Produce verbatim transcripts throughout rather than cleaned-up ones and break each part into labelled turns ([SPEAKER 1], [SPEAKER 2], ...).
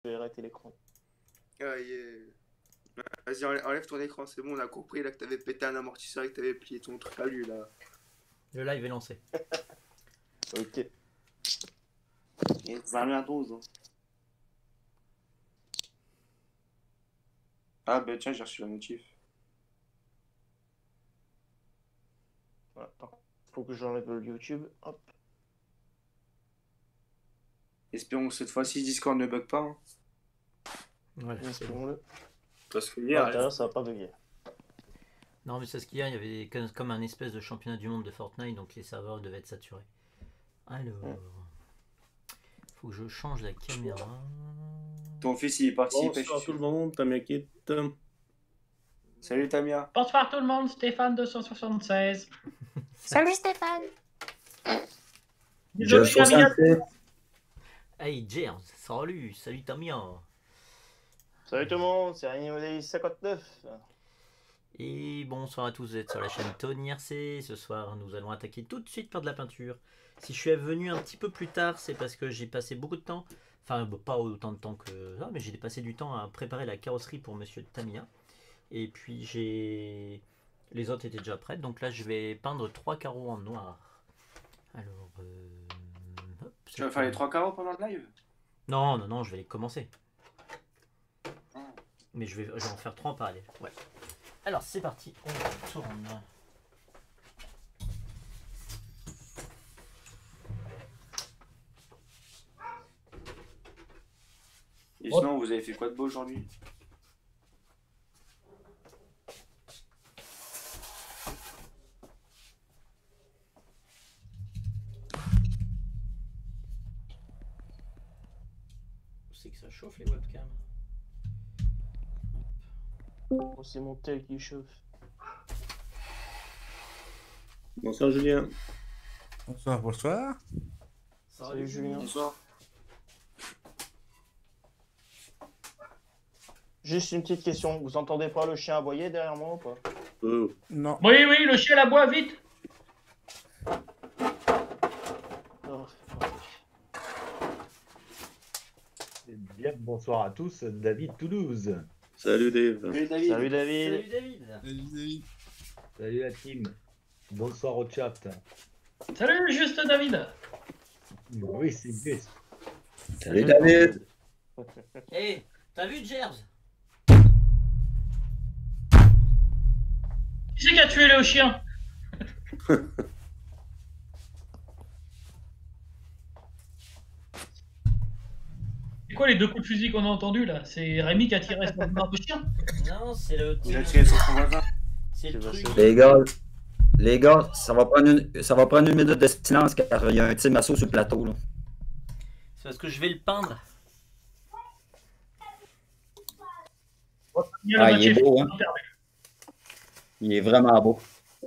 [SPEAKER 1] vais arrêter l'écran.
[SPEAKER 2] Ah, yeah. Vas-y, enlève, enlève ton écran, c'est bon, on a compris là que t'avais pété un amortisseur et que t'avais plié ton truc à lui là.
[SPEAKER 3] Le live est lancé.
[SPEAKER 1] Ok.
[SPEAKER 2] Et vingt à douze. Hein. Ah bah tiens, j'ai reçu la notif.
[SPEAKER 1] Voilà. Faut que j'enlève le YouTube. Hop.
[SPEAKER 2] Espérons que cette fois-ci Discord ne bug pas. Hein.
[SPEAKER 3] Ouais, c'est bon.
[SPEAKER 1] Espérons-le.
[SPEAKER 2] Parce que
[SPEAKER 1] À
[SPEAKER 2] hier,
[SPEAKER 1] l'intérieur, ça va pas bugger.
[SPEAKER 3] Non, mais c'est ce qu'il y a. Il y avait comme- comme un espèce de championnat du monde de Fortnite, donc les serveurs devaient être saturés. Alors,
[SPEAKER 1] Ouais.
[SPEAKER 3] faut que je change la caméra.
[SPEAKER 2] ton fils il est parti.
[SPEAKER 4] Bonsoir tout le monde, Tamia Kit.
[SPEAKER 2] Salut Tamia.
[SPEAKER 5] Bonsoir tout le monde, Stéphane deux cent soixante-seize.
[SPEAKER 6] Salut Stéphane.
[SPEAKER 5] Désolé, Camilla.
[SPEAKER 3] Hey James, salut, salut Tamia.
[SPEAKER 1] Salut tout le monde, c'est Animal cinquante-neuf.
[SPEAKER 3] Et bonsoir à tous, vous êtes sur la chaîne Tony R C. Ce soir, nous allons attaquer tout de suite par de la peinture. Si je suis venu un petit peu plus tard, c'est parce que j'ai passé beaucoup de temps, enfin bah, pas autant de temps que ça, mais j'ai passé du temps à préparer la carrosserie pour Monsieur Tamia. Et puis j'ai... Les autres étaient déjà prêtes, donc là je vais peindre trois carreaux en noir. Alors... Euh... Hop,
[SPEAKER 2] Tu vas faire les trois carreaux pendant le live?
[SPEAKER 3] Non, non, non, je vais les commencer. Mais je vais, je vais en faire trois en parallèle. Ouais. Alors c'est parti, on tourne.
[SPEAKER 2] Et sinon, vous avez fait quoi de beau aujourd'hui?
[SPEAKER 3] C'est que ça chauffe les webcams.
[SPEAKER 1] Oh, c'est mon tel qui chauffe.
[SPEAKER 4] Bonsoir Julien.
[SPEAKER 7] Bonsoir, bonsoir.
[SPEAKER 1] Salut Julien.
[SPEAKER 2] Bonsoir.
[SPEAKER 1] Juste une petite question, vous entendez pas le chien aboyer derrière moi ou pas?
[SPEAKER 4] Oh.
[SPEAKER 7] Non.
[SPEAKER 5] Oui, oui, le chien aboie, vite.
[SPEAKER 1] Oh,
[SPEAKER 8] Eh bien, bonsoir à tous, David Toulouse.
[SPEAKER 4] Salut Dave.
[SPEAKER 2] Salut David.
[SPEAKER 1] Salut David.
[SPEAKER 3] Salut David.
[SPEAKER 7] Salut, David.
[SPEAKER 8] Salut la team. Bonsoir au chat.
[SPEAKER 5] Salut, juste David.
[SPEAKER 8] Oui, c'est juste.
[SPEAKER 4] Salut David.
[SPEAKER 3] Hey, t'as vu James?
[SPEAKER 5] Qui c'est qui a tué le chien? C'est quoi les deux coups de fusil qu'on a entendus là? C'est Rémi qui a tiré sur le barre de chien?
[SPEAKER 3] Non, c'est le...
[SPEAKER 2] Il a tiré sur son voisin.
[SPEAKER 3] C'est le
[SPEAKER 1] C'est
[SPEAKER 3] truc.
[SPEAKER 1] passé.
[SPEAKER 9] Les gars, les gars, ça va prendre une, ça va prendre une minute de silence car il y a un team assaut sur le plateau. Là.
[SPEAKER 3] C'est parce que je vais le peindre.
[SPEAKER 5] Il y a le
[SPEAKER 9] Ah,
[SPEAKER 5] match
[SPEAKER 9] il est
[SPEAKER 5] est
[SPEAKER 9] beau, hein?
[SPEAKER 5] perdu.
[SPEAKER 9] Il est vraiment beau.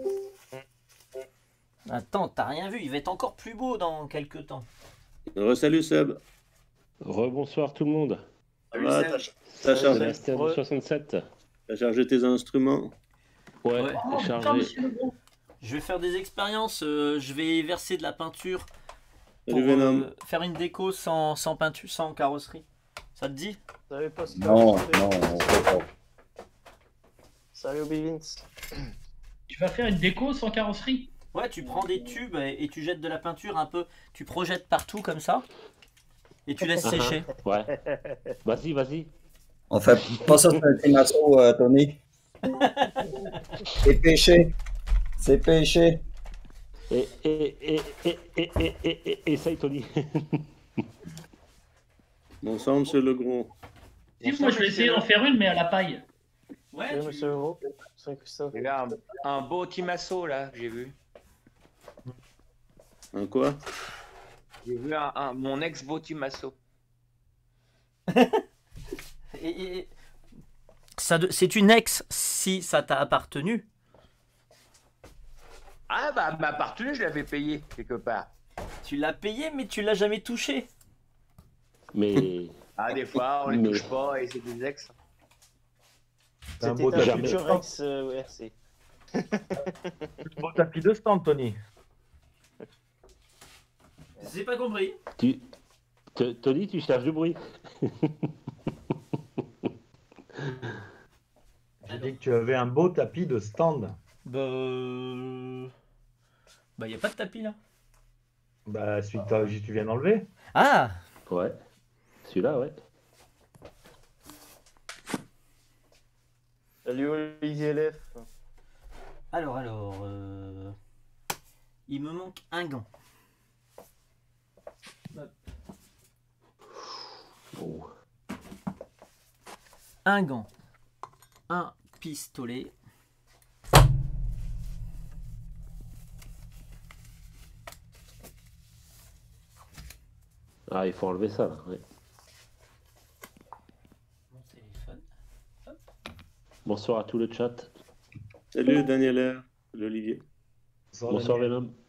[SPEAKER 3] Attends, t'as rien vu, il va être encore plus beau dans quelques temps.
[SPEAKER 4] Re-salut Seb.
[SPEAKER 8] Rebonsoir tout le monde.
[SPEAKER 2] Salut,
[SPEAKER 4] Ah,
[SPEAKER 2] Seb.
[SPEAKER 4] t'as t'as chargé,
[SPEAKER 8] Sébastien de soixante-sept.
[SPEAKER 4] t'as chargé tes instruments.
[SPEAKER 8] Ouais,
[SPEAKER 3] Ouais.
[SPEAKER 5] Oh, putain,
[SPEAKER 8] chargé.
[SPEAKER 5] monsieur le gros.
[SPEAKER 3] Je vais faire des expériences, euh, je vais verser de la peinture pour
[SPEAKER 4] Salut Venom.
[SPEAKER 3] euh, faire une déco sans, sans peinture, sans carrosserie. Ça te dit?
[SPEAKER 1] Vous savez pas ce que
[SPEAKER 9] Non,
[SPEAKER 1] je fais?
[SPEAKER 9] non, on peut pas.
[SPEAKER 1] Salut Obi Vince.
[SPEAKER 5] Tu vas faire une déco sans carrosserie?
[SPEAKER 3] Ouais, tu prends des tubes et, et tu jettes de la peinture un peu, tu projettes partout comme ça et tu laisses sécher.
[SPEAKER 8] Ouais. Vas-y, vas-y.
[SPEAKER 9] On fait pas ça sur un team assaut, euh, Tony. C'est péché. C'est péché.
[SPEAKER 8] Et, et, et, et, et, et, et, et, essaye, Tony.
[SPEAKER 4] Bonsoir Monsieur Legros.
[SPEAKER 5] Si, moi je vais essayer d'en faire une, mais à la paille.
[SPEAKER 3] Ouais,
[SPEAKER 1] Salut
[SPEAKER 3] tu-
[SPEAKER 1] monsieur Euro. Salut Christophe.
[SPEAKER 10] Il y a un, un beau team assaut là, j'ai vu.
[SPEAKER 4] Un quoi?
[SPEAKER 10] J'ai vu un, un- mon ex beau team assaut.
[SPEAKER 3] et- et- ça de- c'est une ex si ça t'a appartenu.
[SPEAKER 10] Ah bah ma partenue, je l'avais payé quelque part.
[SPEAKER 3] Tu l'as payé mais tu l'as jamais touché.
[SPEAKER 8] Mais
[SPEAKER 10] Ah des fois on les
[SPEAKER 8] Mais-
[SPEAKER 10] touche pas et c'est des ex.
[SPEAKER 8] c'est un
[SPEAKER 1] C'était
[SPEAKER 8] beau
[SPEAKER 1] un
[SPEAKER 8] tapis de
[SPEAKER 1] futur
[SPEAKER 8] stand.
[SPEAKER 1] ex euh, R C.
[SPEAKER 8] Beau tapis de stand, Tony.
[SPEAKER 3] J'ai pas compris.
[SPEAKER 8] Tu... Te- Tony, tu cherches du bruit. J'ai dit que tu avais un beau tapis de stand.
[SPEAKER 3] Bah, euh... bah y a pas de tapis là.
[SPEAKER 8] Bah, celui que t'as- que tu viens d'enlever.
[SPEAKER 3] Ah,
[SPEAKER 4] Ouais. Celui-là, ouais.
[SPEAKER 1] Salut Olivier L F.
[SPEAKER 3] alors, alors, euh... il me manque un gant. Hop.
[SPEAKER 4] Oh.
[SPEAKER 3] Un gant, un pistolet.
[SPEAKER 4] Ah, il faut enlever ça, là. Ouais.
[SPEAKER 3] Mon téléphone.
[SPEAKER 4] Bonsoir à tout le chat. Salut Daniel R. Salut Olivier. Bonsoir
[SPEAKER 8] Daniel.
[SPEAKER 4] Venom.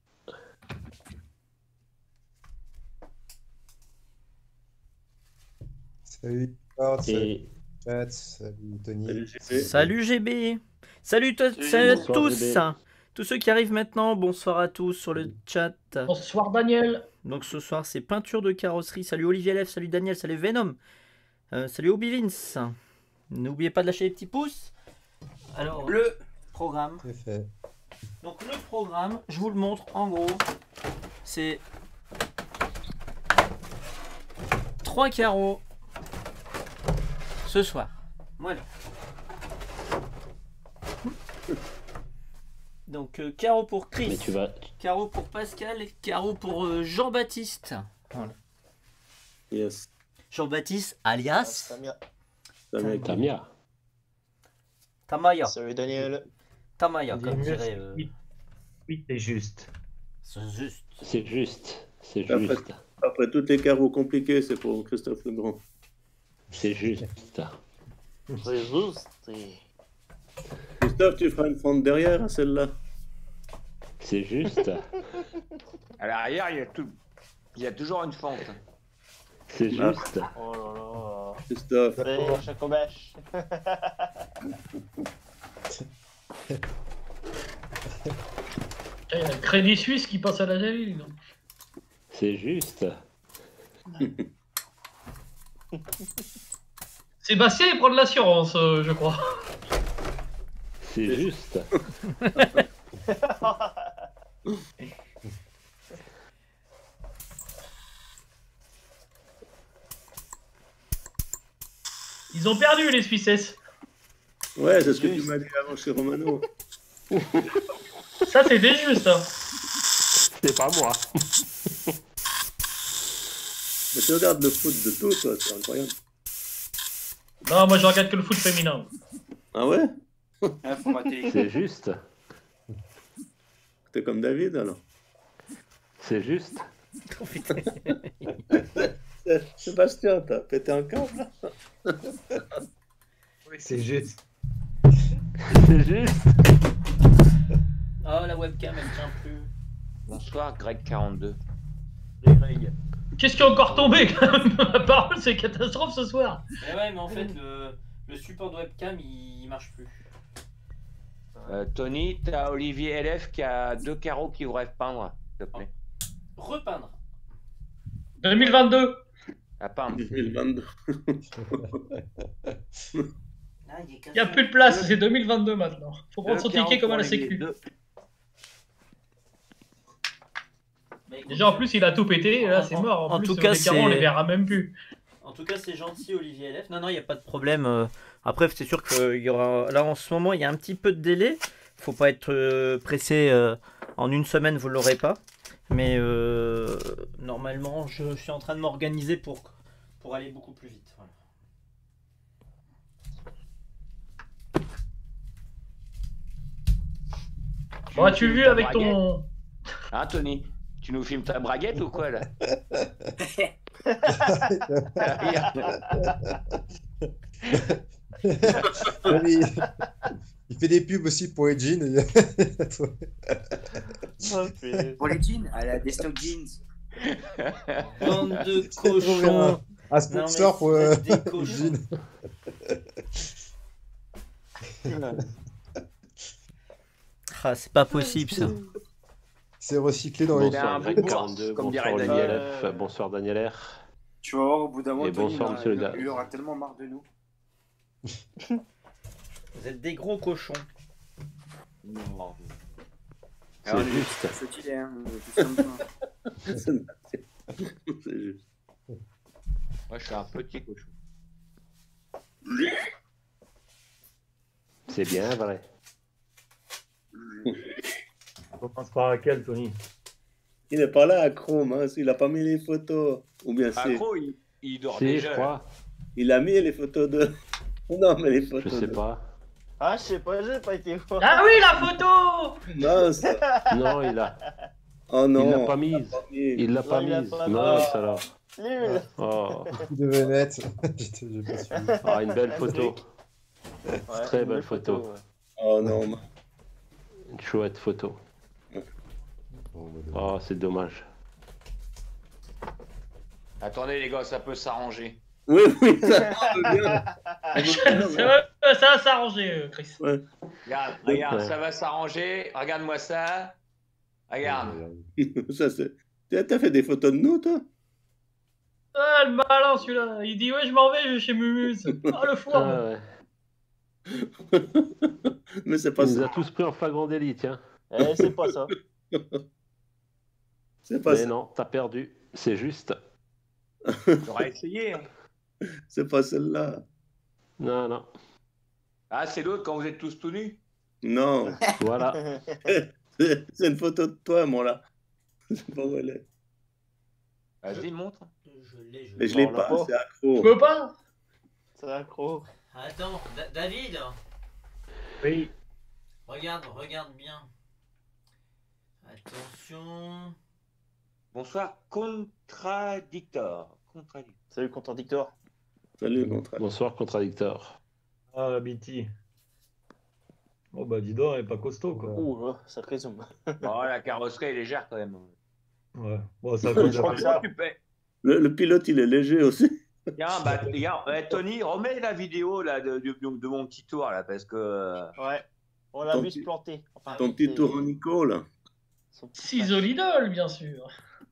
[SPEAKER 9] Salut, Discord, salut,
[SPEAKER 4] Et
[SPEAKER 9] chat, salut Tony.
[SPEAKER 4] salut G P.
[SPEAKER 3] Salut G B. Salut, to-
[SPEAKER 2] Salut,
[SPEAKER 3] salut à
[SPEAKER 4] bonsoir,
[SPEAKER 3] tous.
[SPEAKER 4] G B.
[SPEAKER 3] Tous ceux qui arrivent maintenant, bonsoir à tous sur le chat.
[SPEAKER 5] Bonsoir Daniel.
[SPEAKER 3] Donc ce soir c'est peinture de carrosserie. Salut Olivier L F, salut Daniel, salut Venom. Euh, salut Obi Vince. N'oubliez pas de lâcher les petits pouces. Alors, le programme.
[SPEAKER 9] C'est fait.
[SPEAKER 3] Donc le programme, je vous le montre en gros. C'est trois carreaux ce soir. Voilà. Donc euh, carreau pour Chris,
[SPEAKER 4] Mais tu vas.
[SPEAKER 3] carreau pour Pascal, et carreau pour euh, Jean-Baptiste. Voilà.
[SPEAKER 4] Yes.
[SPEAKER 3] Jean-Baptiste alias
[SPEAKER 1] Samia.
[SPEAKER 4] Tamia. Tamia.
[SPEAKER 3] Tamaya.
[SPEAKER 1] Salut Daniel.
[SPEAKER 3] Tamaya,
[SPEAKER 8] Dis
[SPEAKER 3] comme
[SPEAKER 8] mieux,
[SPEAKER 3] dirait. euh,
[SPEAKER 8] Oui, oui, c'est juste.
[SPEAKER 3] C'est juste.
[SPEAKER 4] C'est juste. C'est
[SPEAKER 11] Après-
[SPEAKER 4] juste.
[SPEAKER 11] Après tous les carreaux compliqués, c'est pour Christophe Legrand.
[SPEAKER 4] C'est juste.
[SPEAKER 1] C'est juste. et-
[SPEAKER 11] Christophe, tu feras une fente derrière à celle-là.
[SPEAKER 4] C'est juste.
[SPEAKER 10] À l'arrière, il y a tout. Il y a toujours une fente.
[SPEAKER 4] C'est juste.
[SPEAKER 1] Oh là là.
[SPEAKER 11] Christophe.
[SPEAKER 1] Allez, Chacobèche.
[SPEAKER 5] Il y a le Crédit Suisse qui passe à la télé. donc.
[SPEAKER 4] C'est juste.
[SPEAKER 5] Sébastien il prend de l'assurance, euh, je crois.
[SPEAKER 4] C'est juste.
[SPEAKER 5] Ils ont perdu les Suisses.
[SPEAKER 11] Ouais, c'est ce que tu m'as dit avant chez Romano.
[SPEAKER 5] Ça c'était juste. Hein.
[SPEAKER 4] C'est pas moi.
[SPEAKER 11] Mais tu regardes le foot de tout, toi, c'est incroyable.
[SPEAKER 5] Non, moi je regarde que le foot féminin.
[SPEAKER 11] Ah ouais?
[SPEAKER 2] Ah, faut mater les
[SPEAKER 4] C'est juste.
[SPEAKER 11] T'es comme David, alors.
[SPEAKER 4] C'est juste.
[SPEAKER 11] Sébastien, t'as pété un câble, là?
[SPEAKER 8] Oui, c'est juste.
[SPEAKER 4] C'est juste.
[SPEAKER 3] Oh la webcam elle tient plus.
[SPEAKER 10] Bonsoir, Greg quarante-deux.
[SPEAKER 5] Qu'est-ce qui est encore tombé quand même? La parole c'est catastrophe ce soir.
[SPEAKER 3] Mais ouais mais en fait le, le support de webcam il, il marche plus.
[SPEAKER 10] Euh, Tony, t'as Olivier L F qui a deux carreaux qui voudraient peindre, s'il te plaît.
[SPEAKER 3] Repeindre.
[SPEAKER 5] deux mille vingt-deux.
[SPEAKER 10] À peindre.
[SPEAKER 11] deux mille vingt-deux.
[SPEAKER 3] Ah, il
[SPEAKER 5] Il n'y a plus de place, c'est deux mille vingt-deux maintenant. Faut prendre son
[SPEAKER 10] Deux carreaux
[SPEAKER 5] ticket comme à
[SPEAKER 10] pour
[SPEAKER 5] la
[SPEAKER 10] Olivier,
[SPEAKER 5] sécu.
[SPEAKER 10] deux.
[SPEAKER 3] Bah, écoute,
[SPEAKER 5] Déjà en plus il a tout pété, et là c'est
[SPEAKER 3] En-
[SPEAKER 5] mort. En,
[SPEAKER 3] en
[SPEAKER 5] plus,
[SPEAKER 3] tout cas,
[SPEAKER 5] les carreaux on
[SPEAKER 3] c'est-
[SPEAKER 5] les verra même plus.
[SPEAKER 3] En tout cas, c'est gentil, Olivier L F. Non, non, il n'y a pas de problème. euh. Après, c'est sûr qu'il y aura. Là, en ce moment, il y a un petit peu de délai. Faut pas être euh, pressé. euh, En une semaine, vous l'aurez pas. Mais euh, normalement, je, suis en train de m'organiser pour, pour aller beaucoup plus vite. Voilà.
[SPEAKER 5] Bon, as-tu vu avec ton.
[SPEAKER 10] Hein, Tony? Tu nous filmes ta braguette ou quoi, là?
[SPEAKER 9] Oui. Il fait des pubs aussi pour les jeans.
[SPEAKER 1] Oh, puis-
[SPEAKER 2] Pour les jeans, elle a des stock jeans.
[SPEAKER 3] Bande de cochons.
[SPEAKER 9] Un sponsor pour euh,
[SPEAKER 3] Des cochons.
[SPEAKER 9] jeans.
[SPEAKER 3] Ah, c'est pas possible ça.
[SPEAKER 9] C'est recyclé dans les.
[SPEAKER 10] Bon, un
[SPEAKER 4] Bonsoir
[SPEAKER 10] bout de
[SPEAKER 4] Greg
[SPEAKER 10] bourse,
[SPEAKER 4] quarante-deux,
[SPEAKER 10] comme
[SPEAKER 4] bonsoir
[SPEAKER 10] dirait
[SPEAKER 4] Olivier
[SPEAKER 1] Daniel.
[SPEAKER 4] L F, bonsoir Daniel R.
[SPEAKER 2] Tu vas voir, au bout d'un moment,
[SPEAKER 4] Et
[SPEAKER 2] Tony,
[SPEAKER 4] bonsoir,
[SPEAKER 2] il,
[SPEAKER 4] monsieur le
[SPEAKER 2] il,
[SPEAKER 4] gars.
[SPEAKER 2] il aura tellement marre de nous.
[SPEAKER 3] Vous êtes des gros cochons.
[SPEAKER 10] Non.
[SPEAKER 4] C'est juste.
[SPEAKER 2] C'est stylé, hein. Tout simplement.
[SPEAKER 11] C'est juste.
[SPEAKER 10] Moi, je suis un petit cochon.
[SPEAKER 4] C'est bien vrai.
[SPEAKER 8] On commence par laquelle, Tony?
[SPEAKER 11] Il n'est pas là, Acro, hein. Il a pas mis les photos. Ou bien c'est.
[SPEAKER 10] Acro, il, il dort
[SPEAKER 4] Si,
[SPEAKER 10] déjà.
[SPEAKER 4] je crois.
[SPEAKER 11] Il a mis les photos de. Non, mais les
[SPEAKER 4] Je
[SPEAKER 11] photos.
[SPEAKER 4] sais
[SPEAKER 11] de...
[SPEAKER 4] pas.
[SPEAKER 1] Ah, je sais pas, j'ai pas été voir.
[SPEAKER 5] Ah oui, la photo!
[SPEAKER 11] Non, ça...
[SPEAKER 4] Non, il a.
[SPEAKER 11] Oh non.
[SPEAKER 4] Il l'a pas mise.
[SPEAKER 11] pas mis.
[SPEAKER 4] Il l'a
[SPEAKER 1] Non,
[SPEAKER 4] pas
[SPEAKER 1] il l'a
[SPEAKER 4] mise.
[SPEAKER 1] pas
[SPEAKER 4] Non,
[SPEAKER 1] mis.
[SPEAKER 4] ça alors.
[SPEAKER 1] Nul.
[SPEAKER 4] Oh.
[SPEAKER 7] Il devait mettre. J'étais- j'ai pas suivi.
[SPEAKER 4] Ah, une belle photo.
[SPEAKER 1] Ouais,
[SPEAKER 4] Très
[SPEAKER 1] une
[SPEAKER 4] belle photo.
[SPEAKER 1] ouais.
[SPEAKER 11] Oh non.
[SPEAKER 4] Une chouette photo.
[SPEAKER 7] Bon, bah,
[SPEAKER 4] Oh, c'est dommage.
[SPEAKER 10] Attendez, les gars, ça peut s'arranger.
[SPEAKER 11] Oui, oui, ça va bien.
[SPEAKER 5] C'est vrai, ça va s'arranger, euh, Chris.
[SPEAKER 11] Ouais.
[SPEAKER 10] Regarde, regarde,
[SPEAKER 4] Ouais.
[SPEAKER 10] ça va s'arranger. Regarde-moi ça. Regarde.
[SPEAKER 11] Ça, c'est... T'as t'as fait des photos de nous, toi?
[SPEAKER 5] Ah, le malin celui-là. Il dit ouais, je m'en vais, je vais chez Mumus. Ah, le four.
[SPEAKER 4] Ah, ouais.
[SPEAKER 11] Mais c'est pas
[SPEAKER 4] Il nous a
[SPEAKER 11] ça.
[SPEAKER 4] tous pris en flagrant délit, tiens.
[SPEAKER 1] Eh, c'est pas ça.
[SPEAKER 11] C'est pas
[SPEAKER 4] Mais
[SPEAKER 11] ça.
[SPEAKER 4] non, t'as perdu. C'est juste.
[SPEAKER 10] J'aurais essayé. Hein.
[SPEAKER 11] C'est pas celle-là.
[SPEAKER 4] Non, non.
[SPEAKER 10] Ah, c'est l'autre quand vous êtes tous tout nus.
[SPEAKER 11] Non.
[SPEAKER 4] Voilà.
[SPEAKER 11] C'est c'est une photo de toi, moi, là. Je sais pas où elle est.
[SPEAKER 10] Vas-y, montre.
[SPEAKER 3] Je l'ai, je
[SPEAKER 11] Mais je
[SPEAKER 1] Bon,
[SPEAKER 11] l'ai
[SPEAKER 1] on l'a
[SPEAKER 11] pas,
[SPEAKER 1] pas.
[SPEAKER 11] c'est
[SPEAKER 5] Tu
[SPEAKER 11] accro.
[SPEAKER 5] peux pas?
[SPEAKER 1] C'est accro.
[SPEAKER 3] Attends, Da- David,
[SPEAKER 8] Oui.
[SPEAKER 3] regarde, regarde bien. Attention.
[SPEAKER 10] Bonsoir, contradictor. Contradictor.
[SPEAKER 1] Salut, contradictoire.
[SPEAKER 11] Salut, contraire.
[SPEAKER 4] Bonsoir, contradicteur.
[SPEAKER 8] Ah, la B T. Oh, bah, dis donc, elle est pas costaud, quoi.
[SPEAKER 1] Ouh, là, ça résume.
[SPEAKER 10] Bon, la carrosserie est légère quand même.
[SPEAKER 8] Ouais. Bon, ça
[SPEAKER 1] Je
[SPEAKER 8] cause
[SPEAKER 1] crois que ça-
[SPEAKER 10] Tu paies.
[SPEAKER 11] Le, le pilote, il est léger aussi.
[SPEAKER 10] Tiens, bah, regarde, eh, Tony, remets la vidéo là, de, de, de mon petit tour là, parce que. euh,
[SPEAKER 1] Ouais. On l'a
[SPEAKER 11] Ton
[SPEAKER 1] vu
[SPEAKER 11] petit-
[SPEAKER 1] se planter. Enfin,
[SPEAKER 11] Ton petit
[SPEAKER 1] c'est-
[SPEAKER 11] tour en Nico, là.
[SPEAKER 1] son petit
[SPEAKER 5] Cisolidol, bien sûr.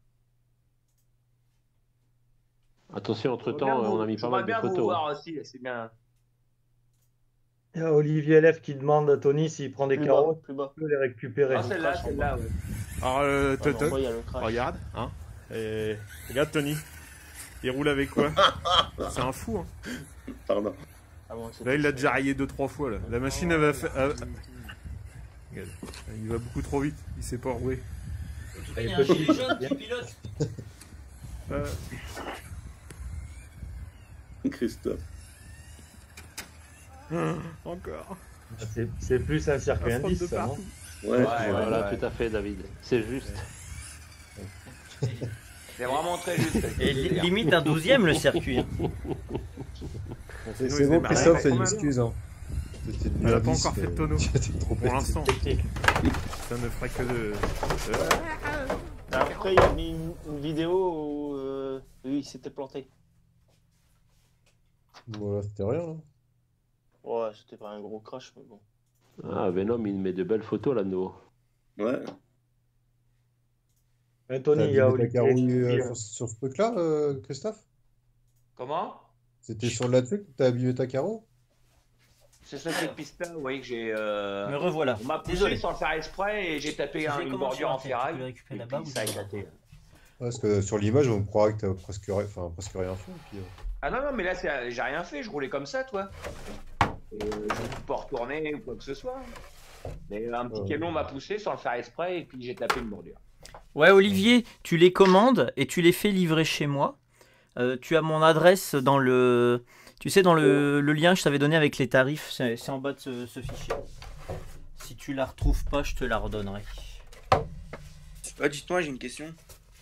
[SPEAKER 4] Attention,
[SPEAKER 10] j'aimerais
[SPEAKER 4] entre-temps,
[SPEAKER 10] bien
[SPEAKER 4] on a
[SPEAKER 10] vous-
[SPEAKER 4] mis pas
[SPEAKER 10] j'aimerais
[SPEAKER 4] mal de
[SPEAKER 10] bien vous
[SPEAKER 4] photos.
[SPEAKER 10] voir aussi, là, c'est bien.
[SPEAKER 8] Il y a Olivier L F qui demande à Tony s'il prend des
[SPEAKER 1] Plus
[SPEAKER 8] carreaux,
[SPEAKER 1] bas, plus bas.
[SPEAKER 8] il peut les récupérer.
[SPEAKER 10] Ah, celle-là, celle-là, ouais.
[SPEAKER 12] Alors, euh,
[SPEAKER 1] Ah non,
[SPEAKER 12] Toto,
[SPEAKER 1] moi, il y a le crash.
[SPEAKER 12] regarde, hein. Et... Regarde Tony. Il roule avec quoi? C'est un fou, hein.
[SPEAKER 11] Pardon.
[SPEAKER 1] Ah bon, c'est
[SPEAKER 12] Là, il
[SPEAKER 1] tout
[SPEAKER 12] l'a
[SPEAKER 1] ça.
[SPEAKER 12] déjà rayé deux trois fois, là. La machine, elle va faire... elle- Regarde. Il va beaucoup trop vite. Il sait pas rouler.
[SPEAKER 3] En tout cas,
[SPEAKER 8] Elle
[SPEAKER 3] il y
[SPEAKER 8] est
[SPEAKER 3] a un
[SPEAKER 8] petite.
[SPEAKER 3] gilet jaune qui pilote.
[SPEAKER 12] Euh,
[SPEAKER 11] Christophe.
[SPEAKER 12] Encore.
[SPEAKER 8] Ah, c'est- C'est plus un circuit
[SPEAKER 12] La fraude
[SPEAKER 8] indice,
[SPEAKER 12] de
[SPEAKER 8] ça, non?
[SPEAKER 12] partout.
[SPEAKER 11] Ouais.
[SPEAKER 10] Ouais,
[SPEAKER 4] Voilà,
[SPEAKER 10] ouais.
[SPEAKER 4] tout à fait, David. C'est juste.
[SPEAKER 10] C'est vraiment très juste.
[SPEAKER 3] Et li- limite un douzième le circuit. hein.
[SPEAKER 7] C'est
[SPEAKER 12] Sinon,
[SPEAKER 7] c'est
[SPEAKER 12] il
[SPEAKER 7] bon,
[SPEAKER 12] se
[SPEAKER 7] Christophe,
[SPEAKER 12] démarrait
[SPEAKER 7] c'est une
[SPEAKER 12] quand même.
[SPEAKER 7] excuse. Hein. C'était du
[SPEAKER 12] Elle a pas
[SPEAKER 7] indice,
[SPEAKER 12] encore fait de
[SPEAKER 7] euh,
[SPEAKER 12] tonneau.
[SPEAKER 7] j'étais trop
[SPEAKER 12] Pour
[SPEAKER 7] bête.
[SPEAKER 12] l'instant. Ça ne ferait que de...
[SPEAKER 1] Après, il a mis une, une vidéo où euh, lui, il s'était planté.
[SPEAKER 7] Voilà, c'était rien, là.
[SPEAKER 1] Ouais, c'était pas un gros crash, mais bon.
[SPEAKER 4] Ah, Venom, il met de belles photos là de nouveau.
[SPEAKER 11] Ouais.
[SPEAKER 8] Mais
[SPEAKER 7] T'as
[SPEAKER 8] Tony, il y a
[SPEAKER 7] abîmé ta carouille
[SPEAKER 8] Olivier.
[SPEAKER 7] euh, sur, sur ce truc-là, euh, Christophe?
[SPEAKER 10] Comment?
[SPEAKER 7] C'était sur là-dessus que t'as abîmé ta carreau?
[SPEAKER 10] C'est sur cette piste-là, vous voyez que j'ai. euh,
[SPEAKER 3] Me revoilà.
[SPEAKER 10] On m'a poussé
[SPEAKER 3] Désolé.
[SPEAKER 10] sans le faire exprès et j'ai tapé
[SPEAKER 3] Tu
[SPEAKER 10] un-
[SPEAKER 3] fais
[SPEAKER 10] une
[SPEAKER 3] comment
[SPEAKER 10] bordure
[SPEAKER 3] sur
[SPEAKER 10] en
[SPEAKER 3] la tête? Tu
[SPEAKER 10] ferraille.
[SPEAKER 3] peux le récupérer
[SPEAKER 10] Et
[SPEAKER 3] là-bas
[SPEAKER 10] puis
[SPEAKER 3] ou
[SPEAKER 10] ça a
[SPEAKER 3] là-bas?
[SPEAKER 10] éclaté.
[SPEAKER 7] Ouais, parce que sur l'image, on croirait que t'as presque, ri- enfin, presque rien fait. Puis, euh,
[SPEAKER 10] Ah non, non, mais là, c'est- j'ai rien fait, je roulais comme ça, toi. Et, euh, je ne peux pas retourner ou quoi que ce soit. Mais un petit
[SPEAKER 7] Ouais.
[SPEAKER 10] camion m'a poussé sans le faire exprès et puis j'ai tapé une bordure.
[SPEAKER 3] Ouais, Olivier, tu les commandes et tu les fais livrer chez moi. Euh, tu as mon adresse dans le, tu sais, dans le, le lien que je t'avais donné avec les tarifs. C'est c'est en bas de ce, ce fichier. Si tu la retrouves pas, je te la redonnerai.
[SPEAKER 2] Ah, dites-moi, j'ai une question.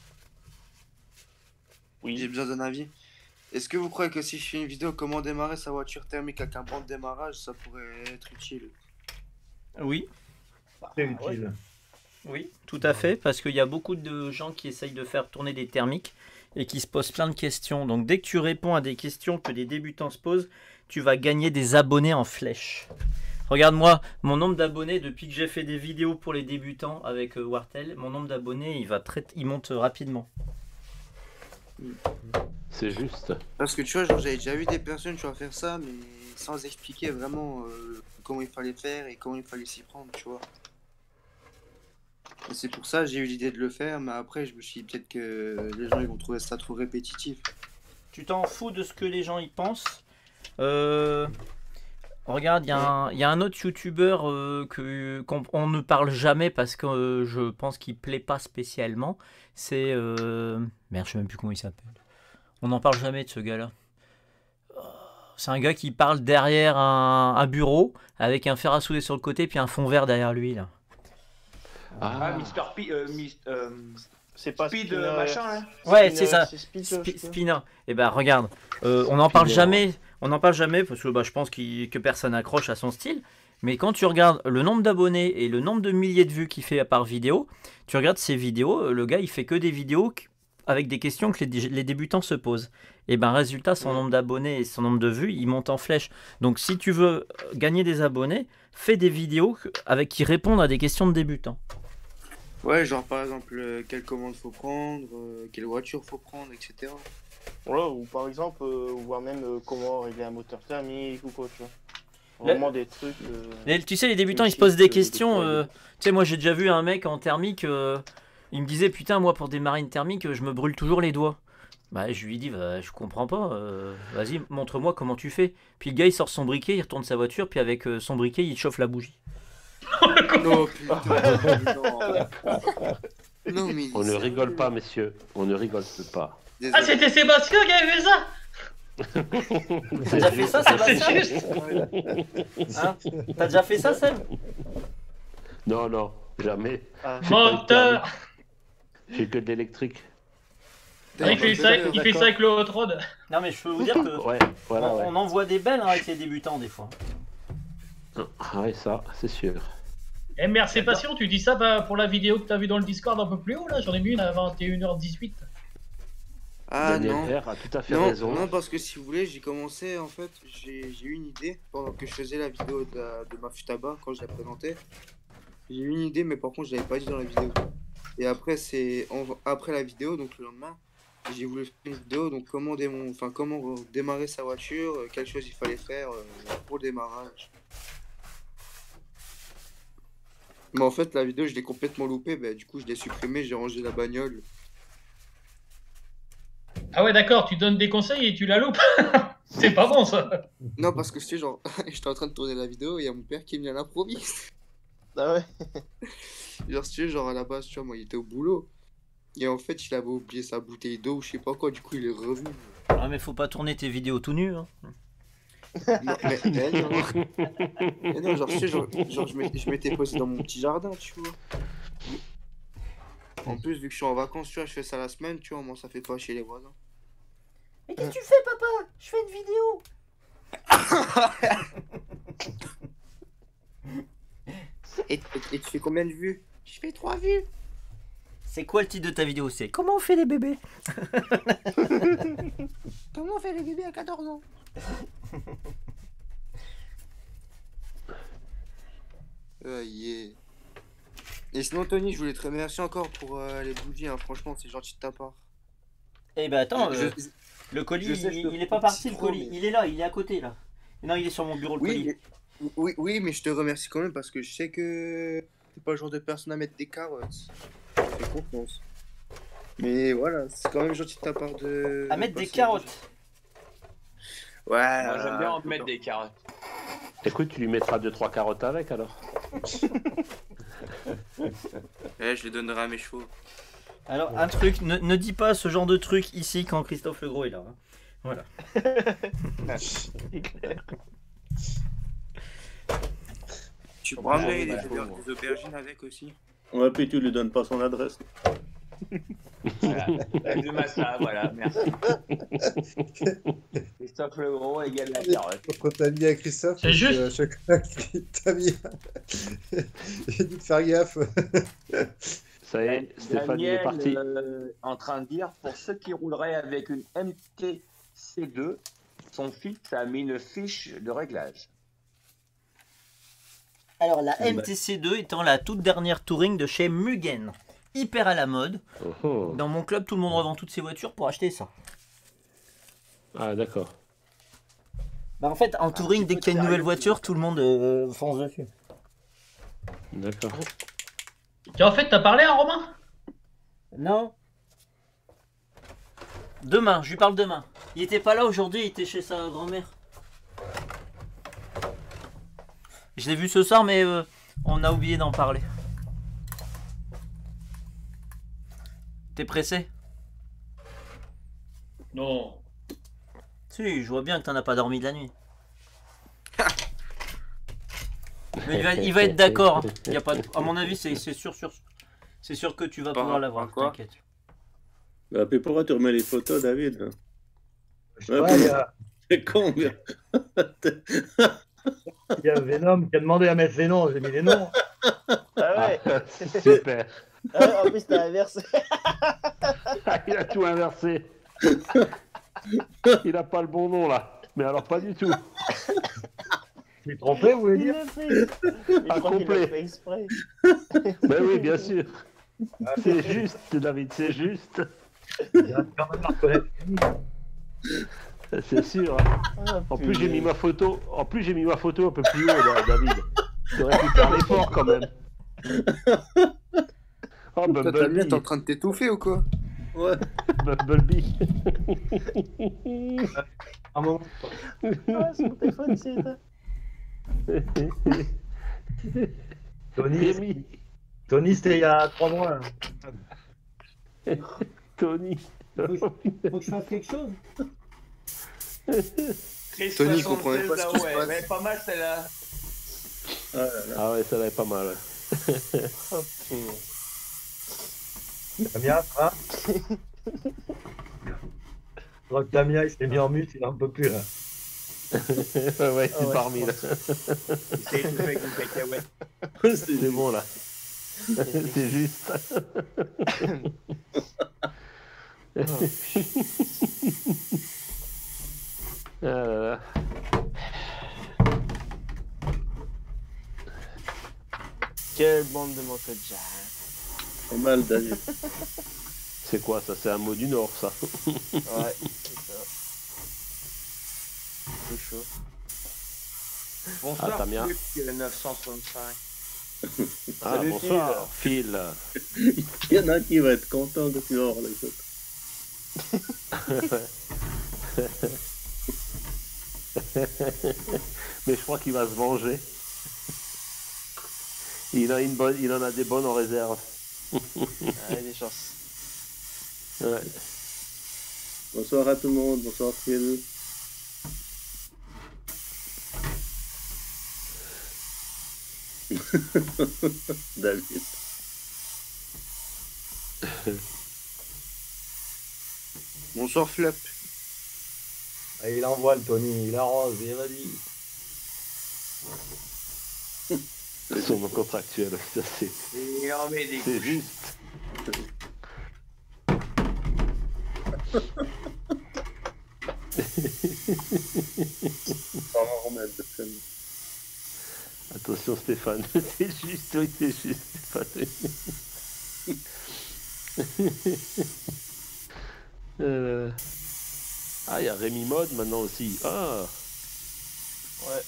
[SPEAKER 1] Oui.
[SPEAKER 2] J'ai besoin d'un avis. Est-ce que vous croyez que si je fais une vidéo comment démarrer sa voiture thermique avec un banc de démarrage, ça pourrait être utile?
[SPEAKER 3] Oui.
[SPEAKER 8] C'est utile.
[SPEAKER 3] Oui, tout à fait, parce qu'il y a beaucoup de gens qui essayent de faire tourner des thermiques et qui se posent plein de questions. Donc dès que tu réponds à des questions que des débutants se posent, tu vas gagner des abonnés en flèche. Regarde-moi, mon nombre d'abonnés depuis que j'ai fait des vidéos pour les débutants avec euh, Wartel, mon nombre d'abonnés il va très, il monte rapidement.
[SPEAKER 4] C'est juste.
[SPEAKER 2] Parce que tu vois, genre, j'avais déjà vu des personnes tu vois, faire ça, mais sans expliquer vraiment euh, comment il fallait faire et comment il fallait s'y prendre, tu vois. Et c'est pour ça que j'ai eu l'idée de le faire, mais après je me suis dit peut-être que les gens ils vont trouver ça trop répétitif.
[SPEAKER 3] Tu t'en fous de ce que les gens y pensent. Euh... Regarde, il y, y a un autre youtubeur euh, que qu'on on ne parle jamais parce que euh, je pense qu'il plaît pas spécialement. C'est... Euh... Merde, je sais même plus comment il s'appelle. On n'en parle jamais de ce gars-là. C'est un gars qui parle derrière un, un bureau avec un fer à souder sur le côté puis un fond vert derrière lui là.
[SPEAKER 10] Ah, ah Mister P... Euh, Mister, euh...
[SPEAKER 1] C'est pas
[SPEAKER 10] Speed
[SPEAKER 1] Spinner,
[SPEAKER 10] machin là.
[SPEAKER 3] Ouais, c'est ça.
[SPEAKER 1] Speed,
[SPEAKER 3] Spi Spinner. Et ben regarde, euh, on n'en parle jamais, on n'en parle jamais parce que bah, je pense qu que personne accroche à son style. Mais quand tu regardes le nombre d'abonnés et le nombre de milliers de vues qu'il fait par vidéo, tu regardes ses vidéos, le gars il fait que des vidéos avec des questions que les, les débutants se posent. Et ben résultat, son nombre d'abonnés et son nombre de vues, il monte en flèche. Donc si tu veux gagner des abonnés, fais des vidéos avec qui répondent à des questions de débutants.
[SPEAKER 2] Ouais, genre par exemple, euh, quelle commande faut prendre, euh, quelle voiture faut prendre, et cetera.
[SPEAKER 1] Ouais, ou par exemple, euh, voir même euh, comment régler un moteur thermique ou quoi, tu vois. Vraiment le... des trucs. Euh...
[SPEAKER 3] Les, tu sais, les débutants ils se posent des questions. Euh, tu sais, moi j'ai déjà vu un mec en thermique, euh, il me disait putain, moi pour démarrer une thermique, je me brûle toujours les doigts. Bah, je lui dis, bah, je comprends pas, euh, vas-y, montre-moi comment tu fais. Puis le gars il sort son briquet, il retourne sa voiture, puis avec euh, son briquet il chauffe la bougie.
[SPEAKER 2] Non, putain. Non, mais
[SPEAKER 4] on ne rigole pas, messieurs. On ne rigole pas.
[SPEAKER 5] Désolé. Ah, c'était Sébastien qui avait fait ça.
[SPEAKER 3] T'as déjà fait ça, Sébastien? Hein? T'as déjà fait ça, Seb?
[SPEAKER 4] Non, non, jamais.
[SPEAKER 5] Ah. Menteur.
[SPEAKER 4] J'ai que de l'électrique.
[SPEAKER 5] Il fait ça, il fait ça avec le hot rod.
[SPEAKER 3] Non, mais je peux vous dire que
[SPEAKER 4] ouais, voilà,
[SPEAKER 3] on,
[SPEAKER 4] ouais.
[SPEAKER 3] on en voit des belles hein, avec les débutants des fois.
[SPEAKER 4] Ah ouais, ça, c'est sûr.
[SPEAKER 5] Eh merde, c'est patient, tu dis ça bah, pour la vidéo que t'as vue dans le Discord un peu plus haut là, j'en ai mis une à vingt et une heures dix-huit.
[SPEAKER 2] Ah
[SPEAKER 4] Daniel
[SPEAKER 2] non,
[SPEAKER 4] Vert a tout à fait
[SPEAKER 2] non,
[SPEAKER 4] raison.
[SPEAKER 2] Non, parce que si vous voulez, j'ai commencé en fait, j'ai eu une idée pendant que je faisais la vidéo de, la, de ma Futaba quand je la présentais. J'ai eu une idée, mais par contre, je l'avais pas dit dans la vidéo. Et après, c'est après la vidéo, donc le lendemain, j'ai voulu faire une vidéo, donc comment, démon... enfin, comment démarrer sa voiture, euh, quelles choses il fallait faire euh, pour le démarrage. Mais en fait, la vidéo, je l'ai complètement loupée, bah, du coup, je l'ai supprimée, j'ai rangé la bagnole.
[SPEAKER 5] Ah ouais, d'accord, tu donnes des conseils et tu la loupes. C'est pas bon, ça.
[SPEAKER 2] Non, parce que tu sais, genre, j'étais en train de tourner la vidéo et il y a mon père qui est venu à l'improviste.
[SPEAKER 1] Ah ouais.
[SPEAKER 2] Genre, tu sais, genre, à la base, tu vois, moi, il était au boulot. Et en fait, il avait oublié sa bouteille d'eau ou je sais pas quoi, du coup, il est revenu.
[SPEAKER 3] Ah, mais faut pas tourner tes vidéos tout nu, hein.
[SPEAKER 2] Non, mais, mais non. Mais non, genre, tu sais, genre, genre je m'étais posé dans mon petit jardin, tu vois. En plus, vu que je suis en vacances, tu vois, je fais ça la semaine, tu vois, moi, ça fait pas chez les voisins.
[SPEAKER 6] Mais qu'est-ce que tu fais, papa? Je fais une vidéo.
[SPEAKER 2] et, et, et tu fais combien de vues? Je fais trois vues.
[SPEAKER 3] C'est quoi le titre de ta vidéo? C'est comment on fait les bébés?
[SPEAKER 6] Comment on fait les bébés à quatorze ans?
[SPEAKER 2] euh, yeah. Et sinon, Tony, je voulais te remercier encore pour euh, les bougies, hein. Franchement, c'est gentil de ta part.
[SPEAKER 3] Eh ben attends,
[SPEAKER 2] je,
[SPEAKER 3] euh,
[SPEAKER 2] je,
[SPEAKER 3] le colis,
[SPEAKER 2] je sais,
[SPEAKER 3] il,
[SPEAKER 2] je
[SPEAKER 3] il est pas parti, le colis.
[SPEAKER 2] Mais...
[SPEAKER 3] Il est là, il est à côté là. Non, il est sur mon bureau, le
[SPEAKER 2] oui,
[SPEAKER 3] colis.
[SPEAKER 2] Mais, oui, oui, mais je te remercie quand même parce que je sais que t'es pas le genre de personne à mettre des carottes. Je fais confiance. Mais voilà, c'est quand même gentil de ta part de...
[SPEAKER 3] À mettre des carottes.
[SPEAKER 2] Ouais.
[SPEAKER 10] Moi, j'aime bien en mettre des carottes.
[SPEAKER 4] Écoute, tu lui mettras deux trois carottes avec alors.
[SPEAKER 2] Eh, je les donnerai à mes chevaux.
[SPEAKER 3] Alors, un truc, ne, ne dis pas ce genre de truc ici quand Christophe Legros est là. Hein. Voilà.
[SPEAKER 2] Tu peux ramener des, des aubergines avec aussi.
[SPEAKER 11] Ouais, puis tu lui donnes pas son adresse.
[SPEAKER 10] Voilà, de massa, voilà, merci. Christophe Legros égale la carotte.
[SPEAKER 7] Quand t'as mis à Christophe,
[SPEAKER 5] c'est juste.
[SPEAKER 7] Euh, chaque fois que t'as mis à... J'ai dit de faire gaffe.
[SPEAKER 4] Ça y est, Stéphanie est parti.
[SPEAKER 10] Euh, en train de dire, pour ceux qui rouleraient avec une M T C deux, son fils a mis une fiche de réglage.
[SPEAKER 3] Alors la M T C deux étant la toute dernière Touring de chez Mugen. hyper à la mode.
[SPEAKER 4] Oh oh.
[SPEAKER 3] Dans mon club, tout le monde revend toutes ses voitures pour acheter ça.
[SPEAKER 4] Ah, d'accord.
[SPEAKER 3] Bah en fait, en touring, dès qu'il y a une nouvelle voiture, tout le monde euh, fonce dessus.
[SPEAKER 4] D'accord.
[SPEAKER 5] Et en fait, t'as parlé à Romain?
[SPEAKER 3] Non. Demain, je lui parle demain. Il était pas là aujourd'hui, il était chez sa grand-mère. Je l'ai vu ce soir, mais euh, on a oublié d'en parler. T'es pressé?
[SPEAKER 5] Non.
[SPEAKER 3] Si, je vois bien que t'en as pas dormi de la nuit. Mais il va, il va être d'accord. Hein. Il y a pas de... À mon avis, c'est sûr, sûr, c'est sûr que tu vas
[SPEAKER 2] Par-
[SPEAKER 3] pouvoir l'avoir.
[SPEAKER 2] par quoi
[SPEAKER 3] T'inquiète.
[SPEAKER 11] Bah, puis pourquoi tu remets les photos, David?
[SPEAKER 8] Je sais pas, il y a-
[SPEAKER 11] C'est con, mais-
[SPEAKER 8] il y a Venom qui a demandé à mettre les noms, j'ai mis les noms.
[SPEAKER 1] Ah ouais.
[SPEAKER 4] Super.
[SPEAKER 1] Ah ouais, en plus, t'as inversé.
[SPEAKER 4] Il a tout inversé. Il a pas le bon nom là. Mais alors pas du tout.
[SPEAKER 8] Tu es trompé, vous voulez
[SPEAKER 1] Il
[SPEAKER 8] dire?
[SPEAKER 1] l'a fait. Je
[SPEAKER 4] Ah,
[SPEAKER 1] crois qu'il l'a
[SPEAKER 4] complet.
[SPEAKER 1] fait exprès.
[SPEAKER 4] Ben oui, bien sûr. C'est juste, David, c'est juste.
[SPEAKER 8] Il y a quand même à reconnaître.
[SPEAKER 4] C'est sûr. hein.
[SPEAKER 1] Ah,
[SPEAKER 4] En plus, j'ai mis
[SPEAKER 1] punaise.
[SPEAKER 4] ma photo. En plus, j'ai mis ma photo un peu plus haut, là, David. Tu aurais pu faire l'effort quand même. Oh,
[SPEAKER 2] Toi, Damien,
[SPEAKER 4] Bumblebee.
[SPEAKER 2] t'es en train de t'étouffer ou quoi?
[SPEAKER 11] Ouais.
[SPEAKER 4] Bumblebee.
[SPEAKER 8] Un moment.
[SPEAKER 1] Ah, son téléphone, c'est éteint.
[SPEAKER 8] Tony,
[SPEAKER 4] Rémi.
[SPEAKER 8] Tony c'était il y a trois mois. hein.
[SPEAKER 4] Tony.
[SPEAKER 3] Faut que je fasse quelque chose.
[SPEAKER 2] Tony, il comprenait pas ce qui se
[SPEAKER 10] ouais,
[SPEAKER 2] passe.
[SPEAKER 10] mais pas mal celle-là.
[SPEAKER 11] Ah là là.
[SPEAKER 4] Ah ouais, ça va être pas mal.
[SPEAKER 1] Oh, punaise.
[SPEAKER 8] Damien, ça va? Je crois que Damien il s'est mis en mute, il en peut plus là.
[SPEAKER 4] ouais, ouais, c'est
[SPEAKER 1] Ah ouais,
[SPEAKER 4] parmi
[SPEAKER 1] je
[SPEAKER 4] là.
[SPEAKER 10] Il s'est étouffé avec une cacahuète.
[SPEAKER 4] C'est bon là. C'est juste. Ah là là.
[SPEAKER 1] Quelle bande de motos de
[SPEAKER 11] Pas mal, David.
[SPEAKER 4] C'est quoi ça? C'est un mot du Nord ça.
[SPEAKER 1] Ouais, c'est ça. C'est chaud.
[SPEAKER 10] Bonsoir,
[SPEAKER 4] Ah, Damien.
[SPEAKER 10] Philippe, neuf cent soixante-cinq.
[SPEAKER 4] Ah,
[SPEAKER 1] Salut,
[SPEAKER 4] bonsoir, Phil.
[SPEAKER 11] Il y en a un qui va être content que tu vas voir les autres.
[SPEAKER 4] Mais je crois qu'il va se venger. Il, a une bonne, il en a des bonnes en réserve.
[SPEAKER 1] Allez, des chances.
[SPEAKER 4] Ouais.
[SPEAKER 11] Bonsoir à tout le monde, bonsoir Phil. David.
[SPEAKER 2] Bonsoir, Flap.
[SPEAKER 8] Ah, il envoie le Tony, il arrose, il vas-y.
[SPEAKER 4] C'est son nom contractuel, ça c'est.
[SPEAKER 10] Et on met des
[SPEAKER 4] C'est
[SPEAKER 10] couches.
[SPEAKER 4] juste.
[SPEAKER 11] On va en remettre de scène.
[SPEAKER 4] Attention Stéphane, c'est juste, oui c'est juste Stéphane. Euh, Ah, il y a Rémi Mode maintenant aussi. Ah,
[SPEAKER 1] Ouais.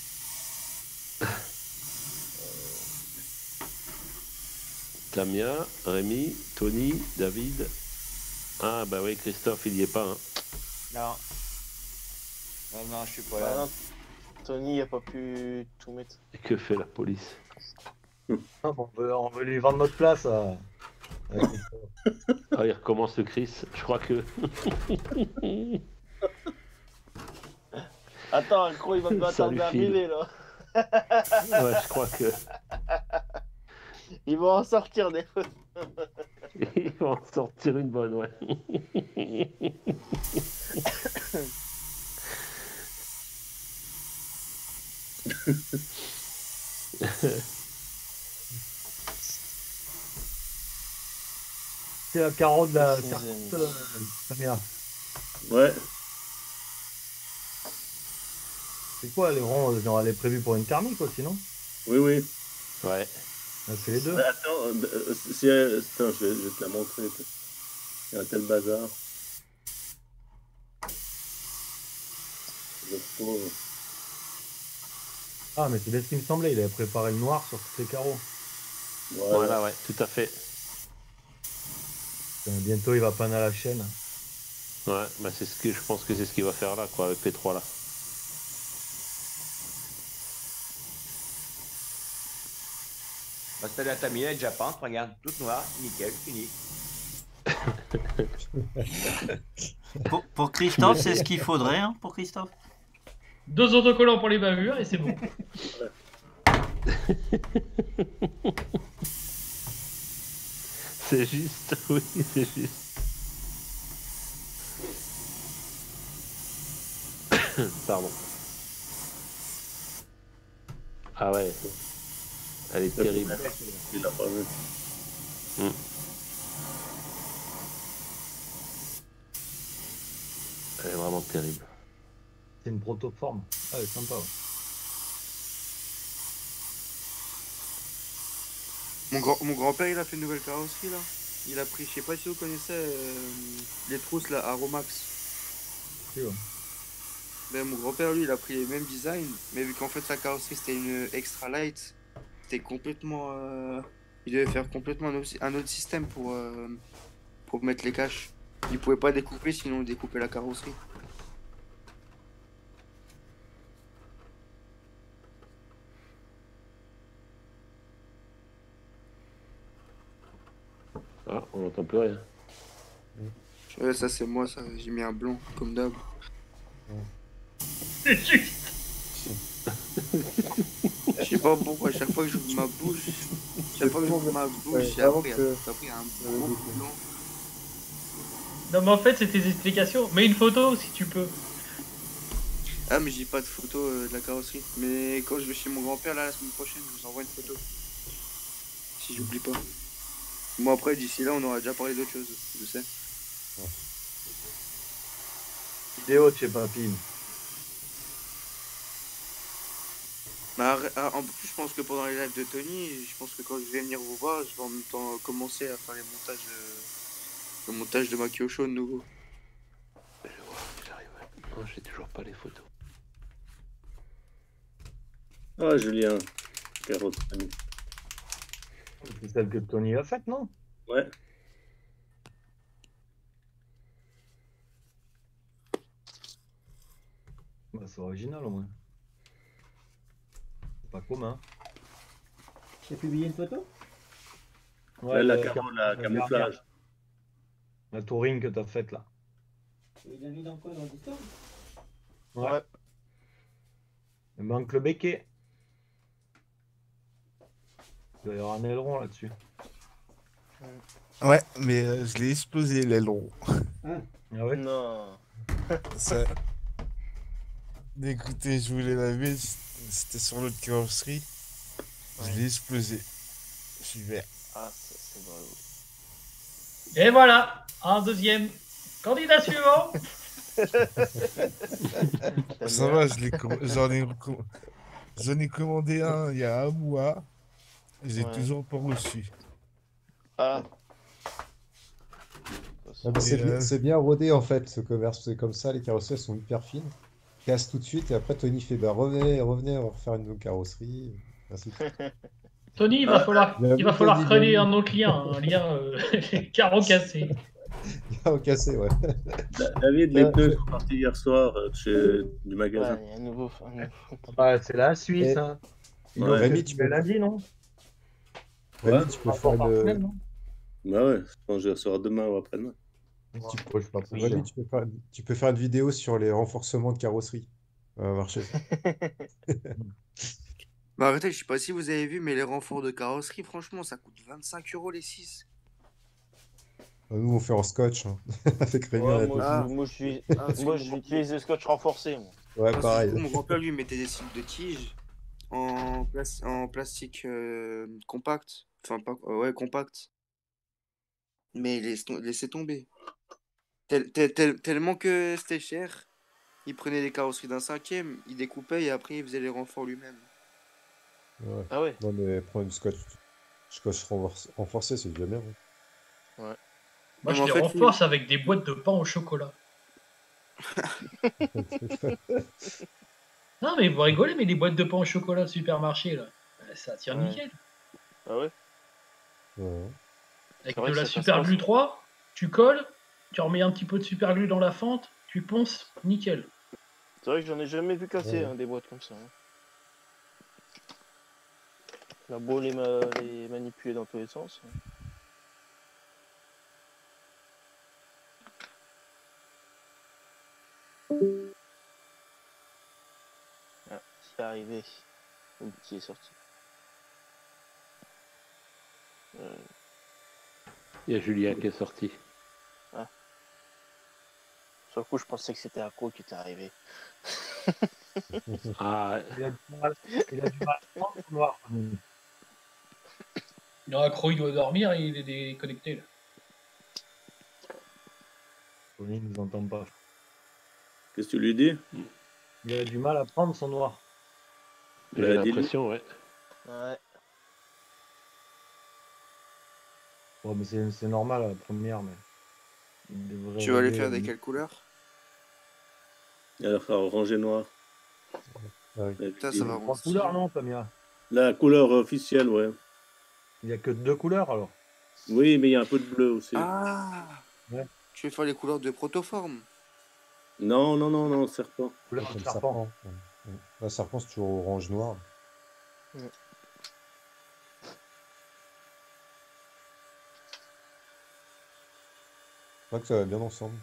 [SPEAKER 4] Damien, Rémi, Tony, David. Ah bah oui, Christophe il y est pas. Hein.
[SPEAKER 10] Non. Non, non, je suis pas
[SPEAKER 1] Ah
[SPEAKER 10] là.
[SPEAKER 1] non, Tony a pas pu tout mettre.
[SPEAKER 4] Et que fait la police?
[SPEAKER 8] Ah, bon, on, veut, on veut lui vendre notre place. à- à Christophe.
[SPEAKER 4] Ah, il recommence le Chris. Je crois que.
[SPEAKER 1] Attends, un gros, il va me battre
[SPEAKER 4] Salut,
[SPEAKER 1] à
[SPEAKER 4] Phil.
[SPEAKER 1] arriver là.
[SPEAKER 4] Ouais, je crois que.
[SPEAKER 1] Ils vont en sortir des fois.
[SPEAKER 4] Il va en sortir une bonne, ouais.
[SPEAKER 8] C'est la carreau de la
[SPEAKER 1] Mes
[SPEAKER 8] serpente,
[SPEAKER 1] amis.
[SPEAKER 8] euh, Damien.
[SPEAKER 11] Ouais.
[SPEAKER 8] C'est quoi les ronds? Genre, elle est prévue pour une thermique aussi, non?
[SPEAKER 11] Oui, oui.
[SPEAKER 4] Ouais.
[SPEAKER 8] Ah, c'est les deux.
[SPEAKER 11] Bah, attends, euh, si, euh, attends, je, vais, je vais te la montrer. Il y a un tel bazar. Je trouve.
[SPEAKER 8] Ah, mais c'est bien ce qui me semblait. Il avait préparé le noir sur tous les carreaux.
[SPEAKER 11] Voilà,
[SPEAKER 4] Voilà, ouais, tout à fait.
[SPEAKER 8] Euh, Bientôt, il va peindre à la chaîne.
[SPEAKER 4] Ouais, bah c'est ce que je pense que c'est ce qu'il va faire là, quoi, avec les trois là.
[SPEAKER 10] Bah, c'était la tamine, elle est déjà peinte, regarde, toute noire, nickel, fini.
[SPEAKER 3] Pour, pour Christophe, c'est ce qu'il faudrait, hein, pour Christophe.
[SPEAKER 5] Deux autocollants pour les bavures et c'est bon.
[SPEAKER 4] C'est juste, oui, c'est juste. Pardon. Ah ouais. Elle est terrible.
[SPEAKER 11] Il l'a pas vu.
[SPEAKER 4] Mm. Elle est vraiment terrible.
[SPEAKER 8] C'est une protoforme. Ah, elle est sympa. Ouais.
[SPEAKER 2] Mon, grand, mon grand-père, il a fait une nouvelle carrosserie là. Il a pris, je sais pas si vous connaissez euh, les trousses là, Aromax.
[SPEAKER 8] Oui, ouais.
[SPEAKER 2] Ben, mon grand-père, lui, il a pris les mêmes designs, mais vu qu'en fait sa carrosserie c'était une extra light, c'était complètement. Euh, il devait faire complètement un autre, un autre système pour, euh, pour mettre les caches. Il pouvait pas découper, sinon il découpait la carrosserie.
[SPEAKER 4] Ah, on n'entend plus rien.
[SPEAKER 2] Ouais, ça c'est moi, ça. J'ai mis un blanc, comme d'hab.
[SPEAKER 5] C'est juste.
[SPEAKER 2] Je sais pas pourquoi, à chaque fois que j'ouvre ma bouche, chaque fois que j'ouvre ma bouche, j'ai appris, appris un gros blanc.
[SPEAKER 5] Non mais en fait c'est tes explications. Mets une photo si tu peux.
[SPEAKER 2] Ah mais j'ai pas de photo euh, de la carrosserie. Mais quand je vais chez mon grand-père là la semaine prochaine, je vous envoie une photo. Si j'oublie pas. Bon après d'ici là on aura déjà parlé d'autre chose, je sais.
[SPEAKER 8] Vidéo de chez Papy.
[SPEAKER 2] Bah, en plus je pense que pendant les lives de Tony, je pense que quand je vais venir vous voir, je vais en même temps commencer à faire les montages, euh, le montage de ma Kyosho de nouveau.
[SPEAKER 4] Je vais voir si j'arrive à... Non, j'ai toujours pas les photos.
[SPEAKER 11] Ah, Julien. Carrosserie.
[SPEAKER 8] C'est celle que Tony a faite, non?
[SPEAKER 11] Ouais.
[SPEAKER 8] Bah, c'est original au moins. C'est pas commun.
[SPEAKER 6] Tu as publié une photo?
[SPEAKER 11] Ouais, la,
[SPEAKER 8] le-
[SPEAKER 11] camo, la camouflage.
[SPEAKER 8] La touring que t'as faite là.
[SPEAKER 6] Il l'a mis dans quoi? Dans Discord?
[SPEAKER 8] Ouais. Il manque le béquet. Il doit y avoir un aileron là-dessus.
[SPEAKER 12] Ouais, mais euh, je l'ai explosé l'aileron.
[SPEAKER 8] Ah ouais?
[SPEAKER 1] Non.
[SPEAKER 12] Ça... Écoutez, je voulais la mettre, c'était sur l'autre carrosserie. Je l'ai explosé. Super.
[SPEAKER 1] Ah, ça, c'est drôle.
[SPEAKER 5] Et voilà, un deuxième. Candidat suivant.
[SPEAKER 12] Ça va, je l'ai com- j'en ai, com- j'en ai commandé un il y a un mois. J'ai
[SPEAKER 1] Ouais.
[SPEAKER 12] toujours pas reçu.
[SPEAKER 1] Ah.
[SPEAKER 7] Ah, mais c'est
[SPEAKER 12] Et,
[SPEAKER 7] bien,
[SPEAKER 12] euh,
[SPEAKER 7] c'est bien rodé en fait ce commerce, c'est comme ça, les carrosseries sont hyper fines. Casse tout de suite et après Tony fait bah revenez, revenez, on va refaire une nouvelle carrosserie. Ainsi de suite.
[SPEAKER 5] Tony, il va
[SPEAKER 7] Ah,
[SPEAKER 5] falloir,
[SPEAKER 7] bien
[SPEAKER 5] il va
[SPEAKER 7] vu,
[SPEAKER 5] falloir
[SPEAKER 7] Tony,
[SPEAKER 5] créer
[SPEAKER 7] bien
[SPEAKER 5] un
[SPEAKER 7] vu.
[SPEAKER 5] autre lien, un lien euh, carreau cassé.
[SPEAKER 7] Carreau cassé, ouais.
[SPEAKER 11] David, les
[SPEAKER 7] Ouais,
[SPEAKER 11] pneus
[SPEAKER 7] je-
[SPEAKER 11] sont partis hier soir euh, chez, du magasin.
[SPEAKER 1] Ouais, il y a un nouveau. un nouveau-
[SPEAKER 8] Ouais, c'est la Suisse,
[SPEAKER 7] Et-
[SPEAKER 8] hein. Ils
[SPEAKER 11] Ouais.
[SPEAKER 8] ont
[SPEAKER 7] Rémi,
[SPEAKER 8] fait
[SPEAKER 7] tu
[SPEAKER 8] ce
[SPEAKER 7] peux-
[SPEAKER 8] lundi, non?
[SPEAKER 7] Rémi, tu peux
[SPEAKER 8] Un
[SPEAKER 7] faire
[SPEAKER 8] jour par semaine,
[SPEAKER 7] une...
[SPEAKER 8] non?
[SPEAKER 11] Bah ouais, je pense que je le recevoir demain ou après-demain.
[SPEAKER 7] tu...
[SPEAKER 8] Ouais, je sais pas trop
[SPEAKER 7] Rémi,
[SPEAKER 8] cher.
[SPEAKER 7] tu peux faire... tu peux faire une vidéo sur les renforcements de carrosserie. Ça va marcher.
[SPEAKER 2] Bah arrêtez, je sais pas si vous avez vu, mais les renforts de carrosserie, franchement, ça coûte vingt-cinq euros les six.
[SPEAKER 7] Nous, on fait en scotch. Hein. Avec Rémi,
[SPEAKER 1] Ouais,
[SPEAKER 7] on a
[SPEAKER 1] moi,
[SPEAKER 7] tout
[SPEAKER 2] Ah.
[SPEAKER 1] je, moi, je suis,
[SPEAKER 2] Ah, parce
[SPEAKER 1] moi,
[SPEAKER 2] que mon-
[SPEAKER 1] j'utilise le scotch renforcé. Moi.
[SPEAKER 7] Ouais,
[SPEAKER 2] Parce que
[SPEAKER 7] pareil.
[SPEAKER 2] du coup, mon grand-père, lui, mettait des cils de tige en, plas- en plastique euh, compact. Enfin, pas... euh, ouais, compact. Mais il laisse- laissait tomber. Tel- tel- tel- tellement que c'était cher, il prenait les carrosseries d'un cinquième, il découpait et après il faisait les renforts lui-même.
[SPEAKER 7] Ouais.
[SPEAKER 1] Ah ouais.
[SPEAKER 7] Non, mais prends du scotch. Je coche renforcé, renforcé, c'est déjà bien. hein.
[SPEAKER 1] Ouais.
[SPEAKER 5] Moi,
[SPEAKER 2] Non,
[SPEAKER 5] je
[SPEAKER 2] mais
[SPEAKER 5] les
[SPEAKER 2] en fait,
[SPEAKER 5] renforce avec des boîtes de pain au chocolat. Non, mais vous rigolez, mais les boîtes de pain au chocolat de supermarché, là, euh, ça tient
[SPEAKER 1] Ouais.
[SPEAKER 5] nickel.
[SPEAKER 1] Ah ouais?
[SPEAKER 7] Ouais.
[SPEAKER 5] Avec
[SPEAKER 1] C'est vrai
[SPEAKER 5] de
[SPEAKER 1] que
[SPEAKER 5] la
[SPEAKER 1] ça casse
[SPEAKER 5] super
[SPEAKER 1] pas,
[SPEAKER 5] glue
[SPEAKER 1] ça.
[SPEAKER 5] trois, tu colles, tu remets un petit peu de super glue dans la fente, tu ponces, nickel.
[SPEAKER 1] C'est vrai que j'en ai jamais vu casser
[SPEAKER 7] Ouais.
[SPEAKER 1] hein, des boîtes comme ça. Hein. On a beau les, ma- les manipuler dans tous les sens. hein. Ah, c'est arrivé. Ou qui est sorti. Euh,
[SPEAKER 4] Il y a Julien qui est sorti.
[SPEAKER 1] ah. Sur le coup, je pensais que c'était Akko qui était arrivé.
[SPEAKER 4] Ah,
[SPEAKER 8] Il a du mal, il a du mal à prendre son noir.
[SPEAKER 5] Non, Accro, il doit dormir, il est déconnecté, là.
[SPEAKER 8] Tony ne nous entend pas.
[SPEAKER 11] Qu'est-ce que tu lui dis?
[SPEAKER 8] Il a du mal à prendre son noir.
[SPEAKER 4] j'ai
[SPEAKER 11] Bah, dis-lui.
[SPEAKER 4] l'impression, ouais.
[SPEAKER 1] Ouais.
[SPEAKER 8] Bon, mais c'est c'est normal à la première, mais. Il devrait
[SPEAKER 2] Tu vas les
[SPEAKER 8] régler,
[SPEAKER 2] faire
[SPEAKER 8] euh,
[SPEAKER 2] des quelles couleurs?
[SPEAKER 11] Alors, faire orange et noir.
[SPEAKER 7] Ah oui.
[SPEAKER 11] Ouais,
[SPEAKER 2] Ça,
[SPEAKER 11] dis-
[SPEAKER 2] ça va
[SPEAKER 8] Trois
[SPEAKER 2] rendre
[SPEAKER 8] couleurs,
[SPEAKER 2] stylé.
[SPEAKER 8] non, Tamia?
[SPEAKER 11] La couleur officielle, ouais.
[SPEAKER 8] Il n'y a que deux couleurs alors.
[SPEAKER 11] Oui, mais il y a un peu de bleu aussi.
[SPEAKER 2] Ah!
[SPEAKER 8] Ouais.
[SPEAKER 2] Tu veux faire les couleurs de protoforme?
[SPEAKER 11] Non, non, non, non, serpent.
[SPEAKER 7] Ouais,
[SPEAKER 8] Couleur
[SPEAKER 7] comme
[SPEAKER 8] de
[SPEAKER 7] serpent.
[SPEAKER 8] serpent.
[SPEAKER 7] Ouais. Ouais. Là, serpent, c'est toujours orange noir.
[SPEAKER 1] Ouais.
[SPEAKER 7] Je crois que ça va bien ensemble.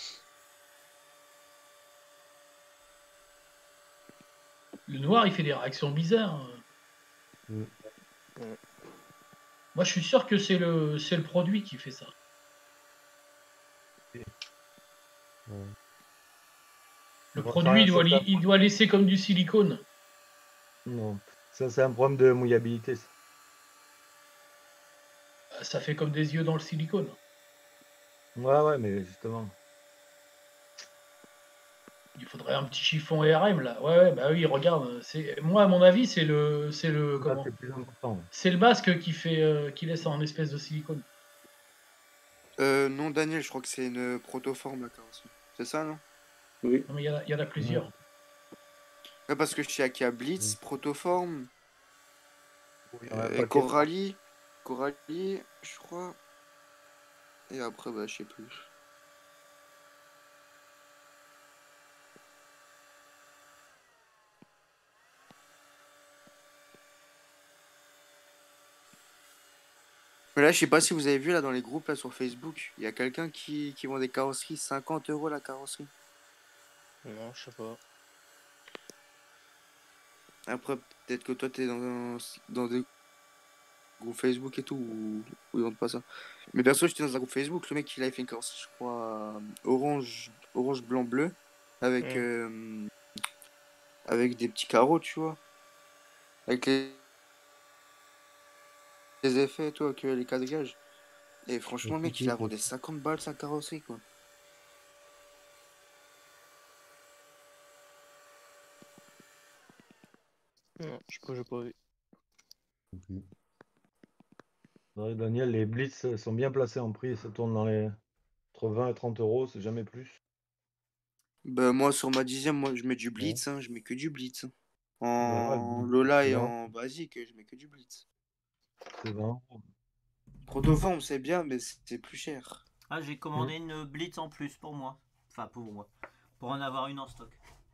[SPEAKER 5] Le noir, il fait des réactions bizarres.
[SPEAKER 7] Mm.
[SPEAKER 1] Ouais.
[SPEAKER 5] Moi, je suis sûr que c'est le, c'est le produit qui fait ça.
[SPEAKER 7] Ouais.
[SPEAKER 5] Le
[SPEAKER 8] Bon, ça
[SPEAKER 5] produit,
[SPEAKER 8] rien,
[SPEAKER 5] il doit,
[SPEAKER 8] ça,
[SPEAKER 5] li-
[SPEAKER 8] ça-
[SPEAKER 5] il doit laisser comme du silicone.
[SPEAKER 8] Non. Ça, c'est un problème de mouillabilité. ça.
[SPEAKER 5] Ça fait comme des yeux dans le silicone.
[SPEAKER 8] Ouais, ouais, mais justement.
[SPEAKER 5] Il faudrait un petit chiffon R M là. Ouais, ouais, bah oui, regarde. C'est moi, à mon avis, c'est le, c'est le
[SPEAKER 8] Ça,
[SPEAKER 5] comment
[SPEAKER 8] c'est plus important.
[SPEAKER 5] C'est le masque qui fait, euh, qui laisse en espèce de silicone.
[SPEAKER 2] Euh, non, Daniel, je crois que c'est une protoforme, la carrosserie. C'est ça, non?
[SPEAKER 11] Oui.
[SPEAKER 5] Non, mais il y, en a- il y en a plusieurs.
[SPEAKER 2] Ouais, parce que je sais qu'il y a Blitz, protoforme,
[SPEAKER 8] Il y en a un
[SPEAKER 2] euh, et
[SPEAKER 8] paquet.
[SPEAKER 2] Coralie. Coralie, je crois. Et après, bah, je sais plus. Mais là, je sais pas si vous avez vu là dans les groupes là sur Facebook, il y a quelqu'un qui, qui vend des carrosseries, cinquante euros la carrosserie.
[SPEAKER 1] Non, je sais pas.
[SPEAKER 2] Après, peut-être que toi t'es dans, un- dans des groupes Facebook et tout, où, où ils vendent pas ça. Mais perso, j'étais dans un groupe Facebook, le mec il avait fait une carrosserie, je crois, euh, orange, orange, blanc, bleu, avec,
[SPEAKER 1] Mm.
[SPEAKER 2] euh, avec des petits carreaux, tu vois. Avec les, les effets et tout, avec euh, les cas de gage. Et franchement, le mec il a vendu cinquante balles sa carrosserie, quoi.
[SPEAKER 1] Non, je sais pas, j'ai pas vu.
[SPEAKER 8] Ouais, Daniel, les Blitz euh, sont bien placés en prix. Ça tourne dans les entre vingt et trente euros, c'est jamais plus.
[SPEAKER 2] Bah, moi, sur ma dixième, moi, je mets du Blitz, hein, je mets que du Blitz. hein.
[SPEAKER 8] Bah ouais,
[SPEAKER 2] En
[SPEAKER 8] Blitz,
[SPEAKER 2] Lola
[SPEAKER 8] c'est
[SPEAKER 2] et
[SPEAKER 8] vingt.
[SPEAKER 2] en basique, je mets que du Blitz.
[SPEAKER 8] C'est vingt euros.
[SPEAKER 2] Protoforme, c'est bien, mais c'est plus cher.
[SPEAKER 3] Ah, j'ai commandé une Blitz en plus pour moi. Enfin, pour moi. Pour en avoir une en stock.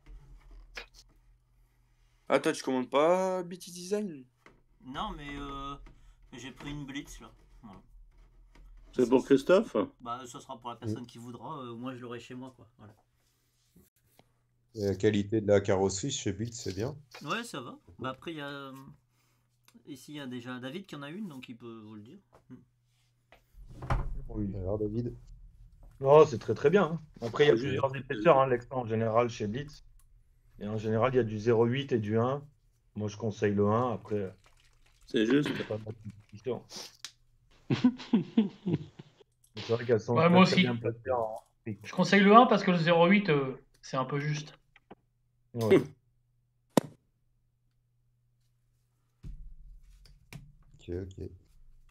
[SPEAKER 2] Ah, toi, tu commandes pas B T Design?
[SPEAKER 3] Non, mais euh, j'ai pris une Blitz là. Voilà.
[SPEAKER 11] C'est pour Christophe?
[SPEAKER 3] Bah, ce sera pour la personne qui voudra. euh, moi, je l'aurai chez moi, quoi. Voilà.
[SPEAKER 7] Et la qualité de la carrosserie chez Blitz, c'est bien.
[SPEAKER 3] Ouais, ça va. Bah, après, il y a. euh, Ici, il y a déjà David qui en a une, donc il peut vous le dire. Hmm.
[SPEAKER 8] Oui.
[SPEAKER 7] Alors, David.
[SPEAKER 8] Non, c'est très très bien. hein. Après, il y a
[SPEAKER 11] Vas-y.
[SPEAKER 8] plusieurs épaisseurs, hein, l'extra en général chez Blitz. Et en général, il y a du zéro virgule huit et du un. Moi, je conseille le un. Après,
[SPEAKER 11] C'est juste.
[SPEAKER 8] c'est pas mal de discussion. C'est vrai qu'elles sont
[SPEAKER 5] Ouais,
[SPEAKER 8] très,
[SPEAKER 5] moi
[SPEAKER 8] très
[SPEAKER 5] aussi.
[SPEAKER 8] bien placées en prix.
[SPEAKER 5] Je conseille le un parce que le zéro virgule huit, euh, c'est un peu juste.
[SPEAKER 8] Ouais.
[SPEAKER 7] Ok, ok.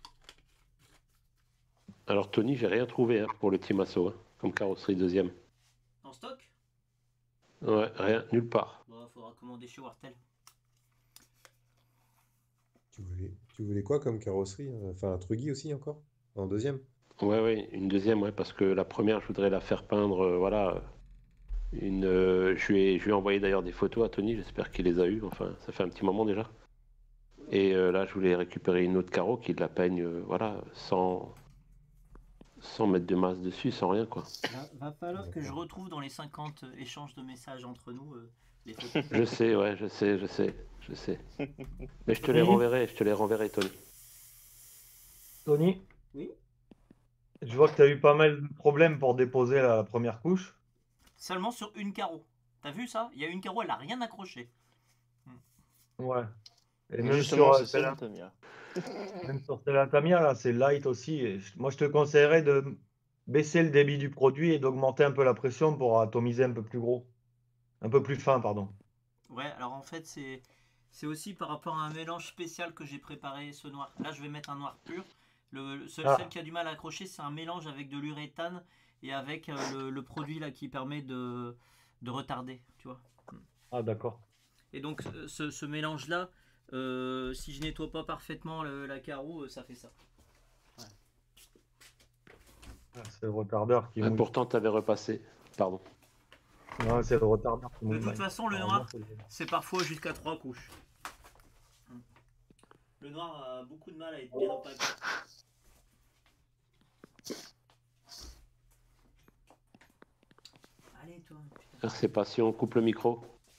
[SPEAKER 4] Alors Tony, j'ai rien trouvé hein, pour le Timasso, hein, comme carrosserie deuxième.
[SPEAKER 3] En stock?
[SPEAKER 4] Ouais, rien, nulle part.
[SPEAKER 3] Bon, faudra commander chez Wartel.
[SPEAKER 7] Tu voulais, tu voulais quoi comme carrosserie? hein Enfin, un Truggy aussi encore? En deuxième?
[SPEAKER 4] Ouais, ouais, une deuxième, ouais, parce que la première, je voudrais la faire peindre, euh, voilà. Une, euh, je lui ai, je lui ai envoyé d'ailleurs des photos à Tony, j'espère qu'il les a eues, enfin, ça fait un petit moment déjà. Et euh, là, je voulais récupérer une autre carreau qui la peigne, euh, voilà, sans, sans mettre de masse dessus, sans rien, quoi.
[SPEAKER 3] Va, va falloir que je retrouve dans les cinquante échanges de messages entre nous euh, les photos.
[SPEAKER 4] Je sais, ouais, je sais, je sais, je sais. Mais je te les renverrai, je te les renverrai, Tony.
[SPEAKER 8] Tony,
[SPEAKER 3] Oui.
[SPEAKER 8] je vois que tu as eu pas mal de problèmes pour déposer la première couche.
[SPEAKER 3] Seulement sur une carreau. T'as vu ça? Il y a une carreau, elle a rien accroché.
[SPEAKER 8] Ouais. Et
[SPEAKER 1] Mais
[SPEAKER 8] même
[SPEAKER 1] justement,
[SPEAKER 8] sur,
[SPEAKER 1] c'est
[SPEAKER 8] euh,
[SPEAKER 1] ça
[SPEAKER 8] Tela-
[SPEAKER 1] la Tamia.
[SPEAKER 8] même sur Telatamia, là, c'est light aussi. Et je- moi, je te conseillerais de baisser le débit du produit et d'augmenter un peu la pression pour atomiser un peu plus gros. Un peu plus fin, pardon.
[SPEAKER 3] Ouais, alors en fait, c'est c'est aussi par rapport à un mélange spécial que j'ai préparé, ce noir. Là, je vais mettre un noir pur. Le, le seul,
[SPEAKER 8] Ah.
[SPEAKER 3] Celle qui a du mal à accrocher, c'est un mélange avec de l'uréthane et avec euh, le, le produit là qui permet de, de retarder, tu vois.
[SPEAKER 8] Ah, d'accord.
[SPEAKER 3] Et donc, euh, ce, ce mélange-là, euh, si je nettoie pas parfaitement le- la carreau, euh, ça fait ça. Ouais.
[SPEAKER 8] Ah, c'est le retardeur qui
[SPEAKER 4] Ah,
[SPEAKER 8] mouille.
[SPEAKER 4] pourtant, t'avais repassé, pardon.
[SPEAKER 8] Non, c'est le retardeur qui
[SPEAKER 3] De
[SPEAKER 8] mouille.
[SPEAKER 3] toute
[SPEAKER 8] mal.
[SPEAKER 3] façon, le
[SPEAKER 8] Normalement,
[SPEAKER 3] noir,
[SPEAKER 8] c'est le-
[SPEAKER 3] c'est parfois jusqu'à trois couches. Le noir a beaucoup de mal à être bien opaque. Allez, toi.
[SPEAKER 4] Je sais pas si on coupe le micro.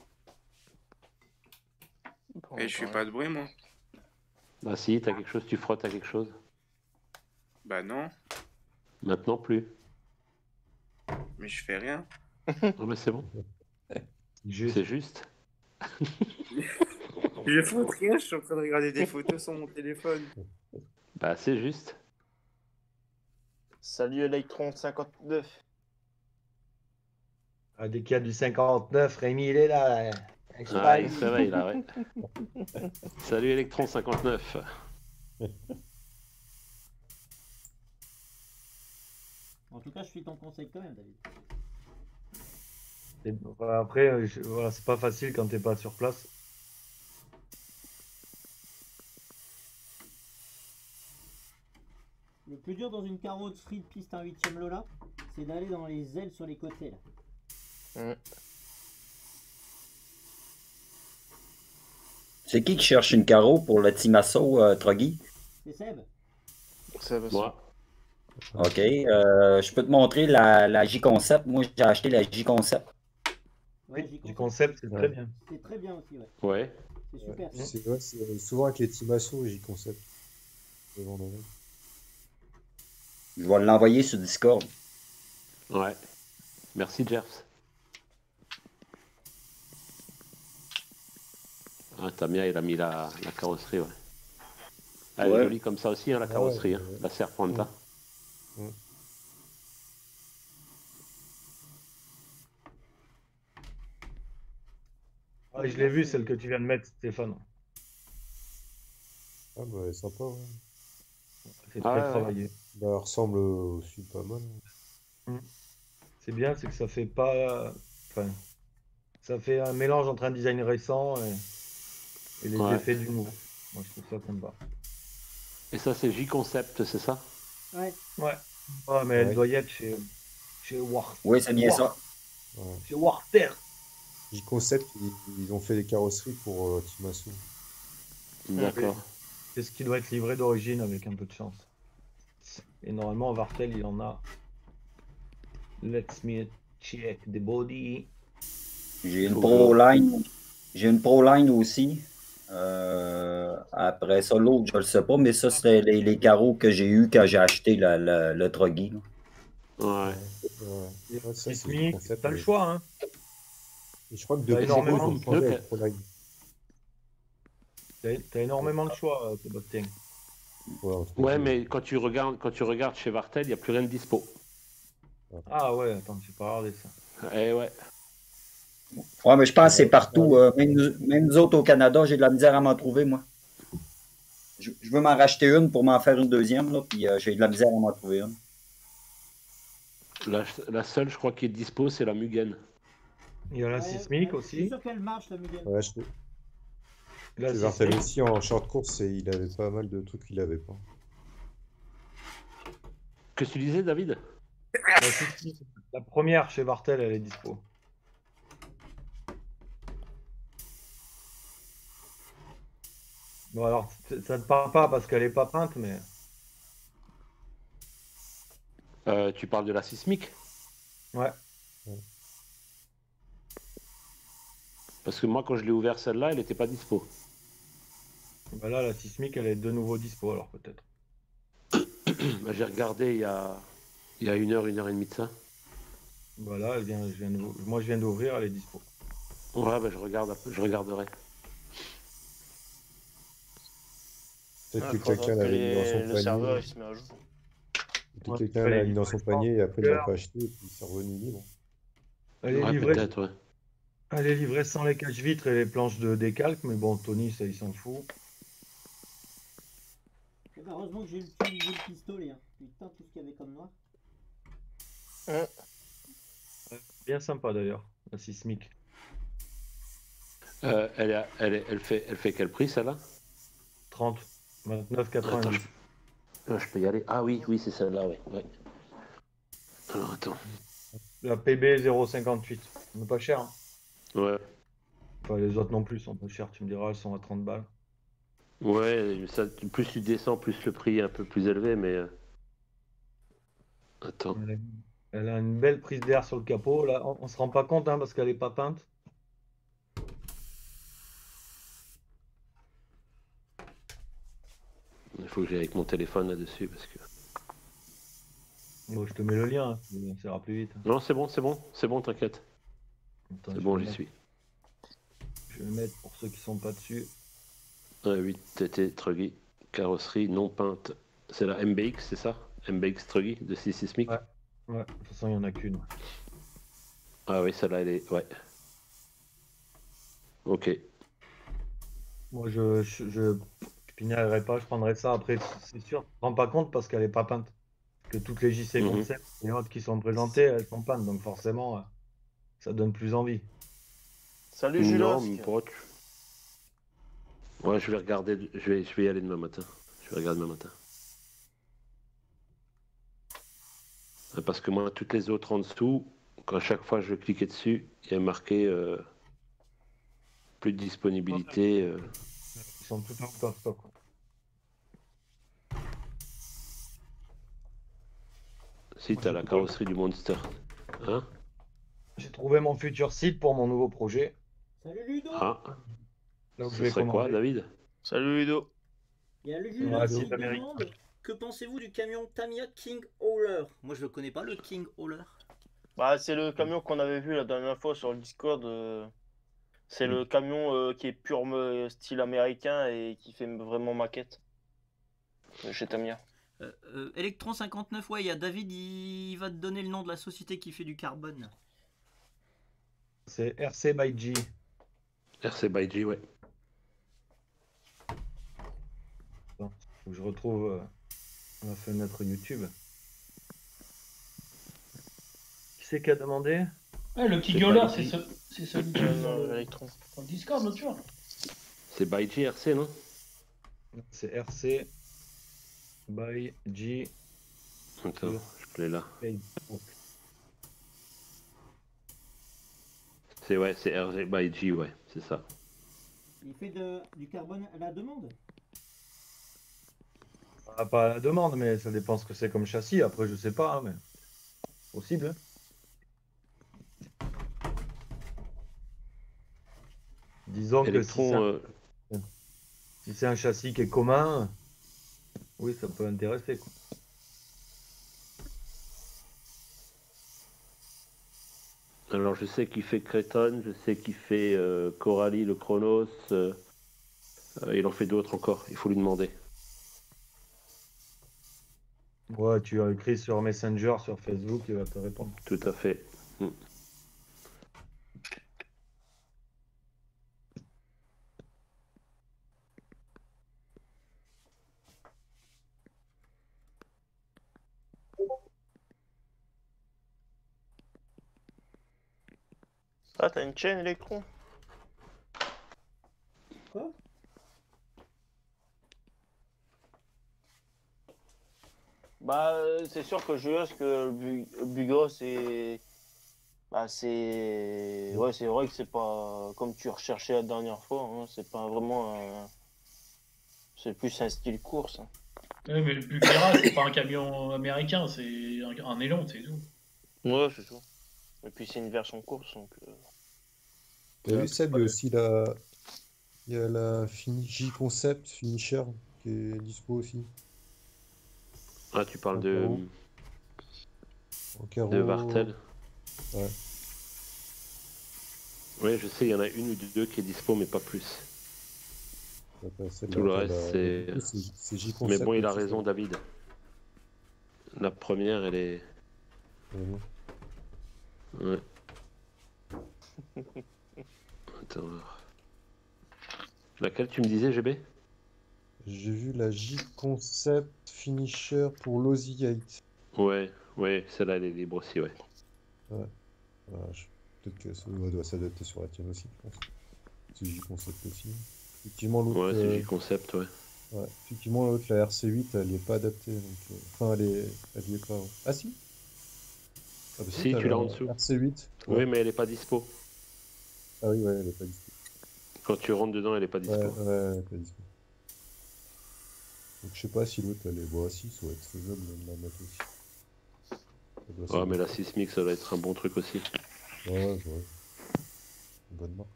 [SPEAKER 2] Et je fais pas de bruit, moi.
[SPEAKER 4] Bah si, t'as quelque chose, tu frottes à quelque chose.
[SPEAKER 2] Bah non,
[SPEAKER 4] Maintenant plus.
[SPEAKER 2] mais je fais rien.
[SPEAKER 4] Non mais c'est bon.
[SPEAKER 8] Juste.
[SPEAKER 4] C'est juste.
[SPEAKER 2] Je fous rien, je suis en train de regarder des photos sur mon téléphone.
[SPEAKER 4] Bah c'est juste.
[SPEAKER 1] Salut Electron cinquante-neuf.
[SPEAKER 8] Ah, dès qu'il y a du cinquante-neuf, Rémi, il est là.
[SPEAKER 4] Ah, il se réveille là, ouais. Salut Electron cinquante-neuf.
[SPEAKER 6] En tout cas, je suis ton conseil quand même, David.
[SPEAKER 8] Et, voilà, après, euh, je- voilà, c'est pas facile quand t'es pas sur place.
[SPEAKER 6] Le plus dur dans une carrosserie de piste un huitième Lola, c'est d'aller dans les ailes sur les côtés là.
[SPEAKER 1] Mm.
[SPEAKER 9] C'est qui qui cherche une carreau pour le Timasso, euh, Truggy?
[SPEAKER 6] C'est Seb.
[SPEAKER 1] Ça va.
[SPEAKER 4] Moi.
[SPEAKER 9] OK. euh, je peux te montrer la, la J-Concept. Moi, j'ai acheté la J-Concept.
[SPEAKER 6] Ouais,
[SPEAKER 8] Du
[SPEAKER 6] j'y
[SPEAKER 8] concept, c'est
[SPEAKER 7] Ouais.
[SPEAKER 8] très bien.
[SPEAKER 6] C'est très bien aussi, ouais.
[SPEAKER 4] Ouais.
[SPEAKER 6] C'est super. ça.
[SPEAKER 7] C'est ouais, c'est souvent avec les Timasso, J-Concept. Je vends avec.
[SPEAKER 9] Je vais l'envoyer sur Discord.
[SPEAKER 4] Ouais. Merci Jers. Ah, Tamia, il a mis la, la carrosserie, ouais. Elle est
[SPEAKER 11] Ouais.
[SPEAKER 4] jolie comme ça aussi, hein, la
[SPEAKER 7] Ah ouais,
[SPEAKER 4] carrosserie, hein,
[SPEAKER 7] ouais.
[SPEAKER 4] la Serpenta.
[SPEAKER 7] Mm.
[SPEAKER 8] Ah, je l'ai vu, celle que tu viens de mettre, Stéphane.
[SPEAKER 7] Ah bah, elle est sympa, ouais.
[SPEAKER 8] C'est
[SPEAKER 4] Ah
[SPEAKER 8] très
[SPEAKER 4] ouais, ouais.
[SPEAKER 8] travaillé.
[SPEAKER 7] Bah, elle ressemble aussi pas mal.
[SPEAKER 8] C'est bien, c'est que ça fait pas. Enfin, ça fait un mélange entre un design récent et, et les
[SPEAKER 4] Ouais.
[SPEAKER 8] effets du nouveau. Moi, je trouve ça sympa.
[SPEAKER 4] Et ça, c'est J-Concept, c'est ça?
[SPEAKER 6] Ouais.
[SPEAKER 8] Ouais. Ouais, mais elle
[SPEAKER 7] Ouais.
[SPEAKER 8] doit y être chez, chez War.
[SPEAKER 9] Oui, c'est bien ça.
[SPEAKER 7] Ouais.
[SPEAKER 8] Chez Warter.
[SPEAKER 7] J-Concept, ils, ils ont fait des carrosseries pour euh, Timasso.
[SPEAKER 4] D'accord.
[SPEAKER 8] C'est ce qui doit être livré d'origine avec un peu de chance. Et normalement, Wartel, il en a. Let's me check the body.
[SPEAKER 9] J'ai une
[SPEAKER 4] Faut
[SPEAKER 9] Pro
[SPEAKER 4] que-
[SPEAKER 9] Line. J'ai une Pro Line aussi. Euh, après ça, l'autre, je le sais pas, mais ça, c'était les, les carreaux que j'ai eu quand j'ai acheté la- la- le Truggy. là.
[SPEAKER 4] Ouais.
[SPEAKER 7] Ouais. Ouais, ça, c'est
[SPEAKER 8] Ethnique,
[SPEAKER 7] J-Concept.
[SPEAKER 8] t'as le
[SPEAKER 7] mais-
[SPEAKER 8] choix, hein.
[SPEAKER 7] Et je crois que
[SPEAKER 8] T'as
[SPEAKER 7] depuis
[SPEAKER 8] énormément
[SPEAKER 7] ils ont
[SPEAKER 4] de
[SPEAKER 7] changé
[SPEAKER 4] pneus,
[SPEAKER 7] avec Pro Line.
[SPEAKER 8] T'as t'as énormément de choix, euh, Sébastien.
[SPEAKER 7] Ouais, entre
[SPEAKER 4] Ouais,
[SPEAKER 7] eux.
[SPEAKER 4] mais quand tu regardes, quand tu regardes chez Vartel, il n'y a plus rien de dispo.
[SPEAKER 8] Ah ouais, attends, j'ai pas regardé ça.
[SPEAKER 4] Eh ouais.
[SPEAKER 9] Ouais, mais je pense que c'est
[SPEAKER 7] Ouais,
[SPEAKER 9] partout.
[SPEAKER 7] ouais.
[SPEAKER 9] euh, même, nous, même nous autres au Canada, j'ai de la misère à m'en trouver, moi. je, je veux m'en racheter une pour m'en faire une deuxième, là, puis euh, j'ai de la misère à m'en trouver une.
[SPEAKER 4] La, la seule, je crois, qui est dispo, c'est la Mugen.
[SPEAKER 8] Il y a la
[SPEAKER 6] Ouais,
[SPEAKER 8] sismique
[SPEAKER 6] ouais, Je suis
[SPEAKER 8] aussi.
[SPEAKER 6] sûr qu'elle marche, la Mugen.
[SPEAKER 7] Ouais, je
[SPEAKER 8] La
[SPEAKER 7] Chez Vartel
[SPEAKER 8] sismique.
[SPEAKER 7] aussi, en short course, et il avait pas mal de trucs qu'il avait pas.
[SPEAKER 4] Qu'est-ce que tu disais, David?
[SPEAKER 8] La sismique, la première chez Vartel, elle est dispo. Bon, alors, c- ça ne parle pas parce qu'elle est pas peinte, mais
[SPEAKER 4] Euh, tu parles de la sismique?
[SPEAKER 8] ouais.
[SPEAKER 4] Parce que moi, quand je l'ai ouvert celle-là, elle n'était pas dispo.
[SPEAKER 8] Bah là, la sismique, elle est de nouveau dispo, alors peut-être.
[SPEAKER 4] Bah, j'ai regardé il y a, il y a une heure, une heure et demie de ça.
[SPEAKER 8] Voilà, elle vient, je viens de- moi je viens d'ouvrir, elle est dispo.
[SPEAKER 4] Ouais, bah, je, regarde, un peu- je regarderai.
[SPEAKER 7] Peut-être
[SPEAKER 1] Ah,
[SPEAKER 7] que
[SPEAKER 1] faudra
[SPEAKER 7] quelqu'un
[SPEAKER 1] que
[SPEAKER 7] l'avait mis dans
[SPEAKER 1] les-
[SPEAKER 7] son
[SPEAKER 1] le
[SPEAKER 7] panier.
[SPEAKER 1] serveur il se met à jour.
[SPEAKER 7] Peut-être que
[SPEAKER 8] Ouais,
[SPEAKER 7] quelqu'un
[SPEAKER 8] elle est
[SPEAKER 7] l'a mis dans son
[SPEAKER 8] livrée
[SPEAKER 7] panier et après il l'a
[SPEAKER 8] sans
[SPEAKER 7] pas acheté et puis c'est revenu libre.
[SPEAKER 8] Elle est
[SPEAKER 4] Ouais,
[SPEAKER 8] livrée,
[SPEAKER 4] peut-être, ouais.
[SPEAKER 8] elle est livrée sans les caches-vitres et les planches de décalque, mais bon, Tony, ça, il s'en fout.
[SPEAKER 6] Eh ben, heureusement que j'ai utilisé le pistolet. Hein. Putain, tout ce qu'il y avait comme noir.
[SPEAKER 8] Bien sympa d'ailleurs, la sismique.
[SPEAKER 4] Euh, elle, a- elle, est- elle, fait, elle fait quel prix, celle-là?
[SPEAKER 8] trente, vingt-neuf,
[SPEAKER 4] Attends,
[SPEAKER 8] quatre-vingt-dix.
[SPEAKER 4] je, ah, je peux y aller. Ah oui, oui, c'est celle-là, ouais. ouais. Alors, attends.
[SPEAKER 8] La P B zéro cinquante-huit, mais pas cher. Hein.
[SPEAKER 4] Ouais.
[SPEAKER 8] Enfin, les autres non plus sont pas chers, tu me diras, elles sont à trente balles.
[SPEAKER 4] Ouais, ça, plus tu descends, plus le prix est un peu plus élevé, mais... euh, Attends.
[SPEAKER 8] Elle a, elle a une belle prise d'air sur le capot. Là, on, on se rend pas compte hein, parce qu'elle est pas peinte.
[SPEAKER 4] Il faut que j'aille avec mon téléphone là-dessus, parce que...
[SPEAKER 8] Bon, je te mets le lien, hein, ça ira plus vite. hein.
[SPEAKER 4] Non, c'est bon, c'est bon, c'est bon, t'inquiète.
[SPEAKER 8] Attends,
[SPEAKER 4] C'est
[SPEAKER 8] je
[SPEAKER 4] bon,
[SPEAKER 8] vais
[SPEAKER 4] j'y
[SPEAKER 8] mettre-
[SPEAKER 4] suis.
[SPEAKER 8] Je vais le mettre pour ceux qui sont pas dessus.
[SPEAKER 4] Ouais, huit T T Truggy, carrosserie non peinte. C'est la M B X, c'est ça? M B X Truggy de six Sismic?
[SPEAKER 8] Ouais. Ouais, de toute façon, il y en a qu'une.
[SPEAKER 4] Ah oui, celle-là, elle est... Ouais. Ok.
[SPEAKER 8] Moi, je, je, je, je pinaillerai pas, je prendrai ça. Après, c'est sûr, je ne rends pas compte parce qu'elle est pas peinte. Que toutes les J C
[SPEAKER 4] Mhm.
[SPEAKER 8] concepts et autres qui sont présentées, elles sont peintes. Donc forcément, euh, ça donne plus envie.
[SPEAKER 1] Salut
[SPEAKER 4] Non,
[SPEAKER 1] Julos.
[SPEAKER 4] mais pas... Ouais, je vais regarder, je vais, je vais y aller demain matin. Je vais regarder demain matin. Parce que moi, toutes les autres en dessous, quand chaque fois je cliquais dessus, il y a marqué euh, plus de disponibilité. euh.
[SPEAKER 8] Ils sont tout en top stock.
[SPEAKER 4] Si, t'as la carrosserie du Monster. Hein?
[SPEAKER 8] J'ai trouvé mon futur site pour mon nouveau projet.
[SPEAKER 6] Salut Ludo.
[SPEAKER 4] Ah,
[SPEAKER 8] Là où je
[SPEAKER 4] ce
[SPEAKER 8] vais
[SPEAKER 4] serait quoi,
[SPEAKER 8] commander.
[SPEAKER 4] David?
[SPEAKER 1] Salut Ludo.
[SPEAKER 6] Il y a le
[SPEAKER 8] Ouais,
[SPEAKER 6] Julos
[SPEAKER 8] c'est
[SPEAKER 6] qui
[SPEAKER 8] l'Amérique.
[SPEAKER 6] demande que pensez-vous du camion Tamiya King Hauler. Moi je le connais pas le King Hauler.
[SPEAKER 1] Bah, c'est le camion qu'on avait vu la dernière fois sur le Discord. euh, C'est le camion euh, qui est pur euh, style américain et qui fait vraiment maquette. Euh, Chez Tamiya.
[SPEAKER 3] Euh, euh, Electron cinquante-neuf, ouais, il y a David, il... il va te donner le nom de la société qui fait du carbone.
[SPEAKER 8] C'est R C by G.
[SPEAKER 4] R C by G, ouais.
[SPEAKER 8] Attends, faut que je retrouve euh, ma fenêtre YouTube. Qui c'est qui a demandé?
[SPEAKER 5] Ouais, le petit
[SPEAKER 4] C'est
[SPEAKER 5] gueuleur,
[SPEAKER 4] pas
[SPEAKER 5] c'est
[SPEAKER 4] ici.
[SPEAKER 5] ce, c'est celui qui
[SPEAKER 1] Euh,
[SPEAKER 5] est dans
[SPEAKER 1] non,
[SPEAKER 5] le,
[SPEAKER 1] Electron.
[SPEAKER 5] dans le Discord l'autre jour.
[SPEAKER 4] C'est by G R C, non?
[SPEAKER 8] C'est R C by G.
[SPEAKER 4] Attends, je l'ai là.
[SPEAKER 8] Facebook.
[SPEAKER 4] C'est ouais, c'est R C by G, ouais, c'est ça.
[SPEAKER 6] Il fait de, du carbone à la demande.
[SPEAKER 8] Ah, pas à la demande, mais ça dépend ce que c'est comme châssis. Après, je sais pas, hein, mais possible. hein. Disons que si
[SPEAKER 4] Electron,
[SPEAKER 8] c'est un,
[SPEAKER 4] euh,
[SPEAKER 8] si c'est un châssis qui est commun, oui, ça peut intéresser. Quoi.
[SPEAKER 4] alors je sais qu'il fait Creton, je sais qu'il fait euh, Coralie, le Chronos. euh, euh, il en fait d'autres encore, il faut lui demander.
[SPEAKER 8] Ouais, tu as écrit sur Messenger, sur Facebook, il va te répondre.
[SPEAKER 4] Tout à fait. Mm.
[SPEAKER 1] Ah, t'as une chaîne électron?
[SPEAKER 6] Quoi?
[SPEAKER 1] Bah, euh, c'est sûr que je pense que le Bu- Bugos, c'est. Bah, c'est. Ouais, c'est vrai que c'est pas comme tu recherchais la dernière fois, hein, c'est pas vraiment un. C'est plus un style course. Hein.
[SPEAKER 5] Ouais, mais le Bugera, c'est pas un camion américain, c'est un, un Elon, c'est tout.
[SPEAKER 1] Ouais, c'est tout. Et puis c'est une version course, donc. euh,
[SPEAKER 7] T'as vu Seb, il y a aussi la. Il y a la Fini- J-Concept Finisher qui est dispo aussi.
[SPEAKER 4] Ah, tu parles
[SPEAKER 7] En
[SPEAKER 4] de,
[SPEAKER 7] carreau. En carreau.
[SPEAKER 4] de Vartel.
[SPEAKER 7] Ouais.
[SPEAKER 4] Oui, je sais, il y en a une ou deux qui est dispo, mais pas plus.
[SPEAKER 7] Après, celle-là,
[SPEAKER 4] Tout le
[SPEAKER 7] t'as
[SPEAKER 4] reste,
[SPEAKER 7] la-
[SPEAKER 4] c'est.
[SPEAKER 7] du coup, c'est- c'est
[SPEAKER 4] Mais
[SPEAKER 7] J-Concept
[SPEAKER 4] bon, il a
[SPEAKER 7] aussi,
[SPEAKER 4] raison,
[SPEAKER 7] ça.
[SPEAKER 4] David. La première, elle est.
[SPEAKER 7] Mhm.
[SPEAKER 4] Ouais. Attends. alors. Laquelle tu me disais, G B?
[SPEAKER 7] J'ai vu la J-Concept Finisher pour l'Oziate.
[SPEAKER 4] Ouais, ouais, celle-là, elle est libre aussi, ouais.
[SPEAKER 7] Ouais. Voilà, je- Peut-être que ça doit doit s'adapter sur la tienne aussi, je pense. C'est J-Concept aussi. Effectivement, l'autre.
[SPEAKER 4] Ouais, c'est
[SPEAKER 7] euh,
[SPEAKER 4] J-Concept, ouais.
[SPEAKER 7] Ouais, effectivement, l'autre, la R C huit, elle n'y est pas adaptée. Donc, euh, Enfin, elle est... elle y est pas. Ouais. Ah si? Ah bah si,
[SPEAKER 4] Si,
[SPEAKER 7] t'as
[SPEAKER 4] tu l'as
[SPEAKER 7] la
[SPEAKER 4] en dessous.
[SPEAKER 7] R C huit.
[SPEAKER 4] Oui,
[SPEAKER 7] Ouais.
[SPEAKER 4] mais elle est pas dispo.
[SPEAKER 7] Ah oui, ouais, elle est pas dispo.
[SPEAKER 4] Quand tu rentres dedans, elle est pas dispo.
[SPEAKER 7] Ouais, ouais, elle est pas dispo. Donc je sais pas si l'autre, elle est. Bon, si, ça va être faisable de la mettre aussi. Ça doit
[SPEAKER 4] Ah, mais la
[SPEAKER 7] s'adapter.
[SPEAKER 4] Sismic, ça va être un bon truc aussi.
[SPEAKER 7] Ouais, ouais, ouais. Une bonne marque.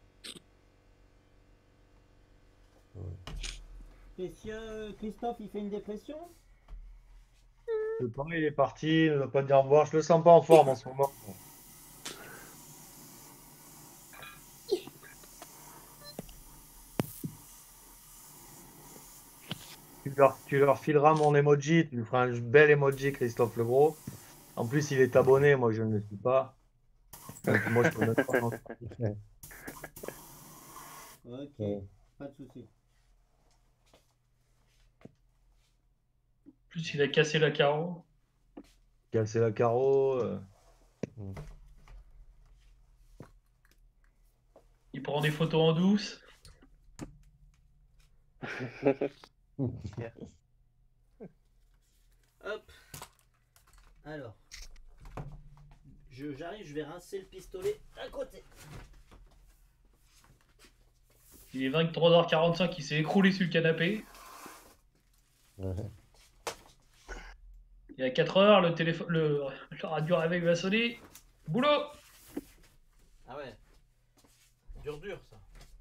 [SPEAKER 7] Ouais.
[SPEAKER 6] Monsieur Christophe, il fait une dépression?
[SPEAKER 8] Je sais pas, il est parti, il ne va pas dire au revoir. Je le sens pas en forme en ce moment. Tu leur, tu leur fileras mon emoji, tu lui feras un bel emoji, Christophe Legros. En plus, il est abonné, moi je ne le suis pas. Donc moi je peux même pas m'en sortir.
[SPEAKER 6] Ok,
[SPEAKER 7] Ouais.
[SPEAKER 6] pas de souci.
[SPEAKER 5] En plus, il a cassé la carreau.
[SPEAKER 8] Casser la carreau. euh,
[SPEAKER 7] Mm.
[SPEAKER 5] Il prend des photos en douce.
[SPEAKER 3] Hop. Alors. Je- J'arrive, je vais rincer le pistolet à côté.
[SPEAKER 5] Il est vingt-trois heures quarante-cinq, il s'est écroulé sur le canapé.
[SPEAKER 7] Ouais.
[SPEAKER 5] Et à quatre heures, le téléphone, le, le radio réveil va sonner. Boulot!
[SPEAKER 3] Ah ouais. Dur dur ça.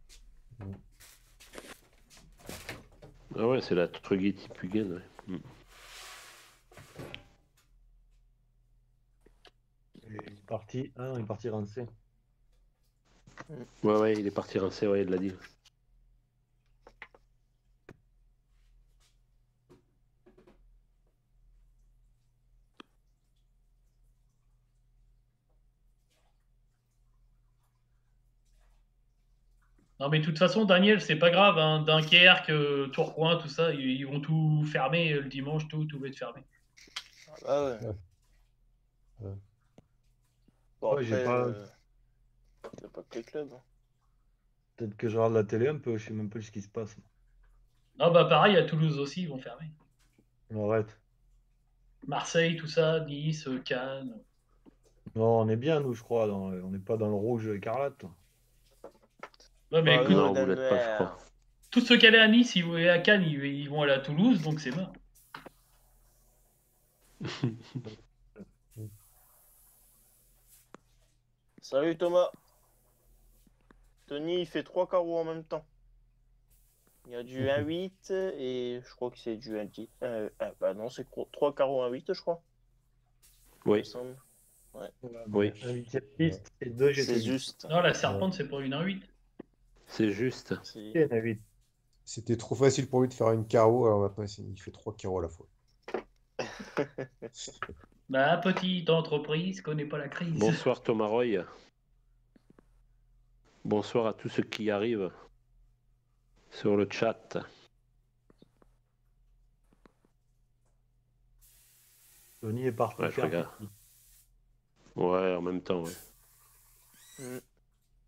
[SPEAKER 4] Ah ouais, c'est la Truggy type Huguen, ouais. Mm.
[SPEAKER 8] Il est parti. Ah non, il est parti rincer.
[SPEAKER 4] Ouais, ouais, il est parti rincer, ouais, il l'a dit.
[SPEAKER 5] Non, mais de toute façon, Daniel, c'est pas grave. Hein. Dunkerque, euh, Tourcoing, tout ça, ils, ils vont tout fermer euh, le dimanche, tout, tout va être fermé.
[SPEAKER 1] Ah ouais.
[SPEAKER 7] Ouais. Ouais.
[SPEAKER 1] Bon,
[SPEAKER 8] Ouais, j'ai
[SPEAKER 1] après,
[SPEAKER 8] pas.
[SPEAKER 1] euh, c'est pas que les clubs. hein.
[SPEAKER 8] Peut-être que je regarde la télé un peu, je sais même pas ce qui se passe.
[SPEAKER 5] Ah bah pareil, à Toulouse aussi, ils vont fermer.
[SPEAKER 8] Arrête.
[SPEAKER 5] Marseille, tout ça, Nice, euh, Cannes.
[SPEAKER 8] Non, on est bien, nous, je crois. dans- On n'est pas dans le rouge écarlate.
[SPEAKER 5] Ouais, mais
[SPEAKER 1] Bah,
[SPEAKER 5] écoute,
[SPEAKER 1] eux,
[SPEAKER 4] Non,
[SPEAKER 1] dans
[SPEAKER 4] vous
[SPEAKER 1] le
[SPEAKER 4] l'êtes pas, je
[SPEAKER 1] noir.
[SPEAKER 4] crois.
[SPEAKER 5] tous ceux qui allaient à Nice ils, vont- et à Cannes, ils, ils vont aller à Toulouse, donc c'est mort.
[SPEAKER 1] Salut Thomas. Tony, il fait trois carreaux en même temps. Il y a du un huit et je crois que c'est du un dix. Euh, ah, bah non, c'est trois carreaux un huit, je crois. il me
[SPEAKER 4] Oui,
[SPEAKER 1] semble. Ouais.
[SPEAKER 4] oui,
[SPEAKER 8] Un huitième piste et deux G T
[SPEAKER 1] C'est
[SPEAKER 8] huit.
[SPEAKER 1] juste.
[SPEAKER 5] Non, la serpente, c'est pas une un huit.
[SPEAKER 4] c'est juste.
[SPEAKER 1] C'est-
[SPEAKER 8] Et un huit.
[SPEAKER 7] C'était trop facile pour lui de faire une carreau, alors maintenant il il fait trois carreaux à la fois.
[SPEAKER 5] Bah, petite entreprise connaît pas la crise.
[SPEAKER 4] Bonsoir Thomas Roy. Bonsoir à tous ceux qui arrivent sur le chat.
[SPEAKER 8] Tony est parti
[SPEAKER 4] Ouais, je
[SPEAKER 8] faire
[SPEAKER 4] regarde.
[SPEAKER 8] pipi.
[SPEAKER 4] Ouais, en même temps, ouais.
[SPEAKER 1] Mm.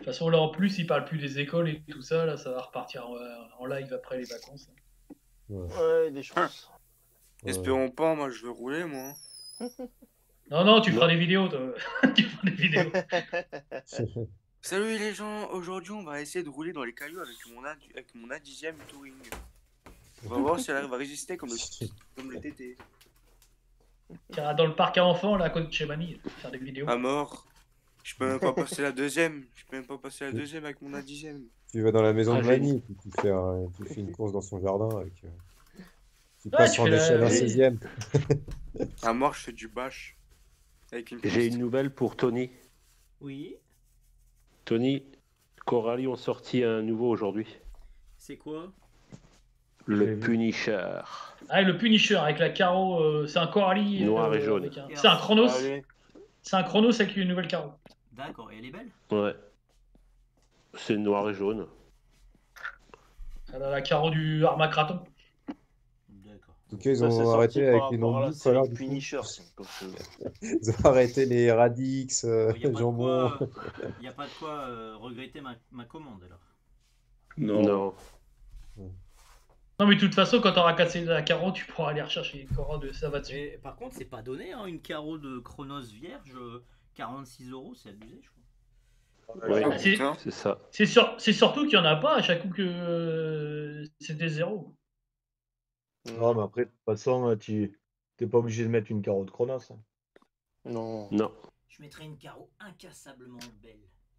[SPEAKER 5] toute façon, là, en plus, ils parlent plus des écoles et tout ça. Là, ça va repartir en, en live après les vacances.
[SPEAKER 1] Ouais, des choses.
[SPEAKER 2] Espérons pas, moi je veux rouler, moi.
[SPEAKER 5] Non, non, tu
[SPEAKER 4] Non.
[SPEAKER 5] feras des vidéos. Toi. Tu feras des vidéos.
[SPEAKER 2] Salut les gens, aujourd'hui on va essayer de rouler dans les cailloux avec mon A, avec mon A dixième Touring. On va voir si elle arrive à résister comme le, comme le T T.
[SPEAKER 5] Tu iras dans le parc à enfants, là, à côté de chez Mamie, faire des vidéos.
[SPEAKER 2] À mort. Je peux même pas passer la deuxième. Je peux même pas passer la deuxième avec mon A dixième.
[SPEAKER 7] Tu vas dans la maison
[SPEAKER 4] Ah,
[SPEAKER 7] de
[SPEAKER 4] j'ai-
[SPEAKER 7] Mani, puis tu fais, un- tu fais une course dans son jardin avec. euh, Tu
[SPEAKER 5] Ouais,
[SPEAKER 7] passes
[SPEAKER 5] tu
[SPEAKER 7] en
[SPEAKER 5] fais la-
[SPEAKER 7] échelle un
[SPEAKER 5] oui.
[SPEAKER 7] seizième.
[SPEAKER 2] À mort, je fais du bâche. Avec une
[SPEAKER 4] J'ai
[SPEAKER 2] piste.
[SPEAKER 4] une nouvelle pour Tony.
[SPEAKER 3] Oui,
[SPEAKER 4] Tony, Coralie ont sorti un nouveau aujourd'hui.
[SPEAKER 3] c'est quoi?
[SPEAKER 8] l'ai
[SPEAKER 4] Le
[SPEAKER 8] vu.
[SPEAKER 4] Punisher.
[SPEAKER 5] Ah, et le Punisher avec la carreau, euh, c'est un Coralie.
[SPEAKER 4] Noir et
[SPEAKER 5] euh,
[SPEAKER 4] jaune.
[SPEAKER 5] avec un- C'est un Chronos.
[SPEAKER 1] Allez.
[SPEAKER 5] C'est un Chronos avec une nouvelle carreau.
[SPEAKER 3] D'accord, et elle est belle?
[SPEAKER 4] Ouais. C'est noir et jaune.
[SPEAKER 5] Elle a la carreau du Armacraton.
[SPEAKER 3] D'accord.
[SPEAKER 7] En tout cas, ils
[SPEAKER 1] Ça, c'est
[SPEAKER 7] ont
[SPEAKER 1] sorti
[SPEAKER 7] arrêté
[SPEAKER 1] par
[SPEAKER 7] avec les
[SPEAKER 1] rapport
[SPEAKER 7] noms
[SPEAKER 1] à
[SPEAKER 7] de
[SPEAKER 1] la
[SPEAKER 7] bouffe, alors,
[SPEAKER 1] série
[SPEAKER 7] du coup.
[SPEAKER 1] Punisher. c'est quelque chose.
[SPEAKER 7] Ils ont arrêté les Radix, euh,
[SPEAKER 3] Il n'y a, pas de
[SPEAKER 7] jambon.
[SPEAKER 3] quoi, y a pas de quoi euh, regretter ma, ma commande alors.
[SPEAKER 11] Non.
[SPEAKER 4] Non.
[SPEAKER 5] Non, mais de toute façon, quand t'auras cassé la carreau, tu pourras aller rechercher une Cora de ça va dessus.
[SPEAKER 3] Et, par contre, c'est pas donné, hein, une carreau de Chronos vierge, euh, quarante-six euros, c'est abusé, je crois.
[SPEAKER 4] Ouais,
[SPEAKER 5] Ah, c'est-
[SPEAKER 2] Putain.
[SPEAKER 4] c'est ça.
[SPEAKER 5] C'est sur- c'est surtout qu'il n'y en a pas à chaque coup que euh, c'était zéro.
[SPEAKER 8] Non, mais après, de toute façon, tu n'es pas obligé de mettre une carotte Chronos. hein.
[SPEAKER 1] Non.
[SPEAKER 4] Non.
[SPEAKER 3] Je mettrais une carreau incassablement belle.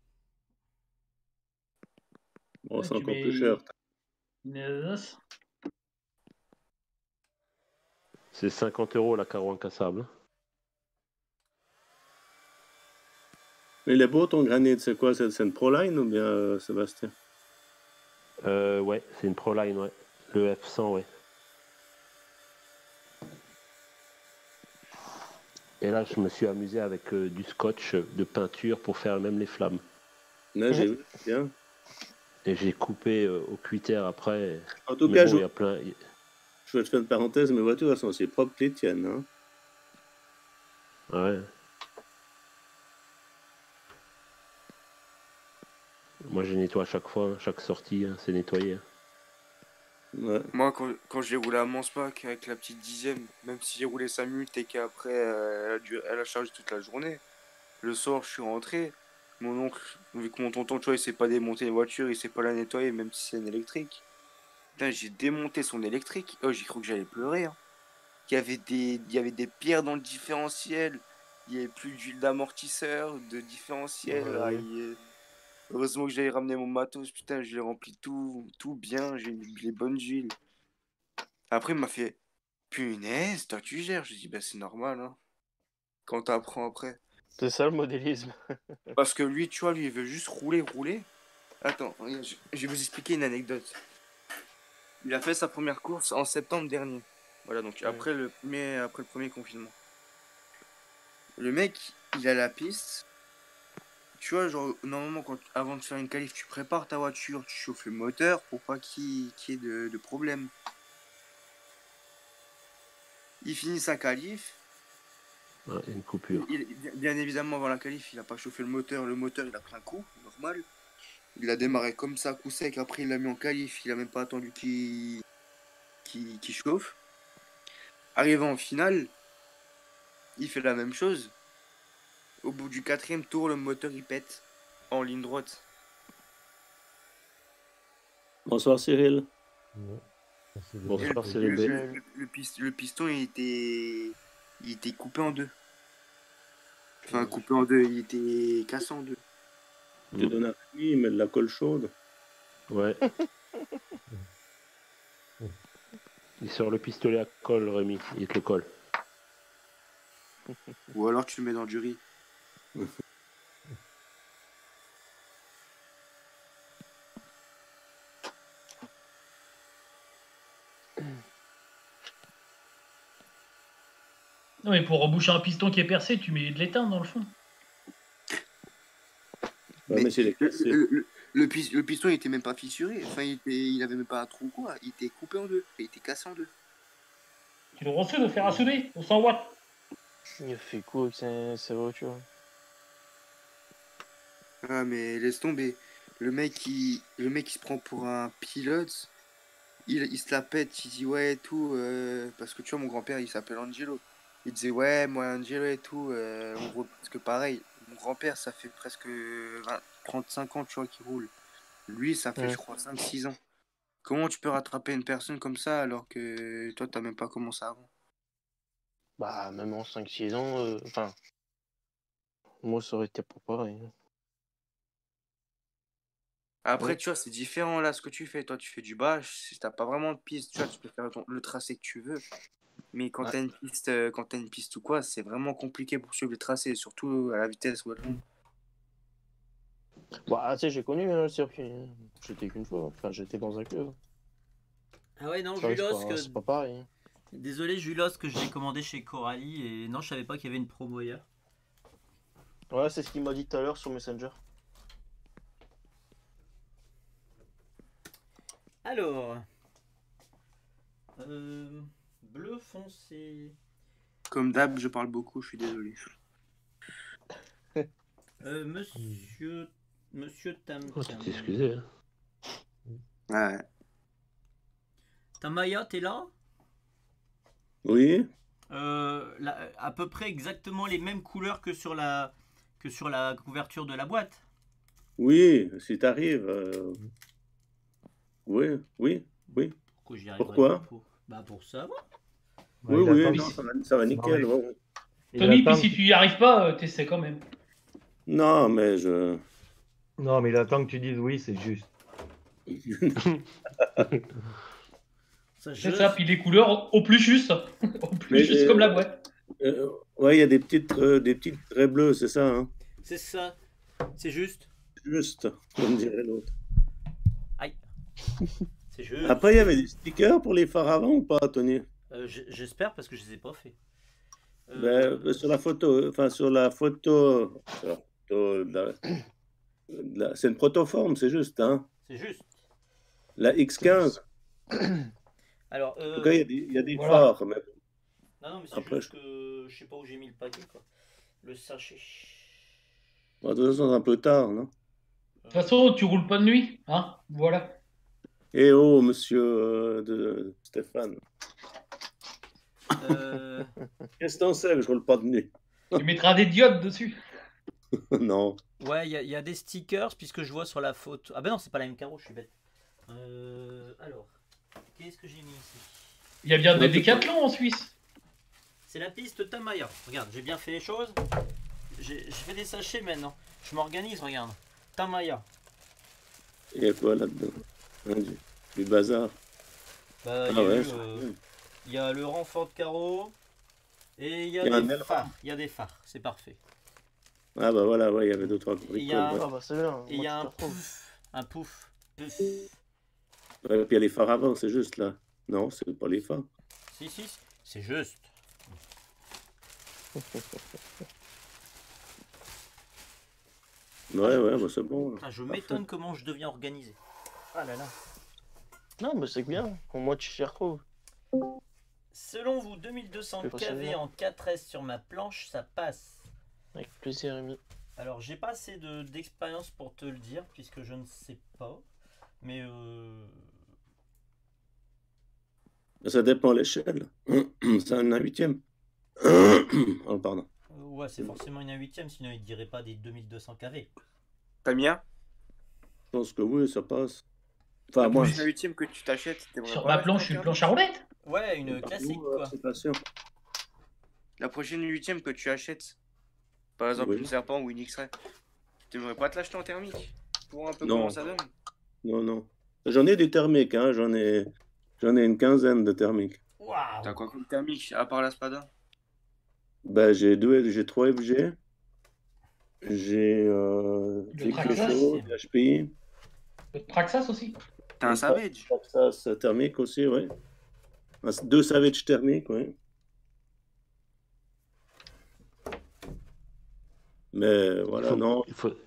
[SPEAKER 11] Bon,
[SPEAKER 5] Ouais,
[SPEAKER 11] c'est
[SPEAKER 5] tu
[SPEAKER 11] encore
[SPEAKER 5] mets
[SPEAKER 11] plus cher.
[SPEAKER 5] une as.
[SPEAKER 4] C'est cinquante euros la carreau incassable.
[SPEAKER 11] Mais il est beau ton granit, c'est quoi? C'est c'est une Proline ou bien euh, Sébastien?
[SPEAKER 4] Euh, ouais, c'est une Proline, ouais. Le F cent, ouais. Et là, je me suis amusé avec euh, du scotch de peinture pour faire même les flammes.
[SPEAKER 11] Là, j'ai vu, bien.
[SPEAKER 4] Et j'ai coupé euh, au cutter après.
[SPEAKER 11] En tout
[SPEAKER 4] Mais
[SPEAKER 11] cas,
[SPEAKER 4] bon,
[SPEAKER 11] je,
[SPEAKER 4] il y a plein. il-
[SPEAKER 11] je vais te faire une parenthèse, mes voitures, elles sont aussi propres que les tiennes. Hein.
[SPEAKER 4] Ouais. Moi, je nettoie à chaque fois, chaque sortie, hein, c'est nettoyé. hein.
[SPEAKER 11] Ouais.
[SPEAKER 2] Moi, quand, quand j'ai roulé à Manspac avec la petite dixième, même si j'ai roulé cinq minutes et qu'après euh, elle, a dû- elle a chargé toute la journée, le soir je suis rentré. Mon oncle, vu que mon tonton, tu vois, il sait pas démonter une voiture, il sait pas la nettoyer, même si c'est une électrique. Putain, j'ai démonté son électrique. Oh, j'ai cru que j'allais pleurer. Hein. Il y avait des, il y avait des pierres dans le différentiel. Il y avait plus d'huile d'amortisseur, de différentiel.
[SPEAKER 4] Ouais.
[SPEAKER 2] Ah, il- Heureusement que j'avais ramené mon matos. Putain, je l'ai rempli tout, tout bien. J'ai mis les bonnes huiles. Après, il m'a fait punaise, toi tu gères. Je dis, bah c'est normal. Hein. Quand t'apprends après.
[SPEAKER 1] C'est ça le modélisme.
[SPEAKER 2] Parce que lui, tu vois, lui, il veut juste rouler, rouler. Attends, regarde, je, je vais vous expliquer une anecdote. Il a fait sa première course en septembre dernier. Voilà, donc après, le premier, après le premier confinement. Le mec, il a la piste. Tu vois, genre, normalement, quand, avant de faire une qualif, tu prépares ta voiture, tu chauffes le moteur pour pas qu'il qu'il y ait de, de problème. Il finit sa qualif.
[SPEAKER 4] Ouais, il y a une coupure.
[SPEAKER 2] Il- il- bien évidemment, avant la qualif, il a pas chauffé le moteur. Le moteur, il a pris un coup, normal. Il a démarré comme ça, coup sec. Après, il l'a mis en qualif. Il a même pas attendu qu'il qu'il qu'il chauffe. Arrivant en finale, il fait la même chose. Au bout du quatrième tour, le moteur il pète en ligne droite.
[SPEAKER 11] Bonsoir Cyril.
[SPEAKER 7] Ouais. C'est bien.
[SPEAKER 11] Bonsoir
[SPEAKER 2] Le,
[SPEAKER 11] Cyril
[SPEAKER 2] le-
[SPEAKER 11] B.
[SPEAKER 2] le- le pis- le piston il était, il était coupé en deux. Enfin, coupé en deux, il était cassé en deux.
[SPEAKER 11] Tu donnes à Rémi, il met de la colle chaude.
[SPEAKER 4] Ouais. Il sort le pistolet à colle, Rémi. Il te le colle.
[SPEAKER 2] Ou alors tu le mets dans du riz.
[SPEAKER 5] Non, mais pour reboucher un piston qui est percé, tu mets de l'étain dans le fond.
[SPEAKER 11] Ouais,
[SPEAKER 2] Mais
[SPEAKER 11] mais c'est les
[SPEAKER 2] le,
[SPEAKER 11] cassés.
[SPEAKER 2] le- le- le pis- le piston il était même pas fissuré. Enfin, il, était, il avait même pas un trou ou quoi. Il était coupé en deux. Il était cassé en deux.
[SPEAKER 5] Tu le reçois de faire à souder au cent watts.
[SPEAKER 1] Il fait quoi avec sa, sa voiture?
[SPEAKER 2] Ah, mais laisse tomber. Le mec, qui le mec qui se prend pour un pilote, il, il se la pète, il dit ouais et tout. euh, parce que tu vois, mon grand-père, il s'appelle Angelo. Il disait ouais, moi, Angelo et tout, euh, on roule presque pareil. Mon grand-père, ça fait presque vingt, trente-cinq ans, tu vois, qu'il roule. Lui, ça fait,
[SPEAKER 1] Ouais.
[SPEAKER 2] je crois, cinq six ans. Comment tu peux rattraper une personne comme ça alors que toi, t'as même pas commencé avant?
[SPEAKER 1] Bah, même en cinq six ans, euh, enfin, moi, ça aurait été pas pareil.
[SPEAKER 2] Après,
[SPEAKER 1] Ouais.
[SPEAKER 2] tu vois, c'est différent là ce que tu fais. Toi, tu fais du bâche. Si t'as pas vraiment de piste, tu vois, tu peux faire ton- le tracé que tu veux. Mais quand
[SPEAKER 1] Ouais.
[SPEAKER 2] t'as une piste, euh, quand t'as une piste ou quoi, c'est vraiment compliqué pour suivre le tracé, surtout à la vitesse où elle monte.
[SPEAKER 1] Bah, tu sais, j'ai connu hein, le circuit. hein. J'étais qu'une fois. Enfin, j'étais dans un club.
[SPEAKER 3] Ah ouais, non,
[SPEAKER 1] Ça, c'est
[SPEAKER 3] Julos,
[SPEAKER 1] pas,
[SPEAKER 3] que...
[SPEAKER 1] c'est pas pareil. hein.
[SPEAKER 3] Désolé, Julos, que je l'ai commandé chez Coralie et non, je savais pas qu'il y avait une promo hier.
[SPEAKER 1] Ouais, c'est ce qu'il m'a dit tout à l'heure sur Messenger.
[SPEAKER 3] Alors, euh, bleu foncé.
[SPEAKER 2] Comme d'hab, je parle beaucoup, je suis désolé.
[SPEAKER 3] Euh, monsieur, monsieur Tam.
[SPEAKER 4] Oh, tu t'es excusé. Hein.
[SPEAKER 2] Ouais.
[SPEAKER 3] Tamaya, t'es là?
[SPEAKER 11] Oui.
[SPEAKER 3] Euh, la- à peu près exactement les mêmes couleurs que sur la, que sur la couverture de la boîte.
[SPEAKER 11] Oui, si t'arrives. euh, Oui, oui, oui.
[SPEAKER 3] Pourquoi j'y arriverai
[SPEAKER 11] Pourquoi?
[SPEAKER 3] pas pour... Bah pour ça. va.
[SPEAKER 11] Oui,
[SPEAKER 8] il
[SPEAKER 11] oui,
[SPEAKER 8] attend-
[SPEAKER 11] non, ça va, ça va nickel.
[SPEAKER 8] Non, mais-
[SPEAKER 11] ouais, ouais.
[SPEAKER 8] il
[SPEAKER 5] Tony, puis
[SPEAKER 8] attend
[SPEAKER 5] si
[SPEAKER 8] que-
[SPEAKER 5] tu y arrives pas, euh, t'essaies quand même.
[SPEAKER 11] Non, mais je.
[SPEAKER 8] Non, mais il attend que tu dises oui, c'est juste.
[SPEAKER 3] Ça, je-
[SPEAKER 5] C'est ça, puis les couleurs au plus juste. Au plus
[SPEAKER 11] Mais,
[SPEAKER 5] juste
[SPEAKER 11] euh,
[SPEAKER 5] comme la boîte.
[SPEAKER 11] euh, ouais, il y a des petites, euh, des petites traits bleus, c'est ça, hein?
[SPEAKER 3] C'est ça. C'est juste.
[SPEAKER 11] Juste, comme dirait l'autre.
[SPEAKER 3] Aïe. C'est juste.
[SPEAKER 11] Après, il y avait des stickers pour les phares avant ou pas, Tony?
[SPEAKER 3] Euh, j- J'espère parce que je les ai pas fait. Euh,
[SPEAKER 11] Ben, sur la photo, enfin sur la photo, sur la photo de la- de la- c'est une protoforme, c'est juste, hein?
[SPEAKER 3] C'est juste.
[SPEAKER 11] La X quinze.
[SPEAKER 3] Alors,
[SPEAKER 11] En
[SPEAKER 3] euh,
[SPEAKER 11] tout cas, il y a des, il y a des
[SPEAKER 5] Voilà.
[SPEAKER 11] phares. Mais...
[SPEAKER 3] non, non, mais c'est
[SPEAKER 11] Après,
[SPEAKER 3] juste que je sais pas où j'ai mis le paquet, quoi. Le sachet.
[SPEAKER 11] bon, de toute façon, c'est un peu tard, non?
[SPEAKER 5] De toute façon, tu roules pas de nuit, hein? Voilà.
[SPEAKER 11] Eh oh, monsieur euh, de Stéphane.
[SPEAKER 3] Euh,
[SPEAKER 11] Qu'est-ce que t'en sais que je roule pas de nuit?
[SPEAKER 5] Tu mettras des diodes dessus.
[SPEAKER 11] Non.
[SPEAKER 3] ouais, il y, a- il y a des stickers puisque je vois sur la photo. Ah ben non, c'est pas la même carreau, je suis bête. Euh, alors, qu'est-ce que j'ai mis ici?
[SPEAKER 5] Il y a bien des
[SPEAKER 11] Ouais,
[SPEAKER 5] décathlons en Suisse.
[SPEAKER 3] C'est la piste Tamaya. Regarde, j'ai bien fait les choses. J'ai j'ai fait des sachets maintenant. Je m'organise, regarde. Tamaya.
[SPEAKER 11] Il y a quoi là-dedans? Hein, du, du bazar.
[SPEAKER 3] Bah, il
[SPEAKER 11] Ah
[SPEAKER 3] y a
[SPEAKER 11] ouais,
[SPEAKER 3] eu,
[SPEAKER 11] c'est
[SPEAKER 3] euh,
[SPEAKER 11] bien.
[SPEAKER 3] il y a le renfort de carreau et il y a,
[SPEAKER 11] Il y a un
[SPEAKER 3] des
[SPEAKER 11] aileron.
[SPEAKER 3] phares. Il y a des phares, c'est parfait.
[SPEAKER 11] Ah bah voilà, ouais, il y avait deux, trois
[SPEAKER 3] Et il
[SPEAKER 11] bricoles.
[SPEAKER 3] y a un,
[SPEAKER 11] ouais.
[SPEAKER 1] Ah bah c'est bien.
[SPEAKER 3] et il y a
[SPEAKER 1] moi,
[SPEAKER 3] un
[SPEAKER 1] tu te retrouves.
[SPEAKER 3] pouf. Un pouf. Pouf.
[SPEAKER 11] Ouais, et puis il y a les phares avant, c'est juste là. Non, c'est pas les phares.
[SPEAKER 3] Si, si, c'est juste.
[SPEAKER 11] Ouais, ouais, bah c'est bon.
[SPEAKER 3] Putain, je
[SPEAKER 11] Parfait.
[SPEAKER 3] m'étonne comment je deviens organisé. Ah là là.
[SPEAKER 1] Non, mais c'est bien. Au moins, tu t'y retrouves.
[SPEAKER 3] Selon vous, deux mille deux cents
[SPEAKER 1] C'est
[SPEAKER 3] kV
[SPEAKER 1] facilement.
[SPEAKER 3] en quatre S sur ma planche, ça passe.
[SPEAKER 1] Avec plaisir, Rémi.
[SPEAKER 3] Alors, j'ai pas assez de- d'expérience pour te le dire, puisque je ne sais pas. Mais euh...
[SPEAKER 11] Ça dépend à l'échelle. C'est un huitième. Oh, pardon.
[SPEAKER 3] euh, ouais, c'est forcément une un huitième, sinon il dirait pas des deux mille deux cents kV.
[SPEAKER 2] Tamia,
[SPEAKER 11] Je pense que oui, ça passe. Enfin,
[SPEAKER 2] la
[SPEAKER 11] moi.
[SPEAKER 2] prochaine huitième que tu t'achètes, t'aimerais
[SPEAKER 5] Sur
[SPEAKER 2] pas
[SPEAKER 5] ma
[SPEAKER 2] l'acheter
[SPEAKER 5] planche,
[SPEAKER 2] en
[SPEAKER 5] une
[SPEAKER 2] thermique?
[SPEAKER 5] planche à roulettes.
[SPEAKER 3] Ouais, une classique,
[SPEAKER 11] Nous, euh,
[SPEAKER 3] quoi.
[SPEAKER 11] C'est pas sûr.
[SPEAKER 2] La prochaine huitième que tu achètes, par exemple
[SPEAKER 11] Oui.
[SPEAKER 2] une Serpent ou une X-Ray, t'aimerais pas te l'acheter en thermique? Pour voir un peu
[SPEAKER 11] Non.
[SPEAKER 2] comment ça donne?
[SPEAKER 11] Non, non. J'en ai des thermiques, hein. J'en ai... J'en ai une quinzaine de thermiques.
[SPEAKER 3] Waouh.
[SPEAKER 2] T'as quoi comme thermique, à part la Spada?
[SPEAKER 11] Ben, j'ai deux, j'ai trois F G. J'ai euh,
[SPEAKER 5] Le
[SPEAKER 11] des
[SPEAKER 5] Traxxas.
[SPEAKER 11] Peugeot, des H P I.
[SPEAKER 5] Le Traxxas aussi.
[SPEAKER 2] T'as un Savage?
[SPEAKER 11] Traxxas thermique aussi, oui. Deux Savage thermiques, oui. Mais
[SPEAKER 4] Il,
[SPEAKER 11] voilà,
[SPEAKER 4] faut,
[SPEAKER 11] non.
[SPEAKER 4] il, faut...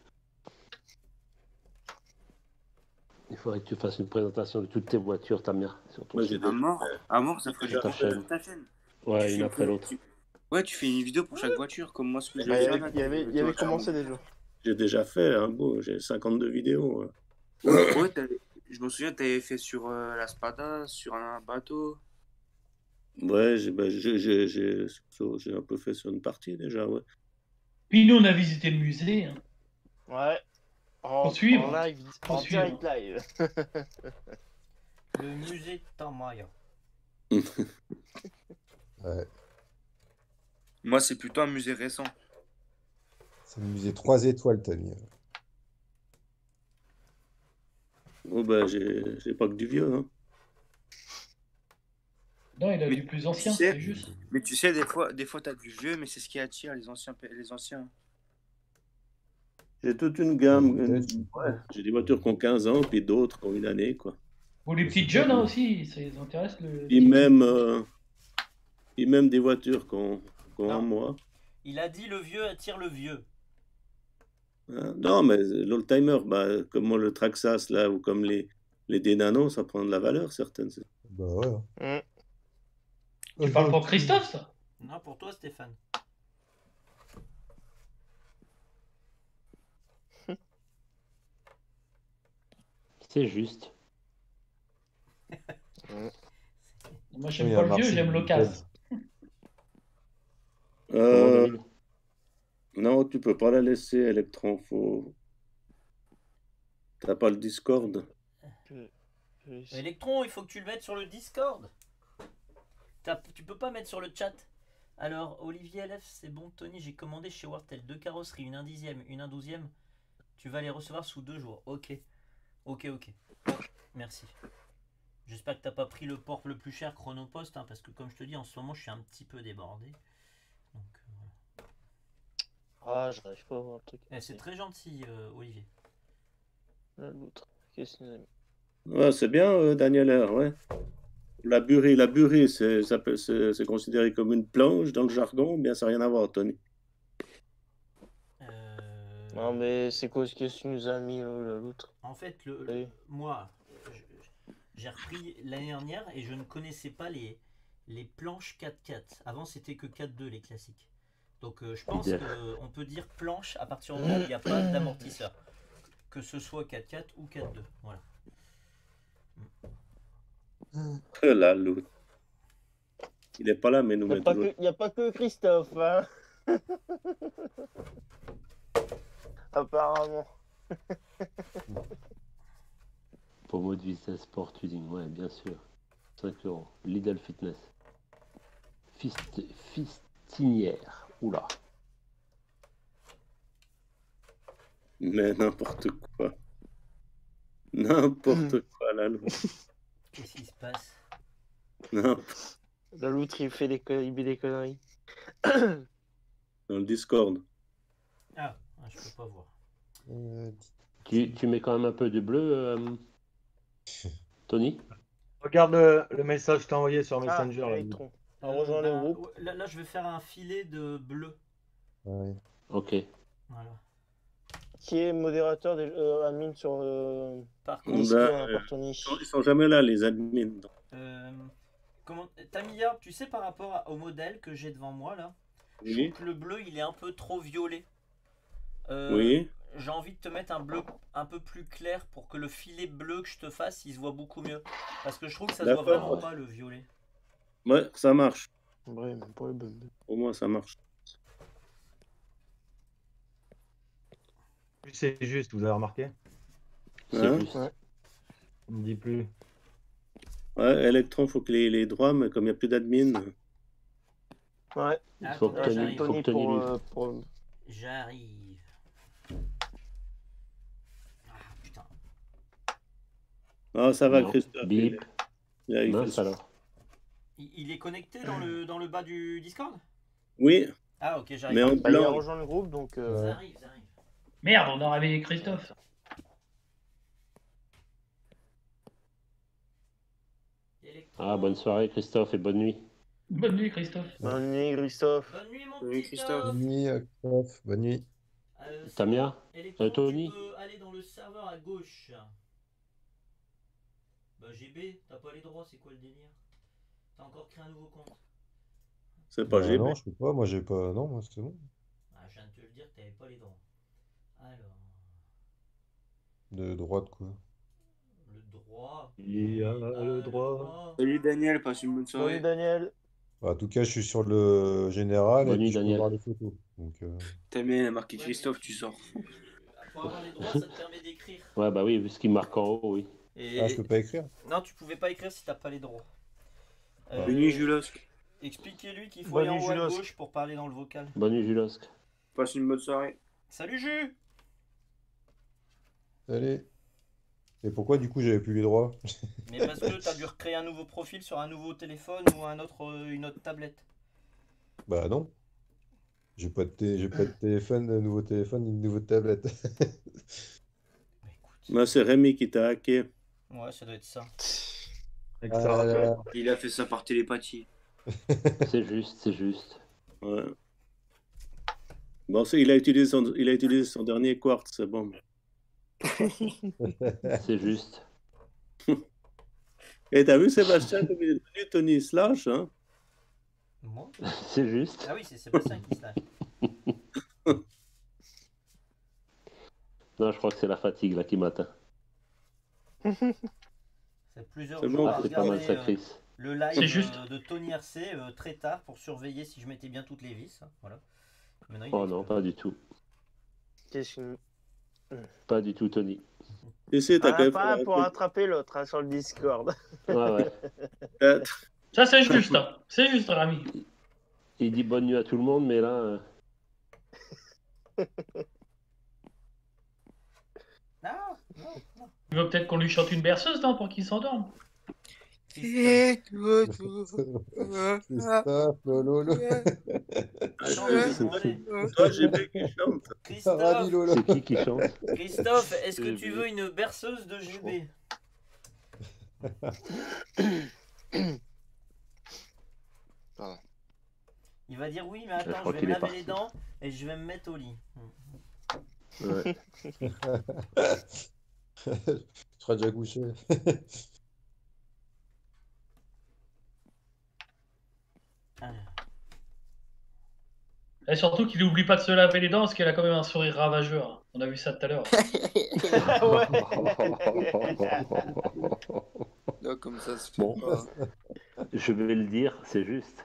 [SPEAKER 4] il faudrait que tu fasses une présentation de toutes tes voitures, Tamia, sur ton
[SPEAKER 11] Moi, j'ai
[SPEAKER 4] site.
[SPEAKER 11] des...
[SPEAKER 2] À mort? À mort, ça ferait
[SPEAKER 11] Sur
[SPEAKER 2] du
[SPEAKER 11] ta
[SPEAKER 2] contenu
[SPEAKER 11] chaîne.
[SPEAKER 2] sur ta chaîne.
[SPEAKER 4] Ouais,
[SPEAKER 2] Tu
[SPEAKER 4] une
[SPEAKER 2] fais
[SPEAKER 4] après
[SPEAKER 2] une-
[SPEAKER 4] l'autre.
[SPEAKER 2] tu- Ouais, tu fais une vidéo pour chaque voiture, comme moi ce que je
[SPEAKER 1] Bah,
[SPEAKER 2] vais
[SPEAKER 1] il y
[SPEAKER 2] faire
[SPEAKER 1] avait,
[SPEAKER 2] là.
[SPEAKER 1] il y avait, il y avait commencé déjà.
[SPEAKER 11] j'ai déjà fait un beau, j'ai cinquante-deux vidéos. hein.
[SPEAKER 2] Ouais, t'avais- je me souviens, tu avais fait sur euh, la Spada, sur un bateau.
[SPEAKER 11] Ouais, j'ai ben, j'ai- j'ai- j'ai- sur- j'ai un peu fait sur une partie déjà, ouais.
[SPEAKER 5] Puis nous, on a visité le musée. Hein.
[SPEAKER 1] Ouais. En,
[SPEAKER 5] Faut suivre.
[SPEAKER 1] en live,
[SPEAKER 5] Faut
[SPEAKER 1] en
[SPEAKER 5] suivre.
[SPEAKER 1] direct live.
[SPEAKER 3] Le musée de Tamaya.
[SPEAKER 7] Ouais.
[SPEAKER 2] Moi, c'est plutôt un musée récent.
[SPEAKER 7] C'est le musée trois étoiles, t'as mis.
[SPEAKER 11] Oh, ben, j'ai j'ai pas que du vieux. Hein.
[SPEAKER 5] Non, il a
[SPEAKER 2] Mais
[SPEAKER 5] du plus
[SPEAKER 2] tu
[SPEAKER 5] ancien,
[SPEAKER 2] sais,
[SPEAKER 5] c'est juste.
[SPEAKER 2] mais tu sais, des fois, des fois, t'as du vieux, mais c'est ce qui attire les anciens, pe- les anciens.
[SPEAKER 11] J'ai toute une gamme.
[SPEAKER 7] Ouais,
[SPEAKER 11] une- ouais, j'ai des voitures qui ont quinze ans, puis d'autres qui ont une année, quoi.
[SPEAKER 5] Ou les petites jeunes hein, aussi, ça les intéresse. Le...
[SPEAKER 11] Et même, euh, et même des voitures qui ont, qui ont un
[SPEAKER 3] Non.
[SPEAKER 11] mois.
[SPEAKER 3] Il a dit le vieux attire le vieux.
[SPEAKER 11] Hein. Non, mais l'oldtimer, bah, comme moi, le Traxas, là, ou comme les, les Denano, ça prend de la valeur, certaines.
[SPEAKER 7] Bah ouais.
[SPEAKER 1] Mm.
[SPEAKER 5] Tu parles pour Christophe, ça?
[SPEAKER 3] Non, pour toi, Stéphane.
[SPEAKER 4] C'est juste.
[SPEAKER 5] Moi, j'aime
[SPEAKER 7] Oui,
[SPEAKER 5] pas
[SPEAKER 7] à
[SPEAKER 5] le vieux,
[SPEAKER 7] Marseille,
[SPEAKER 5] j'aime
[SPEAKER 7] Nickel.
[SPEAKER 5] l'occasion.
[SPEAKER 11] Euh,
[SPEAKER 4] David
[SPEAKER 11] non, tu peux pas la laisser, Electron. Faut... T'as pas le Discord.
[SPEAKER 3] Electron, il faut que tu le mettes sur le Discord. T'as- Tu peux pas mettre sur le chat. Alors, Olivier L F, c'est bon. Tony, j'ai commandé chez Wartel deux carrosseries, une un dixième, une un douzième. Tu vas les recevoir sous deux jours. Ok. Ok, ok. Merci. J'espère que t'as pas pris le port le plus cher Chronopost, hein, parce que comme je te dis, en ce moment, je suis un petit peu débordé. Donc, euh,
[SPEAKER 1] Ah, j'arrive pas à voir le truc.
[SPEAKER 3] voilà. Eh, c'est très gentil, euh, Olivier.
[SPEAKER 1] Là, l'autre. Qu'est-ce qu'il nous a mis?
[SPEAKER 11] Ouais, c'est bien, euh, Daniel R, ouais. La burie, la burie, c'est ça peut- c'est- c'est considéré comme une plonge dans le jargon, bien ça n'a rien à voir, Tony.
[SPEAKER 3] Euh,
[SPEAKER 1] Non, mais c'est quoi ce qu'il nous a mis, là, l'autre?
[SPEAKER 3] En fait, le, le-
[SPEAKER 1] Oui.
[SPEAKER 3] moi, je- j'ai repris l'année dernière et je ne connaissais pas les, les planches quatre quatre. Avant, c'était que quatre deux, les classiques. Donc, euh, je pense
[SPEAKER 4] Idem.
[SPEAKER 3] qu'on peut dire planche à partir du moment où il n'y a pas d'amortisseur. Que ce soit quatre quatre ou quatre deux. Voilà.
[SPEAKER 11] Oh là, l'autre. Il est pas là, mais nous
[SPEAKER 1] Il n'y
[SPEAKER 11] met
[SPEAKER 1] a, pas
[SPEAKER 11] toujours.
[SPEAKER 1] que- y a pas que Christophe, hein. Apparemment.
[SPEAKER 4] Pommeau de Vista Sport Tuning, ouais, bien sûr. cinq euros. Lidl Fitness. Fist... Fistinière. Oula.
[SPEAKER 11] Mais n'importe quoi. N'importe quoi, là, l'autre.
[SPEAKER 3] Qu'est-ce qui se passe?
[SPEAKER 11] N'importe-
[SPEAKER 1] Là, l'autre, il fait des, con- il met des conneries.
[SPEAKER 11] Dans le Discord.
[SPEAKER 3] Ah, ah, je peux pas voir.
[SPEAKER 7] Euh,
[SPEAKER 4] Tu, tu mets quand même un peu de bleu, euh, Tony?
[SPEAKER 8] Regarde le, le message que je t'ai envoyé sur
[SPEAKER 1] Ah,
[SPEAKER 8] Messenger. là.
[SPEAKER 1] Electron.
[SPEAKER 3] Euh,
[SPEAKER 1] On rejoint le
[SPEAKER 3] bah,
[SPEAKER 1] groupe.
[SPEAKER 3] ouais, là, là, je vais faire un filet de bleu.
[SPEAKER 7] ouais.
[SPEAKER 4] Ok.
[SPEAKER 3] Voilà.
[SPEAKER 1] Qui est modérateur, des, euh, admin sur euh,
[SPEAKER 3] Par
[SPEAKER 11] Ben,
[SPEAKER 3] contre,
[SPEAKER 1] Discord,
[SPEAKER 11] euh,
[SPEAKER 1] hein, pour Tony.
[SPEAKER 11] Ils sont, ils sont jamais là, les admins.
[SPEAKER 3] euh, comment, Tamia, tu sais par rapport à- au modèle que j'ai devant moi là, je
[SPEAKER 11] Oui.
[SPEAKER 3] trouve que le bleu il est un peu trop violet. Euh,
[SPEAKER 11] Oui.
[SPEAKER 3] J'ai envie de te mettre un bleu un peu plus clair pour que le filet bleu que je te fasse il se voit beaucoup mieux. Parce que je trouve que ça se voit
[SPEAKER 11] D'accord.
[SPEAKER 3] vraiment pas le violet.
[SPEAKER 11] Ouais, ça marche.
[SPEAKER 1] Ouais, même pas le bon.
[SPEAKER 11] Pour moi, ça marche.
[SPEAKER 8] C'est juste, vous avez remarqué?
[SPEAKER 4] C'est
[SPEAKER 11] Hein?
[SPEAKER 4] juste.
[SPEAKER 1] Ouais.
[SPEAKER 8] On me dit plus.
[SPEAKER 11] Ouais, Electron, faut que les, les droits, mais comme il n'y a plus d'admin.
[SPEAKER 1] Ouais.
[SPEAKER 4] Il faut que
[SPEAKER 3] Attends,
[SPEAKER 4] Tony,
[SPEAKER 3] j'arrive.
[SPEAKER 4] il faut
[SPEAKER 1] Tony
[SPEAKER 4] que Tony
[SPEAKER 1] pour,
[SPEAKER 4] lui-
[SPEAKER 1] euh, pour...
[SPEAKER 3] J'arrive. Ah putain.
[SPEAKER 11] Ah, ça va,
[SPEAKER 4] Non.
[SPEAKER 11] Christophe.
[SPEAKER 4] Bip.
[SPEAKER 11] Il, il,
[SPEAKER 4] Mince
[SPEAKER 11] fait-
[SPEAKER 4] alors.
[SPEAKER 3] Il, il est connecté dans le, dans le bas du Discord?
[SPEAKER 11] Oui,
[SPEAKER 3] Ah ok, j'arrive.
[SPEAKER 11] mais en
[SPEAKER 1] Bah, il a
[SPEAKER 11] blanc.
[SPEAKER 1] rejoint le groupe, donc... euh,
[SPEAKER 3] Ça arrive, ça arrive.
[SPEAKER 5] Merde, on a réveillé Christophe.
[SPEAKER 3] Électron.
[SPEAKER 4] Ah, bonne soirée, Christophe, et bonne nuit.
[SPEAKER 5] Bonne nuit, Christophe.
[SPEAKER 1] Bonne nuit, Christophe.
[SPEAKER 3] Bonne nuit mon
[SPEAKER 2] Oui,
[SPEAKER 3] petit
[SPEAKER 2] Christophe.
[SPEAKER 3] Top.
[SPEAKER 7] Bonne nuit, euh, Christophe. Bonne nuit.
[SPEAKER 3] Euh, c'est
[SPEAKER 4] Tamia?
[SPEAKER 3] bon. Electron,
[SPEAKER 4] Euh, Tony?
[SPEAKER 3] tu peux aller dans le serveur à gauche. Bah G B, t'as pas les droits, c'est quoi le délire? T'as encore créé un nouveau compte.
[SPEAKER 11] C'est pas
[SPEAKER 7] Bah
[SPEAKER 11] G B.
[SPEAKER 7] non, je peux pas. Moi, j'ai pas. Non, moi, c'est bon.
[SPEAKER 3] Ah, je viens de te le dire que t'avais pas les droits. Alors,
[SPEAKER 7] De droite, quoi.
[SPEAKER 3] le droit.
[SPEAKER 8] Il a
[SPEAKER 3] Ah,
[SPEAKER 8] le droit.
[SPEAKER 2] Salut Daniel, passe une bonne
[SPEAKER 1] Salut
[SPEAKER 2] soirée.
[SPEAKER 1] Daniel.
[SPEAKER 7] Bah, en tout cas, je suis sur le général
[SPEAKER 4] Bonne
[SPEAKER 7] et puis
[SPEAKER 4] nuit,
[SPEAKER 7] je peux
[SPEAKER 4] Daniel.
[SPEAKER 7] voir les photos. Donc, euh,
[SPEAKER 2] T'as bien, il a marqué
[SPEAKER 3] Ouais,
[SPEAKER 2] Christophe,
[SPEAKER 3] mais
[SPEAKER 2] tu
[SPEAKER 3] tu-
[SPEAKER 2] sors.
[SPEAKER 3] Pour avoir les droits, ça te permet d'écrire.
[SPEAKER 4] Ouais, bah oui, vu ce qui marque en haut, oui.
[SPEAKER 3] Et...
[SPEAKER 7] Ah, je peux pas écrire?
[SPEAKER 3] Non, tu pouvais pas écrire si t'as pas les droits. Euh,
[SPEAKER 2] Bonne nuit, Julos.
[SPEAKER 3] Expliquez-lui qu'il faut
[SPEAKER 1] Bonne
[SPEAKER 3] aller en
[SPEAKER 1] nuit,
[SPEAKER 3] haut à
[SPEAKER 1] Julos.
[SPEAKER 3] gauche pour parler dans le vocal.
[SPEAKER 4] Bonne nuit, Julosque.
[SPEAKER 2] Passe une bonne soirée.
[SPEAKER 3] Salut Jus.
[SPEAKER 7] Allez. Et pourquoi, du coup, j'avais plus les droits?
[SPEAKER 3] Mais parce que t'as dû recréer un nouveau profil sur un nouveau téléphone ou un autre, euh, une autre tablette.
[SPEAKER 7] Bah, non. J'ai pas de, té- j'ai pas de téléphone, de nouveau téléphone, ni de nouveau tablette.
[SPEAKER 3] Bah écoute.
[SPEAKER 11] Moi, c'est Rémi qui t'a hacké.
[SPEAKER 3] Ouais, ça doit être ça.
[SPEAKER 8] Avec
[SPEAKER 7] Ah
[SPEAKER 8] ça
[SPEAKER 7] là
[SPEAKER 8] rappelle.
[SPEAKER 7] là.
[SPEAKER 2] Il a fait ça par télépathie.
[SPEAKER 4] C'est juste, c'est juste.
[SPEAKER 11] Ouais. Bon, c'est- il a utilisé son, il a utilisé son dernier quartz, c'est bon.
[SPEAKER 4] C'est juste.
[SPEAKER 11] Et t'as vu Sébastien comme il est devenu Tony Slash, hein?
[SPEAKER 3] Moi
[SPEAKER 4] C'est juste.
[SPEAKER 3] Ah oui, c'est Sébastien qui se lâche.
[SPEAKER 4] Non, je crois que c'est la fatigue là qui m'atteint.
[SPEAKER 3] C'est plusieurs
[SPEAKER 11] C'est
[SPEAKER 3] jours
[SPEAKER 11] bon,
[SPEAKER 3] à
[SPEAKER 4] Ah, c'est pas mal
[SPEAKER 3] regarder
[SPEAKER 4] ça,
[SPEAKER 3] euh,
[SPEAKER 4] Chris.
[SPEAKER 3] le live
[SPEAKER 5] C'est juste.
[SPEAKER 3] euh, de Tony R C euh, très tard pour surveiller si je mettais bien toutes les vis. hein, Voilà. Maintenant, il
[SPEAKER 4] Oh
[SPEAKER 3] a
[SPEAKER 4] non,
[SPEAKER 3] explosé.
[SPEAKER 4] pas du tout.
[SPEAKER 1] Qu'est-ce que-
[SPEAKER 4] Pas du tout, Tony.
[SPEAKER 11] Tu sais,
[SPEAKER 1] On
[SPEAKER 11] t'as
[SPEAKER 1] a
[SPEAKER 11] quand même
[SPEAKER 1] pas
[SPEAKER 11] fait
[SPEAKER 1] un
[SPEAKER 11] un
[SPEAKER 1] pour
[SPEAKER 11] truc.
[SPEAKER 1] rattraper l'autre hein, sur le Discord.
[SPEAKER 4] Ouais, ouais.
[SPEAKER 11] Euh,
[SPEAKER 5] Ça, c'est juste. hein. C'est juste, Rami.
[SPEAKER 4] Il dit bonne nuit à tout le monde, mais là. euh,
[SPEAKER 3] Non, non, non.
[SPEAKER 5] Il veut peut-être qu'on lui chante une berceuse, non, pour qu'il s'endorme.
[SPEAKER 7] Christophe, Lolo, Lolo.
[SPEAKER 3] Chante,
[SPEAKER 11] euh,
[SPEAKER 3] je demandais.
[SPEAKER 11] Toi, j'ai vu qu'il chante.
[SPEAKER 7] Ravi,
[SPEAKER 3] Christophe,
[SPEAKER 7] Lolo.
[SPEAKER 4] C'est qui qui chante?
[SPEAKER 3] Christophe, est-ce que
[SPEAKER 4] J'ai
[SPEAKER 3] tu
[SPEAKER 4] vu.
[SPEAKER 3] veux une berceuse de G B?
[SPEAKER 10] Pardon.
[SPEAKER 3] Il va dire oui, mais
[SPEAKER 4] Je
[SPEAKER 3] attends,
[SPEAKER 4] crois
[SPEAKER 3] je vais
[SPEAKER 4] qu'il
[SPEAKER 3] me
[SPEAKER 4] est
[SPEAKER 3] laver les
[SPEAKER 4] parti.
[SPEAKER 3] dents et je vais me mettre au lit.
[SPEAKER 4] Ouais.
[SPEAKER 7] Je serai déjà couché.
[SPEAKER 3] Ah.
[SPEAKER 5] Et surtout qu'il n'oublie pas de se laver les dents parce qu'elle a quand même un sourire ravageur. hein. On a vu ça tout à l'heure.
[SPEAKER 2] Là, comme ça, se fait
[SPEAKER 4] Bon.
[SPEAKER 2] pas.
[SPEAKER 4] Je vais le dire, c'est juste.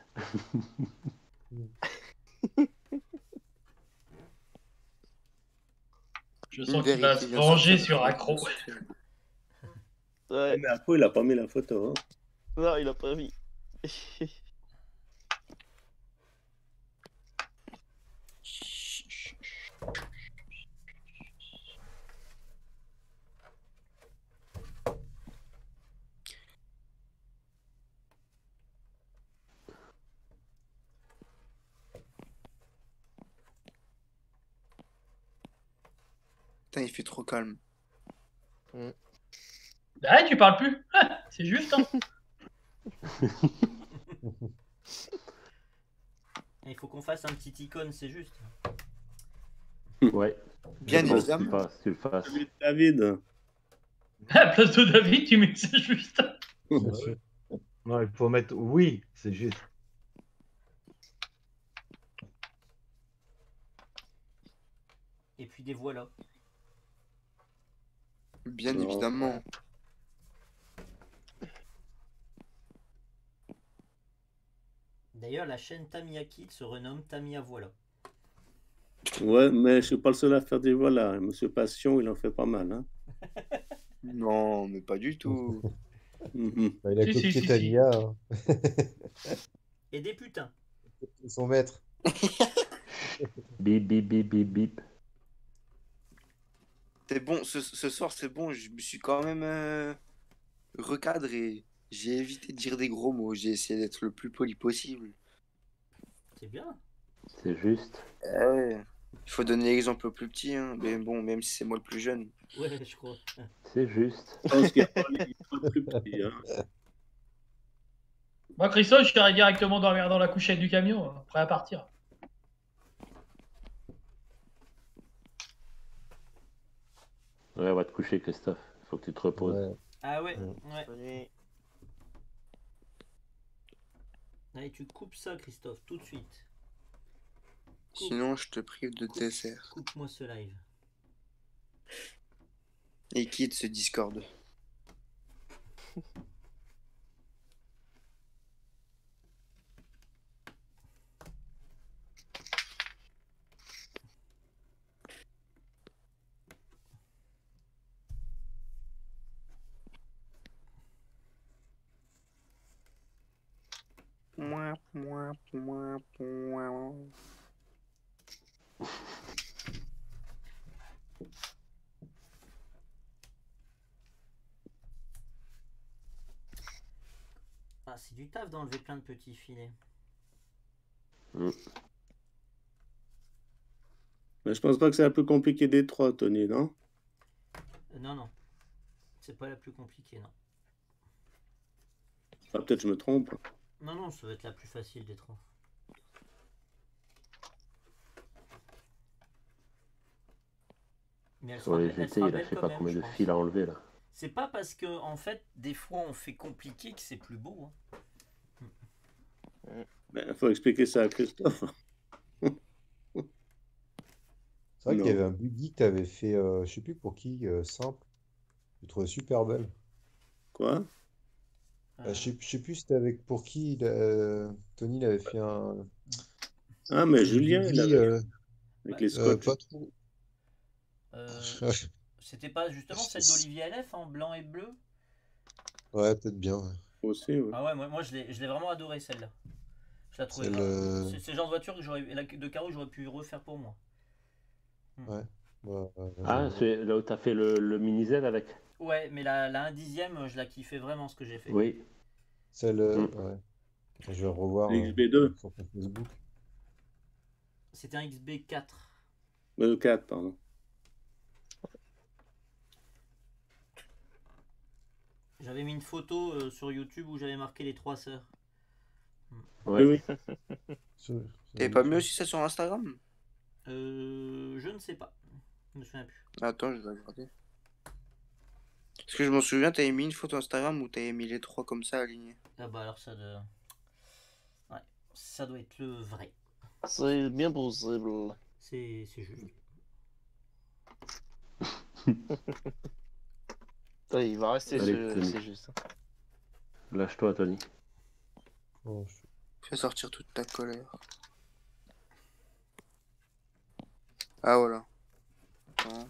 [SPEAKER 5] Je
[SPEAKER 2] Une
[SPEAKER 5] sens qu'il va se
[SPEAKER 2] vérification
[SPEAKER 5] venger
[SPEAKER 2] sur
[SPEAKER 5] sur
[SPEAKER 2] la
[SPEAKER 5] Accro.
[SPEAKER 1] Ouais.
[SPEAKER 11] Mais après, il a pas mis la photo, hein.
[SPEAKER 1] Non, il a pas mis.
[SPEAKER 2] Putain, il fait trop calme.
[SPEAKER 5] Ah, tu parles plus. Ah, c'est juste. Hein.
[SPEAKER 3] Il faut qu'on fasse un petit icône, c'est juste.
[SPEAKER 4] Ouais.
[SPEAKER 2] Bien
[SPEAKER 4] Je pense que tu
[SPEAKER 2] évidemment.
[SPEAKER 4] fasses- tu le fasses.
[SPEAKER 11] David.
[SPEAKER 5] À la place de David, tu mets c'est juste.
[SPEAKER 8] Non, il faut mettre oui, c'est juste.
[SPEAKER 3] Et puis des voilà.
[SPEAKER 2] Bien
[SPEAKER 11] Non.
[SPEAKER 2] évidemment.
[SPEAKER 3] D'ailleurs, la chaîne Tamiya Kid se renomme Tamiya Voilà.
[SPEAKER 11] Ouais, mais je suis pas le seul à faire des voilà. Monsieur Passion, il en fait pas mal, hein.
[SPEAKER 2] Non, mais pas du tout.
[SPEAKER 11] Mhm.
[SPEAKER 7] Bah, il a
[SPEAKER 5] Si, si,
[SPEAKER 7] copié
[SPEAKER 5] si, si.
[SPEAKER 7] Tania, hein.
[SPEAKER 3] Et des putains.
[SPEAKER 7] C'est son maître.
[SPEAKER 4] Bip, bip, bip, bip, bip.
[SPEAKER 2] C'est bon, ce, ce soir c'est bon, je me suis quand même euh, recadré. J'ai évité de dire des gros mots, j'ai essayé d'être le plus poli possible.
[SPEAKER 3] C'est bien.
[SPEAKER 4] C'est juste.
[SPEAKER 2] Ah ouais. Il faut donner l'exemple au plus petit, hein. Mais bon, même si c'est moi le plus jeune.
[SPEAKER 3] Ouais, je crois.
[SPEAKER 4] C'est juste.
[SPEAKER 11] Je pense qu'il y a pas les les plus petits, hein.
[SPEAKER 5] Moi, Christophe, je serais directement dormir dans la couchette du camion, euh, prêt à partir.
[SPEAKER 4] Ouais, va te coucher, Christophe. Faut que tu te reposes.
[SPEAKER 7] Ouais.
[SPEAKER 3] Ah ouais,
[SPEAKER 7] Ouais.
[SPEAKER 3] ouais.
[SPEAKER 1] Salut.
[SPEAKER 3] Allez, tu coupes ça, Christophe, tout de suite.
[SPEAKER 2] Sinon, je te prive de dessert.
[SPEAKER 3] Coupe-moi ce live.
[SPEAKER 2] Et quitte ce Discord. Mouah, mouah, mouah, mouah.
[SPEAKER 3] Ah, c'est du taf d'enlever plein de petits filets.
[SPEAKER 11] Mm. Mais je pense pas que c'est un peu compliqué des trois, Tony, non?
[SPEAKER 3] Euh, non, non. C'est pas la plus compliquée, non.
[SPEAKER 11] Ah, peut-être je me trompe.
[SPEAKER 3] Non, non, ça va être la plus facile des trois. Mais elle
[SPEAKER 4] Sur
[SPEAKER 3] sera,
[SPEAKER 4] les
[SPEAKER 3] be- elle
[SPEAKER 4] G T,
[SPEAKER 3] sera
[SPEAKER 4] il a
[SPEAKER 3] belle
[SPEAKER 4] fait
[SPEAKER 3] quand
[SPEAKER 4] pas
[SPEAKER 3] même,
[SPEAKER 4] combien
[SPEAKER 3] je
[SPEAKER 4] de
[SPEAKER 3] pense.
[SPEAKER 4] fils à enlever là.
[SPEAKER 3] C'est pas parce que, en fait, des fois on fait compliqué que c'est plus beau. Hein.
[SPEAKER 11] Ben, il faut expliquer ça à Christophe.
[SPEAKER 7] C'est vrai qu'il y
[SPEAKER 11] Non.
[SPEAKER 7] avait un buggy que tu avais fait, euh, je sais plus pour qui, euh, simple. Je le trouvais super belle.
[SPEAKER 11] Quoi?
[SPEAKER 7] Euh, je sais, je sais plus si c'était avec pour qui il a- euh, Tony il avait fait un
[SPEAKER 11] Ah, mais
[SPEAKER 7] petit
[SPEAKER 11] Julien, il
[SPEAKER 7] buggy
[SPEAKER 11] avait
[SPEAKER 7] euh,
[SPEAKER 11] avec les
[SPEAKER 7] euh,
[SPEAKER 11] scotch.
[SPEAKER 7] pas trop.
[SPEAKER 3] Euh, C'était pas justement celle d'Olivier L F en blanc et bleu?
[SPEAKER 7] Ouais, peut-être bien. Ouais.
[SPEAKER 11] Aussi, ouais.
[SPEAKER 3] Ah ouais, moi, moi je l'ai je l'ai vraiment adoré celle-là. Je la trouvais
[SPEAKER 7] Celle,
[SPEAKER 3] vraiment.
[SPEAKER 7] euh,
[SPEAKER 3] C'est c'est le genre de voiture que j'aurais, la- de carreau que j'aurais pu refaire pour moi.
[SPEAKER 7] Ouais. Bah, euh,
[SPEAKER 4] Ah, c'est là où t'as fait le, le mini Z avec.
[SPEAKER 3] Ouais, mais la, la un dixième, je la kiffais vraiment ce que j'ai fait.
[SPEAKER 4] Oui.
[SPEAKER 7] Celle, euh,
[SPEAKER 4] Mm.
[SPEAKER 7] ouais. Attends, je vais revoir
[SPEAKER 11] L'X B
[SPEAKER 7] euh,
[SPEAKER 11] deux.
[SPEAKER 7] sur ton Facebook.
[SPEAKER 3] C'était un X B quatre.
[SPEAKER 11] Euh, quatre, pardon.
[SPEAKER 3] J'avais mis une photo euh, sur YouTube où j'avais marqué les trois sœurs.
[SPEAKER 4] Ouais.
[SPEAKER 11] Oui, oui.
[SPEAKER 7] Sur-
[SPEAKER 2] T'avais pas mis aussi ça sur Instagram?
[SPEAKER 3] Euh, je ne sais pas. Je me souviens plus.
[SPEAKER 2] Attends, je vais regarder. Parce que je m'en souviens, t'avais mis une photo Instagram où t'avais mis les trois comme ça alignés.
[SPEAKER 3] Ah bah alors ça de... Ouais, ça doit être le vrai.
[SPEAKER 1] C'est bien possible.
[SPEAKER 3] C'est c'est juste.
[SPEAKER 1] Putain, il va rester
[SPEAKER 4] Allez,
[SPEAKER 1] ce...
[SPEAKER 4] Tony.
[SPEAKER 1] C'est juste.
[SPEAKER 4] Lâche-toi, Tony.
[SPEAKER 7] Oh, je-
[SPEAKER 2] Fais sortir toute ta colère. Ah voilà. Attends.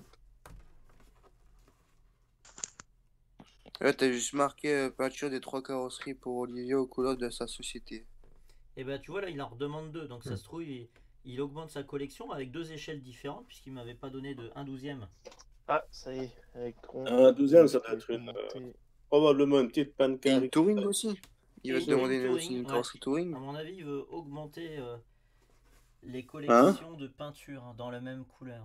[SPEAKER 2] Là, t'as juste marqué euh, peinture des trois carrosseries pour Olivier aux couleurs de sa société.
[SPEAKER 3] Et bah tu vois là il en redemande deux. Donc ça se trouve il, il augmente sa collection avec deux échelles différentes puisqu'il m'avait pas donné de un douzième.
[SPEAKER 1] Ah, ça y est. Électron.
[SPEAKER 11] Un douzième, ça doit être une, euh, probablement une petite panne
[SPEAKER 2] Et une
[SPEAKER 11] carrée.
[SPEAKER 2] touring aussi. Il va
[SPEAKER 3] Et
[SPEAKER 2] te
[SPEAKER 3] une
[SPEAKER 2] demander une,
[SPEAKER 3] touring,
[SPEAKER 2] aussi une
[SPEAKER 3] ouais.
[SPEAKER 2] carrosserie touring.
[SPEAKER 3] À mon avis il veut augmenter euh, les collections de peinture hein, dans la même couleur.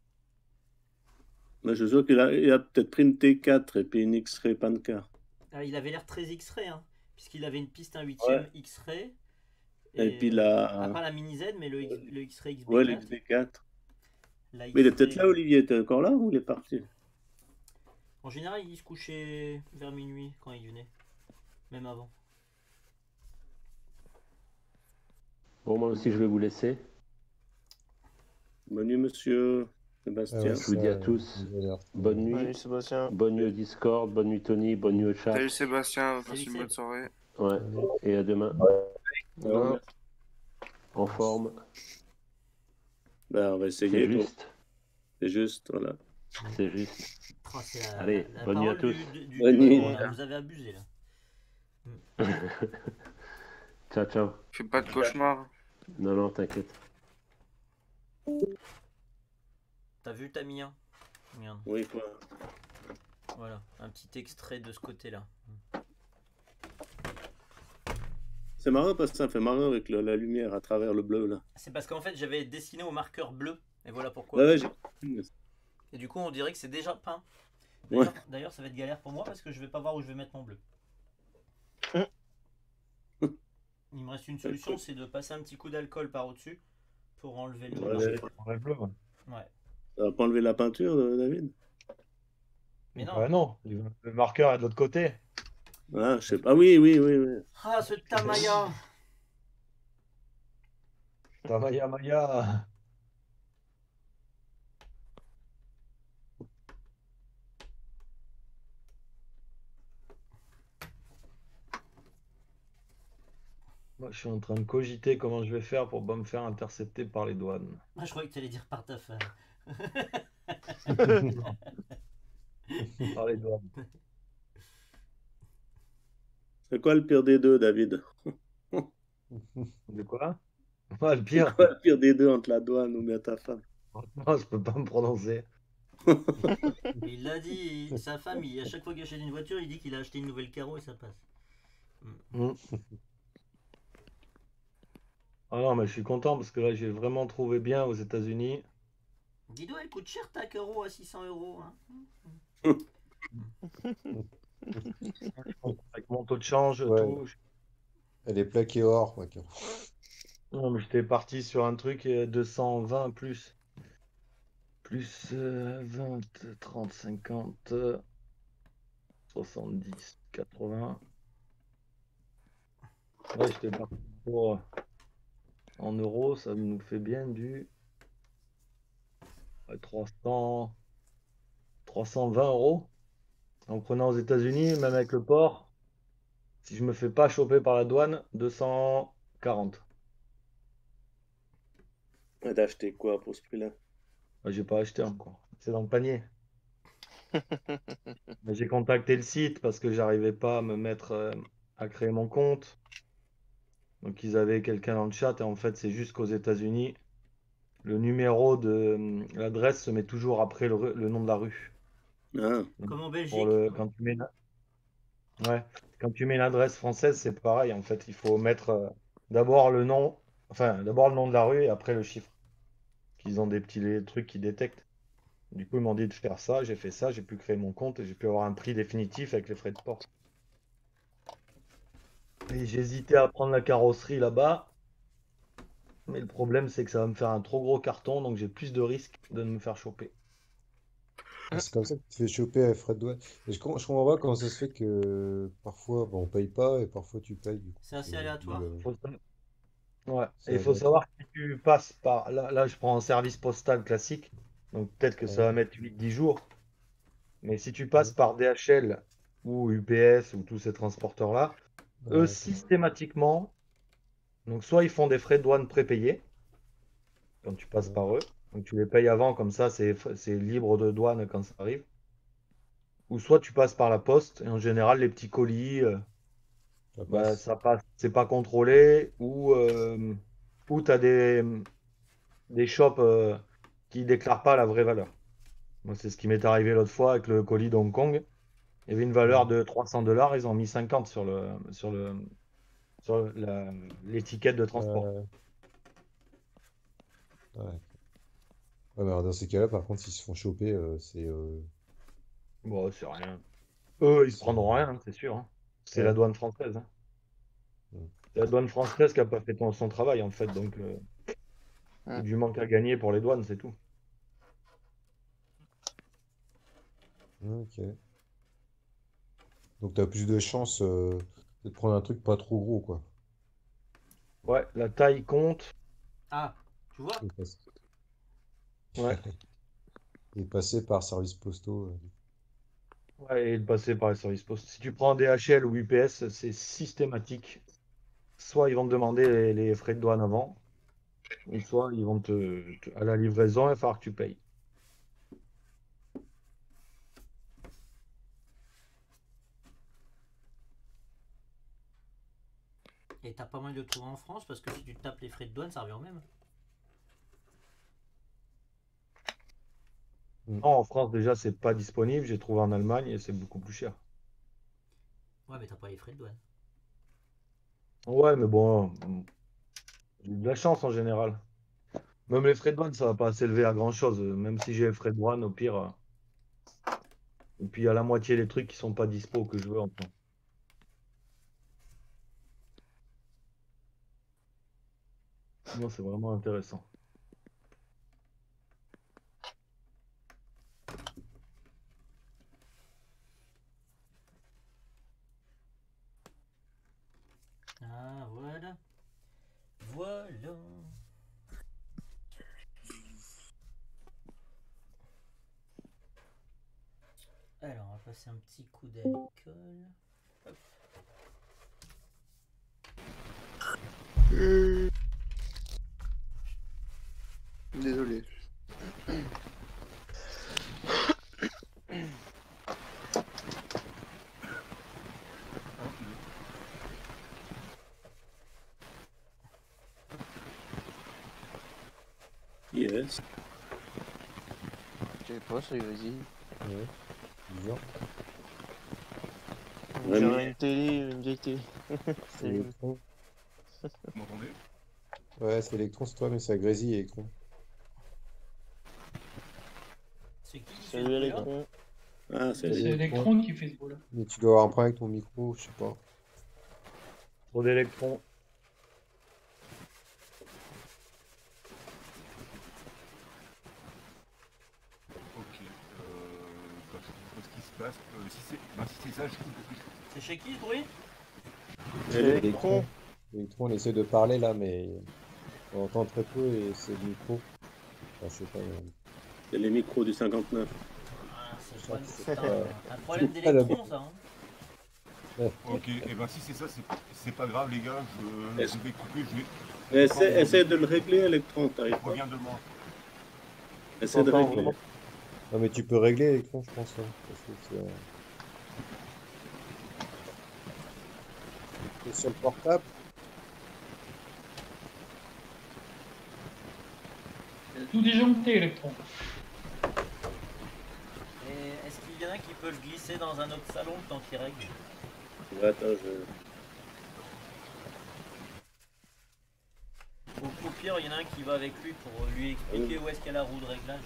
[SPEAKER 11] Mais je suis sûr qu'il a, il a peut-être pris une T quatre et puis une X-Ray pancar.
[SPEAKER 3] Ah, il avait l'air très X-Ray hein, puisqu'il avait une piste un huitième
[SPEAKER 11] Ouais.
[SPEAKER 3] X-Ray.
[SPEAKER 11] Et puis la-
[SPEAKER 3] euh, ah, pas la mini Z mais le, X- le X-Ray X B quatre.
[SPEAKER 11] Ouais, l'X B quatre.
[SPEAKER 3] La
[SPEAKER 11] Mais il est
[SPEAKER 3] X-Ray,
[SPEAKER 11] peut-être là, Olivier. T'es encore là ou il est parti?
[SPEAKER 3] En général, il se couchait vers minuit quand il venait, même avant.
[SPEAKER 4] Bon, moi aussi, je vais vous laisser.
[SPEAKER 11] Bonne nuit, monsieur Sébastien.
[SPEAKER 4] Je vous dis à tous bonne nuit.
[SPEAKER 1] Salut, Sébastien.
[SPEAKER 4] Bonne nuit au Discord, bonne nuit Tony, bonne nuit au chat.
[SPEAKER 2] Salut Sébastien, passe une bonne soirée.
[SPEAKER 4] Ouais. Et à demain.
[SPEAKER 11] Ouais.
[SPEAKER 4] En forme.
[SPEAKER 11] Ben, on va essayer.
[SPEAKER 4] C'est
[SPEAKER 11] toi.
[SPEAKER 4] juste.
[SPEAKER 11] C'est juste, voilà.
[SPEAKER 4] C'est juste.
[SPEAKER 3] Oh, c'est la-
[SPEAKER 4] Allez,
[SPEAKER 3] la
[SPEAKER 4] bonne nuit à
[SPEAKER 3] parole
[SPEAKER 4] tous.
[SPEAKER 3] du- du-
[SPEAKER 11] Bonne
[SPEAKER 3] du
[SPEAKER 11] nuit.
[SPEAKER 3] moment, là. Vous avez abusé là.
[SPEAKER 4] Ciao, ciao.
[SPEAKER 2] Fais pas de cauchemar.
[SPEAKER 4] Non, non, t'inquiète.
[SPEAKER 3] T'as vu ta mien? Merde.
[SPEAKER 11] Oui, quoi.
[SPEAKER 3] Voilà, un petit extrait de ce côté-là.
[SPEAKER 11] C'est marrant parce que ça fait marrant avec le- la lumière à travers le bleu, là.
[SPEAKER 3] C'est parce qu'en fait j'avais dessiné au marqueur bleu, et voilà pourquoi.
[SPEAKER 11] Ouais, ouais, j'ai-
[SPEAKER 3] Et du coup on dirait que c'est déjà peint.
[SPEAKER 11] Ouais.
[SPEAKER 3] D'ailleurs, d'ailleurs, ça va être galère pour moi parce que je vais pas voir où je vais mettre mon bleu. Il me reste une solution, c'est de passer un petit coup d'alcool par au-dessus pour enlever le
[SPEAKER 11] Ouais,
[SPEAKER 3] marqueur.
[SPEAKER 11] ouais.
[SPEAKER 3] Ouais.
[SPEAKER 11] Ça va pas enlever la peinture, euh, David?
[SPEAKER 3] Mais non.
[SPEAKER 8] Ouais, non, le marqueur est de l'autre côté.
[SPEAKER 11] Ah, je sais pas. Ah oui, oui, oui, oui.
[SPEAKER 3] Ah, ce Tamaya!
[SPEAKER 8] Tamaya Maya. Moi, je suis en train de cogiter comment je vais faire pour pas me faire intercepter par les douanes.
[SPEAKER 6] Moi, je croyais que tu allais dire par ta femme.
[SPEAKER 8] Par les douanes.
[SPEAKER 11] C'est quoi le pire des deux, David?
[SPEAKER 8] De quoi? Ouais, le
[SPEAKER 11] C'est
[SPEAKER 8] pire.
[SPEAKER 11] quoi le pire des deux entre la douane ou bien ta femme?
[SPEAKER 8] Franchement, je peux pas me prononcer.
[SPEAKER 6] Il l'a dit, sa femme, il, à chaque fois qu'il achète une voiture, il dit qu'il a acheté une nouvelle carreau et ça passe.
[SPEAKER 8] Mm. Ah non, mais je suis content parce que là, j'ai vraiment trouvé bien aux États-Unis.
[SPEAKER 6] Dis-donc, elle coûte cher ta carreau à six cents euros. Hein.
[SPEAKER 8] Avec mon taux de change,
[SPEAKER 7] Ouais.
[SPEAKER 8] tout. je-
[SPEAKER 7] Elle est plaquée or, ma carte.
[SPEAKER 8] Non, mais j'étais parti sur un truc euh, deux cent vingt plus. Plus euh, vingt, trente, cinquante, euh, soixante-dix, quatre-vingts. Ouais, j'étais parti pour. euh, En euros, ça nous fait bien du ouais, trois cents, trois cent vingt euros. En prenant aux États-Unis, même avec le port, si je me fais pas choper par la douane, deux cent quarante.
[SPEAKER 11] Ouais, t'as acheté quoi pour ce prix-là?
[SPEAKER 8] Ouais, j'ai pas acheté encore. C'est dans le panier. Mais j'ai contacté le site parce que j'arrivais pas à me mettre euh, à créer mon compte. Donc ils avaient quelqu'un dans le chat et en fait c'est juste qu'aux États-Unis, le numéro de euh, l'adresse se met toujours après le, ru- le nom de la rue.
[SPEAKER 11] Ah,
[SPEAKER 8] Donc,
[SPEAKER 6] Comme en
[SPEAKER 8] pour
[SPEAKER 6] Belgique.
[SPEAKER 8] le, quand tu mets la- ouais, quand tu mets l'adresse française, c'est pareil. En fait, il faut mettre euh, d'abord le nom, enfin d'abord le nom de la rue et après le chiffre. Qu'ils ont des petits les trucs qui détectent. Du coup, ils m'ont dit de faire ça, j'ai fait ça, j'ai pu créer mon compte et j'ai pu avoir un prix définitif avec les frais de port. Et j'hésitais à prendre la carrosserie là-bas, mais le problème c'est que ça va me faire un trop gros carton, donc j'ai plus de risques de me faire choper.
[SPEAKER 7] Ah, c'est comme ça que tu te fais choper à frais de douane. Et je, com- je comprends pas comment ça se fait que parfois bon, on paye pas et parfois tu payes du coup.
[SPEAKER 6] C'est assez
[SPEAKER 7] C'est
[SPEAKER 6] aléatoire.
[SPEAKER 7] le-
[SPEAKER 8] Faut sa- Ouais,
[SPEAKER 7] c'est
[SPEAKER 8] et il faut
[SPEAKER 7] aléatoire.
[SPEAKER 8] savoir que si tu passes par. Là, là, je prends un service postal classique, donc peut-être que ça
[SPEAKER 7] Ouais,
[SPEAKER 8] va mettre huit dix jours, mais si tu passes
[SPEAKER 7] ouais,
[SPEAKER 8] par D H L ou U P S ou tous ces transporteurs-là, eux
[SPEAKER 7] ouais,
[SPEAKER 8] systématiquement, donc soit ils font des frais de douane prépayés quand tu passes
[SPEAKER 7] ouais,
[SPEAKER 8] par eux, donc tu les payes avant, comme ça c'est c'est libre de douane quand ça arrive. Ou soit tu passes par la poste, et en général, les petits colis, euh,
[SPEAKER 7] ça
[SPEAKER 8] bah,
[SPEAKER 7] passe.
[SPEAKER 8] ça passe, c'est pas contrôlé, ou, euh, ou tu as des, des shops euh, qui déclarent pas la vraie valeur. Moi, c'est ce qui m'est arrivé l'autre fois avec le colis d'Hong Kong. Il y avait une valeur
[SPEAKER 7] Ouais,
[SPEAKER 8] de trois cents dollars, ils ont mis cinquante sur le, sur le, sur la- l'étiquette de transport.
[SPEAKER 7] ouais, ouais. Ouais, mais alors, dans ces cas-là, par contre, s'ils se font choper, euh, c'est euh,
[SPEAKER 8] Bon, c'est rien. Eux, ils se
[SPEAKER 7] c'est
[SPEAKER 8] prendront rien, hein, c'est sûr, hein. C'est la
[SPEAKER 7] ouais.
[SPEAKER 8] douane française, hein.
[SPEAKER 7] Mm.
[SPEAKER 8] C'est la douane française qui a pas fait ton- son travail, en fait. Donc, euh, c'est
[SPEAKER 1] Hum.
[SPEAKER 8] du manque à gagner pour les douanes, c'est tout.
[SPEAKER 7] Ok. Donc t'as plus de chances euh, de prendre un truc pas trop gros, quoi.
[SPEAKER 8] Ouais, la taille compte.
[SPEAKER 6] Ah, tu vois?
[SPEAKER 7] Et, passe-
[SPEAKER 8] Ouais,
[SPEAKER 7] et passer par service postaux. euh.
[SPEAKER 8] ouais, et de passer par les services postes. Si tu prends D H L ou U P S, c'est systématique. Soit ils vont te demander les, les frais de douane avant, ou soit ils vont te, te- à la livraison, il va falloir que tu payes.
[SPEAKER 6] Et t'as pas mal de trous en France parce que si tu tapes les frais de douane, ça revient au même.
[SPEAKER 7] Mm.
[SPEAKER 8] Non, en France, déjà, c'est pas disponible. J'ai trouvé en Allemagne et c'est beaucoup plus cher.
[SPEAKER 6] Ouais, mais t'as pas les frais de douane.
[SPEAKER 8] Ouais, mais bon, j'ai eu de la chance en général. Même les frais de douane, ça va pas s'élever à grand-chose. Même si j'ai les frais de douane, au pire. euh, Et puis, il y a la moitié des trucs qui sont pas dispo que je veux en France. Non, c'est vraiment intéressant.
[SPEAKER 6] Ah, voilà. Voilà. Alors, on va passer un petit coup d'alcool. Hop.
[SPEAKER 11] Yes.
[SPEAKER 1] Je sais pas, c'est vas-y.
[SPEAKER 7] Ouais. Bizarre.
[SPEAKER 1] On
[SPEAKER 11] Ouais,
[SPEAKER 1] dirait
[SPEAKER 11] mais-
[SPEAKER 1] une télé, une vieille télé.
[SPEAKER 7] C'est Electron.
[SPEAKER 13] Vous m'entendez?
[SPEAKER 7] Ouais, c'est Electron, c'est toi, mais ça grésille Electron.
[SPEAKER 3] C'est qui qui fait ce
[SPEAKER 1] Salut
[SPEAKER 3] bruit-là?
[SPEAKER 1] Electron.
[SPEAKER 11] Ah, c'est
[SPEAKER 5] C'est
[SPEAKER 11] Electron.
[SPEAKER 5] Electron qui fait ce bruit-là.
[SPEAKER 7] Mais tu dois avoir un problème avec ton micro, je sais pas.
[SPEAKER 8] Trop d'électrons.
[SPEAKER 13] Ok. Euh, bah, je sais pas ce qui se passe. Euh, si c'est bah, si c'est ça, je coupe.
[SPEAKER 3] C'est chez qui ce bruit?
[SPEAKER 1] C'est Electron.
[SPEAKER 7] Electron, on essaie de parler là, mais on entend très peu et c'est le micro. Enfin, je sais pas. mais-
[SPEAKER 11] C'est les micros du cinquante-neuf.
[SPEAKER 3] Ah, c'est
[SPEAKER 7] Je
[SPEAKER 3] pas
[SPEAKER 7] crois que
[SPEAKER 3] c'est
[SPEAKER 7] c'est
[SPEAKER 3] un,
[SPEAKER 7] pas-
[SPEAKER 3] un problème
[SPEAKER 7] c'est pas la-
[SPEAKER 3] d'électron, ça. Hein.
[SPEAKER 7] Ouais.
[SPEAKER 13] Ok, et ben si c'est ça, c'est c'est pas grave, les gars. Je,
[SPEAKER 11] Est-ce-
[SPEAKER 13] je vais couper. Je vais.
[SPEAKER 11] Essaie, essaie de le régler, Electron, t'arrives
[SPEAKER 13] Je
[SPEAKER 11] pas.
[SPEAKER 13] reviens demain.
[SPEAKER 11] Essaie de
[SPEAKER 1] T'entends
[SPEAKER 11] régler.
[SPEAKER 1] vraiment.
[SPEAKER 7] Non, mais tu peux régler Electron, je pense. hein, parce que c'est, euh, c'est sur le portable.
[SPEAKER 5] Tout disjoncté, Electron.
[SPEAKER 3] Et est-ce qu'il y en a qui peut le glisser dans un autre salon tant qu'il règle?
[SPEAKER 11] Ouais, attends, je...
[SPEAKER 3] Au, au pire, il y en a un qui va avec lui pour lui expliquer où est-ce qu'il y a la roue de réglage.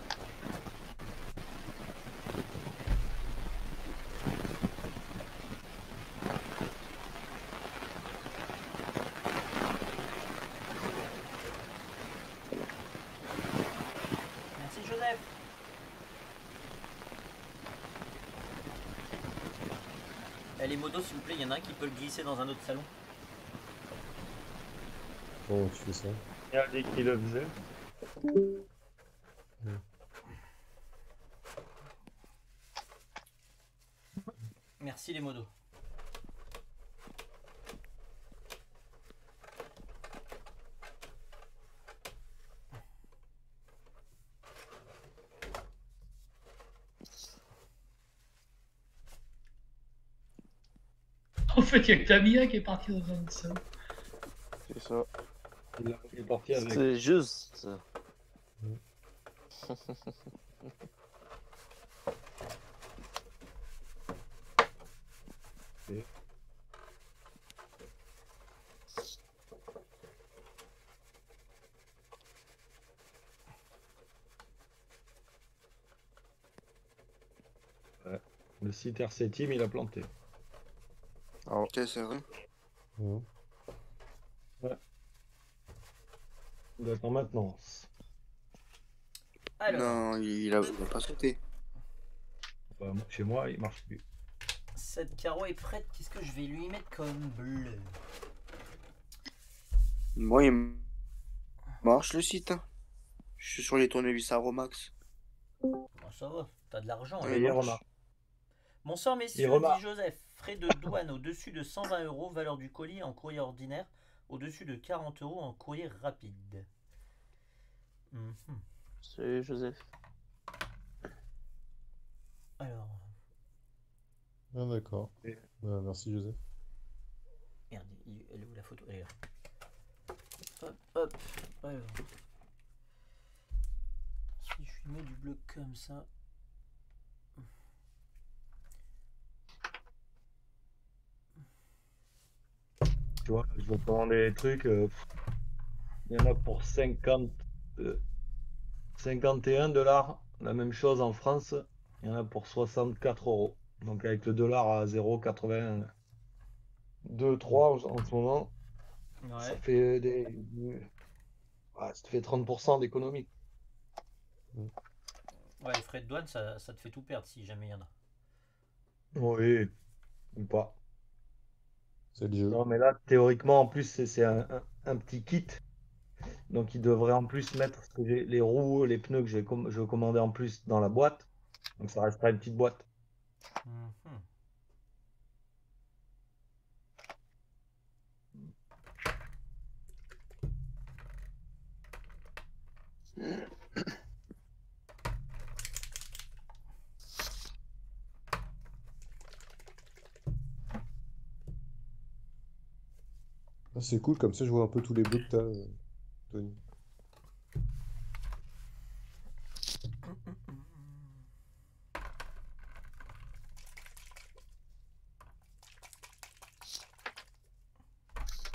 [SPEAKER 3] Merci Joseph. Eh, les motos, s'il vous plaît, il y en a un qui peut le glisser dans un autre salon.
[SPEAKER 7] Bon, tu fais ça.
[SPEAKER 8] Il y a dit qui le faisait.
[SPEAKER 3] Merci les modos.
[SPEAKER 5] En fait, il y a que Tamia qui est partie dans un salon.
[SPEAKER 1] C'est ça.
[SPEAKER 8] Il est parti avec.
[SPEAKER 1] C'est juste.
[SPEAKER 8] Et- Ouais. Le site R C Team, il a planté.
[SPEAKER 2] Ok, c'est vrai.
[SPEAKER 7] Ouais.
[SPEAKER 8] Il est en maintenance.
[SPEAKER 3] Alors,
[SPEAKER 2] Non, il a, il a pas sauté.
[SPEAKER 8] Bah, chez moi, il marche plus.
[SPEAKER 3] cette carreau est prête. Qu'est-ce que je vais lui mettre comme bleu?
[SPEAKER 2] Moi, il marche le site. Hein. Je suis sur les tournevis Aromax.
[SPEAKER 3] Bon, ça va, t'as de l'argent.
[SPEAKER 2] Ouais,
[SPEAKER 3] là.
[SPEAKER 2] il
[SPEAKER 8] il
[SPEAKER 2] marche.
[SPEAKER 8] remarque.
[SPEAKER 3] Bonsoir
[SPEAKER 8] Il
[SPEAKER 3] messieurs,
[SPEAKER 8] remarque.
[SPEAKER 3] dit Joseph. Frais de douane au-dessus de cent vingt euros, valeur du colis en courrier ordinaire, au-dessus de quarante euros en courrier rapide. Mhm.
[SPEAKER 1] Salut Joseph.
[SPEAKER 3] Alors,
[SPEAKER 7] Ah, d'accord.
[SPEAKER 8] Et-
[SPEAKER 7] Ouais, merci, Joseph.
[SPEAKER 3] merde, il- elle est où la photo? Elle est là. Hop, hop, alors. Si je lui mets du bleu comme ça.
[SPEAKER 8] Tu vois, je vais commander des trucs. euh, pff, il y en a pour cinquante, euh, cinquante et un dollars. La même chose en France. Il y en a pour soixante-quatre euros. Donc avec le dollar à zéro virgule quatre-vingt-deux trois en en ce moment, ça
[SPEAKER 3] Ouais.
[SPEAKER 8] fait des. Ouais, ça te fait trente pour cent d'économie.
[SPEAKER 3] Ouais, les frais de douane, ça, ça te fait tout perdre si jamais il y en a.
[SPEAKER 8] Oui, ou pas.
[SPEAKER 7] C'est le jeu.
[SPEAKER 8] Non, mais là, théoriquement, en plus, c'est c'est un, un- un petit kit. Donc, il devrait en plus mettre ce que j'ai- les roues, les pneus que j'ai com- je commandais en plus dans la boîte. Donc, ça restera une petite boîte.
[SPEAKER 3] Mhm.
[SPEAKER 7] Ah, c'est cool, comme ça je vois un peu tous les bouts que t'as, euh, Tony.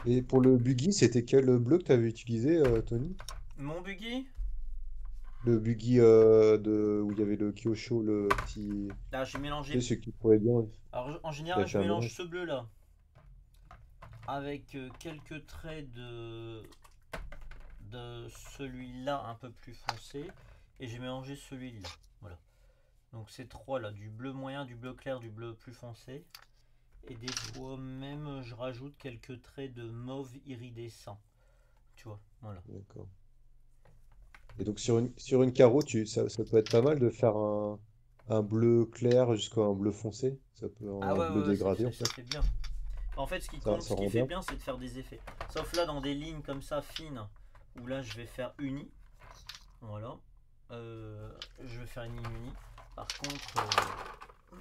[SPEAKER 7] Et pour le buggy, c'était quel bleu que tu avais utilisé, euh, Tony?
[SPEAKER 3] Mon buggy?
[SPEAKER 7] Le buggy euh, de... où il y avait le Kyosho, le petit.
[SPEAKER 3] Là, j'ai
[SPEAKER 7] Tu
[SPEAKER 3] mélangé.
[SPEAKER 7] sais, celui qui pourrait bien.
[SPEAKER 3] Alors, je- en
[SPEAKER 7] Tu
[SPEAKER 3] général,
[SPEAKER 7] as
[SPEAKER 3] je
[SPEAKER 7] fait un
[SPEAKER 3] mélange
[SPEAKER 7] mélange.
[SPEAKER 3] ce bleu-là avec euh, quelques traits de, de celui-là un peu plus foncé. Et j'ai mélangé celui-là. Voilà. Donc, ces trois-là, du bleu moyen, du bleu clair, du bleu plus foncé. Et des fois même, je rajoute quelques traits de mauve iridescent. Tu vois, voilà.
[SPEAKER 7] D'accord. Et donc sur une, sur une carreau, tu, ça, ça peut être pas mal de faire un, un bleu clair jusqu'à un bleu foncé. Ça peut
[SPEAKER 3] Ah
[SPEAKER 7] un
[SPEAKER 3] ouais,
[SPEAKER 7] bleu
[SPEAKER 3] ouais, ouais, c'est-
[SPEAKER 7] dégradé en
[SPEAKER 3] c'est- ça
[SPEAKER 7] fait.
[SPEAKER 3] fait bien. En fait, ce qui
[SPEAKER 7] Ça,
[SPEAKER 3] compte,
[SPEAKER 7] ça
[SPEAKER 3] ce qui
[SPEAKER 7] rend
[SPEAKER 3] fait
[SPEAKER 7] bien.
[SPEAKER 3] bien, c'est de faire des effets. Sauf là, dans des lignes comme ça, fines, où là, je vais faire uni. Voilà. Euh, je vais faire une ligne unie. Par contre... euh,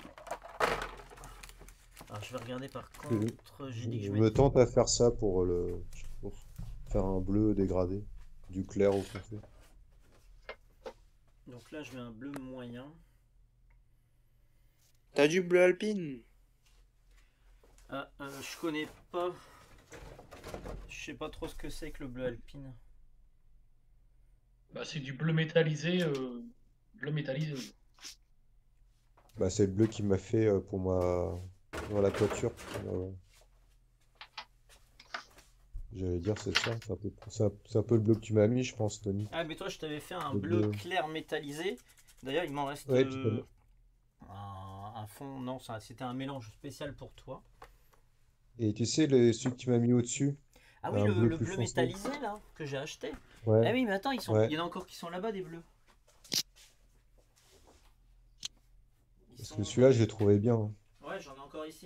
[SPEAKER 3] Alors, je vais regarder par
[SPEAKER 7] Je,
[SPEAKER 3] contre... J'ai dit que
[SPEAKER 7] je
[SPEAKER 3] je
[SPEAKER 7] me
[SPEAKER 3] mette...
[SPEAKER 7] tente à faire ça pour le pour faire un bleu dégradé, du clair au foncé.
[SPEAKER 3] Donc là, je mets un bleu moyen.
[SPEAKER 2] T'as du bleu alpine?
[SPEAKER 3] Ah, euh, je connais pas... Je sais pas trop ce que c'est que le bleu alpine.
[SPEAKER 5] Bah, c'est du bleu métallisé. euh, Bleu métallisé.
[SPEAKER 7] Bah, c'est le bleu qui m'a fait euh, pour ma pour la toiture. Euh, J'allais dire c'est ça, c'est un peu, c'est un, c'est un peu le bleu que tu m'as mis, je pense, Tony.
[SPEAKER 3] Ah, mais toi, je t'avais fait un
[SPEAKER 7] Le
[SPEAKER 3] bleu
[SPEAKER 7] bleu.
[SPEAKER 3] clair métallisé. D'ailleurs, il m'en reste
[SPEAKER 7] Ouais, tu
[SPEAKER 3] euh,
[SPEAKER 7] peux.
[SPEAKER 3] un, un fond. Non, ça- c'était un mélange spécial pour toi.
[SPEAKER 7] Et tu sais, le, celui que tu m'as mis au-dessus,
[SPEAKER 3] Ah oui,
[SPEAKER 7] un
[SPEAKER 3] le,
[SPEAKER 7] bleu
[SPEAKER 3] le
[SPEAKER 7] plus
[SPEAKER 3] bleu
[SPEAKER 7] foncé.
[SPEAKER 3] métallisé, là, que j'ai acheté.
[SPEAKER 7] Ouais,
[SPEAKER 3] Ah oui, mais attends, ils sont...
[SPEAKER 7] ouais.
[SPEAKER 3] il y en a encore qui sont là-bas, des bleus. Ils
[SPEAKER 7] Parce
[SPEAKER 3] sont...
[SPEAKER 7] que celui-là, je l'ai trouvé bien, hein.
[SPEAKER 3] Ouais, j'en ai encore ici.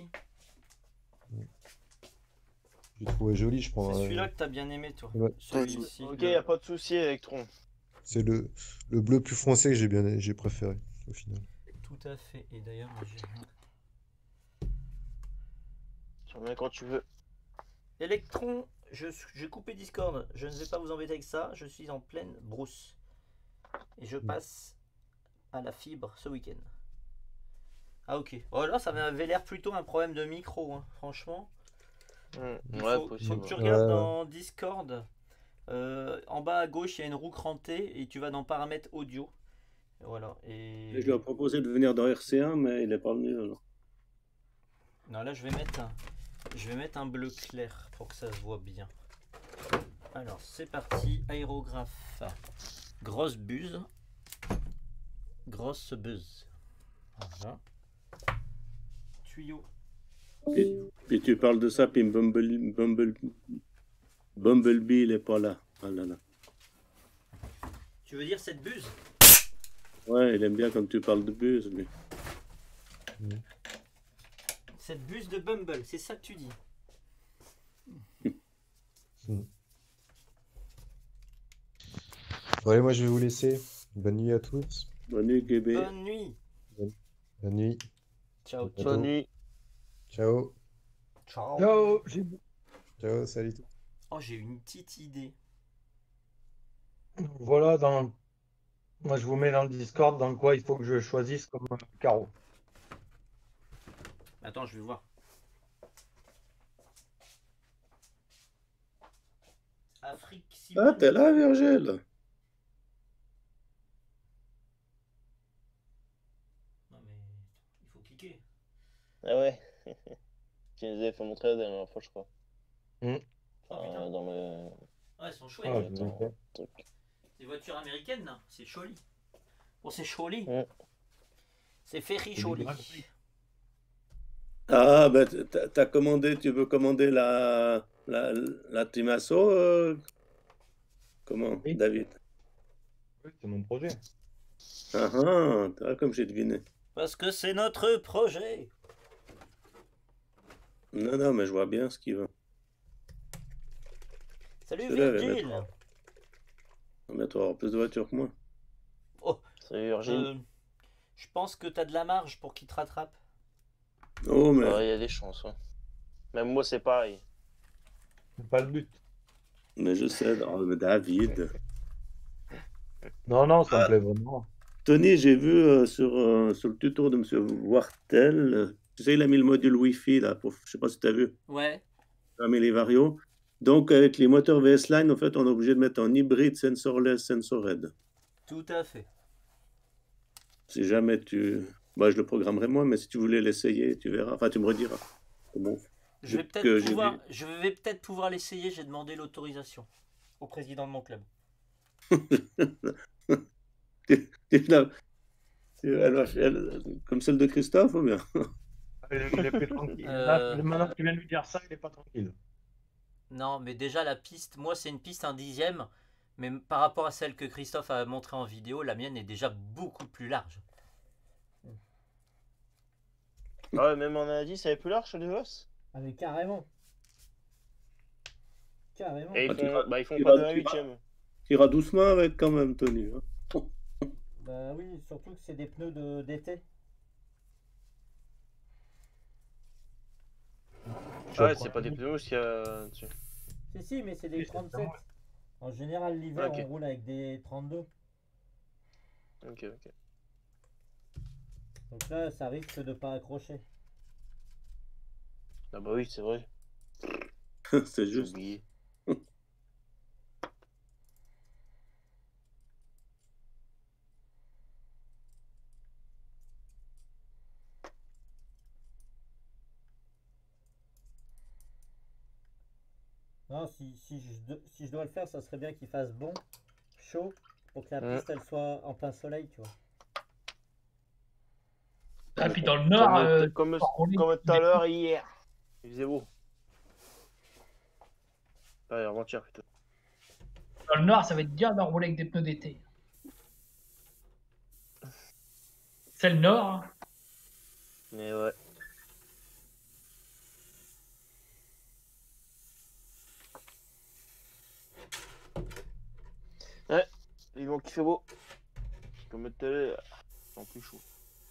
[SPEAKER 7] J'ai trouvé joli, je
[SPEAKER 3] C'est
[SPEAKER 7] prends.
[SPEAKER 3] celui-là que t'as bien aimé, toi.
[SPEAKER 7] Ouais.
[SPEAKER 3] Celui-ci.
[SPEAKER 1] Ok,
[SPEAKER 3] le-
[SPEAKER 1] y a pas de souci, Electron.
[SPEAKER 7] C'est le, le bleu plus foncé que j'ai bien, j'ai préféré au final.
[SPEAKER 3] Tout à fait. Et d'ailleurs, moi, j'ai...
[SPEAKER 1] Tu reviens quand tu veux.
[SPEAKER 3] Electron, je, je vais couper Discord. Je ne vais pas vous embêter avec ça. Je suis en pleine brousse. Et je passe à la fibre ce week-end. Ah ok. Oh là, ça avait l'air plutôt un problème de micro, hein, franchement.
[SPEAKER 1] Mm,
[SPEAKER 3] Il
[SPEAKER 1] ouais,
[SPEAKER 3] faut,
[SPEAKER 1] possible.
[SPEAKER 3] faut que tu
[SPEAKER 1] Ouais,
[SPEAKER 3] regardes
[SPEAKER 7] ouais.
[SPEAKER 3] dans Discord. Euh, en bas à gauche, il y a une roue crantée et tu vas dans paramètres audio. Voilà. Et...
[SPEAKER 11] Je lui ai proposé de venir dans R C un, mais il n'est pas venu. Alors.
[SPEAKER 3] Non, là, je vais mettre un, je vais mettre un bleu clair pour que ça se voit bien. Alors, c'est parti. Aérographe. Grosse buse. Grosse buse. Voilà. Tuyau.
[SPEAKER 11] Puis, puis tu parles de ça, puis Bumble, Bumble, Bumblebee, il n'est pas là. Ah là là.
[SPEAKER 3] Tu veux dire cette buse?
[SPEAKER 11] Ouais, il aime bien quand tu parles de buse, lui.
[SPEAKER 3] Cette buse de Bumble, c'est ça que tu dis?
[SPEAKER 7] Ouais, moi je vais vous laisser. Bonne nuit à tous.
[SPEAKER 11] Bonne nuit, Gébé.
[SPEAKER 3] Bonne nuit.
[SPEAKER 7] Bonne, bonne nuit.
[SPEAKER 3] Ciao.
[SPEAKER 7] À bientôt.
[SPEAKER 1] Bonne nuit.
[SPEAKER 7] Ciao.
[SPEAKER 3] Ciao.
[SPEAKER 8] Ciao, j'ai-
[SPEAKER 7] Ciao, salut. tout-
[SPEAKER 3] Oh, j'ai une petite idée.
[SPEAKER 8] Voilà, dans... moi je vous mets dans le Discord dans quoi il faut que je choisisse comme euh, carreau.
[SPEAKER 3] Attends, je vais voir. Afrique
[SPEAKER 11] Ah,
[SPEAKER 3] Simone.
[SPEAKER 11] t'es là, Virgile?
[SPEAKER 3] Non mais il faut cliquer.
[SPEAKER 1] Ah ouais. Tu nous avais fait montrer la dernière fois, je crois.
[SPEAKER 8] Mm.
[SPEAKER 3] Oh,
[SPEAKER 1] Euh,
[SPEAKER 3] putain.
[SPEAKER 1] dans le.
[SPEAKER 3] Ouais, elles sont chouettes.
[SPEAKER 8] Ah,
[SPEAKER 1] Attends,
[SPEAKER 8] d'accord.
[SPEAKER 1] truc.
[SPEAKER 3] Des voitures américaines, là. C'est joli. Bon, c'est joli.
[SPEAKER 1] Mm.
[SPEAKER 3] C'est ferry
[SPEAKER 8] C'est
[SPEAKER 3] joli.
[SPEAKER 8] du
[SPEAKER 11] Ah, ben t'as t'as commandé, tu veux commander la, la, la Timasso, euh, comment,
[SPEAKER 8] Oui.
[SPEAKER 11] David?
[SPEAKER 8] Oui, c'est mon projet.
[SPEAKER 11] Ah ah, t'as comme j'ai deviné.
[SPEAKER 3] Parce que c'est notre projet.
[SPEAKER 11] Non, non, mais je vois bien ce qu'il veut.
[SPEAKER 3] Salut
[SPEAKER 11] Celui-là, il va
[SPEAKER 3] Virgile.
[SPEAKER 11] mettre- il va mettre avoir plus de voitures que moi.
[SPEAKER 3] Oh,
[SPEAKER 1] Salut Virgile.
[SPEAKER 3] euh, je pense que t'as de la marge pour qu'il te rattrape.
[SPEAKER 11] Oh, mais
[SPEAKER 1] Ouais, il y a des chances. Ouais. Même moi, c'est pareil.
[SPEAKER 8] C'est pas le but.
[SPEAKER 11] Mais je sais, oh, mais David.
[SPEAKER 8] Non, non, ça me
[SPEAKER 11] Ah.
[SPEAKER 8] plaît vraiment.
[SPEAKER 11] Tony, j'ai vu euh, sur, euh, sur le tuto de M. Wartel, euh, tu sais, il a mis le module Wi-Fi là, pour, je sais pas si tu as vu.
[SPEAKER 3] Ouais.
[SPEAKER 11] programmer les varios. Donc, avec les moteurs V S Line, en fait, on est obligé de mettre en hybride sensorless, sensored.
[SPEAKER 3] Tout à fait.
[SPEAKER 11] Si jamais tu... Moi, je le programmerai moi, mais si tu voulais l'essayer, tu verras. Enfin, tu me rediras. Comment on fait.
[SPEAKER 3] Je vais
[SPEAKER 11] Que
[SPEAKER 3] peut-être
[SPEAKER 11] j'ai
[SPEAKER 3] pouvoir,
[SPEAKER 11] vu.
[SPEAKER 3] je vais peut-être pouvoir l'essayer. J'ai demandé l'autorisation au président de mon club.
[SPEAKER 11] Tu- tu l'as- tu- elle va faire- elle- Comme celle de Christophe, ou bien?
[SPEAKER 8] Il est, il est plus tranquille.
[SPEAKER 3] Euh,
[SPEAKER 8] Là, maintenant que tu viens de lui dire ça, il est pas tranquille.
[SPEAKER 3] Non, mais déjà la piste, moi c'est une piste un dixième, mais par rapport à celle que Christophe a montré en vidéo, la mienne est déjà beaucoup plus large.
[SPEAKER 1] Ah ouais, même en Asie, ça va plus large sur les os.
[SPEAKER 6] Ah, mais carrément. Carrément.
[SPEAKER 1] Et ils
[SPEAKER 11] Ah, tu
[SPEAKER 1] font,
[SPEAKER 11] iras-
[SPEAKER 1] bah, ils font
[SPEAKER 11] tu
[SPEAKER 1] pas
[SPEAKER 11] iras-
[SPEAKER 1] de la
[SPEAKER 11] tu iras-
[SPEAKER 1] huitième.
[SPEAKER 11] Tu iras doucement avec quand même, Tony. hein.
[SPEAKER 6] Bah oui, surtout que c'est des pneus de- d'été.
[SPEAKER 1] Ah ouais, c'est pas des pneus qu'il y a dessus.
[SPEAKER 6] Si, si, mais c'est des trente-sept. En général, l'hiver,
[SPEAKER 1] Ok.
[SPEAKER 6] on roule avec des trente-deux.
[SPEAKER 1] Ok, ok.
[SPEAKER 6] Donc là, ça risque de pas accrocher.
[SPEAKER 1] Ah bah oui, c'est vrai.
[SPEAKER 11] C'est
[SPEAKER 1] J'ai
[SPEAKER 11] juste.
[SPEAKER 1] oublié.
[SPEAKER 6] Non, si, si, je, do- si je dois le faire, ça serait bien qu'il fasse bon, chaud, pour que la
[SPEAKER 1] Mm.
[SPEAKER 6] piste elle soit en plein soleil, tu vois.
[SPEAKER 5] Ah, puis dans le nord,
[SPEAKER 1] Comme,
[SPEAKER 5] euh,
[SPEAKER 1] comme,
[SPEAKER 5] par contre,
[SPEAKER 1] comme tout à l'heure et hier. Il faisait beau. Ouais, avant-hier plutôt.
[SPEAKER 5] dans le nord, ça va être dur de rouler avec des pneus d'été. C'est le nord. hein.
[SPEAKER 1] Mais ouais. Ouais, ils vont qu'il fait beau. Comme tout à l'heure, c'est en plus chaud.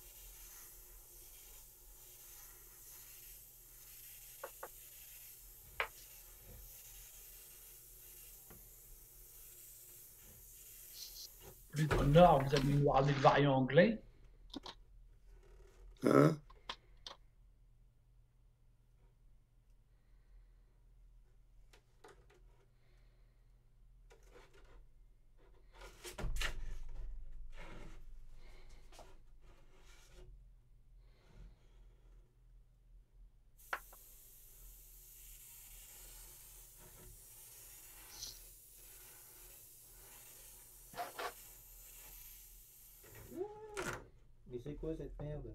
[SPEAKER 5] Plus dans le nord, vous allez nous ramener le variant anglais.
[SPEAKER 11] Hein?
[SPEAKER 6] Mais c'est quoi cette merde?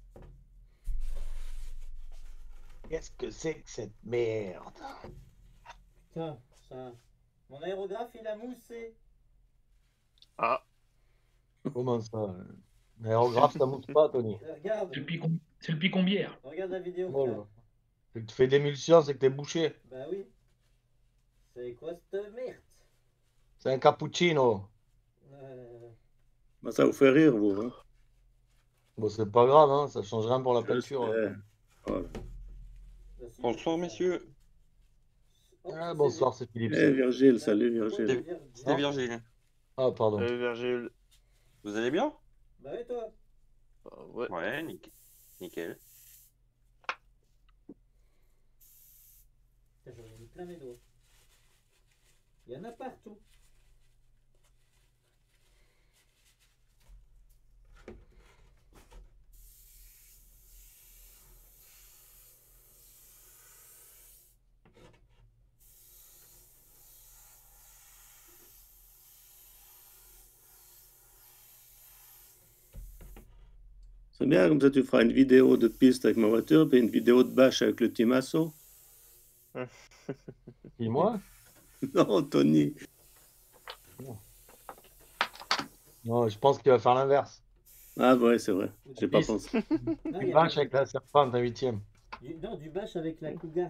[SPEAKER 8] Qu'est-ce que c'est que cette merde?
[SPEAKER 6] Putain, ça. Mon aérographe il a moussé.
[SPEAKER 1] Ah.
[SPEAKER 8] Comment ça? L'aérographe, ça mousse pas, Tony.
[SPEAKER 6] Euh, Regarde,
[SPEAKER 5] C'est le picon- c'est le picombière.
[SPEAKER 6] regarde la vidéo.
[SPEAKER 8] Oh
[SPEAKER 6] frère.
[SPEAKER 8] là. Tu te fais d'émulsion, c'est que t'es bouché.
[SPEAKER 6] Bah oui. C'est quoi cette merde?
[SPEAKER 8] C'est un cappuccino.
[SPEAKER 6] Euh,
[SPEAKER 11] Bah, ça vous fait rire, vous. Hein?
[SPEAKER 8] Bon, c'est pas grave, hein, ça change rien pour la
[SPEAKER 11] Je
[SPEAKER 8] peinture.
[SPEAKER 11] sais.
[SPEAKER 8] hein.
[SPEAKER 11] Voilà.
[SPEAKER 6] bah si,
[SPEAKER 10] Bonsoir, messieurs.
[SPEAKER 6] oh,
[SPEAKER 8] Ah,
[SPEAKER 6] c'est
[SPEAKER 8] bonsoir, c'est Philippe.
[SPEAKER 11] Eh, Virgile,
[SPEAKER 6] des-
[SPEAKER 11] salut
[SPEAKER 6] Pourquoi
[SPEAKER 11] Virgile.
[SPEAKER 6] tu veux dire-
[SPEAKER 10] C'était Virgile.
[SPEAKER 8] Ah, pardon.
[SPEAKER 1] Salut Virgile.
[SPEAKER 10] Vous allez bien?
[SPEAKER 6] Bah oui, toi.
[SPEAKER 1] Ah, ouais.
[SPEAKER 10] Ouais, nick- nickel.
[SPEAKER 6] Putain, j'en ai mis plein mes doigts. Il y en a partout.
[SPEAKER 11] C'est bien, comme ça tu feras une vidéo de piste avec ma voiture, puis une vidéo de bâche avec le team Asso.
[SPEAKER 8] Et moi?
[SPEAKER 11] Non, Tony.
[SPEAKER 8] Non, je pense qu'il va faire l'inverse.
[SPEAKER 11] Ah ouais, c'est vrai. J'ai pas
[SPEAKER 8] Piste.
[SPEAKER 11] pensé.
[SPEAKER 6] Non,
[SPEAKER 8] Tu
[SPEAKER 6] il y a
[SPEAKER 8] bâches avec la serpente, un huitième.
[SPEAKER 6] du, non, du bâche avec la Cougar.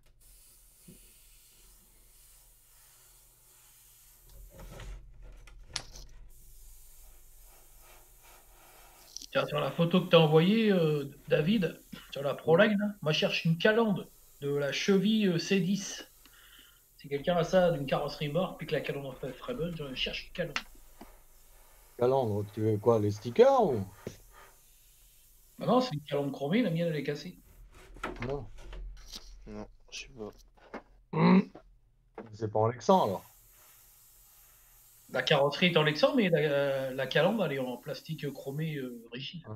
[SPEAKER 5] Tiens, sur la photo que tu as envoyée, euh, David, sur la ProLine, là, moi je cherche une calandre de la cheville euh, C dix. Si quelqu'un a ça d'une carrosserie morte, puis que la calandre est très bonne, je cherche une calandre.
[SPEAKER 8] Calandre, tu veux quoi, les stickers ou?
[SPEAKER 5] Ah non, c'est une calandre chromée, la mienne elle est cassée.
[SPEAKER 8] Non.
[SPEAKER 1] Non, je sais pas.
[SPEAKER 8] C'est pas en Lexan alors.
[SPEAKER 5] La carrosserie est en Lexan, mais la, la calandre, elle est en plastique chromé euh, rigide.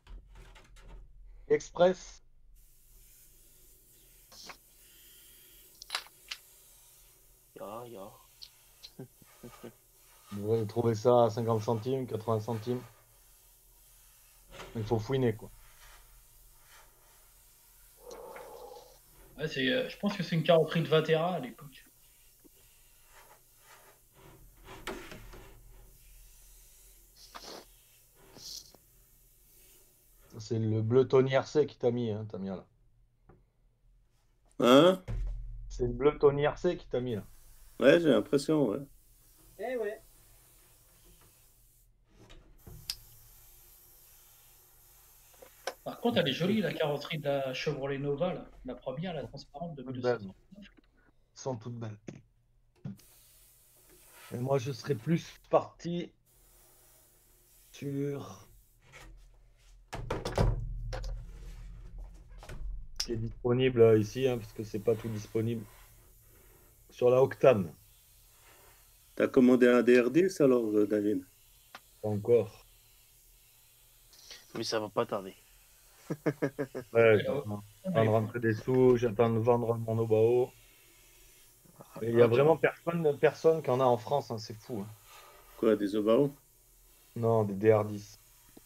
[SPEAKER 8] Express.
[SPEAKER 1] Ya, ya.
[SPEAKER 8] On devrait trouver ça à cinquante centimes, quatre-vingts centimes. Il faut fouiner quoi.
[SPEAKER 5] Ouais, c'est, euh, je pense que c'est une carrosserie de Vatera à l'époque.
[SPEAKER 8] C'est le bleu Tony R C qui t'a mis, hein, t'as mis là.
[SPEAKER 11] Hein?
[SPEAKER 8] C'est le bleu Tony R C qui t'a mis là.
[SPEAKER 11] Ouais, j'ai l'impression, ouais.
[SPEAKER 6] Eh ouais.
[SPEAKER 5] Par contre, elle est jolie, la carrosserie de la Chevrolet Nova, là. La première, la transparente de
[SPEAKER 8] Toutes
[SPEAKER 5] mille deux cent
[SPEAKER 8] belles. Elles sont toutes belles. Et moi, je serais plus parti sur ce qui est disponible euh, ici, hein, parce que c'est pas tout disponible. Sur la Octane.
[SPEAKER 11] T'as commandé un D R dix alors, euh, David?
[SPEAKER 8] Pas encore.
[SPEAKER 1] Mais ça va pas tarder.
[SPEAKER 8] Ouais, j'attends j'attends de rentrer des sous, j'attends de vendre mon Obao. Et il y a vraiment personne, personne qui en a en France, hein, c'est fou. Hein.
[SPEAKER 11] Quoi, des Obao?
[SPEAKER 8] Non, des D R dix.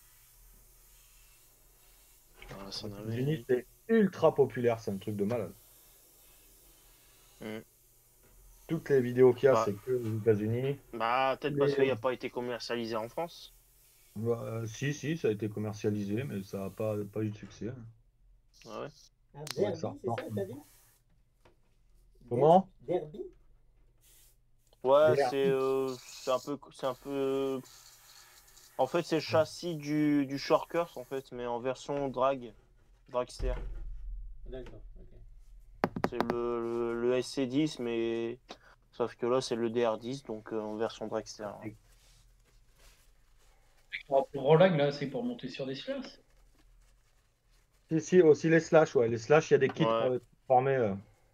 [SPEAKER 1] Ah, ça
[SPEAKER 8] Aux
[SPEAKER 1] n'avait-
[SPEAKER 8] États-Unis, c'est ultra populaire, c'est un truc de malade.
[SPEAKER 1] Mm.
[SPEAKER 8] Toutes les vidéos qu'il y a,
[SPEAKER 1] Bah.
[SPEAKER 8] c'est que aux États-Unis.
[SPEAKER 1] Bah, peut-être
[SPEAKER 8] Mais,
[SPEAKER 1] parce qu'il
[SPEAKER 8] euh,
[SPEAKER 1] n'a pas été commercialisé en France.
[SPEAKER 8] Bah, euh, si, si, ça a été commercialisé, mais ça n'a pas, pas eu de succès. hein.
[SPEAKER 1] Ah ouais.
[SPEAKER 6] Un
[SPEAKER 8] Ouais,
[SPEAKER 6] derby,
[SPEAKER 8] ça
[SPEAKER 6] c'est ça
[SPEAKER 8] repart.
[SPEAKER 6] que t'as dit?
[SPEAKER 8] Comment?
[SPEAKER 6] Derby?
[SPEAKER 1] Ouais,
[SPEAKER 8] D R
[SPEAKER 1] c'est
[SPEAKER 8] dix.
[SPEAKER 1] euh, c'est un peu, c'est un peu. En fait, c'est le châssis du, du Shorkers en fait, mais en version drag, dragster.
[SPEAKER 6] D'accord, ok.
[SPEAKER 1] C'est le, le, le S C dix, mais sauf que là, c'est le D R dix, donc euh, en version dragster. hein.
[SPEAKER 5] Pour Rolag, là, c'est pour monter sur des slash.
[SPEAKER 8] Si, si, aussi les slash, ouais. Les slash, il y a des kits
[SPEAKER 1] Ouais.
[SPEAKER 8] pour les transformer. euh.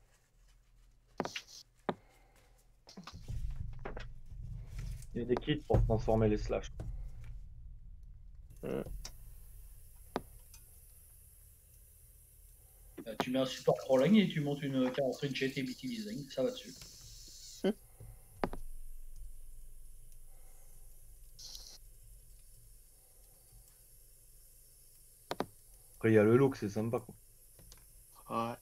[SPEAKER 8] Il y a des kits pour transformer les slash.
[SPEAKER 1] Mm.
[SPEAKER 5] Bah, tu mets un support Rolag et tu montes une carrosserie de G T B T Design, ça va dessus.
[SPEAKER 8] Après, il y a le look, c'est sympa, quoi.
[SPEAKER 1] Ouais.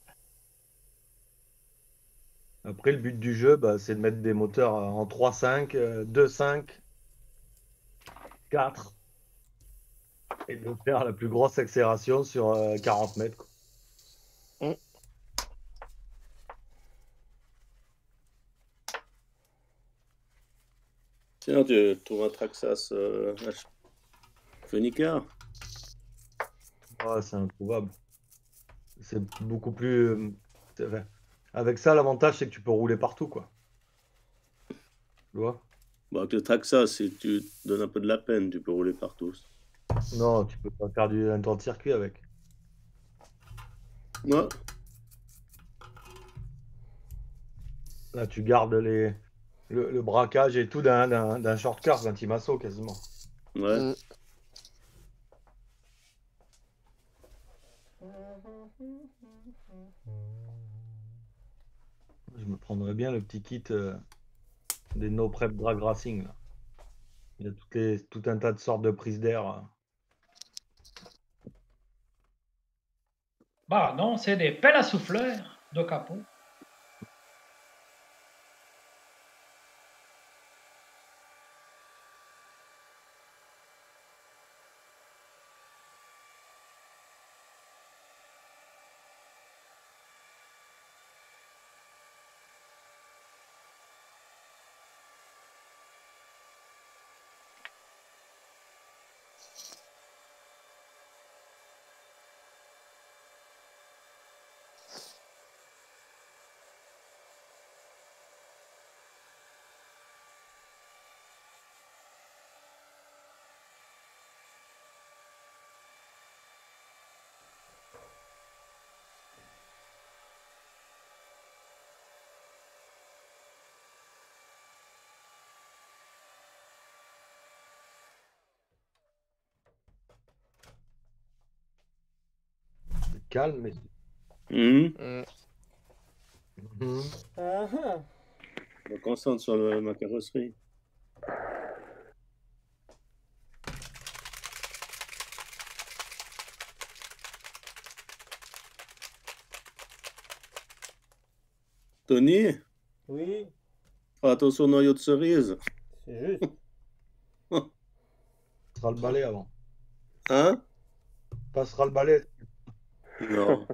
[SPEAKER 8] Après, le but du jeu, bah, c'est de mettre des moteurs euh, en trois cinq, euh, deux cinq, quatre et de faire la plus grosse accélération sur euh, quarante mètres. Quoi.
[SPEAKER 1] Mm.
[SPEAKER 11] Sinon, tu trouves un Traxxas euh, H- Phonica?
[SPEAKER 8] Ouais, c'est introuvable. C'est beaucoup plus. euh, c'est- enfin, avec ça, l'avantage, c'est que tu peux rouler partout, quoi. Tu vois?
[SPEAKER 11] Bon, avec le Traxxas, si tu te donnes un peu de la peine, tu peux rouler partout.
[SPEAKER 8] Non, tu peux pas faire du, un tour de circuit avec.
[SPEAKER 11] Ouais.
[SPEAKER 8] Là, tu gardes les, le, le braquage et tout d'un, d'un, d'un short-car, d'un Timasso, quasiment.
[SPEAKER 11] Ouais.
[SPEAKER 1] Mm.
[SPEAKER 8] Je me prendrais bien le petit kit euh, des No Prep Drag Racing. Là. Il y a toutes les, tout un tas de sortes de prises d'air. euh.
[SPEAKER 5] Bah non, c'est des pelles à souffleur de capot.
[SPEAKER 8] calme, mais.
[SPEAKER 11] Hum.
[SPEAKER 8] Mhm.
[SPEAKER 6] Ah ah.
[SPEAKER 11] Je me concentre sur le- ma carrosserie. Tony,
[SPEAKER 6] Oui,
[SPEAKER 11] fais attention au noyau de cerise.
[SPEAKER 6] c'est juste.
[SPEAKER 8] Passera le balai avant.
[SPEAKER 11] Hein?
[SPEAKER 8] Passera le balai.
[SPEAKER 11] Non.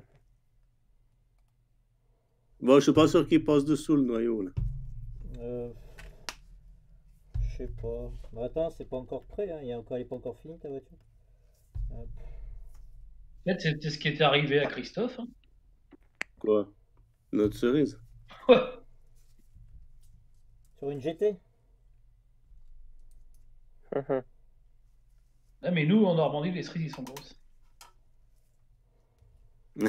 [SPEAKER 11] Bon, je suis pas sûr qu'il passe dessous le noyau, là.
[SPEAKER 6] Euh, je sais pas. Mais attends, c'est pas encore prêt, hein. Il y a encore, elle est pas encore finie ta voiture. Hop.
[SPEAKER 5] Peut-être c'était ce qui était arrivé à Christophe. hein.
[SPEAKER 11] Quoi? Notre cerise?
[SPEAKER 6] Sur une G T?
[SPEAKER 5] Ah, mais nous, en Normandie, les cerises, ils sont grosses. En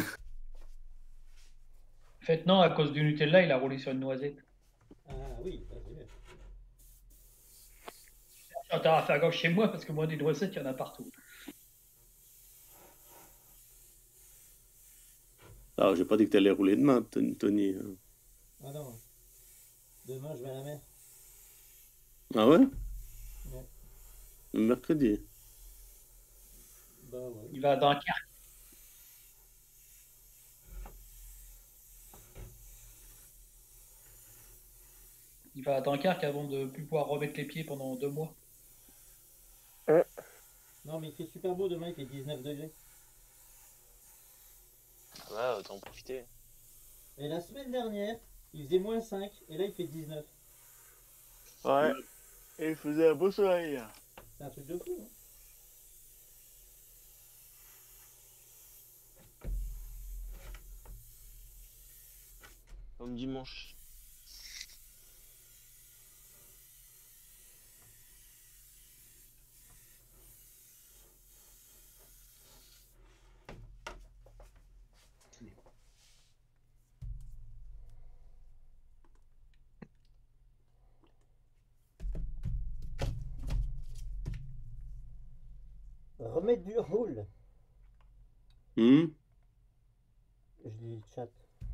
[SPEAKER 5] fait, non, à cause du Nutella, il a roulé sur une noisette.
[SPEAKER 6] Ah oui, bah, c'est mieux.
[SPEAKER 5] J'ai intérêt à faire gauche chez moi, parce que moi, des noisettes, il y en a partout.
[SPEAKER 11] Alors, j'ai pas dit que t'allais rouler demain, Ton- Tony. hein.
[SPEAKER 6] Ah non. Demain, je vais à la mer.
[SPEAKER 11] Ah ouais?
[SPEAKER 6] Ouais.
[SPEAKER 11] Le mercredi.
[SPEAKER 6] Bah ouais.
[SPEAKER 5] Il va à Dunkerque. Il va à Dunkerque avant de plus pouvoir remettre les pieds pendant deux mois.
[SPEAKER 6] Non, mais il fait super beau demain, il fait dix-neuf degrés.
[SPEAKER 1] Ouais, autant en profiter.
[SPEAKER 6] Et la semaine dernière, il faisait moins cinq, et là il fait dix-neuf.
[SPEAKER 1] Ouais. Et il faisait un beau soleil.
[SPEAKER 6] C'est un truc de fou, hein.
[SPEAKER 1] Comme dimanche.
[SPEAKER 6] Remettre du roule.
[SPEAKER 11] Hum?
[SPEAKER 6] Je dis chat.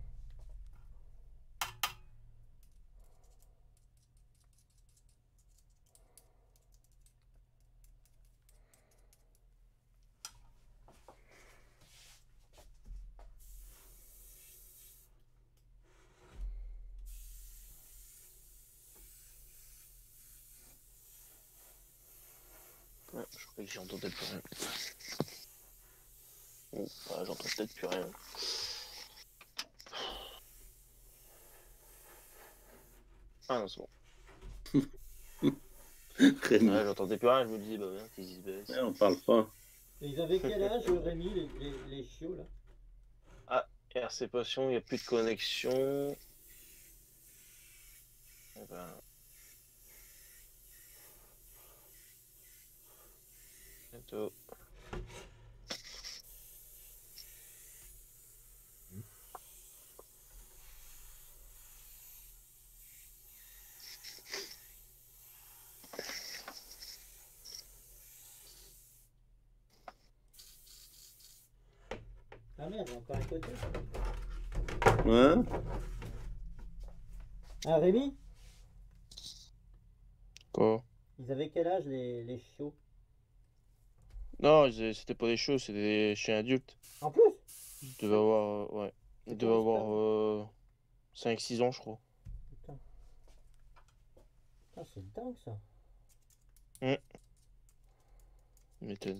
[SPEAKER 1] Ouais, je croyais que j'entendais plus rien. Oh, bah, j'entends peut-être plus rien. Ah non, c'est bon.
[SPEAKER 11] Rémi.
[SPEAKER 1] Ouais, j'entendais plus rien, je me disais, bah bien, qu'est-ce qui se passe?
[SPEAKER 11] Ouais, on parle pas.
[SPEAKER 6] Et ils avaient quel âge, Rémi, les, les, les chiots là?
[SPEAKER 1] Ah, R C Passion, il n'y a plus de connexion. Eh ben... Bientôt.
[SPEAKER 6] Ah merde, encore à côté.
[SPEAKER 11] Ouais?
[SPEAKER 6] Ah Rémi?
[SPEAKER 1] Quoi?
[SPEAKER 6] Ils avaient quel âge les, les chiots?
[SPEAKER 1] Non, ils- c'était pas des chiots, c'était des chiens adultes.
[SPEAKER 6] En plus?
[SPEAKER 1] Ils devaient avoir, euh, ouais, ils
[SPEAKER 6] C'est
[SPEAKER 1] devaient
[SPEAKER 6] quoi,
[SPEAKER 1] avoir
[SPEAKER 6] j'espère
[SPEAKER 1] euh, cinq six ans, je crois.
[SPEAKER 6] Putain. Putain, c'est dingue ça.
[SPEAKER 1] Hum. M'étonne.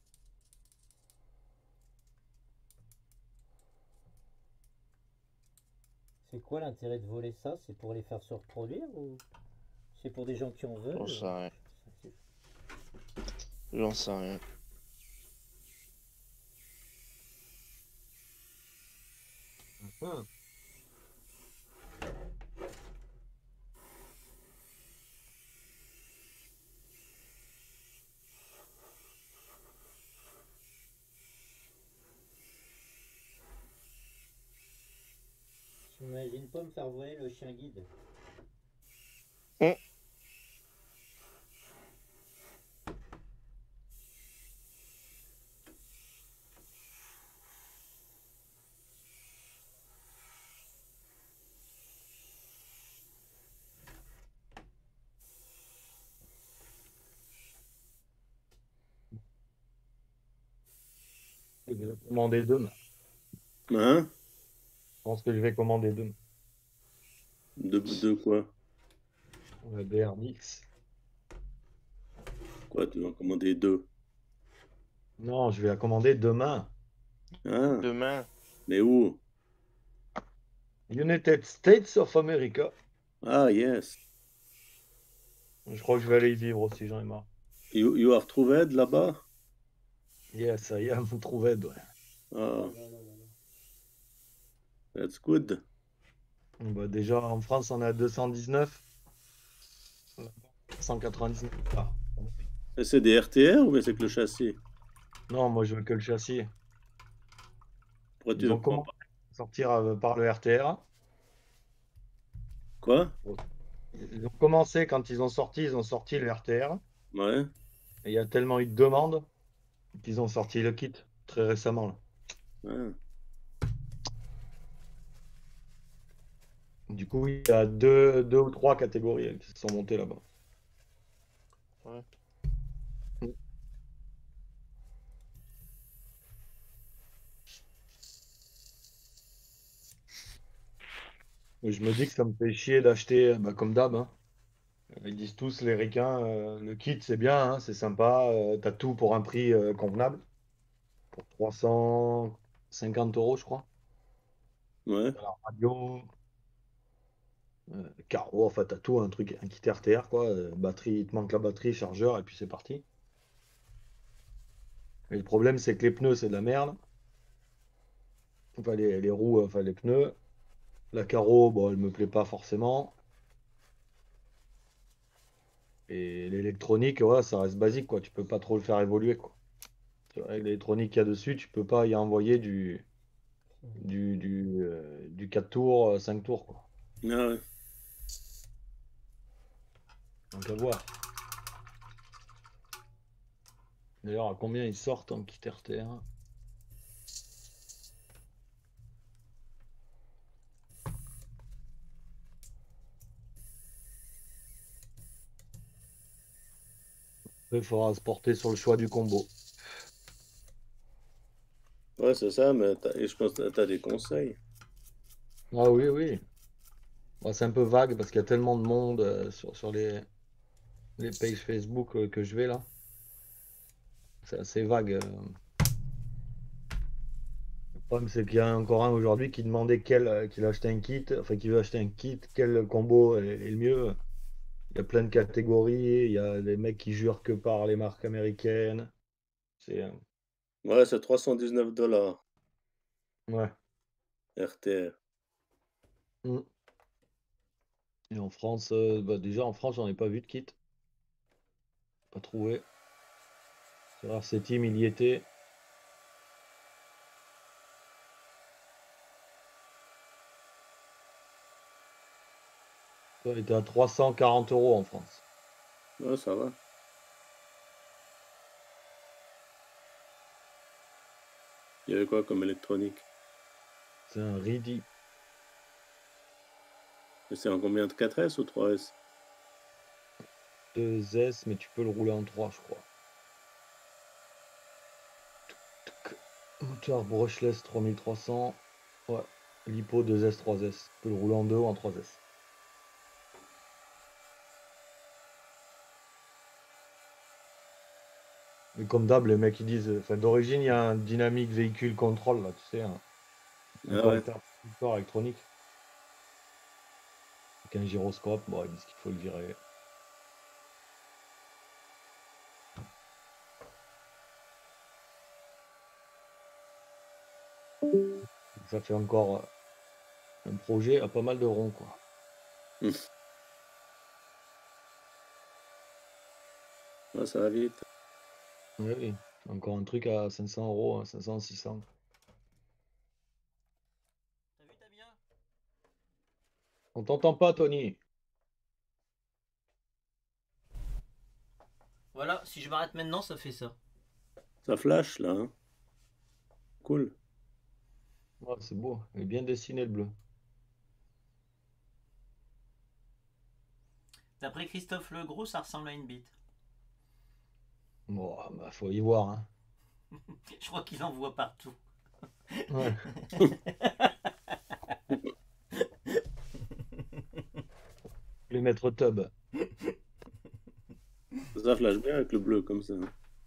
[SPEAKER 6] C'est quoi l'intérêt de voler ça? C'est pour les faire se reproduire ou c'est pour des gens qui en veulent?
[SPEAKER 1] J'en sais rien.
[SPEAKER 6] C'est-
[SPEAKER 1] J'en sais rien.
[SPEAKER 8] Mhm.
[SPEAKER 6] J'imagine pas me faire voler le chien guide.
[SPEAKER 1] Hum.
[SPEAKER 8] vais commander deux.
[SPEAKER 11] Hein?
[SPEAKER 8] Je pense que je vais commander deux.
[SPEAKER 11] De, de quoi?
[SPEAKER 8] La B R dix.
[SPEAKER 11] Quoi, tu vas en commander deux?
[SPEAKER 8] Non, je vais la commander demain.
[SPEAKER 11] Ah,
[SPEAKER 1] Demain.
[SPEAKER 11] mais où?
[SPEAKER 8] United States of America.
[SPEAKER 11] Ah, yes.
[SPEAKER 8] Je crois que je vais aller y vivre aussi, j'en ai marre.
[SPEAKER 11] You, you are trouvé là-bas?
[SPEAKER 8] Yes, I am trouvé. Ouais.
[SPEAKER 11] Ah, that's good.
[SPEAKER 8] Bah, déjà, en France, on est à deux cent dix-neuf. cent quatre-vingt-dix-neuf. Ah.
[SPEAKER 11] Et c'est des R T R ou bien c'est que le châssis?
[SPEAKER 8] Non, moi, je veux que le châssis.
[SPEAKER 11] Pourquoi tu
[SPEAKER 8] Ils
[SPEAKER 11] veux
[SPEAKER 8] ont
[SPEAKER 11] pas?
[SPEAKER 8] commencé à sortir euh, par le R T R.
[SPEAKER 11] Quoi?
[SPEAKER 8] Ils ont commencé, quand ils ont sorti, ils ont sorti le R T R.
[SPEAKER 11] Ouais.
[SPEAKER 8] Et il y a tellement eu de demandes qu'ils ont sorti le kit très récemment. Là.
[SPEAKER 11] Ouais.
[SPEAKER 8] Du coup, il y a deux, deux ou trois catégories qui se sont montées là-bas.
[SPEAKER 1] Ouais.
[SPEAKER 8] Et je me dis que ça me fait chier d'acheter, bah, comme d'hab. Hein. Ils disent tous, les ricains, euh, le kit c'est bien, hein, c'est sympa, euh, t'as tout pour un prix euh, convenable. Pour trois cent cinquante euros, je crois.
[SPEAKER 11] Ouais.
[SPEAKER 8] T'as la radio, euh, carreau, enfin t'as tout, un truc, un kit R T R, quoi. euh, batterie, il te manque la batterie, chargeur, et puis c'est parti. Et le problème, c'est que les pneus, c'est de la merde. Enfin, les, les roues, enfin les pneus. La carreau, bon, elle me plaît pas forcément. Et l'électronique, ouais, ça reste basique, quoi. Tu peux pas trop le faire évoluer, quoi. Avec l'électronique qu'il y a dessus, tu peux pas y envoyer du, du, du, euh, du quatre tours, euh, cinq tours, quoi.
[SPEAKER 11] Ah ouais.
[SPEAKER 8] Donc à voir. D'ailleurs, à combien ils sortent en kit R T R? Il faudra se porter sur le choix du combo.
[SPEAKER 11] Ouais, c'est ça, mais t'as- et je pense que tu as des conseils.
[SPEAKER 8] Ah oui, oui. Bon, c'est un peu vague parce qu'il y a tellement de monde euh, sur, sur les, les pages Facebook euh, que je vais là. C'est assez vague. euh. Le problème, c'est qu'il y a encore un aujourd'hui qui demandait quel, euh, qu'il achetait un kit, enfin qui veut acheter un kit, quel combo est, est le mieux. Il y a plein de catégories, il y a des mecs qui jurent que par les marques américaines. C'est euh,
[SPEAKER 11] Ouais, c'est trois cent dix-neuf dollars
[SPEAKER 8] ouais.
[SPEAKER 11] R T R.
[SPEAKER 8] Mm. Et en France, euh, bah, déjà en France, j'en ai pas vu de kit. Pas trouvé. Sur R C Team, il y était. Il était à trois cent quarante euros en France.
[SPEAKER 11] Ouais, ça va. Il y avait quoi comme électronique?
[SPEAKER 8] C'est un Ridi.
[SPEAKER 11] Et c'est en combien de quatre S ou trois S?
[SPEAKER 8] deux S, mais tu peux le rouler en trois, je crois. Moteur brushless trois mille trois cents. Ouais. Lipo deux S, trois S. Tu peux le rouler en deux ou en trois S. Mais comme d'hab, les mecs ils disent. Enfin, d'origine, il y a un dynamique véhicule control là, tu sais. Un, un
[SPEAKER 11] Ah ouais.
[SPEAKER 8] convertisseur électronique. Avec un gyroscope. Bon, ils disent qu'il faut le virer. Ça fait encore euh, un projet à pas mal de ronds, quoi.
[SPEAKER 11] Hum. Ouais, ça va vite.
[SPEAKER 8] Oui, oui. Encore un truc à cinq cents euros, cinq cents, six cents. On t'entend pas, Tony.
[SPEAKER 3] Voilà, si je m'arrête maintenant, ça fait ça.
[SPEAKER 11] Ça flash là, hein. Cool.
[SPEAKER 8] Ouais, c'est beau. Il est bien dessiné le bleu.
[SPEAKER 3] D'après Christophe Legros, ça ressemble à une bite.
[SPEAKER 8] Bon, bah, faut y voir, hein.
[SPEAKER 3] Je crois qu'il en voit partout.
[SPEAKER 8] Ouais. Les maîtres tub.
[SPEAKER 11] Ça flash bien avec le bleu comme ça.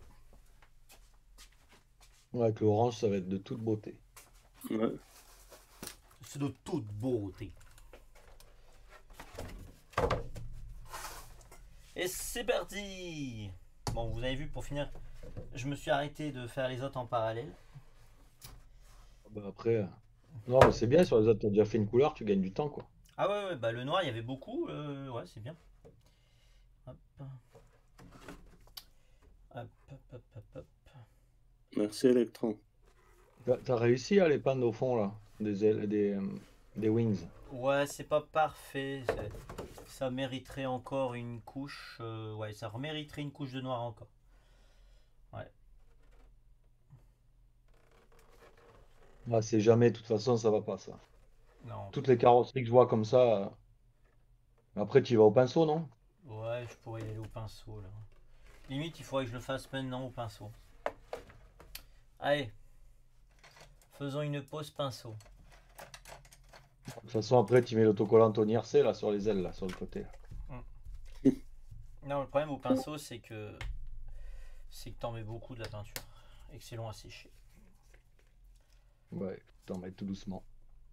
[SPEAKER 8] Ouais, avec l'orange, ça va être de toute beauté.
[SPEAKER 11] Ouais.
[SPEAKER 3] C'est de toute beauté. Et c'est parti. Bon, vous avez vu, pour finir, je me suis arrêté de faire les autres en parallèle.
[SPEAKER 8] Bah après, euh, non, mais c'est bien, sur les autres, t'as déjà fait une couleur, tu gagnes du temps, quoi.
[SPEAKER 3] Ah ouais, ouais, bah le noir, il y avait beaucoup. euh, ouais, c'est bien. Hop. Hop, hop, hop, hop, hop.
[SPEAKER 11] Merci Electron.
[SPEAKER 8] T'as t'as réussi à les peindre au fond, là, des ailes, des, euh, des wings.
[SPEAKER 3] Ouais, c'est pas parfait. c'est- Ça mériterait encore une couche. euh, ouais, ça mériterait une couche de noir encore. Ouais.
[SPEAKER 8] Ah, c'est jamais, de toute façon, ça va pas, ça.
[SPEAKER 3] Non.
[SPEAKER 8] Toutes les carrosseries que je vois comme ça, euh, après, tu y vas au pinceau, non?
[SPEAKER 3] Ouais, je pourrais y aller au pinceau là. Limite, il faudrait que je le fasse maintenant au pinceau. Allez. Faisons une pause pinceau.
[SPEAKER 8] De toute façon, après, tu mets l'autocollant Tony R C, là, sur les ailes, là, sur le côté.
[SPEAKER 3] Non, le problème au pinceau, c'est que c'est que t'en mets beaucoup de la peinture et que c'est long à sécher.
[SPEAKER 8] Ouais, t'en mets tout doucement.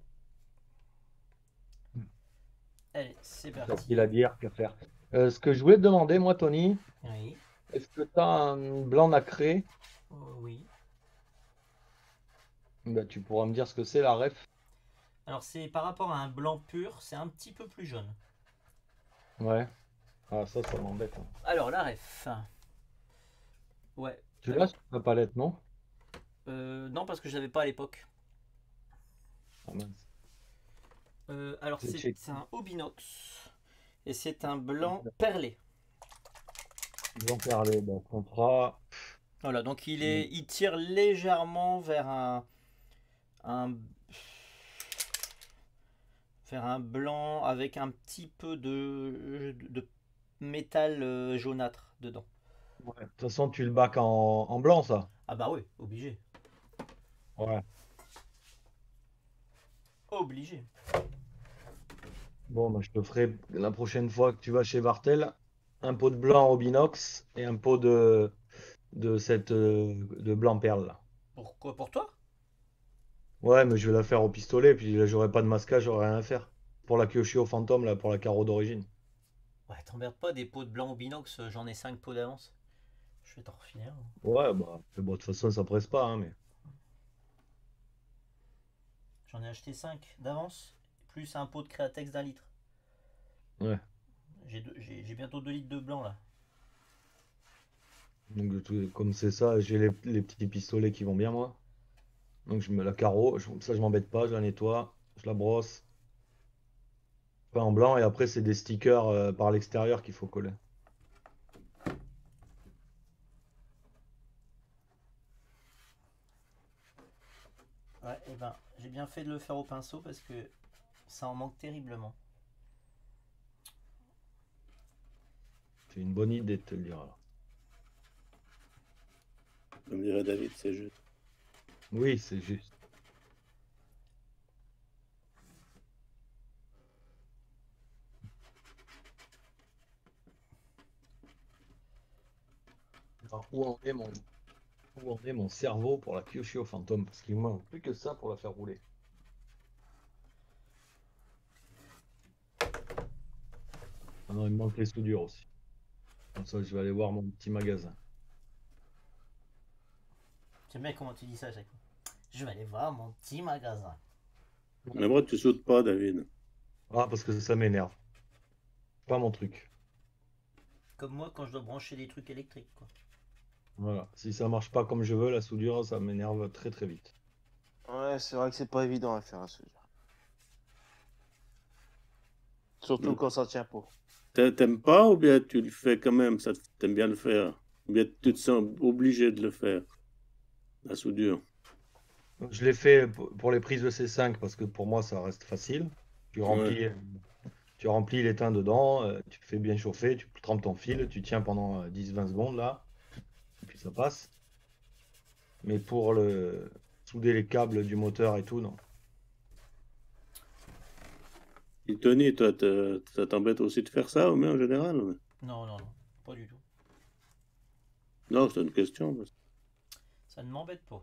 [SPEAKER 3] Allez, c'est parti.
[SPEAKER 8] Facile à dire qu'à faire. Euh, ce que je voulais te demander, moi, Tony,
[SPEAKER 3] Oui.
[SPEAKER 8] est-ce que tu as un blanc nacré?
[SPEAKER 3] Euh, oui.
[SPEAKER 8] Bah, tu pourras me dire ce que c'est, la ref.
[SPEAKER 3] Alors c'est par rapport à un blanc pur, c'est un petit peu plus jaune.
[SPEAKER 8] Ouais. Ah, ça, ça m'embête, hein.
[SPEAKER 3] Alors la ref. Ouais.
[SPEAKER 8] Tu l'as sur ta palette, non?
[SPEAKER 3] Euh, non, parce que je l'avais pas à l'époque.
[SPEAKER 8] Ah, mince.
[SPEAKER 3] Euh, alors
[SPEAKER 8] Je
[SPEAKER 3] c'est
[SPEAKER 8] check.
[SPEAKER 3] c'est un Obinox et c'est un blanc perlé.
[SPEAKER 8] Blanc perlé, donc on fera.
[SPEAKER 3] Voilà, donc il est, il tire légèrement vers un, un vers un blanc avec un petit peu de, de métal euh, jaunâtre dedans.
[SPEAKER 8] Ouais. De toute façon, tu le bacs en, en blanc, ça.
[SPEAKER 3] Ah bah oui, obligé.
[SPEAKER 8] Ouais.
[SPEAKER 3] Obligé.
[SPEAKER 8] Bon, bah, je te ferai la prochaine fois que tu vas chez Vartel un pot de blanc Obinox et un pot de, de cette euh, de blanc perle, là.
[SPEAKER 3] Pourquoi pour toi?
[SPEAKER 8] Ouais, mais je vais la faire au pistolet, puis là, j'aurai pas de masquage, j'aurai rien à faire. Pour la Kyoshio Phantom, là, pour la carreau d'origine.
[SPEAKER 3] Ouais, t'emmerdes pas, des pots de blanc Obinox, euh, j'en ai cinq pots d'avance. Je vais t'en refiler un.
[SPEAKER 8] Ouais, bah, mais bon, de toute façon, ça presse pas, hein, mais.
[SPEAKER 3] J'en ai acheté cinq d'avance, plus un pot de Créatex d'un litre.
[SPEAKER 8] Ouais.
[SPEAKER 3] J'ai deux- j'ai j'ai bientôt deux litres de blanc là.
[SPEAKER 8] Donc, de tout- comme c'est ça, j'ai les, les petits pistolets qui vont bien, moi. Donc, je mets la carreau, je- ça, je m'embête pas, je la nettoie, je la brosse. Pas en blanc, et après, c'est des stickers euh, par l'extérieur qu'il faut coller.
[SPEAKER 3] Ouais, et ben j'ai bien fait de le faire au pinceau parce que ça en manque terriblement.
[SPEAKER 8] C'est une bonne idée de te le dire, alors.
[SPEAKER 11] Comme dirait David, c'est juste.
[SPEAKER 8] Oui, c'est juste. Alors, où en est mon, où en est mon cerveau pour la Kyoshio Phantom? Parce qu'il me manque plus que ça pour la faire rouler. Ah non, il me manque les soudures aussi. Comme ça, je vais aller voir mon petit magasin.
[SPEAKER 3] J'aime bien comment tu dis ça à chaque fois. Je vais aller voir mon petit magasin.
[SPEAKER 11] Mais moi, tu sautes pas, David.
[SPEAKER 8] Ah, parce que ça m'énerve. Pas mon truc.
[SPEAKER 3] Comme moi quand je dois brancher des trucs électriques quoi.
[SPEAKER 8] Voilà. Si ça marche pas comme je veux, la soudure, ça m'énerve très très vite.
[SPEAKER 1] Ouais, c'est vrai que c'est pas évident à faire à soudure. Surtout
[SPEAKER 11] Mm.
[SPEAKER 1] quand ça tient pas.
[SPEAKER 11] T'a- T'aimes pas ou bien tu le fais quand même, ça t'aimes bien le faire? Ou bien tu te sens obligé de le faire, la soudure?
[SPEAKER 8] Je l'ai fait pour pour les prises de C cinq parce que pour moi, ça reste facile. Tu
[SPEAKER 11] Ouais.
[SPEAKER 8] remplis, tu remplis l'étain dedans, euh, tu le fais bien chauffer, tu trempes ton fil, tu tiens pendant dix vingt secondes là, et puis ça passe. Mais pour le souder les câbles du moteur et tout, non.
[SPEAKER 11] Et Tony, toi, te- ça t'embête aussi de faire ça, mais en général? Ouais.
[SPEAKER 3] Non, non, non, pas du tout.
[SPEAKER 11] Non, c'est une question. parce-
[SPEAKER 3] Ça ne m'embête pas.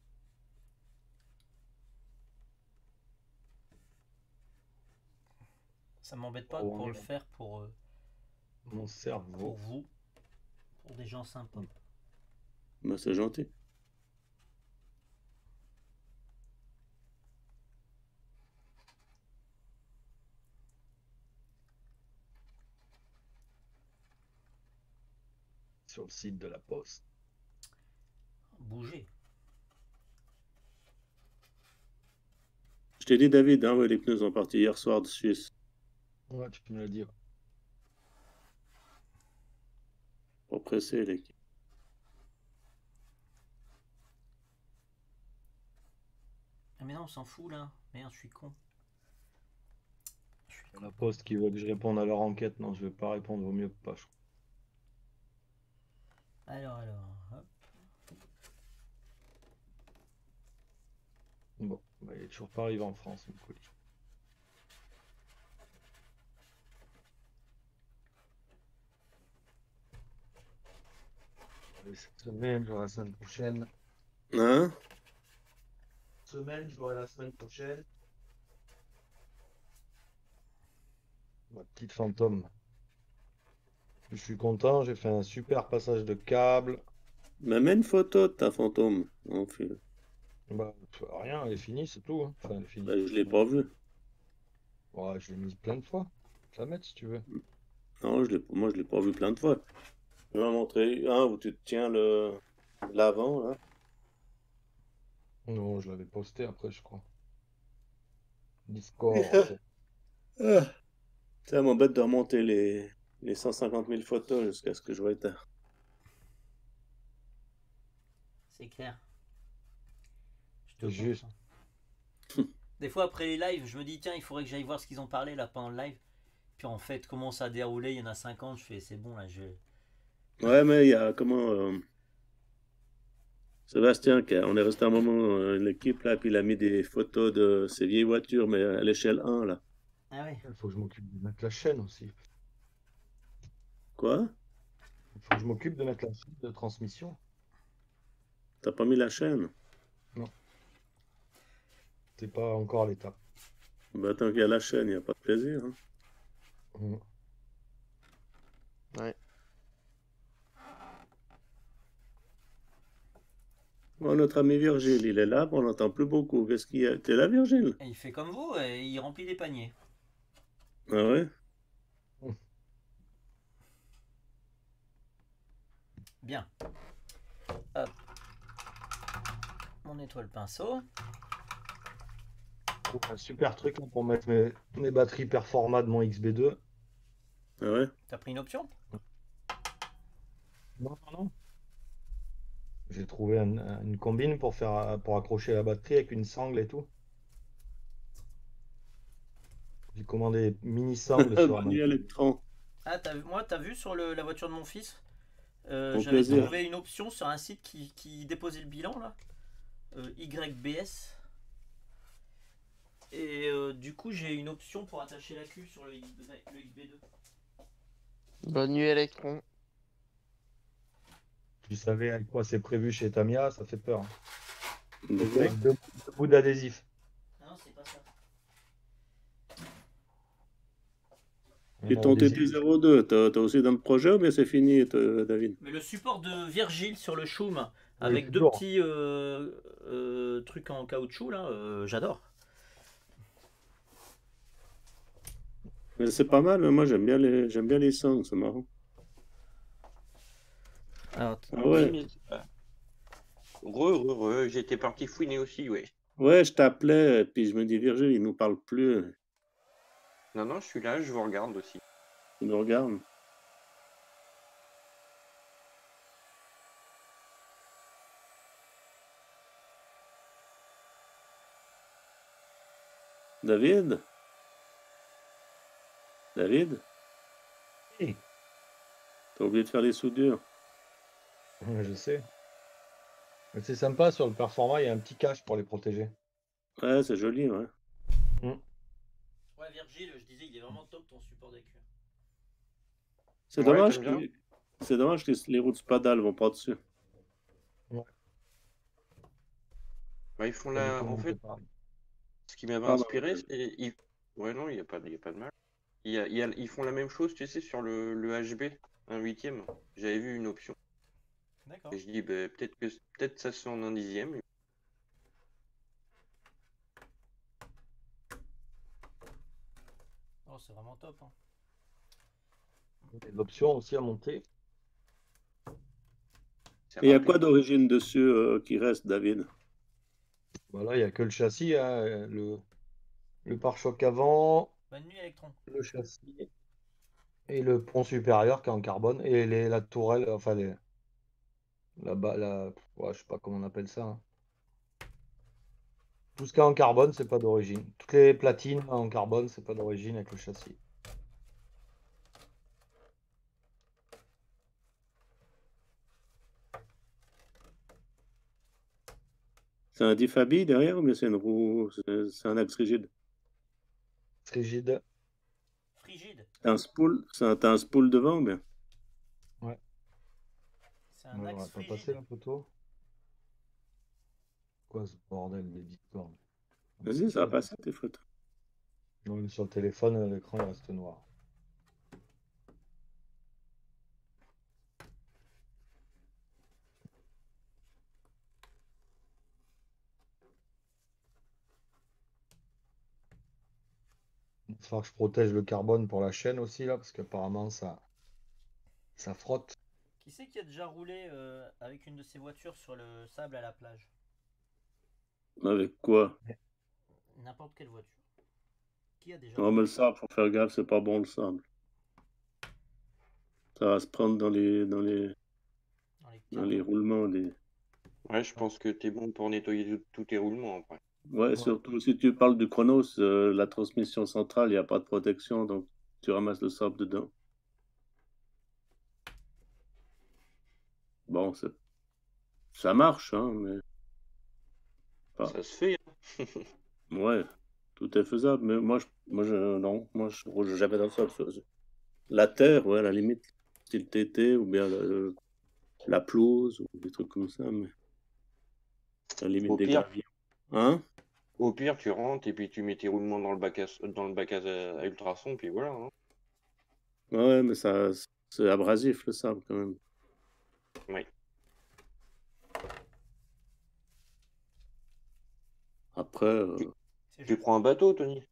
[SPEAKER 3] Ça m'embête pas
[SPEAKER 8] Oh,
[SPEAKER 3] pour le
[SPEAKER 8] merde.
[SPEAKER 3] faire pour, euh,
[SPEAKER 8] Mon
[SPEAKER 3] pour
[SPEAKER 8] cerveau.
[SPEAKER 3] vous, pour des gens sympas.
[SPEAKER 11] Bah, c'est gentil.
[SPEAKER 8] Sur le site de la Poste.
[SPEAKER 3] Bougez.
[SPEAKER 11] Je t'ai dit, David, hein, ouais, les pneus sont partis hier soir de Suisse.
[SPEAKER 8] Ouais, tu peux me le dire.
[SPEAKER 11] Pour presser, l'équipe.
[SPEAKER 3] Ah mais non, on s'en fout là. Merde, je suis con.
[SPEAKER 8] La Poste qui veut que je réponde à leur enquête. Non, je vais pas répondre, vaut mieux pas, je crois.
[SPEAKER 3] Alors, alors, hop.
[SPEAKER 8] Bon, bah, il est toujours pas arrivé en France, mon colis. Allez, cette semaine, j'aurai la semaine prochaine.
[SPEAKER 11] Hein?
[SPEAKER 8] Semaine, j'aurai la semaine prochaine. Ma petite fantôme. Je suis content, j'ai fait un super passage de câble.
[SPEAKER 11] Mais mets une photo de ta fantôme. En fait.
[SPEAKER 8] Bah, pff, rien, elle est finie, c'est tout. Hein. Enfin, elle est finie.
[SPEAKER 11] Bah, je l'ai pas vu.
[SPEAKER 8] Ouais, je l'ai mise plein de fois. Je vais la mettre si tu veux.
[SPEAKER 11] Non, je l'ai, moi, je l'ai pas vu plein de fois. Je vais en montrer un où tu te tiens le l'avant, là.
[SPEAKER 8] Non, je l'avais posté après, je crois. Discord.
[SPEAKER 11] Ah. Ça m'embête de remonter les, les cent cinquante mille photos jusqu'à ce que je vois tard.
[SPEAKER 3] C'est clair. Je te
[SPEAKER 8] C'est juste.
[SPEAKER 3] comprends. Des fois après les lives, je me dis tiens, il faudrait que j'aille voir ce qu'ils ont parlé là pendant le live. Puis en fait, comment ça a déroulé, il y en a cinquante, je fais c'est bon là, je.
[SPEAKER 11] Ouais, mais il y a comment euh, Sébastien, qui a- on est resté un moment, euh, l'équipe là, puis il a mis des photos de ses vieilles voitures, mais à l'échelle un là.
[SPEAKER 3] Ah ouais.
[SPEAKER 8] Il faut que je m'occupe de mettre la chaîne aussi.
[SPEAKER 11] Quoi?
[SPEAKER 8] Il faut que je m'occupe de mettre la chaîne de transmission.
[SPEAKER 11] T'as pas mis la chaîne?
[SPEAKER 8] Non. C'est pas encore à l'étape.
[SPEAKER 11] Bah, tant qu'il y a la chaîne, il n'y a pas de plaisir. Hein.
[SPEAKER 8] Mm.
[SPEAKER 1] Ouais.
[SPEAKER 11] Bon, notre ami Virgile, il est là, mais on n'entend plus beaucoup. Qu'est-ce qu'il y a? T'es là, Virgile?
[SPEAKER 3] Et il fait comme vous, et il remplit des paniers.
[SPEAKER 11] Ah ouais?
[SPEAKER 3] Bien. Hop. On nettoie le pinceau.
[SPEAKER 8] Je trouve un super truc là, pour mettre mes, mes batteries Performa de mon X B deux.
[SPEAKER 11] Ah ouais?
[SPEAKER 3] T'as pris une option?
[SPEAKER 8] Non, non, non. J'ai trouvé un- un- une combine pour faire pour accrocher la batterie avec une sangle et tout. J'ai commandé des mini sangles sur Amazon.
[SPEAKER 11] Manu Electron.
[SPEAKER 3] Ah, t'as vu, moi, t'as vu sur le- la voiture de mon fils, euh,
[SPEAKER 11] Pour
[SPEAKER 3] j'avais
[SPEAKER 11] plaisir.
[SPEAKER 3] trouvé une option sur un site qui, qui déposait le bilan là, euh, Y B S. Et euh, du coup, j'ai une option pour attacher la queue sur le, X B le X B deux.
[SPEAKER 1] Bonne nuit, Electron.
[SPEAKER 8] Tu savais avec quoi c'est prévu chez Tamiya, ça fait peur.
[SPEAKER 11] Ouais.
[SPEAKER 8] Avec deux, deux bouts d'adhésif.
[SPEAKER 3] Non, c'est pas ça.
[SPEAKER 11] Et ton T T zéro deux, t'as t'as aussi dans le projet ou bien c'est fini, toi, David?
[SPEAKER 3] Mais le support de Virgile sur le Choum,
[SPEAKER 8] Oui,
[SPEAKER 3] avec deux
[SPEAKER 8] toujours.
[SPEAKER 3] petits euh, euh, trucs en caoutchouc là, euh, j'adore.
[SPEAKER 11] Mais c'est pas mal, moi j'aime bien les j'aime bien les songs, c'est marrant.
[SPEAKER 3] Alors,
[SPEAKER 11] Ah ouais.
[SPEAKER 10] Oui, mais- Re, re, re, j'étais parti fouiner aussi, ouais.
[SPEAKER 11] Ouais, je t'appelais, puis je me dis Virgile, il nous parle plus.
[SPEAKER 10] Non, non, je suis là, je vous regarde aussi.
[SPEAKER 11] Il nous regarde. David? David?
[SPEAKER 8] Oui.
[SPEAKER 11] T'as oublié de faire les soudures.
[SPEAKER 8] Ouais, je sais. Mais c'est sympa, sur le performant, il y a un petit cache pour les protéger.
[SPEAKER 11] Ouais, c'est joli, ouais.
[SPEAKER 8] Mm.
[SPEAKER 3] Ouais, Virgile, je disais, il est vraiment top ton support d'accu.
[SPEAKER 11] C'est
[SPEAKER 8] Ouais,
[SPEAKER 11] dommage,
[SPEAKER 8] t'aimes bien?
[SPEAKER 11] que- c'est dommage que les roues de spadale vont pas dessus.
[SPEAKER 8] Ouais.
[SPEAKER 10] Bah, ils font
[SPEAKER 8] Pas du
[SPEAKER 10] la.
[SPEAKER 8] tout
[SPEAKER 10] En
[SPEAKER 8] monté
[SPEAKER 10] fait,
[SPEAKER 8] pareil.
[SPEAKER 10] ce qui m'avait
[SPEAKER 11] Ah, bah,
[SPEAKER 10] inspiré, c'est. ils- Ouais, non, il n'y a pas, il y a pas de mal. Il y a- il y a- Ils font la même chose, tu sais, sur le, le H B, un huitième. J'avais vu une option.
[SPEAKER 3] D'accord.
[SPEAKER 10] Et je dis, bah, peut-être que peut-être ça se fait en un dixième.
[SPEAKER 3] Oh, c'est vraiment top. Hein.
[SPEAKER 8] Des options aussi à monter.
[SPEAKER 10] C'est
[SPEAKER 11] Et il y a
[SPEAKER 10] rapide.
[SPEAKER 11] quoi d'origine dessus euh, qui reste, David?
[SPEAKER 8] Voilà, il n'y a que le châssis, hein, le, le pare-choc avant,
[SPEAKER 3] Bonne nuit, Electron.
[SPEAKER 8] le châssis et le pont supérieur qui est en carbone et les, la tourelle, enfin les, la, ba- la, ouais, je sais pas comment on appelle ça. Hein. Tout ce qui est en carbone, c'est pas d'origine. Toutes les platines en carbone, c'est pas d'origine avec le châssis.
[SPEAKER 11] C'est un Diffabi derrière ou bien c'est une roue, c'est c'est un axe rigide?
[SPEAKER 8] Rigide.
[SPEAKER 3] Frigide.
[SPEAKER 11] T'as un spool, c'est un, t'as un spool devant ou bien?
[SPEAKER 8] Ouais.
[SPEAKER 3] C'est un
[SPEAKER 8] Ouais, on
[SPEAKER 3] axe
[SPEAKER 8] va pas
[SPEAKER 3] frigide.
[SPEAKER 8] passer la photo. Quoi ce bordel de Discord?
[SPEAKER 11] Vas-y, ça va passer tes photos.
[SPEAKER 8] Non, mais sur le téléphone, l'écran il reste noir. Il va falloir que je protège le carbone pour la chaîne aussi là, parce qu'apparemment ça, ça frotte.
[SPEAKER 3] Qui c'est qui a déjà roulé euh, avec une de ses voitures sur le sable à la plage?
[SPEAKER 11] Avec quoi?
[SPEAKER 3] N'importe quelle voiture. Qui a déjà
[SPEAKER 11] Non, mais
[SPEAKER 3] roulé?
[SPEAKER 11] le sable, faut faire gaffe, c'est pas bon le sable. Ça va se prendre dans les, dans les,
[SPEAKER 3] Dans les
[SPEAKER 11] dans les roulements. Des...
[SPEAKER 10] Ouais, je pense que t'es bon pour nettoyer tout- tous tes roulements après.
[SPEAKER 11] Ouais, surtout si tu parles du Chronos, euh, la transmission centrale, il n'y a pas de protection, donc tu ramasses le sable dedans. Bon, c'est- ça marche, hein, mais... pas-
[SPEAKER 10] Ça se fait. Hein.
[SPEAKER 11] Ouais, tout est faisable, mais moi, je, moi, je, non, moi, je roule jamais dans le sol. Je- La terre, ouais, à la limite, style T T, ou bien le- la pelouse, ou des trucs comme ça, mais à la limite
[SPEAKER 10] Au
[SPEAKER 11] des
[SPEAKER 10] pire,
[SPEAKER 11] graviers. Hein?
[SPEAKER 10] au pire, tu rentres et puis tu mets tes roulements dans le bac à, dans le bac à, à ultrasons, puis voilà. Hein.
[SPEAKER 11] Ouais, mais ça, c'est abrasif, le sable, quand même.
[SPEAKER 10] Oui.
[SPEAKER 11] Après, euh,
[SPEAKER 10] Tu prends un bateau, Tony.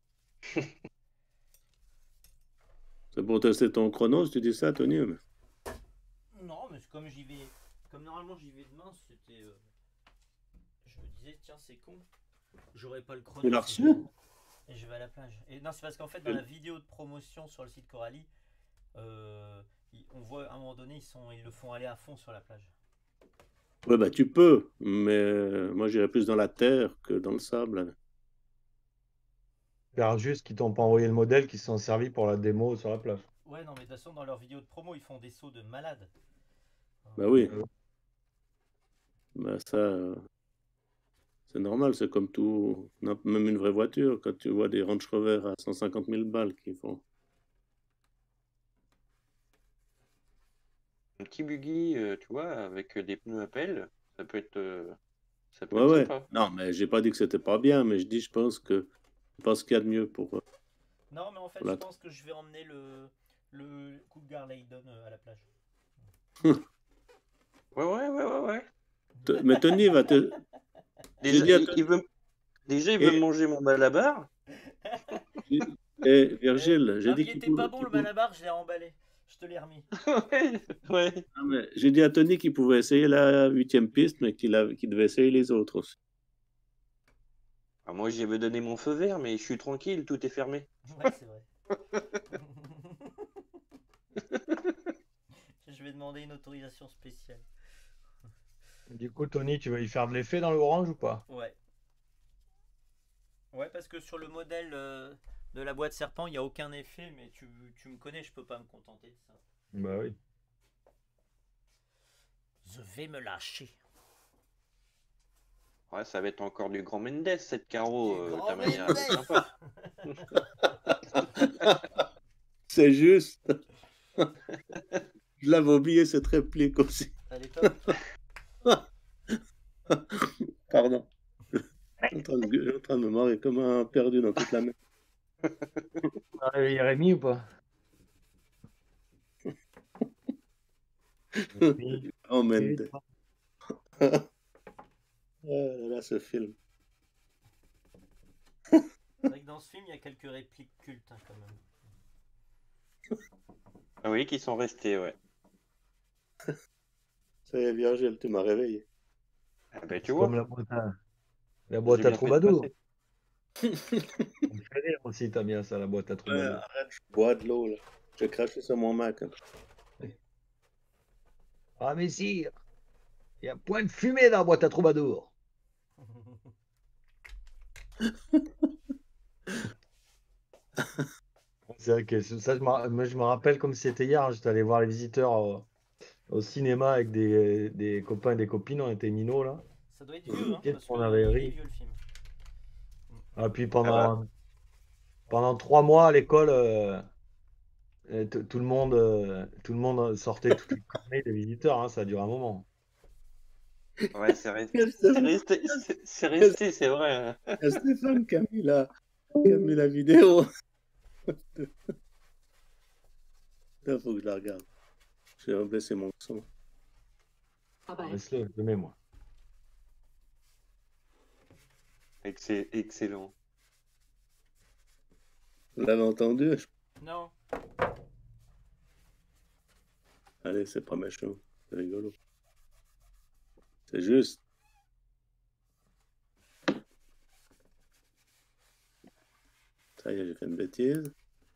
[SPEAKER 11] c'est pour tester ton chronos, tu dis ça, Tony? mais-
[SPEAKER 3] Non, mais c'est comme j'y vais. Comme normalement j'y vais demain, c'était. euh, Je me disais, tiens, c'est con. J'aurais pas le chrono.
[SPEAKER 11] Tu l'as
[SPEAKER 3] si
[SPEAKER 11] reçu?
[SPEAKER 3] je- Et je vais à la plage. Et non, c'est parce qu'en fait, dans la vidéo de promotion sur le site Coralie, euh, ils- on voit à un moment donné, ils, sont, ils le font aller à fond sur la plage.
[SPEAKER 11] Ouais, bah tu peux, mais euh, moi j'irais plus dans la terre que dans le sable.
[SPEAKER 8] J'espère juste qu'ils t'ont pas envoyé le modèle qui sont servis pour la démo sur la plage.
[SPEAKER 3] Ouais, non, mais de toute façon, dans leur vidéo de promo, ils font des sauts de malade.
[SPEAKER 11] Bah oui. Bah ça, euh, c'est normal, c'est comme tout, n'im- même une vraie voiture, quand tu vois des Range Rover à cent cinquante mille balles qui font.
[SPEAKER 10] Un petit buggy, euh, tu vois, avec des pneus à pelle, ça peut être, euh, ça peut
[SPEAKER 11] Ouais,
[SPEAKER 10] être
[SPEAKER 11] ouais.
[SPEAKER 10] sympa.
[SPEAKER 11] Non, mais j'ai pas dit que c'était pas bien, mais je dis, je pense que, je pense qu'il y a de mieux pour. euh,
[SPEAKER 3] Non, mais en fait,
[SPEAKER 11] pour
[SPEAKER 3] je
[SPEAKER 11] la-
[SPEAKER 3] pense que je vais emmener le, le Cougar Leyden euh, à la plage.
[SPEAKER 10] Ouais, ouais, ouais, ouais, ouais.
[SPEAKER 11] Te- Mais Tony va te. J'ai
[SPEAKER 10] Déjà,
[SPEAKER 11] dit à
[SPEAKER 10] il,
[SPEAKER 11] Tony-
[SPEAKER 10] il veut, déjà, il veut
[SPEAKER 11] Et-
[SPEAKER 10] me manger mon malabar.
[SPEAKER 11] Eh, Virgile, j'ai
[SPEAKER 3] Non, mais
[SPEAKER 11] dit
[SPEAKER 3] il
[SPEAKER 11] qu'il
[SPEAKER 3] était
[SPEAKER 11] pouvait-
[SPEAKER 3] pas bon
[SPEAKER 11] qu'il
[SPEAKER 3] le
[SPEAKER 11] pouvait-
[SPEAKER 3] malabar, je l'ai emballé. Je te l'ai remis.
[SPEAKER 10] ouais, ouais.
[SPEAKER 11] Ah, mais j'ai dit à Tony qu'il pouvait essayer la huitième piste, mais qu'il a- qu'il devait essayer les autres aussi.
[SPEAKER 10] Ah, moi, j'avais donné mon feu vert, mais je suis tranquille, tout est fermé.
[SPEAKER 3] Ouais, c'est vrai. Je vais demander une autorisation spéciale.
[SPEAKER 8] Du coup, Tony, tu vas y faire de l'effet dans le orange ou pas?
[SPEAKER 3] Ouais. Ouais, parce que sur le modèle euh, de la boîte serpent, il n'y a aucun effet, mais tu, tu me connais, je peux pas me contenter de ça.
[SPEAKER 8] Bah oui.
[SPEAKER 3] Je vais me lâcher.
[SPEAKER 10] Ouais, ça va être encore du grand Mendes, cette Caro,
[SPEAKER 3] Du
[SPEAKER 10] euh,
[SPEAKER 3] grand
[SPEAKER 10] Tamaya.
[SPEAKER 3] Mendes.
[SPEAKER 10] C'est sympa.
[SPEAKER 11] C'est juste. Je l'avais oublié cette réplique aussi.
[SPEAKER 3] Elle est top.
[SPEAKER 11] Pardon. Je suis en train de, je suis en train de me marrer comme un perdu dans toute la mer.
[SPEAKER 8] Ah, Rémi ou pas? Rémi,
[SPEAKER 11] Oh, Mendes.
[SPEAKER 8] putain.
[SPEAKER 11] Oh là là, ce film.
[SPEAKER 3] C'est vrai que dans ce film, il y a quelques répliques cultes hein, quand même.
[SPEAKER 10] Ah oui, qui sont restés, ouais.
[SPEAKER 11] Ça y est, Virgile, tu m'as réveillé.
[SPEAKER 10] Ah ben, tu
[SPEAKER 8] C'est
[SPEAKER 10] vois.
[SPEAKER 8] comme la boîte à, la boîte
[SPEAKER 10] J'ai
[SPEAKER 8] à
[SPEAKER 10] bien fait de
[SPEAKER 8] troubadour.
[SPEAKER 10] passer.
[SPEAKER 8] On me fait rire aussi, t'as bien ça, la boîte à
[SPEAKER 11] Ouais,
[SPEAKER 8] troubadour.
[SPEAKER 11] arrête, je bois de l'eau là. J'ai craché sur mon Mac. hein.
[SPEAKER 8] Ah, mais si, il y a point de fumée dans la boîte à troubadour. C'est vrai que ça, je me, moi, je me rappelle comme si c'était hier, hein, j'étais allé voir les visiteurs au, au cinéma avec des, des copains et des copines, on était minots là.
[SPEAKER 3] Ça doit être vieux, hein,
[SPEAKER 8] Qu'est-ce
[SPEAKER 3] parce
[SPEAKER 8] qu'on
[SPEAKER 3] que
[SPEAKER 8] avait
[SPEAKER 3] il est
[SPEAKER 8] ri.
[SPEAKER 3] vieux le film.
[SPEAKER 8] Ah, puis pendant, pendant trois mois à l'école, euh, euh, t- tout le monde, euh, tout le monde sortait toutes les conneries des visiteurs, hein, ça a duré un moment.
[SPEAKER 10] Ouais, c'est resté,
[SPEAKER 11] Quel
[SPEAKER 10] c'est
[SPEAKER 11] Stéphane,
[SPEAKER 10] resté, c'est c'est resté, c'est vrai. hein.
[SPEAKER 11] il y a Stéphane qui a mis la, qui a mis la vidéo. Il faut que je la regarde. J'ai rebaissé mon son.
[SPEAKER 8] Laisse-le, je le mets moi.
[SPEAKER 10] Excell- Excellent.
[SPEAKER 11] Vous l'avez entendu?
[SPEAKER 3] Non.
[SPEAKER 11] Allez, c'est pas méchant. C'est rigolo. C'est juste. Ça y est, j'ai fait une bêtise.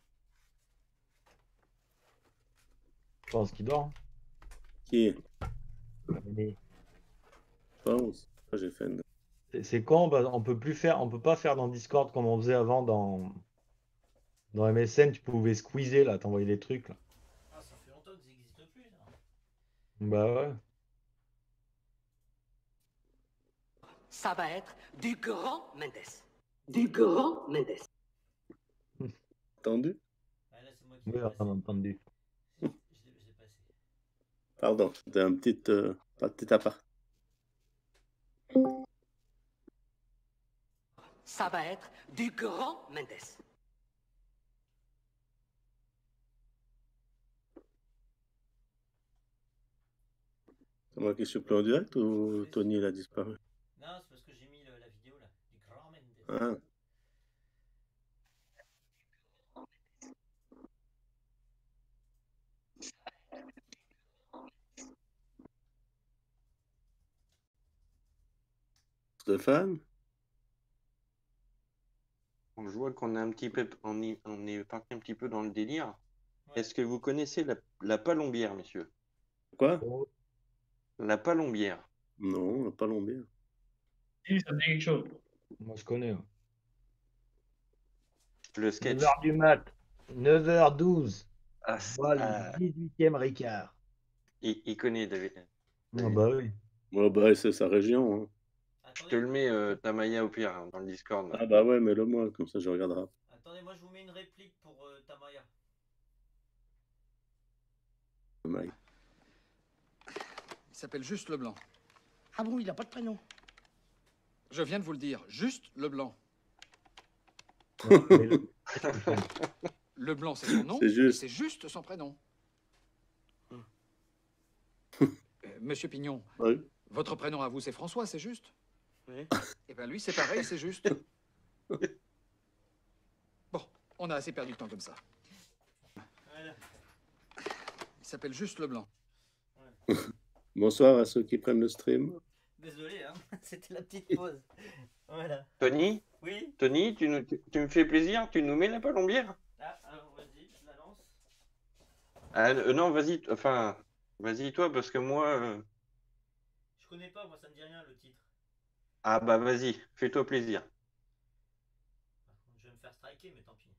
[SPEAKER 8] Je pense qu'il dort.
[SPEAKER 11] Qui?
[SPEAKER 8] Mais
[SPEAKER 11] Je pense. Moi, j'ai fait une.
[SPEAKER 8] C'est c'est con, bah, on peut plus faire, on peut pas faire dans Discord comme on faisait avant dans, dans M S N, tu pouvais squeezer là, t'envoyer des trucs là.
[SPEAKER 3] Ah, ça fait longtemps que ça n'existe plus. Ça.
[SPEAKER 8] Bah ouais.
[SPEAKER 14] Ça va être du grand Mendes. Du grand Mendes.
[SPEAKER 11] Entendu?
[SPEAKER 3] Ah, là, c'est moi qui
[SPEAKER 8] Oui,
[SPEAKER 3] l'ai passé.
[SPEAKER 8] on a entendu.
[SPEAKER 3] Je l'ai je l'ai passé.
[SPEAKER 11] Pardon, c'était un petit, euh, un petit appart.
[SPEAKER 14] Ça va être du grand Mendes.
[SPEAKER 11] C'est moi qui suis plus en direct ou Tony il a disparu?
[SPEAKER 3] Non, c'est parce que j'ai mis le- la vidéo là. Du grand Mendes.
[SPEAKER 11] Ah. Stéphane?
[SPEAKER 10] Je vois qu'on est un petit peu, on est, on est parti un petit peu dans le délire.
[SPEAKER 3] Ouais.
[SPEAKER 10] Est-ce que vous connaissez la, la palombière, messieurs?
[SPEAKER 11] Quoi?
[SPEAKER 10] La palombière.
[SPEAKER 11] Non, pas Lombière.
[SPEAKER 5] Si, ça me dit quelque chose.
[SPEAKER 8] Moi je connais. ouais.
[SPEAKER 10] Le sketch.
[SPEAKER 8] neuf heures du mat, neuf heures douze.
[SPEAKER 10] Ah, c-
[SPEAKER 8] Voilà,
[SPEAKER 10] ah,
[SPEAKER 8] le dix-huitième Ricard.
[SPEAKER 10] il, il connaît, David.
[SPEAKER 8] Ah bah oui.
[SPEAKER 11] Ouais, bah, c'est sa région. Hein.
[SPEAKER 10] Je te le mets, euh, Tamaya, au pire, hein, dans le Discord. là.
[SPEAKER 11] Ah, bah ouais, mais le moi, comme ça je regarderai.
[SPEAKER 3] Attendez, moi je vous mets une réplique pour euh, Tamaya.
[SPEAKER 11] Mike.
[SPEAKER 15] Il s'appelle Juste Leblanc. Ah bon, il n'a pas de prénom. Je viens de vous le dire, Juste Leblanc. Leblanc, c'est son nom,
[SPEAKER 11] C'est juste.
[SPEAKER 15] et c'est juste son prénom. Euh, Monsieur Pignon,
[SPEAKER 11] Oui.
[SPEAKER 15] votre prénom à vous, c'est François, c'est juste?
[SPEAKER 10] Oui.
[SPEAKER 15] Eh bien, lui, c'est pareil, c'est juste. Bon, on a assez perdu de temps comme ça.
[SPEAKER 3] Voilà.
[SPEAKER 15] Il s'appelle Juste Leblanc.
[SPEAKER 11] Bonsoir à ceux qui prennent le stream.
[SPEAKER 3] Désolé, hein. C'était la petite pause. Voilà.
[SPEAKER 10] Tony,
[SPEAKER 3] Oui.
[SPEAKER 10] Tony, tu, nous- tu, tu me fais plaisir, tu nous mets la palombière?
[SPEAKER 3] Ah, alors vas-y, je la lance.
[SPEAKER 10] Ah, euh, non, vas-y, t- enfin, vas-y toi, parce que moi... euh,
[SPEAKER 3] Je connais pas, moi ça me dit rien le titre.
[SPEAKER 10] Ah bah vas-y, fais-toi plaisir.
[SPEAKER 3] Par contre, je vais me faire striker, mais tant pis.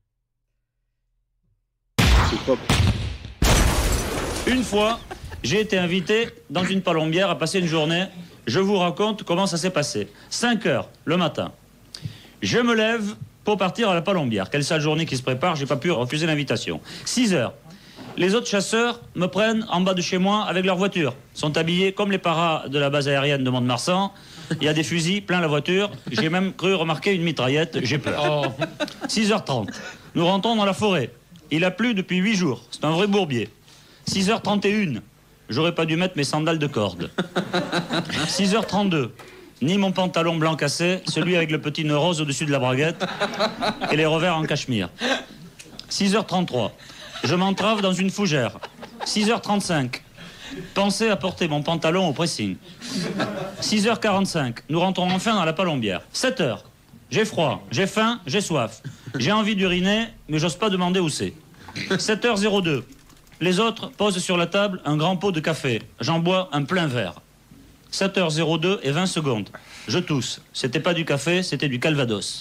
[SPEAKER 11] C'est propre.
[SPEAKER 16] Une fois, j'ai été invité dans une palombière à passer une journée je vous raconte comment ça s'est passé. cinq heures le matin. Je me lève pour partir à la Palombière. Quelle sale journée qui se prépare, j'ai pas pu refuser l'invitation. six heures. Les autres chasseurs me prennent en bas de chez moi avec leur voiture. Ils sont habillés comme les paras de la base aérienne de Mont-de-Marsan. Il y a des fusils plein la voiture. J'ai même cru remarquer une mitraillette. J'ai peur. six heures trente. Nous rentrons dans la forêt. Il a plu depuis huit jours. C'est un vrai bourbier. six heures trente et une. J'aurais pas dû mettre mes sandales de corde. six heures trente-deux. Ni mon pantalon blanc cassé, celui avec le petit nœud rose au-dessus de la braguette et les revers en cachemire. six heures trente-trois. Je m'entrave dans une fougère. six heures trente-cinq. Pensez à porter mon pantalon au pressing. six heures quarante-cinq. Nous rentrons enfin dans la Palombière. sept heures. J'ai froid, j'ai faim, j'ai soif. J'ai envie d'uriner, mais j'ose pas demander où c'est. sept heures zéro deux. Les autres posent sur la table un grand pot de café. J'en bois un plein verre. sept heures zéro deux et vingt secondes. Je tousse. C'était pas du café, c'était du Calvados.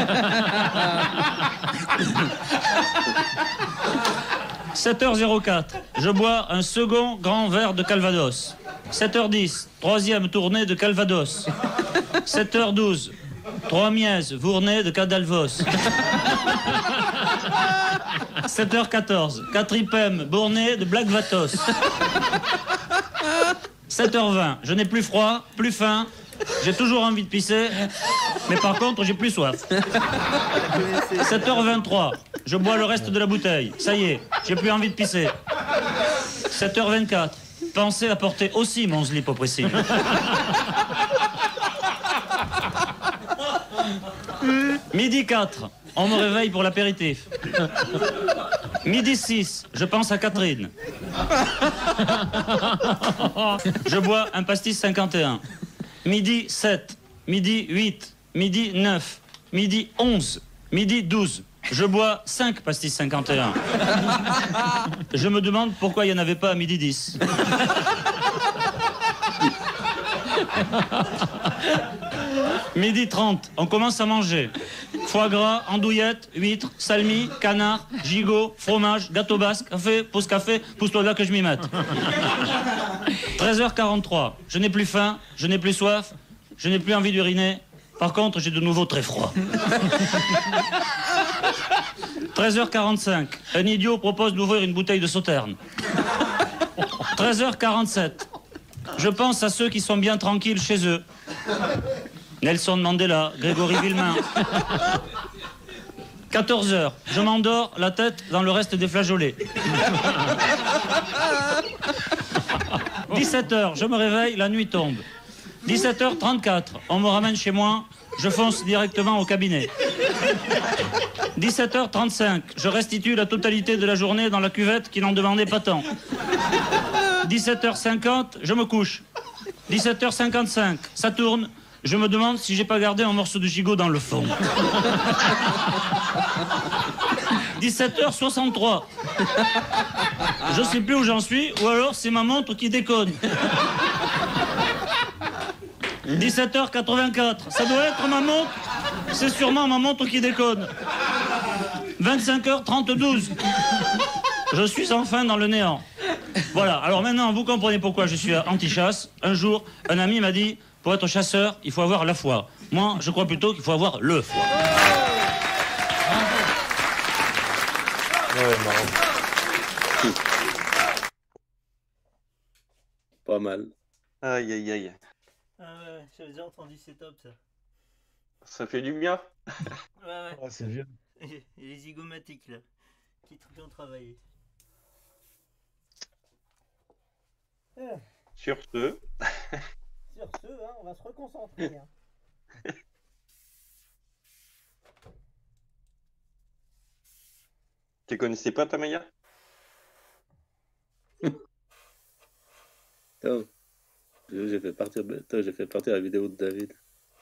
[SPEAKER 16] sept heures zéro quatre. Je bois un second grand verre de Calvados. sept heures dix. Troisième tournée de Calvados. sept heures douze. Trois mièzes vournées de Cadalvos. sept heures quatorze. Quatripem bourné de Black Vatos. sept heures vingt. Je n'ai plus froid, plus faim. J'ai toujours envie de pisser, mais par contre, j'ai plus soif. sept heures vingt-trois. Je bois le reste de la bouteille. Ça y est, j'ai plus envie de pisser. sept heures vingt-quatre. Pensez à porter aussi mon slip au pressing. Midi quatre. On me réveille pour l'apéritif. Midi six. Je pense à Catherine. Je bois un pastis cinquante et un. Midi sept. Midi huit. Midi neuf. Midi onze. Midi douze. Je bois cinq pastis cinquante et un. Je me demande pourquoi il n'y en avait pas à midi dix. Midi trente, on commence à manger. Foie gras, andouillette, huîtres, salmi, canard, gigot, fromage, gâteau basque, café, pause café, pousse-toi là que je m'y mette. treize heures quarante-trois, je n'ai plus faim, je n'ai plus soif, je n'ai plus envie d'uriner. Par contre, j'ai de nouveau très froid. treize heures quarante-cinq, un idiot propose d'ouvrir une bouteille de Sauterne. treize heures quarante-sept, je pense à ceux qui sont bien tranquilles chez eux. Nelson Mandela, Grégory Villemain. quatorze heures, je m'endors, la tête dans le reste des flageolets. dix-sept heures, je me réveille, la nuit tombe. dix-sept heures trente-quatre, on me ramène chez moi, je fonce directement au cabinet. dix-sept heures trente-cinq, je restitue la totalité de la journée dans la cuvette qui n'en demandait pas tant. dix-sept heures cinquante, je me couche. dix-sept heures cinquante-cinq, ça tourne. Je me demande si j'ai pas gardé un morceau de gigot dans le fond. dix-sept heures soixante-trois. Je sais plus où j'en suis, ou alors c'est ma montre qui déconne. dix-sept heures quatre-vingt-quatre. Ça doit être ma montre. C'est sûrement ma montre qui déconne. vingt-cinq heures trente-deux. Je suis enfin dans le néant. Voilà, alors maintenant vous comprenez pourquoi je suis anti-chasse. Un jour, un ami m'a dit, pour être chasseur, il faut avoir la foi. Moi, je crois plutôt qu'il faut avoir le foie.
[SPEAKER 11] Ouais, marrant. Pas mal.
[SPEAKER 17] Aïe, aïe, aïe.
[SPEAKER 3] Ah ouais, j'avais déjà entendu, c'est top ça.
[SPEAKER 17] Ça fait du bien.
[SPEAKER 3] Ouais, ouais.
[SPEAKER 8] Ah, c'est vieux.
[SPEAKER 3] Et les zygomatiques là, qui bien travaillé.
[SPEAKER 17] Sur ce.
[SPEAKER 6] Sur ce, hein, on va se reconcentrer. Hein.
[SPEAKER 17] Tu connaissais pas Tamaya?
[SPEAKER 11] Oh. J'ai fait partir, j'ai fait partir la vidéo de David.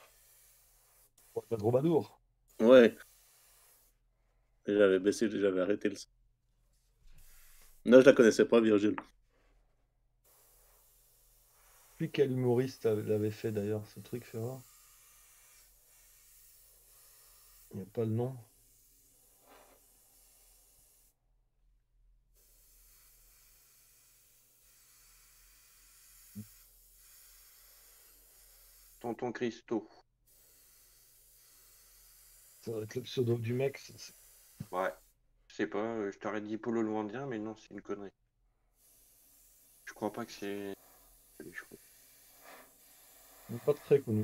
[SPEAKER 8] Le troubadour.
[SPEAKER 11] Ouais. Et j'avais baissé, j'avais arrêté le son. Non, je la connaissais pas, Virgile.
[SPEAKER 8] Puis quel humoriste l'avait fait d'ailleurs, ce truc, fais voir. Il n'y a pas le nom.
[SPEAKER 17] Tonton Christo.
[SPEAKER 8] Ça doit être le pseudo du mec. ça, c'est-
[SPEAKER 17] Ouais. Je sais pas, euh, je t'aurais dit Polo Loindien, mais non, c'est une connerie. Je crois pas que c'est. Je crois-
[SPEAKER 8] Il est pas très connu.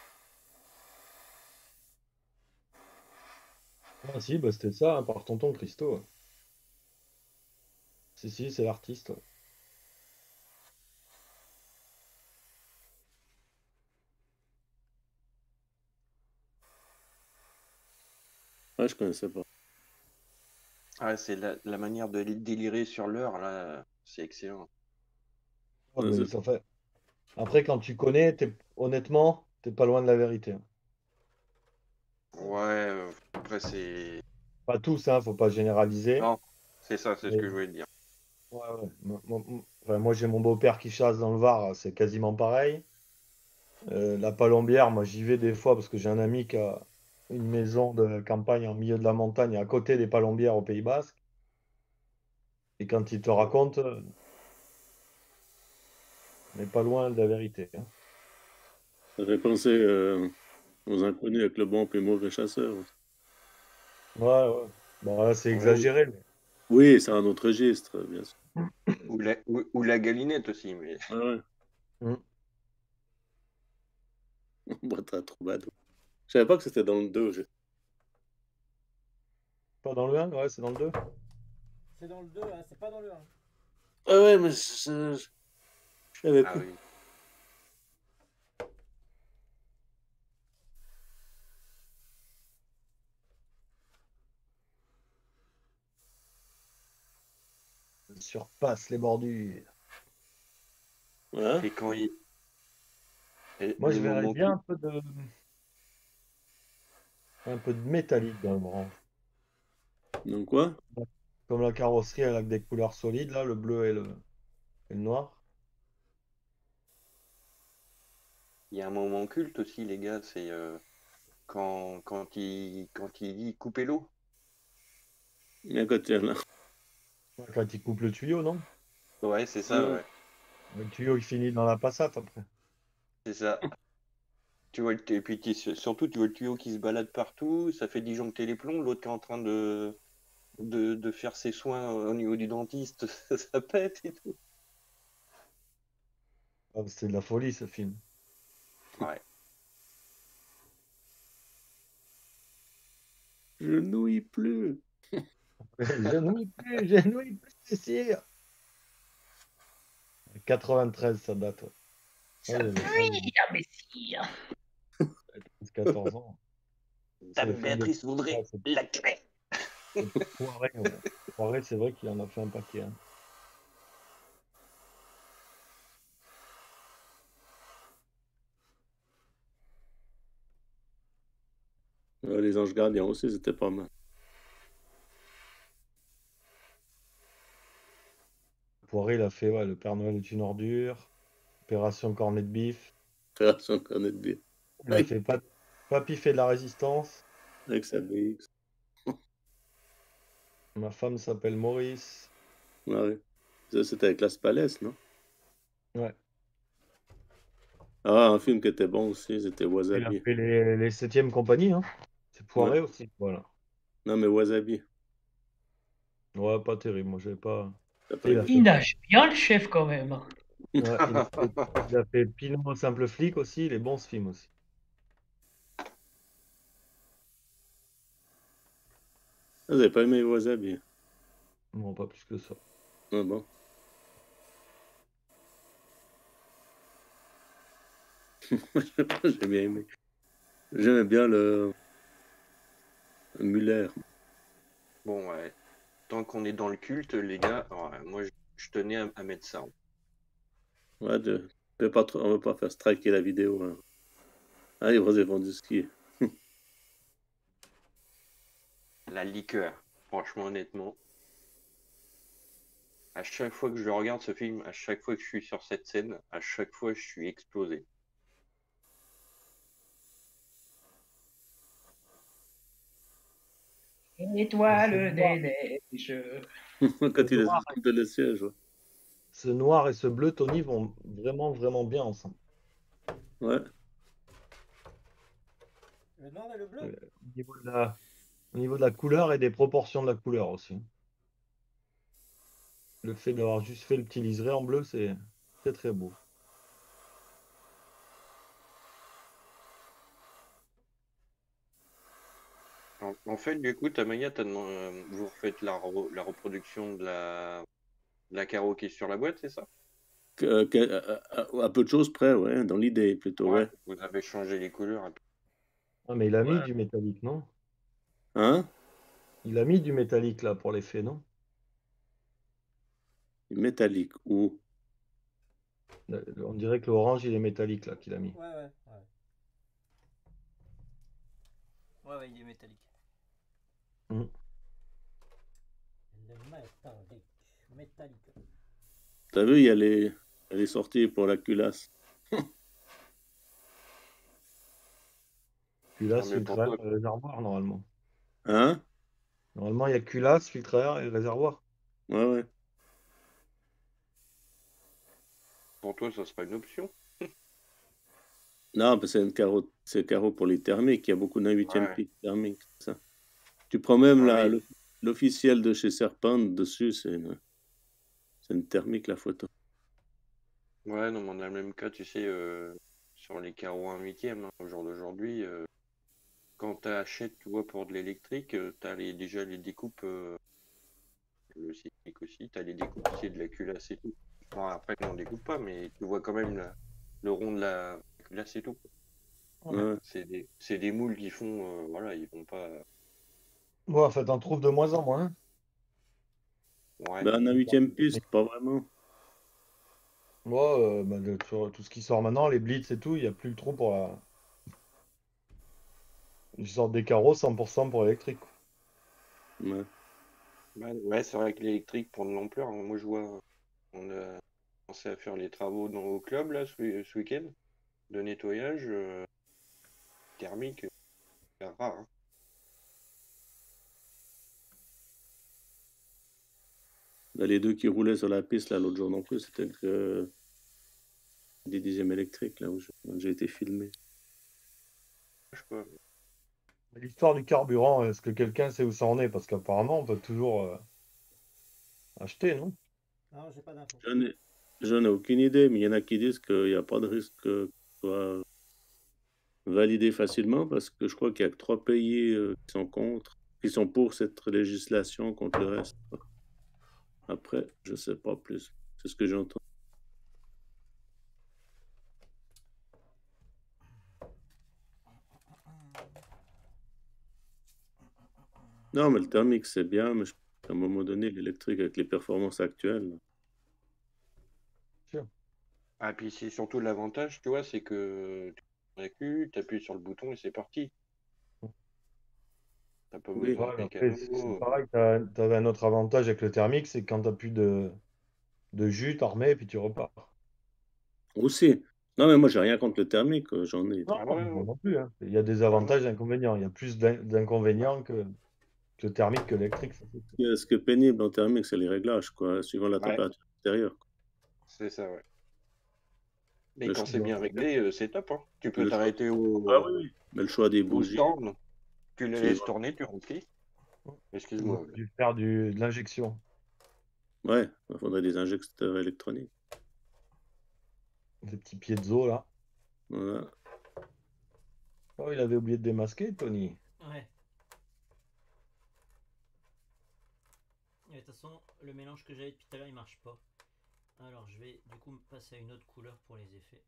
[SPEAKER 8] Ah si, bah c'était ça, hein, par Tonton Christo. ouais. Si, si, c'est l'artiste. ouais.
[SPEAKER 11] Ouais, je connaissais pas.
[SPEAKER 17] Ah, c'est la, la manière de délirer sur l'heure, là, c'est excellent.
[SPEAKER 8] Ah,
[SPEAKER 11] Ouais,
[SPEAKER 8] mais
[SPEAKER 11] c'est-
[SPEAKER 8] ça fait... Après, quand tu connais, t'es... honnêtement, t'es pas loin de la vérité. hein.
[SPEAKER 17] Ouais, euh, après c'est.
[SPEAKER 8] Pas tous, hein, faut pas généraliser.
[SPEAKER 17] Non, c'est ça, c'est ce
[SPEAKER 8] Mais-
[SPEAKER 17] que je voulais te dire.
[SPEAKER 8] Ouais, ouais. Moi, moi- moi- enfin, moi, j'ai mon beau-père qui chasse dans le Var, c'est quasiment pareil. Euh, la Palombière, moi j'y vais des fois parce que j'ai un ami qui a une maison de campagne en milieu de la montagne à côté des Palombières au Pays Basque. Et quand il te raconte, euh, on n'est pas loin de la vérité. hein.
[SPEAKER 11] Ça fait penser euh, aux inconnus avec le bon et mauvais chasseur.
[SPEAKER 8] Ouais, ouais. Bon, là, c'est exagéré. mais-
[SPEAKER 11] Oui, c'est un autre registre, bien sûr.
[SPEAKER 17] Ou la, ou, ou la galinette aussi, mais.
[SPEAKER 11] Ah ouais.
[SPEAKER 8] Mm.
[SPEAKER 11] Boîte à troubadour. Je savais pas que c'était dans le deux. je-
[SPEAKER 8] Pas dans le un, ouais, c'est dans le deux.
[SPEAKER 6] C'est dans le deux, hein, c'est pas dans le un.
[SPEAKER 11] Ah ouais, mais je, je, je savais
[SPEAKER 17] Ah
[SPEAKER 11] plus.
[SPEAKER 17] oui.
[SPEAKER 8] Il surpasse les bordures.
[SPEAKER 11] Ouais.
[SPEAKER 17] Et quand il. et
[SPEAKER 8] Moi,
[SPEAKER 17] le
[SPEAKER 8] je verrais
[SPEAKER 17] moment
[SPEAKER 8] bien
[SPEAKER 17] qui-
[SPEAKER 8] un peu de. Un peu de métallique dans le branche.
[SPEAKER 11] Donc quoi?
[SPEAKER 8] Comme la carrosserie, elle a des couleurs solides, là, le bleu et le, et le noir.
[SPEAKER 17] Il y a un moment culte aussi, les gars, c'est euh, quand, quand, il, quand il dit couper l'eau.
[SPEAKER 11] Mais quand il y en a.
[SPEAKER 8] Quand il coupe le tuyau, non?
[SPEAKER 17] Ouais, c'est ça,
[SPEAKER 11] Ouais.
[SPEAKER 17] ouais.
[SPEAKER 8] Le tuyau, il finit dans la passate après.
[SPEAKER 17] C'est ça. Tu vois, le tu- et puis tu- surtout, tu vois le tuyau qui se balade partout, ça fait disjoncter les plombs, l'autre qui est en train de, de, de faire ses soins au niveau du dentiste, ça pète et tout.
[SPEAKER 8] Ah, c'est de la folie, ce film.
[SPEAKER 17] Ouais.
[SPEAKER 11] Je nouille plus.
[SPEAKER 8] Je nouille plus, je nouille plus, sire. quatre-vingt-treize, ça date. ouais. Ouais, j'avais
[SPEAKER 5] Oui, ah, mais si.
[SPEAKER 8] treize, quatorze ans. C'est
[SPEAKER 17] Dame
[SPEAKER 8] le film de-
[SPEAKER 17] Béatrice voudrait
[SPEAKER 8] Ah, c'est-
[SPEAKER 17] la clé.
[SPEAKER 8] c'est Poiret, ouais. Poiret, c'est vrai qu'il en a fait un paquet. hein.
[SPEAKER 11] Ouais, les anges gardiens aussi, c'était pas mal.
[SPEAKER 8] Poiret, il a fait ouais, Le Père Noël est une ordure, Opération Cornet de Bif.
[SPEAKER 11] Opération Cornet de Bif.
[SPEAKER 8] Il a fait Pap- Papy fait de la résistance.
[SPEAKER 11] Avec sa B X.
[SPEAKER 8] Ma femme s'appelle Maurice.
[SPEAKER 11] Ah ouais. Ça, c'était avec Las Palais, non?
[SPEAKER 8] Ouais.
[SPEAKER 11] Ah, un film qui était bon aussi, c'était
[SPEAKER 8] Il a
[SPEAKER 11] Wasabi.
[SPEAKER 8] fait les, les septième compagnie. Hein. C'est Poiret
[SPEAKER 11] Ouais.
[SPEAKER 8] aussi. Voilà.
[SPEAKER 11] Non, mais Wasabi.
[SPEAKER 8] Ouais, pas terrible. Moi, j'avais pas.
[SPEAKER 11] T'as pas
[SPEAKER 8] Il a
[SPEAKER 11] aimé?
[SPEAKER 8] fait,
[SPEAKER 5] Il nage bien, le chef, quand même.
[SPEAKER 8] ouais, il a fait, il a fait Pinot simple flic aussi. Il est bon ce film aussi.
[SPEAKER 11] Ah, vous avez pas aimé Wasabi?
[SPEAKER 8] Non, pas plus que ça.
[SPEAKER 11] Ah bon. J'ai bien aimé. J'aimais bien le Muller.
[SPEAKER 17] Bon, ouais. Tant qu'on est dans le culte, les gars, ouais, moi, je, je tenais à, à mettre ça.
[SPEAKER 11] Ouais, de... on veut pas trop- on veut pas faire striker la vidéo. Hein. Allez, vas-y, vends du ski.
[SPEAKER 17] La liqueur, franchement, honnêtement. À chaque fois que je regarde ce film, à chaque fois que je suis sur cette scène, à chaque fois, je suis explosé.
[SPEAKER 5] Étoile des neiges.
[SPEAKER 11] Quand il a coupé le siège. Ouais.
[SPEAKER 8] Ce noir et ce bleu, Tony, vont vraiment, vraiment bien ensemble.
[SPEAKER 11] Ouais.
[SPEAKER 6] Le noir et le bleu?
[SPEAKER 8] Euh, Au niveau de la, au niveau de la couleur et des proportions de la couleur aussi. Le fait d'avoir juste fait le petit liseré en bleu, c'est très très beau.
[SPEAKER 17] En, en fait, du coup, Tamaya, t'as demandé- euh, vous refaites la, re- la reproduction de la, de la carreau qui est sur la boîte, c'est ça?
[SPEAKER 11] Que- que- à, à- à peu de choses près, ouais, dans l'idée plutôt, ouais.
[SPEAKER 17] Vous avez changé les couleurs. un peu.
[SPEAKER 8] Ah, mais il a mis
[SPEAKER 11] Ouais.
[SPEAKER 8] du métallique, non?
[SPEAKER 11] Hein?
[SPEAKER 8] Il a mis du métallique là pour l'effet, non?
[SPEAKER 11] Métallique, ou
[SPEAKER 8] Le- le- On dirait que l'orange il est métallique là qu'il a mis.
[SPEAKER 6] Ouais, ouais, ouais.
[SPEAKER 3] Ouais, ouais, il est métallique.
[SPEAKER 8] Mm.
[SPEAKER 6] Le métallique. Métallique.
[SPEAKER 11] T'as vu, il y a les, elle est sortie pour la culasse.
[SPEAKER 8] Culasse,
[SPEAKER 17] Non, mais pour
[SPEAKER 8] filtreur
[SPEAKER 17] toi-
[SPEAKER 8] et réservoir normalement.
[SPEAKER 11] Hein?
[SPEAKER 8] Normalement il y a culasse, filtreur et réservoir.
[SPEAKER 11] Ouais, ouais.
[SPEAKER 17] Pour toi, ça serait une option.
[SPEAKER 11] Non, parce que c'est un carreau, c'est un carreau pour les thermiques. Il y a beaucoup d'un huitième
[SPEAKER 17] Ouais.
[SPEAKER 11] pic thermique. Ça. Tu prends même
[SPEAKER 17] Ouais,
[SPEAKER 11] la,
[SPEAKER 17] mais-
[SPEAKER 11] le- l'officiel de chez Serpent dessus, c'est une, c'est une thermique la photo.
[SPEAKER 17] Ouais, non, mais on a le même cas, tu sais, euh, sur les carreaux un huitième, hein, au jour d'aujourd'hui. euh, quand tu achètes, tu vois, pour de l'électrique, tu as les, déjà les découpes, euh, le cyclique aussi, tu as les découpes, c'est de la culasse et tout. Bon, après, nous, on découpe pas, mais tu vois quand même la- le rond de la culasse et tout. quoi.
[SPEAKER 11] Ouais.
[SPEAKER 17] C'est des, c'est des moules qui font, euh, voilà, ils vont pas.
[SPEAKER 8] Ouais, en fait, on trouve de moins en moins.
[SPEAKER 17] Ouais.
[SPEAKER 11] Ben, un huitième piste, pas vraiment.
[SPEAKER 8] Moi, euh, bah, de- sur tout ce qui sort maintenant, les blitz et tout, il n'y a plus le trou pour la. Ils sortent des carreaux cent pour cent pour l'électrique. quoi.
[SPEAKER 11] Ouais.
[SPEAKER 17] Ouais, ouais, c'est vrai que l'électrique prend de l'ampleur. hein. Moi, je vois, on a commencé à faire les travaux dans, au club là, ce, ce week-end de nettoyage euh, thermique. C'est rare. hein.
[SPEAKER 11] Ben, les deux qui roulaient sur la piste là l'autre jour non plus, c'était que des dixièmes électriques là où je- où j'ai été filmé.
[SPEAKER 17] Je sais pas.
[SPEAKER 8] Mais l'histoire du carburant, est-ce que quelqu'un sait où ça en est? Parce qu'apparemment, on peut toujours euh, acheter, non?
[SPEAKER 6] Non, j'ai pas d'infos.
[SPEAKER 11] J'en ai, j'en ai aucune idée, mais il y en a qui disent qu'il n'y a pas de risque que ce soit validé facilement parce que je crois qu'il y a que trois pays euh, qui sont contre, qui sont pour cette législation contre le reste. Après, je sais pas plus. C'est ce que j'entends. Non, mais le thermique, c'est bien, mais je- à un moment donné, l'électrique, avec les performances actuelles,
[SPEAKER 17] Ah, puis c'est surtout l'avantage, tu vois, c'est que tu appuies sur le bouton et c'est parti. T'as pas
[SPEAKER 11] Oui.
[SPEAKER 17] besoin
[SPEAKER 8] Ouais,
[SPEAKER 17] de
[SPEAKER 8] mais après,
[SPEAKER 17] mécano.
[SPEAKER 8] c'est c'est pareil, t'as, t'avais un autre avantage avec le thermique, c'est que quand t'as plus de, de jus, t'en remets et puis tu repars.
[SPEAKER 11] aussi. Non, mais moi, j'ai rien contre le thermique, euh, j'en ai.
[SPEAKER 8] Non,
[SPEAKER 17] Ah
[SPEAKER 8] non,
[SPEAKER 17] ouais,
[SPEAKER 8] mais moi
[SPEAKER 17] ouais.
[SPEAKER 8] non plus, hein. Il y a des avantages et des inconvénients. Il y a plus d'in- d'inconvénients que, que thermique que électrique. ça, c'est sûr.
[SPEAKER 11] Ce qui est- ce qui est pénible en thermique, c'est les réglages, quoi, suivant la
[SPEAKER 17] Ouais,
[SPEAKER 11] température extérieure.
[SPEAKER 17] c'est ça, ouais. Mais
[SPEAKER 11] Le
[SPEAKER 17] quand
[SPEAKER 11] choix,
[SPEAKER 17] c'est bien réglé, euh, c'est top. Hein. Tu peux
[SPEAKER 11] le choix-
[SPEAKER 17] t'arrêter au,
[SPEAKER 11] Ah oui, oui. Mais le choix des
[SPEAKER 17] au
[SPEAKER 11] bougies,
[SPEAKER 17] stand, tu les
[SPEAKER 11] c'est-
[SPEAKER 17] laisses tourner, tu remplis.
[SPEAKER 8] On
[SPEAKER 17] Excuse-moi.
[SPEAKER 8] aurait dû faire du, de l'injection.
[SPEAKER 11] ouais, il faudrait des injecteurs électroniques.
[SPEAKER 8] Des petits pieds de zoo, là.
[SPEAKER 11] Voilà.
[SPEAKER 8] Oh, il avait oublié de démasquer, Tony.
[SPEAKER 3] Ouais. Et de toute façon, le mélange que j'avais depuis tout à l'heure, il marche pas. Alors, je vais du coup me passer à une autre couleur pour les effets.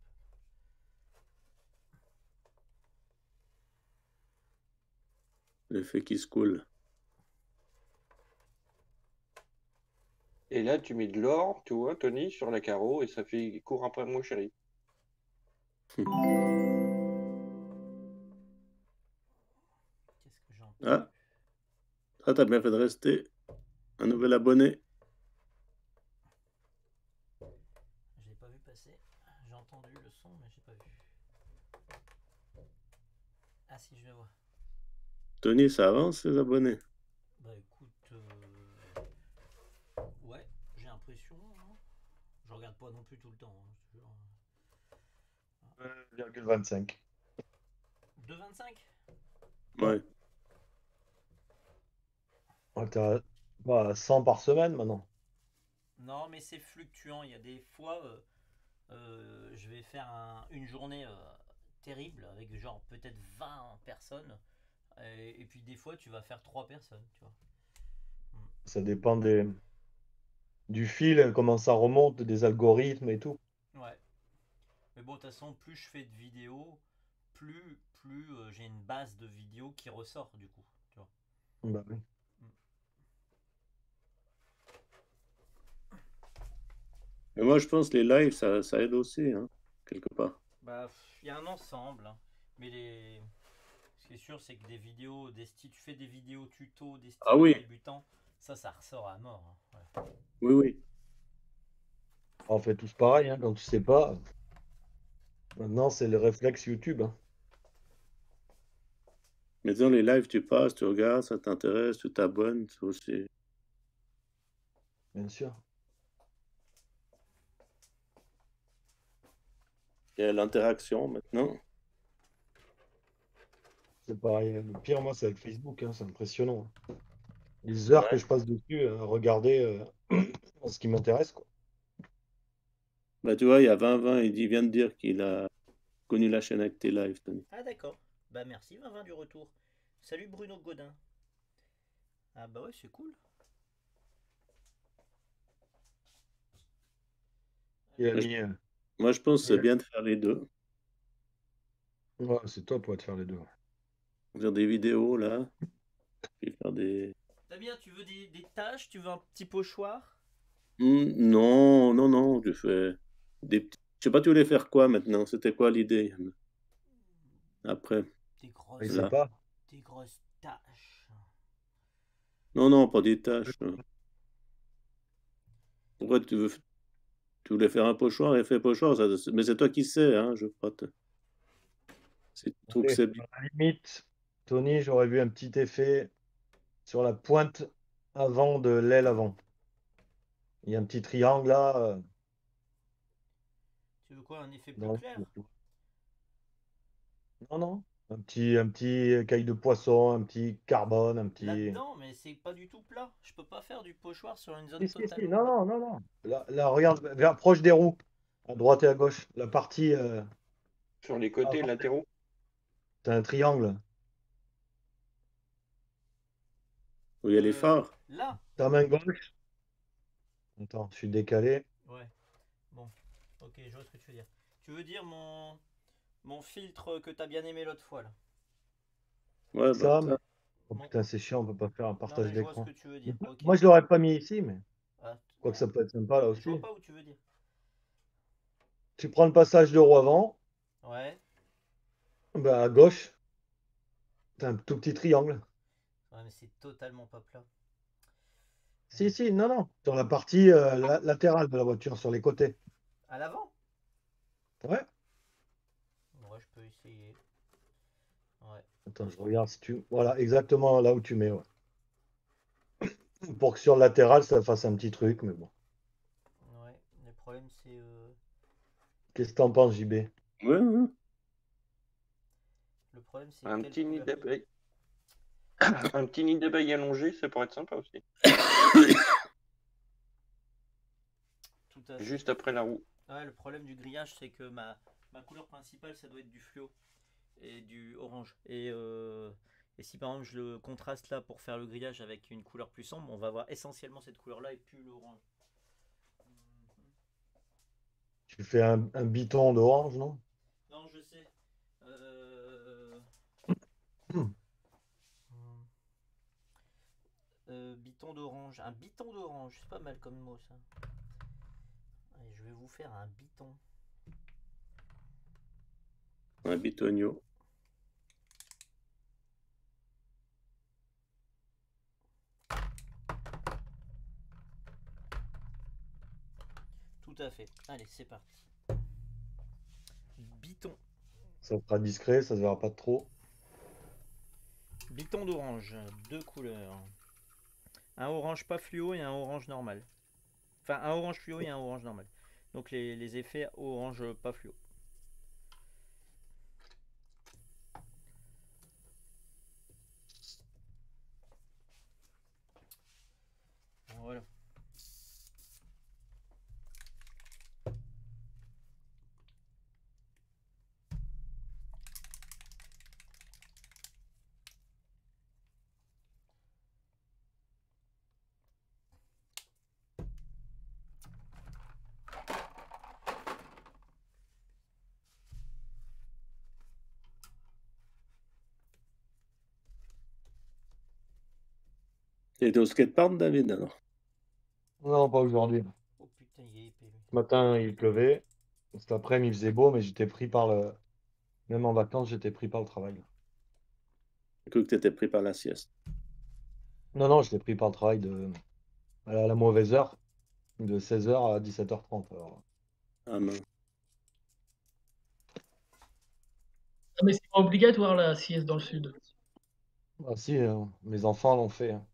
[SPEAKER 11] L'effet qui se coule.
[SPEAKER 17] Et là, tu mets de l'or, tu vois, Tony, sur la carreau et ça fait cours après moi, chérie.
[SPEAKER 3] Qu'est-ce que j'entends?
[SPEAKER 11] Ah, ça, t'as bien fait de rester. Un nouvel abonné.
[SPEAKER 3] Je l'ai pas vu passer. J'ai entendu le son, mais j'ai pas vu. Ah si, je le vois.
[SPEAKER 11] Tony, ça avance, ces abonnés?
[SPEAKER 3] Bah écoute, euh... ouais, j'ai l'impression. Hein. Je regarde pas non plus tout le temps. Hein, toujours.
[SPEAKER 8] un virgule vingt-cinq.
[SPEAKER 3] deux vingt-cinq.
[SPEAKER 11] Ouais.
[SPEAKER 8] Ouais, t'as bah, cent par semaine maintenant.
[SPEAKER 3] Non, mais c'est fluctuant. Il y a des fois, euh, euh, je vais faire un- une journée euh, terrible avec genre peut-être vingt personnes. Et, et puis des fois, tu vas faire trois personnes, tu vois.
[SPEAKER 8] Ça dépend des... du fil, comment ça remonte, des algorithmes et tout.
[SPEAKER 3] Ouais. Mais bon, de toute façon, plus je fais de vidéos, plus, plus euh, j'ai une base de vidéos qui ressort, du coup. Tu vois.
[SPEAKER 8] Bah oui.
[SPEAKER 11] Mais moi, je pense que les lives, ça, ça aide aussi, hein, quelque part.
[SPEAKER 3] Bah, il y a un ensemble, hein. Mais les... ce qui est sûr, c'est que des vidéos, des styles, tu fais des vidéos tuto, des styles
[SPEAKER 11] Ah oui.
[SPEAKER 3] débutants, ça, ça ressort à mort, hein. Voilà.
[SPEAKER 11] Oui, oui.
[SPEAKER 8] On fait tous pareil, hein, quand tu sais pas. Maintenant, c'est le réflexe YouTube, hein.
[SPEAKER 11] Mais dans les lives, tu passes, tu regardes, ça t'intéresse, tu t'abonnes, c'est aussi.
[SPEAKER 8] Bien sûr.
[SPEAKER 11] Il y a l'interaction maintenant.
[SPEAKER 8] C'est pareil. Le pire, moi, c'est avec Facebook, hein, c'est impressionnant. Les heures que
[SPEAKER 11] Ouais.
[SPEAKER 8] je passe dessus à regarder euh, ce qui m'intéresse, quoi.
[SPEAKER 11] Bah, tu vois, il y a vingt vingt, il dit- il vient de dire qu'il a connu la chaîne avec tes lives, Tony.
[SPEAKER 3] Ah, d'accord. Bah, merci, vingt vingt du retour. Salut Bruno Godin. Ah, bah ouais, c'est cool.
[SPEAKER 8] Il a
[SPEAKER 11] Moi, je-
[SPEAKER 8] mis, euh,
[SPEAKER 11] Moi, je pense que c'est
[SPEAKER 8] il a-
[SPEAKER 11] bien de faire les deux.
[SPEAKER 8] Ouais, c'est top, ouais, de faire les deux.
[SPEAKER 11] Faire des vidéos, là, puis faire des...
[SPEAKER 3] Damien, tu veux des, des tâches? Tu veux un petit pochoir?
[SPEAKER 11] Hmm, non, non, non, je fais des petits... Je sais pas, tu voulais faire quoi maintenant? C'était quoi l'idée? Après,
[SPEAKER 3] Des grosses,
[SPEAKER 8] Il sait
[SPEAKER 11] là.
[SPEAKER 8] pas.
[SPEAKER 3] des grosses tâches.
[SPEAKER 11] Non, non, pas des tâches. non. Pourquoi tu veux... Tu voulais faire un pochoir et fais pochoir, ça... mais c'est toi qui sais, hein, je crois. te- C'est tu trouves que
[SPEAKER 8] Allez,
[SPEAKER 11] c'est bien.
[SPEAKER 8] à la limite, Tony, j'aurais vu un petit effet sur la pointe avant de l'aile avant. Il y a un petit triangle là. euh,
[SPEAKER 3] Tu veux quoi, un effet plus
[SPEAKER 8] dans le-
[SPEAKER 3] clair?
[SPEAKER 8] Non, non. Un petit, un petit écaille de poisson, un petit carbone, un petit.
[SPEAKER 3] Là-dedans, mais c'est pas du tout plat. Je peux pas faire du pochoir sur une zone
[SPEAKER 8] Si, si, si.
[SPEAKER 3] totalement.
[SPEAKER 8] Non, non, non, non. Là, là, regarde, vers, proche des roues, à droite et à gauche. La partie. euh,
[SPEAKER 17] Sur les côtés
[SPEAKER 8] avant,
[SPEAKER 17] latéraux.
[SPEAKER 8] c'est un triangle.
[SPEAKER 11] Où il y a les phares.
[SPEAKER 3] Là?
[SPEAKER 8] Ta main gauche. Attends, je suis décalé.
[SPEAKER 3] Ouais. Bon. Ok, je vois ce que tu veux dire. Tu veux dire mon, mon filtre que t'as bien aimé l'autre fois, là?
[SPEAKER 11] Ouais,
[SPEAKER 8] Ça,
[SPEAKER 11] bah,
[SPEAKER 8] mais-
[SPEAKER 11] ça.
[SPEAKER 8] Oh putain, c'est chiant, on peut pas faire un
[SPEAKER 3] Non,
[SPEAKER 8] partage
[SPEAKER 3] mais je vois ce
[SPEAKER 8] d'écran.
[SPEAKER 3] que tu veux dire. Ok.
[SPEAKER 8] Moi, je l'aurais pas mis ici, mais.
[SPEAKER 3] Ah,
[SPEAKER 8] Quoique ça peut être sympa là
[SPEAKER 3] je
[SPEAKER 8] aussi.
[SPEAKER 3] vois pas où tu veux dire.
[SPEAKER 8] Tu prends le passage de roue avant,
[SPEAKER 3] Ouais.
[SPEAKER 8] bah à gauche, t'as un tout petit triangle.
[SPEAKER 3] Ouais, mais c'est totalement pas plat.
[SPEAKER 8] Si, si, non, non, sur la partie euh, la- latérale de la voiture, sur les côtés.
[SPEAKER 3] À l'avant?
[SPEAKER 8] Ouais.
[SPEAKER 3] Ouais, je peux essayer. Ouais.
[SPEAKER 8] Attends, je regarde si tu. Voilà, exactement là où tu mets, ouais. Pour que sur le latéral, ça fasse un petit truc, mais bon.
[SPEAKER 3] Ouais. Le problème, c'est. euh,
[SPEAKER 8] Qu'est-ce que t'en penses, J B?
[SPEAKER 11] Ouais, ouais.
[SPEAKER 3] Le problème, c'est
[SPEAKER 17] Un
[SPEAKER 3] quelle
[SPEAKER 17] petit nid
[SPEAKER 3] couleur?
[SPEAKER 17] d'abeille. Un petit nid d'abeille allongé, ça pourrait être sympa aussi.
[SPEAKER 3] Tout à fait.
[SPEAKER 17] Juste après la roue.
[SPEAKER 3] Ouais, le problème du grillage, c'est que ma, ma couleur principale, ça doit être du fluo et du orange. Et, euh, et si par exemple je le contraste là pour faire le grillage avec une couleur plus sombre, on va avoir essentiellement cette couleur-là et plus l'orange.
[SPEAKER 8] Tu fais un, un biton d'orange, non?
[SPEAKER 3] Non, je sais. Euh... euh, biton d'orange. Un biton d'orange, c'est pas mal comme mot ça. Allez, je vais vous faire un biton.
[SPEAKER 11] Un bitonio.
[SPEAKER 3] Tout à fait. Allez, c'est parti. Biton.
[SPEAKER 8] Ça sera discret, ça se verra pas trop.
[SPEAKER 3] Biton d'orange, deux couleurs. Un orange pas fluo et un orange normal. Enfin, un orange fluo et un orange normal. Donc les, les effets orange pas fluo. Voilà.
[SPEAKER 11] T'étais au skatepark, David, alors?
[SPEAKER 8] Non, pas aujourd'hui.
[SPEAKER 3] Oh putain, il est épais. lui.
[SPEAKER 8] Ce matin, il pleuvait. Cet après-midi, il faisait beau, mais j'étais pris par le. Même en vacances, j'étais pris par le travail.
[SPEAKER 11] J'ai cru que t'étais pris par la sieste.
[SPEAKER 8] Non, non, j'étais pris par le travail de... à la mauvaise heure, de seize heures à dix-sept heures trente. Alors.
[SPEAKER 11] Ah non.
[SPEAKER 5] Ah, mais c'est pas obligatoire la sieste dans le sud.
[SPEAKER 8] Ah si, euh, mes enfants l'ont fait. hein.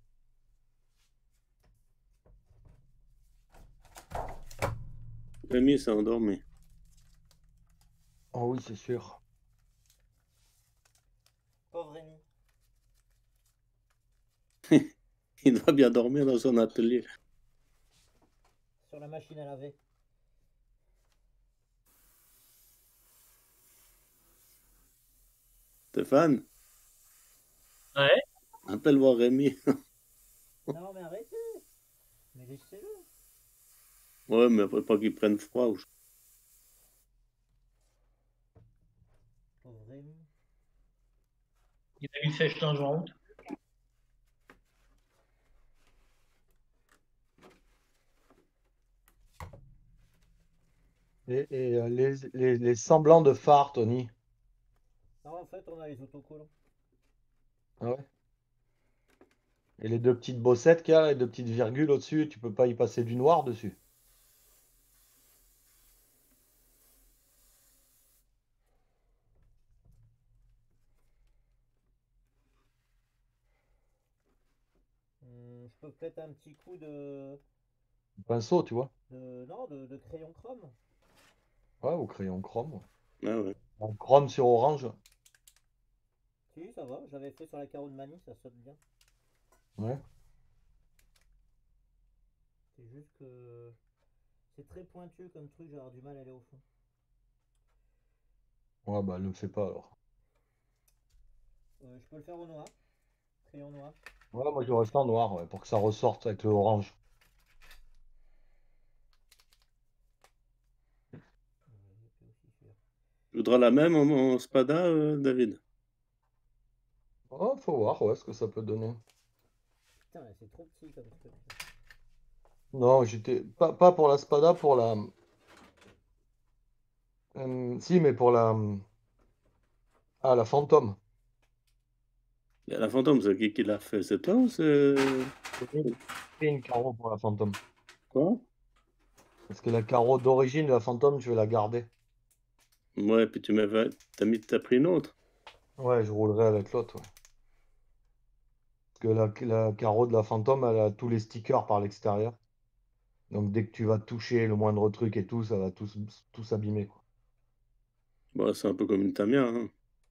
[SPEAKER 11] Rémi s'est endormi.
[SPEAKER 8] Oh oui, c'est sûr.
[SPEAKER 3] Pauvre Rémi.
[SPEAKER 11] Il doit bien dormir dans son atelier.
[SPEAKER 3] Sur la machine à laver.
[SPEAKER 11] Stéphane,
[SPEAKER 5] Ouais.
[SPEAKER 11] appelle voir Rémi.
[SPEAKER 3] Non, mais arrêtez. Mais laissez-le.
[SPEAKER 11] Ouais, mais faut pas qu'il prenne froid. ou-
[SPEAKER 3] Pauvre Rémi.
[SPEAKER 5] Il a eu une sèche-linge en route.
[SPEAKER 8] Et, et, euh, les, les, les semblants de phare, Tony.
[SPEAKER 3] Non, en fait, on a les autocollants.
[SPEAKER 8] Ah ouais. Et les deux petites bossettes qu'il y a, les deux petites virgules au-dessus, tu peux pas y passer du noir dessus.
[SPEAKER 3] Hum, je peux peut-être un petit coup de...
[SPEAKER 8] Un pinceau, tu vois.
[SPEAKER 3] de... Non, de, de crayon chrome.
[SPEAKER 8] Ouais, au crayon chrome.
[SPEAKER 11] Ah ouais.
[SPEAKER 8] En chrome sur orange.
[SPEAKER 3] Si, ça va. J'avais fait sur la carreau de Mani, ça saute bien.
[SPEAKER 8] Ouais.
[SPEAKER 3] C'est juste que... C'est très pointu comme truc, j'ai avoir du mal à aller au fond.
[SPEAKER 8] Ouais, bah le fais pas alors.
[SPEAKER 3] Euh, je peux le faire au noir. Crayon noir.
[SPEAKER 8] Ouais, moi j'aurais fait en noir, ouais, pour que ça ressorte avec le orange.
[SPEAKER 11] Tu voudras la même en, en spada, euh, David?
[SPEAKER 8] Oh, faut voir, ouais, ce que ça peut donner.
[SPEAKER 3] Putain, c'est trop petit comme truc.
[SPEAKER 8] Non, j'étais. Pas, pas pour la spada, pour la. Euh, si, mais pour la. Ah, la fantôme.
[SPEAKER 11] Il y a la fantôme, c'est qui qui l'a fait? C'est toi ou c'est...
[SPEAKER 8] J'ai fait une carreau pour la fantôme.
[SPEAKER 11] Quoi?
[SPEAKER 8] Parce que la carreau d'origine de la fantôme, je vais la garder.
[SPEAKER 11] Ouais, puis tu m'avais... T'as mis... T'as pris une autre?
[SPEAKER 8] Ouais, je roulerai avec l'autre, ouais. Parce que la, la carreau de la fantôme, elle a tous les stickers par l'extérieur. Donc dès que tu vas toucher le moindre truc et tout, ça va tout, s- tout s'abîmer, quoi.
[SPEAKER 11] Bah, c'est un peu comme une Tamiya, hein.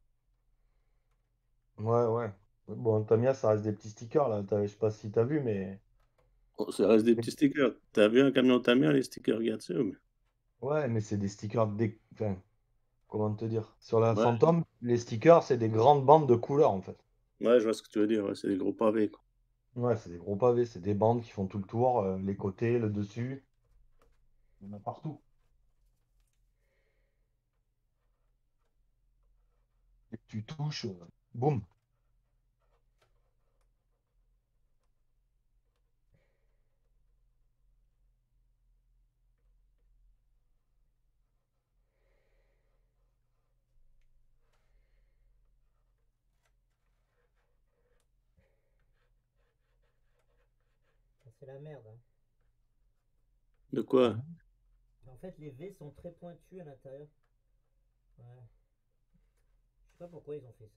[SPEAKER 8] Ouais, ouais. Bon, Tamiya, ça reste des petits stickers, là. T'as- Je sais pas si t'as vu, mais...
[SPEAKER 11] Oh, ça reste des petits stickers. T'as vu un camion Tamiya, les stickers, regarde dessus, mais...
[SPEAKER 8] Ouais, mais c'est des stickers... Dé... Enfin, comment te dire? Sur la
[SPEAKER 11] Ouais.
[SPEAKER 8] fantôme, les stickers, c'est des grandes bandes de couleurs, en fait.
[SPEAKER 11] Ouais, je vois ce que tu veux dire, ouais, c'est des gros pavés, quoi.
[SPEAKER 8] Ouais, c'est des gros pavés, c'est des bandes qui font tout le tour, euh, les côtés, le dessus. Il y en a partout. Et tu touches, euh, boum.
[SPEAKER 3] C'est la merde. Hein.
[SPEAKER 11] De quoi?
[SPEAKER 3] En fait, les V sont très pointus à l'intérieur. Ouais. Je sais pas pourquoi ils ont fait ça.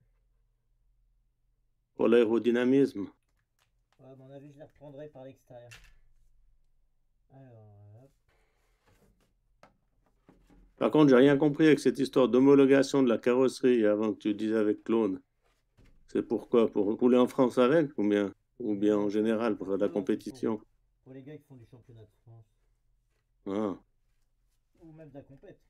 [SPEAKER 11] Pour l'aérodynamisme.
[SPEAKER 3] Ouais, à mon avis, je les reprendrai par l'extérieur. Alors, hop.
[SPEAKER 11] Par contre, j'ai rien compris avec cette histoire d'homologation de la carrosserie avant que tu dises avec Claude. C'est pourquoi? Pour rouler en France avec ou bien? Ou bien en général pour faire de la
[SPEAKER 6] Non, c'est pour,
[SPEAKER 11] compétition?
[SPEAKER 6] pour les gars qui font du championnat de France.
[SPEAKER 11] Ah.
[SPEAKER 6] Ou même de la compète.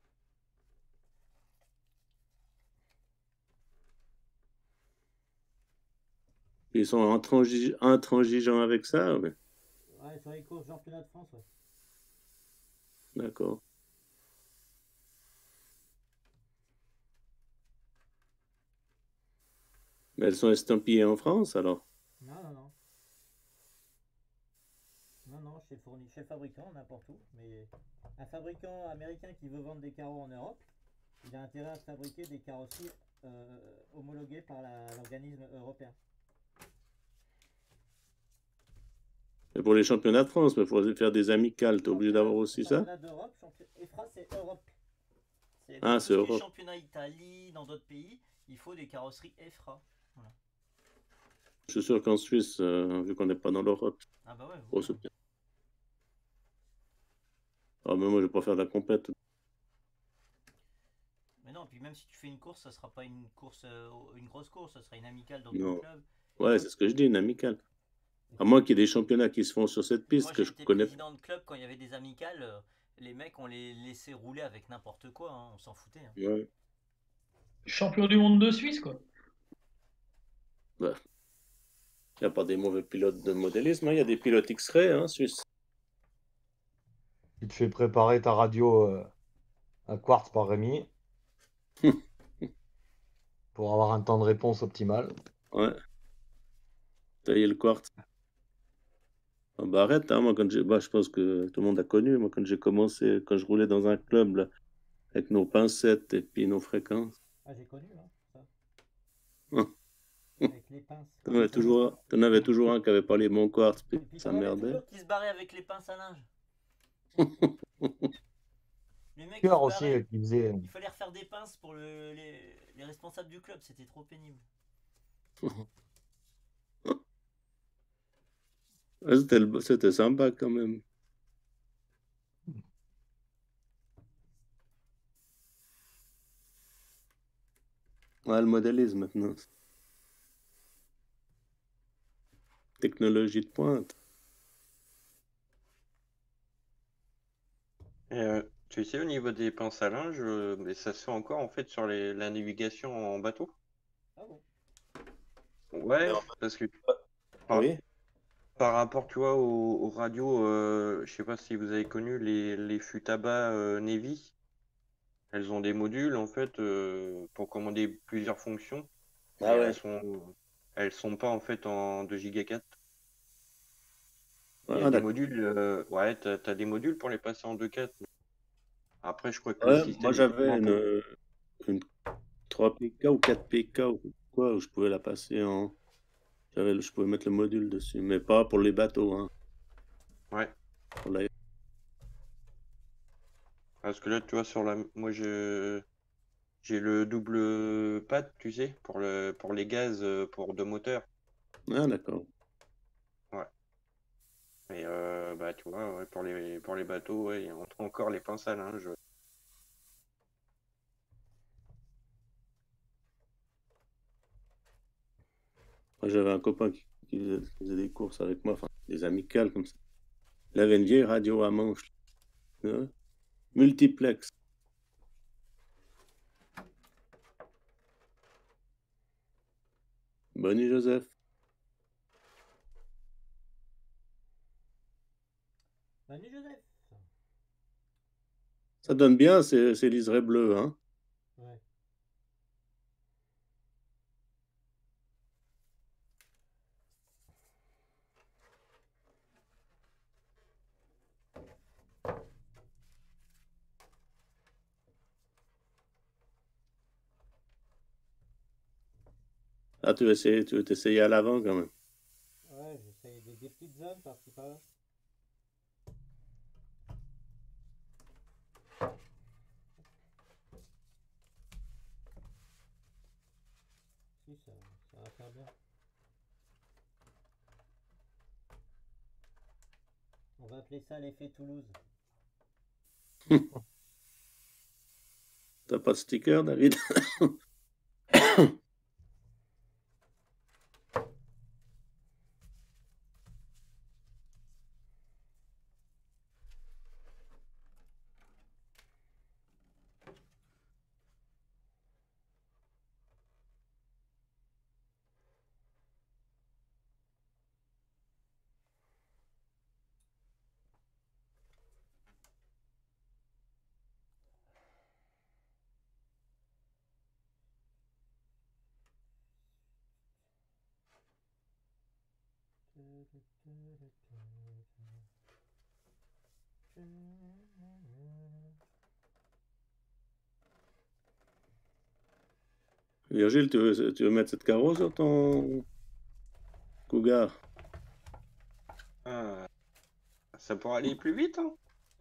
[SPEAKER 11] Ils sont intransi- intransigeants avec ça, ouais.
[SPEAKER 6] Ouais, sur les courses championnat de France, ouais.
[SPEAKER 11] D'accord. Mais elles sont estampillées en France alors?
[SPEAKER 6] Non, non, non. Non, non, chez, fourni... chez le fabricant, n'importe où. Mais un fabricant américain qui veut vendre des carreaux en Europe, il a intérêt à fabriquer des carrosseries euh, homologuées par la- l'organisme européen.
[SPEAKER 11] Et pour les championnats de France, il faut faire des amicales, t'es obligé d'avoir aussi ça?
[SPEAKER 6] Championnat d'Europe, champi... E F R A, c'est Europe.
[SPEAKER 3] C'est
[SPEAKER 11] Ah,
[SPEAKER 3] dans tout
[SPEAKER 11] c'est
[SPEAKER 3] ce qui est
[SPEAKER 11] Europe.
[SPEAKER 3] championnat Italie, dans d'autres pays, il faut des carrosseries E F R A. Voilà.
[SPEAKER 11] Je suis sûr qu'en Suisse, euh, vu qu'on n'est pas dans l'Europe,
[SPEAKER 3] Ah bah ouais,
[SPEAKER 11] oh,
[SPEAKER 3] vous-
[SPEAKER 11] c'est bien. Ah, mais moi, je vais pas faire de la compète.
[SPEAKER 3] Mais non, puis même si tu fais une course, ça sera pas une course, euh, une grosse course, ça sera une amicale dans ton
[SPEAKER 11] Non.
[SPEAKER 3] club.
[SPEAKER 11] Ouais, c'est ce que je dis, une amicale. À moins qu'il y ait des championnats qui se font sur cette piste
[SPEAKER 3] Moi
[SPEAKER 11] que je
[SPEAKER 3] j'étais
[SPEAKER 11] connais.
[SPEAKER 3] président de club quand il y avait des amicales, euh, les mecs on les laissait rouler avec n'importe quoi, hein, on s'en foutait. hein.
[SPEAKER 11] Ouais.
[SPEAKER 5] Champion du monde de Suisse, quoi.
[SPEAKER 11] Bah. Il n'y a pas des mauvais pilotes de modélisme, hein. Il y a des pilotes X-ray, hein, Suisse.
[SPEAKER 8] Tu te fais préparer ta radio euh, à quartz par Rémi pour avoir un temps de réponse optimal.
[SPEAKER 11] Ouais. Tailler le quartz. Ah bah arrête, hein, moi quand j'ai. Bah, je pense que tout le monde a connu. Moi quand j'ai commencé, quand je roulais dans un club là, avec nos pincettes et puis nos fréquences.
[SPEAKER 6] Ah, j'ai connu, hein, ça.
[SPEAKER 11] Hum.
[SPEAKER 6] Avec les pinces.
[SPEAKER 11] T'en avais toujours, t'en avais toujours un qui avait pas les bons quartz, puis
[SPEAKER 3] Puis
[SPEAKER 11] ça
[SPEAKER 3] t'en avais
[SPEAKER 11] merdait.
[SPEAKER 3] toujours qui se barraient avec les pinces à linge. Les mecs qui se
[SPEAKER 8] Cœur aussi
[SPEAKER 3] barraient,
[SPEAKER 8] euh, qui faisait.
[SPEAKER 3] il fallait refaire des pinces pour le- les, les responsables du club, c'était trop pénible.
[SPEAKER 11] Ouais, C'était le- c'était sympa quand même. Ouais, le modélisme maintenant. Technologie de pointe.
[SPEAKER 17] Et, euh, tu sais, au niveau des pinces à linge, euh, mais ça se fait encore en fait sur les, la navigation en bateau.
[SPEAKER 6] Ah bon?
[SPEAKER 17] Ouais, parce que par,
[SPEAKER 11] Oui.
[SPEAKER 17] par rapport, tu vois, aux, aux radios, euh, je sais pas si vous avez connu les, les Futaba euh, Navy. Elles ont des modules en fait euh, pour commander plusieurs fonctions.
[SPEAKER 11] Ah
[SPEAKER 17] Et
[SPEAKER 11] ouais.
[SPEAKER 17] elles sont, elles sont pas en fait en deux giga quatre. Il y a
[SPEAKER 11] Ah,
[SPEAKER 17] des
[SPEAKER 11] d'accord.
[SPEAKER 17] modules, euh, ouais, t'as, t'as des modules pour les passer en deux quatre. Après, je crois que le
[SPEAKER 11] Ouais, moi
[SPEAKER 17] système est
[SPEAKER 11] j'avais
[SPEAKER 17] sûrement
[SPEAKER 11] une,
[SPEAKER 17] pour-
[SPEAKER 11] une trois P K ou quatre P K ou quoi, où je pouvais la passer en. J'avais, le- je pouvais mettre le module dessus, mais pas pour les bateaux, hein.
[SPEAKER 17] Ouais.
[SPEAKER 11] Pour la-
[SPEAKER 17] Parce que là, tu vois, sur la, moi, je, j'ai le double pad, tu sais, pour le, pour les gaz, euh, pour deux moteurs.
[SPEAKER 11] Ah, d'accord.
[SPEAKER 17] Ouais. Et euh, bah, tu vois, ouais, pour les, pour les bateaux, ouais, il y a encore les pinces à linge.
[SPEAKER 11] Moi, j'avais un copain qui, qui faisait, qui faisait des courses avec moi, enfin, des amicales comme ça. Il avait une vieille radio à manche, hein, multiplex. Bonnie Joseph.
[SPEAKER 6] Manu Joseph.
[SPEAKER 11] Ça donne bien ces, ces liserés bleus, hein.
[SPEAKER 6] Ouais.
[SPEAKER 11] Ah, tu veux essayer, tu veux t'essayer à l'avant quand même.
[SPEAKER 6] Ouais, j'essaye des, des petites zones par-ci par-là. Si, ça, ça va faire bien. On va appeler ça l'effet Toulouse.
[SPEAKER 11] T'as pas de sticker, David? Virgile, tu veux, tu veux mettre cette carreau sur ton Cougar?
[SPEAKER 17] Ah, ça pourrait aller plus vite, hein.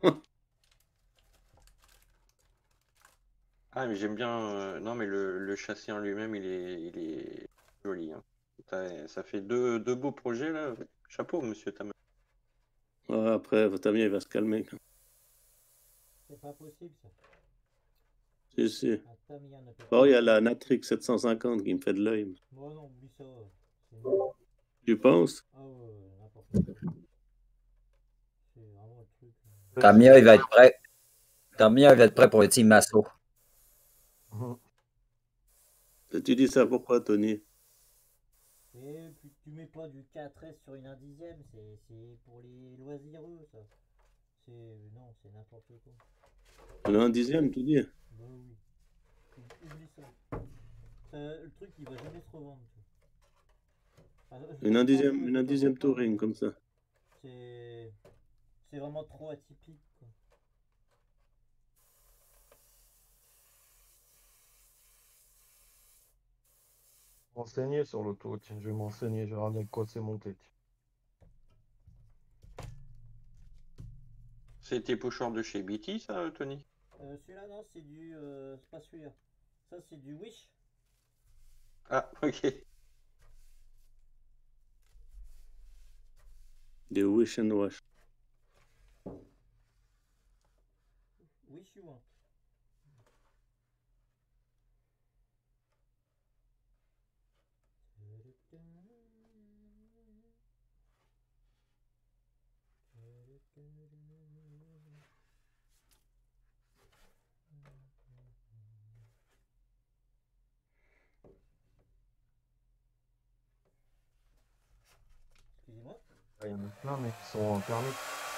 [SPEAKER 17] Ah, mais j'aime bien. euh, Non, mais le, le châssis en lui-même, il est, il est joli, hein. Ça, ça fait deux, deux beaux projets, là. Chapeau, monsieur Tam.
[SPEAKER 11] Ouais, après, Tamia, il va se calmer.
[SPEAKER 6] C'est pas possible ça.
[SPEAKER 11] Si, si.
[SPEAKER 6] Un Tamiya ne peut
[SPEAKER 11] Bon, il y
[SPEAKER 6] pas.
[SPEAKER 11] a la Natrix sept cent cinquante qui me fait de l'œil.
[SPEAKER 6] Moi non, oublie ça. C'est nul.
[SPEAKER 11] Tu penses?
[SPEAKER 6] Ah ouais, ouais, n'importe quoi. C'est vraiment le truc. euh.
[SPEAKER 9] Tamiya, il va être prêt. Tamiya, il va être prêt pour le team Masso.
[SPEAKER 11] Tu dis ça pourquoi, Tony?
[SPEAKER 6] Et puis tu mets pas du quatre S sur une un dixième, c'est c'est pour les loisireux ça. C'est non, c'est n'importe quoi.
[SPEAKER 11] On a un dixième, tu dis?
[SPEAKER 6] Bah oui. Oublie ça. Ça, le truc il va jamais se revendre. tu vois. Enfin, je
[SPEAKER 11] Une
[SPEAKER 6] pense
[SPEAKER 11] un
[SPEAKER 6] pas
[SPEAKER 11] dixième,
[SPEAKER 6] que
[SPEAKER 11] une un
[SPEAKER 6] ça
[SPEAKER 11] dixième
[SPEAKER 6] vaut pas,
[SPEAKER 11] touring,
[SPEAKER 6] mais
[SPEAKER 11] comme ça.
[SPEAKER 6] c'est c'est vraiment trop atypique quoi.
[SPEAKER 8] M'enseigner sur l'auto, tiens, je vais m'enseigner, je vais regarder quoi c'est monté.
[SPEAKER 17] C'était pochoir de chez B T, ça, Tony?
[SPEAKER 6] Euh, celui-là non, c'est du euh, c'est pas celui-là. Ça c'est du Wish.
[SPEAKER 17] Ah, ok.
[SPEAKER 11] Des Wish and Wash.
[SPEAKER 6] Wish you want. Excusez-moi.
[SPEAKER 8] Ah, il y en a plein, mais qui sont en permis.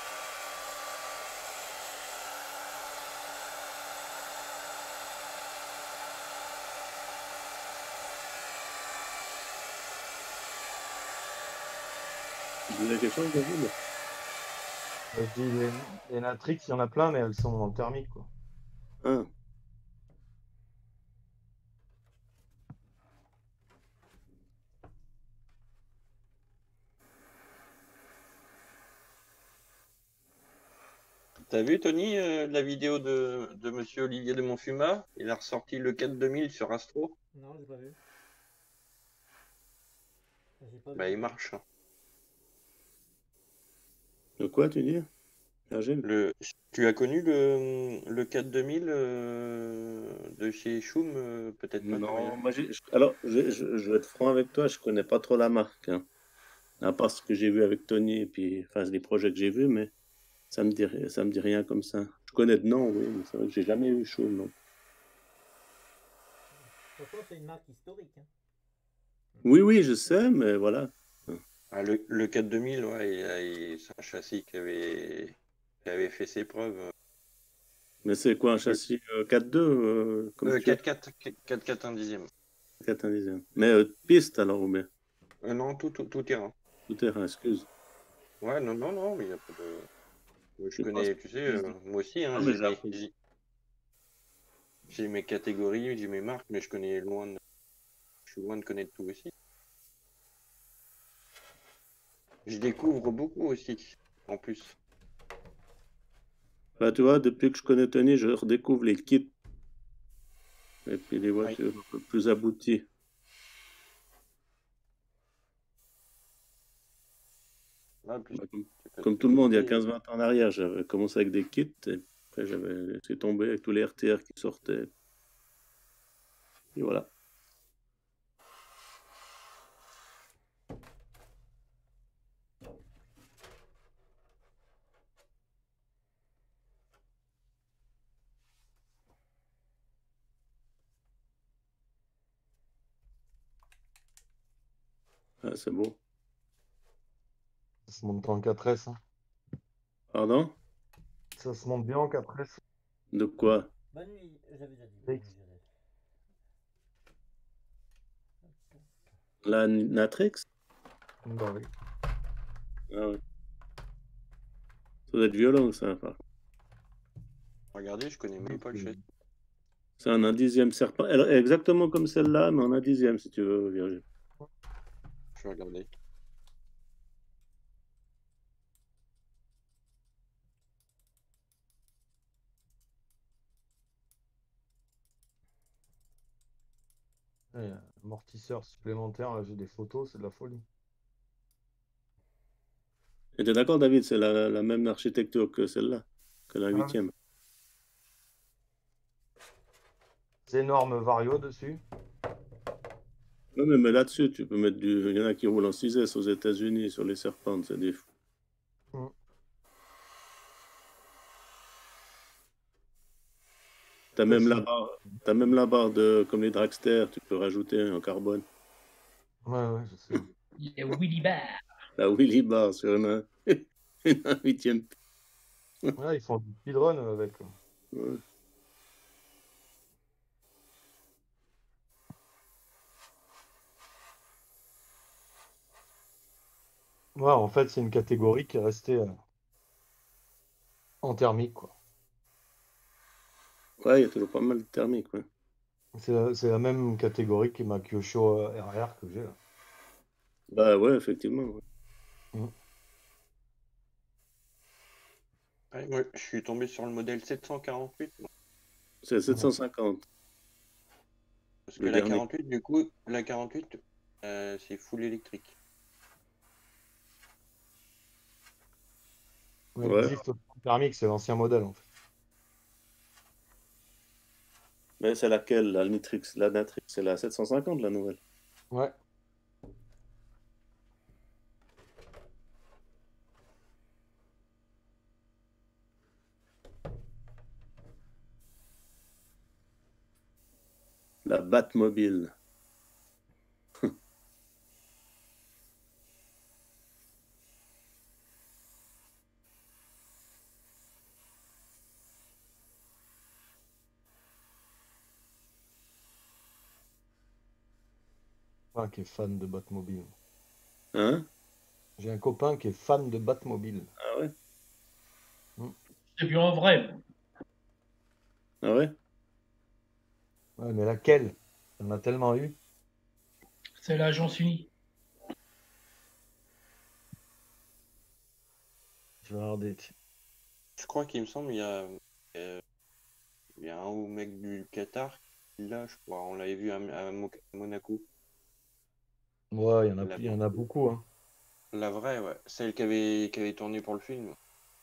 [SPEAKER 11] Tu disais quelque chose, David?
[SPEAKER 8] Euh, Je dis, les, les Natrix, il y en a plein, mais elles sont en thermique, quoi.
[SPEAKER 11] Ah.
[SPEAKER 17] T'as vu, Tony, euh, la vidéo de, de monsieur Olivier de Montfuma? Il a ressorti le quatre deux mille sur Astro.
[SPEAKER 6] Non, j'ai pas vu. J'ai pas
[SPEAKER 17] Bah,
[SPEAKER 6] vu.
[SPEAKER 17] il marche, hein.
[SPEAKER 11] De quoi, tu dis? Virgile?
[SPEAKER 17] Le... Tu as connu le, le quatre deux mille euh, de chez Schum? euh, Peut-être pas,
[SPEAKER 11] Non,
[SPEAKER 17] Florian.
[SPEAKER 11] moi, j'ai- je- alors, je, je- je vais être franc avec toi, je connais pas trop la marque, hein. À part ce que j'ai vu avec Tony et puis, enfin, les projets que j'ai vus, mais ça me dit, ri- ça me dit rien comme ça. Je connais de nom, oui, mais c'est vrai que j'ai jamais eu chaud, non.
[SPEAKER 6] Pourtant, c'est une marque historique. Hein.
[SPEAKER 11] Oui, oui, je sais, mais voilà.
[SPEAKER 17] Ah, le, le quatre deux mille, ouais, il a- il- c'est un châssis qui avait, qui avait fait ses preuves.
[SPEAKER 11] Mais c'est quoi un châssis euh, quatre deux euh, comme
[SPEAKER 17] Euh,
[SPEAKER 11] tu as?
[SPEAKER 17] quatre quatre, quatre quatre un dixième.
[SPEAKER 11] quatre un dixième. Mais euh, piste alors, ou bien?
[SPEAKER 17] Euh, non, tout, tout, tout terrain.
[SPEAKER 11] Tout terrain, excuse.
[SPEAKER 17] Ouais, non, non, non, mais il n'y a pas de. Moi, je
[SPEAKER 11] Je
[SPEAKER 17] connais,
[SPEAKER 11] pense
[SPEAKER 17] tu sais,
[SPEAKER 11] que-
[SPEAKER 17] euh, moi aussi, hein,
[SPEAKER 11] Ah, mais
[SPEAKER 17] j'ai
[SPEAKER 11] j'ai
[SPEAKER 17] mes,
[SPEAKER 11] appris.
[SPEAKER 17] j'ai- j'ai mes catégories, j'ai mes marques, mais je connais loin de... je suis loin de connaître tout aussi. Je découvre beaucoup aussi, en plus.
[SPEAKER 11] Bah, tu vois, depuis que je connais Tony, je redécouvre les kits. Et puis les voitures un peu plus abouties.
[SPEAKER 17] Ah, plus,
[SPEAKER 11] Bah, comme,
[SPEAKER 17] tu peux
[SPEAKER 11] comme tout le monde, il y a
[SPEAKER 17] te-
[SPEAKER 11] quinze vingt ans en arrière, j'avais commencé avec des kits. Et après, j'avais laissé tomber avec tous les R T R qui sortaient. Et voilà. Ah, c'est beau.
[SPEAKER 8] Ça se monte en quatre S. Hein.
[SPEAKER 11] Pardon?
[SPEAKER 8] Ça se monte bien en quatre S.
[SPEAKER 11] De quoi?
[SPEAKER 6] Bonne nuit, j'avais déjà dit. Bonne nuit, Joseph.
[SPEAKER 11] La Natrix?
[SPEAKER 8] Bah oui.
[SPEAKER 11] Ah ouais. Ça doit être violent, ça. Par contre.
[SPEAKER 17] Regardez, je connais même pas le chef.
[SPEAKER 11] C'est un indizième serpent. Elle est exactement comme celle-là, mais en indizième, si tu veux, Virgile.
[SPEAKER 17] Je vais regarder.
[SPEAKER 8] Ouais, amortisseur supplémentaire, là j'ai des photos, c'est de la folie.
[SPEAKER 11] Et t'es d'accord, David? C'est la, la même architecture que celle-là, que la
[SPEAKER 8] Ah.
[SPEAKER 11] huitième.
[SPEAKER 8] C'est énorme vario dessus.
[SPEAKER 11] Oui, mais, mais là-dessus, tu peux mettre du. Il y en a qui roulent en six S aux États-Unis sur les serpents, c'est des fous.
[SPEAKER 8] Mm.
[SPEAKER 11] T'as même
[SPEAKER 8] Aussi.
[SPEAKER 11] la barre, t'as même la barre de, comme les dragsters, tu peux rajouter en carbone.
[SPEAKER 8] Ouais, ouais, je sais.
[SPEAKER 5] Les Willy Bar.
[SPEAKER 11] La Willy Bar sur une, une huitième.
[SPEAKER 8] Ouais, ils font du speedrun avec.
[SPEAKER 11] Ouais.
[SPEAKER 8] Ouais, en fait, c'est une catégorie qui est restée euh, en thermique, quoi.
[SPEAKER 11] Ouais, il y a toujours pas mal de thermique, ouais.
[SPEAKER 8] C'est la, c'est la même catégorie que ma Kyosho euh, R R que j'ai là.
[SPEAKER 11] Bah ouais, effectivement. Ouais.
[SPEAKER 8] Mm.
[SPEAKER 17] Ouais, moi, je suis tombé sur le modèle sept cent quarante-huit. moi.
[SPEAKER 11] C'est sept cent cinquante.
[SPEAKER 17] Parce que
[SPEAKER 11] Le
[SPEAKER 17] la
[SPEAKER 11] dernier.
[SPEAKER 17] quarante-huit, du coup, la quarante-huit, euh, c'est full électrique.
[SPEAKER 8] Ouais,
[SPEAKER 11] Ouais.
[SPEAKER 8] le Drift thermique, c'est l'ancien modèle en fait.
[SPEAKER 11] Mais c'est laquelle, la Nitrix? La Natrix, c'est la sept cent cinquante, la nouvelle.
[SPEAKER 8] Ouais.
[SPEAKER 11] La Batmobile.
[SPEAKER 8] Ah, qui est fan de Batmobile.
[SPEAKER 11] Hein?
[SPEAKER 8] J'ai un copain qui est fan de Batmobile.
[SPEAKER 11] Ah ouais?
[SPEAKER 5] C'est bien en vrai.
[SPEAKER 11] Ah ouais?
[SPEAKER 8] Ouais, mais laquelle? Il y en a tellement eu.
[SPEAKER 5] C'est l'agence unie.
[SPEAKER 8] Je vais regarder. tiens.
[SPEAKER 17] Je crois qu'il me semble il y a, euh, il y a un ou mec du Qatar qui l'a, je crois. On l'avait vu à, à Mo- Monaco.
[SPEAKER 8] Ouais, il y en a,
[SPEAKER 17] La,
[SPEAKER 8] il y en a beaucoup. Hein.
[SPEAKER 17] la vraie, ouais. Celle qui avait, qui avait tourné pour le film.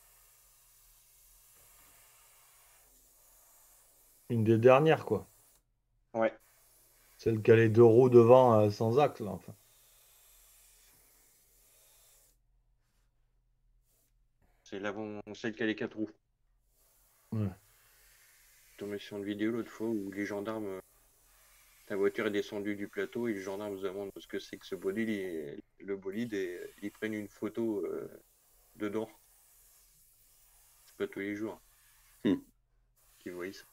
[SPEAKER 8] Une des dernières, quoi.
[SPEAKER 17] Ouais.
[SPEAKER 8] Celle qui a les deux roues devant euh, sans axe, là, enfin.
[SPEAKER 17] C'est l'avant, celle qui a les quatre roues.
[SPEAKER 8] Ouais.
[SPEAKER 17] Je suis tombé sur une vidéo l'autre fois où les gendarmes, euh, la voiture est descendue du plateau et les gendarmes se demandent ce que c'est que ce bolide, et, le bolide, et ils prennent une photo euh, dedans. C'est pas tous les jours
[SPEAKER 11] Hmm.
[SPEAKER 17] qu'ils voient ça.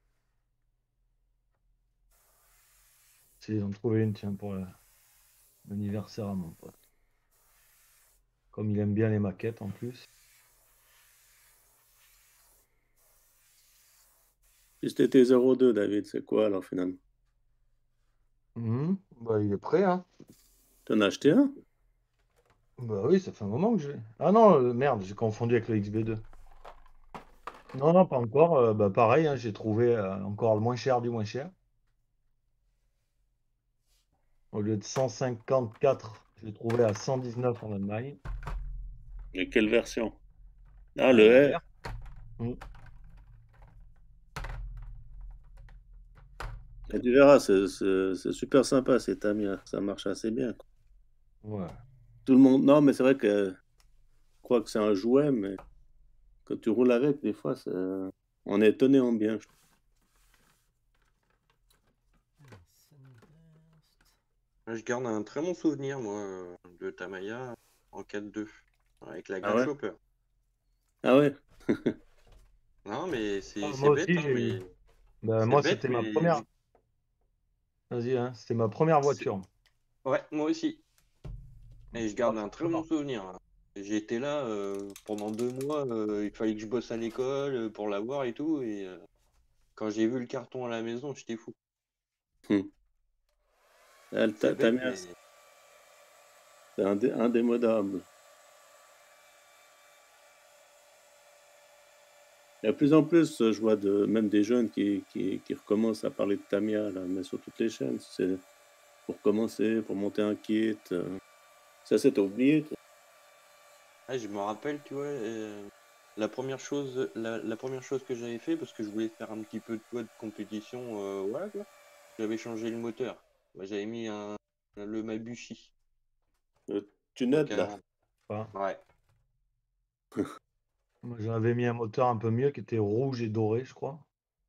[SPEAKER 8] Si, ils ont trouvé une, tiens, pour la- l'anniversaire à mon pote. Comme il aime bien les maquettes, en plus.
[SPEAKER 11] Si c'était zéro deux, David, c'est quoi alors finalement?
[SPEAKER 8] Mhm. Bah, il est prêt, hein.
[SPEAKER 11] T'en as acheté un?
[SPEAKER 8] Bah oui, ça fait un moment que je l'ai. Ah non, euh, merde, j'ai confondu avec le X B deux. Non, non, pas encore. euh, bah pareil, hein, j'ai trouvé euh, encore le moins cher du moins cher. Au lieu de cent cinquante-quatre, je l'ai trouvé à cent dix-neuf en Allemagne.
[SPEAKER 11] Et quelle version? Ah,
[SPEAKER 8] Ah,
[SPEAKER 11] le
[SPEAKER 8] le
[SPEAKER 11] R.
[SPEAKER 8] Mm.
[SPEAKER 11] Et tu verras, c'est c'est- c'est super sympa ces Tamiya, ça marche assez bien, quoi.
[SPEAKER 8] Ouais.
[SPEAKER 11] Tout le monde. Non, mais c'est vrai que je crois que c'est un jouet, mais quand tu roules avec, des fois, c'est- on est étonné en bien. je trouve.
[SPEAKER 17] Je garde un très bon souvenir, moi, euh, de Tamaya en quatre deux, avec la
[SPEAKER 11] Ah ouais?
[SPEAKER 17] Grasshopper.
[SPEAKER 11] Ah ouais?
[SPEAKER 17] Non, mais c'est
[SPEAKER 8] Ah,
[SPEAKER 17] c'est
[SPEAKER 8] moi
[SPEAKER 17] bête,
[SPEAKER 8] aussi,
[SPEAKER 17] hein,
[SPEAKER 8] j'ai
[SPEAKER 17] mais
[SPEAKER 8] eu. Bah,
[SPEAKER 17] c'est
[SPEAKER 8] moi,
[SPEAKER 17] bête,
[SPEAKER 8] c'était ma
[SPEAKER 17] mais
[SPEAKER 8] première.
[SPEAKER 17] je-
[SPEAKER 8] Vas-y, hein, c'était ma première
[SPEAKER 17] c'est-
[SPEAKER 8] voiture.
[SPEAKER 17] ouais, moi aussi. Et je garde
[SPEAKER 8] Ah,
[SPEAKER 17] un très bon souvenir. hein. J'étais là euh, pendant deux mois, euh, il fallait que je bosse à l'école euh, pour l'avoir et tout. Et euh, quand j'ai vu le carton à la maison, j'étais fou.
[SPEAKER 11] Hum. Elle,
[SPEAKER 17] C'est
[SPEAKER 11] ta, ta
[SPEAKER 17] bête,
[SPEAKER 11] mère,
[SPEAKER 17] mais
[SPEAKER 11] c'est c'est indé- indémodable. Et de plus en plus, je vois de, même des jeunes qui, qui, qui recommencent à parler de Tamiya, là, mais sur toutes les chaînes. C'est pour commencer, pour monter un kit. euh. Ça, c'est oublié. toi.
[SPEAKER 17] ah, je me rappelle, tu vois, euh, la première chose, la, la première chose que j'avais fait, parce que je voulais faire un petit peu tu vois, de compétition, euh, voilà quoi, j'avais changé le moteur. Moi, j'avais mis un, le Mabuchi
[SPEAKER 11] Le
[SPEAKER 17] en
[SPEAKER 11] tunnel, là.
[SPEAKER 17] quarante.
[SPEAKER 8] Enfin,
[SPEAKER 17] Ouais.
[SPEAKER 8] moi, j'avais mis un moteur un peu mieux qui était rouge et doré, je crois.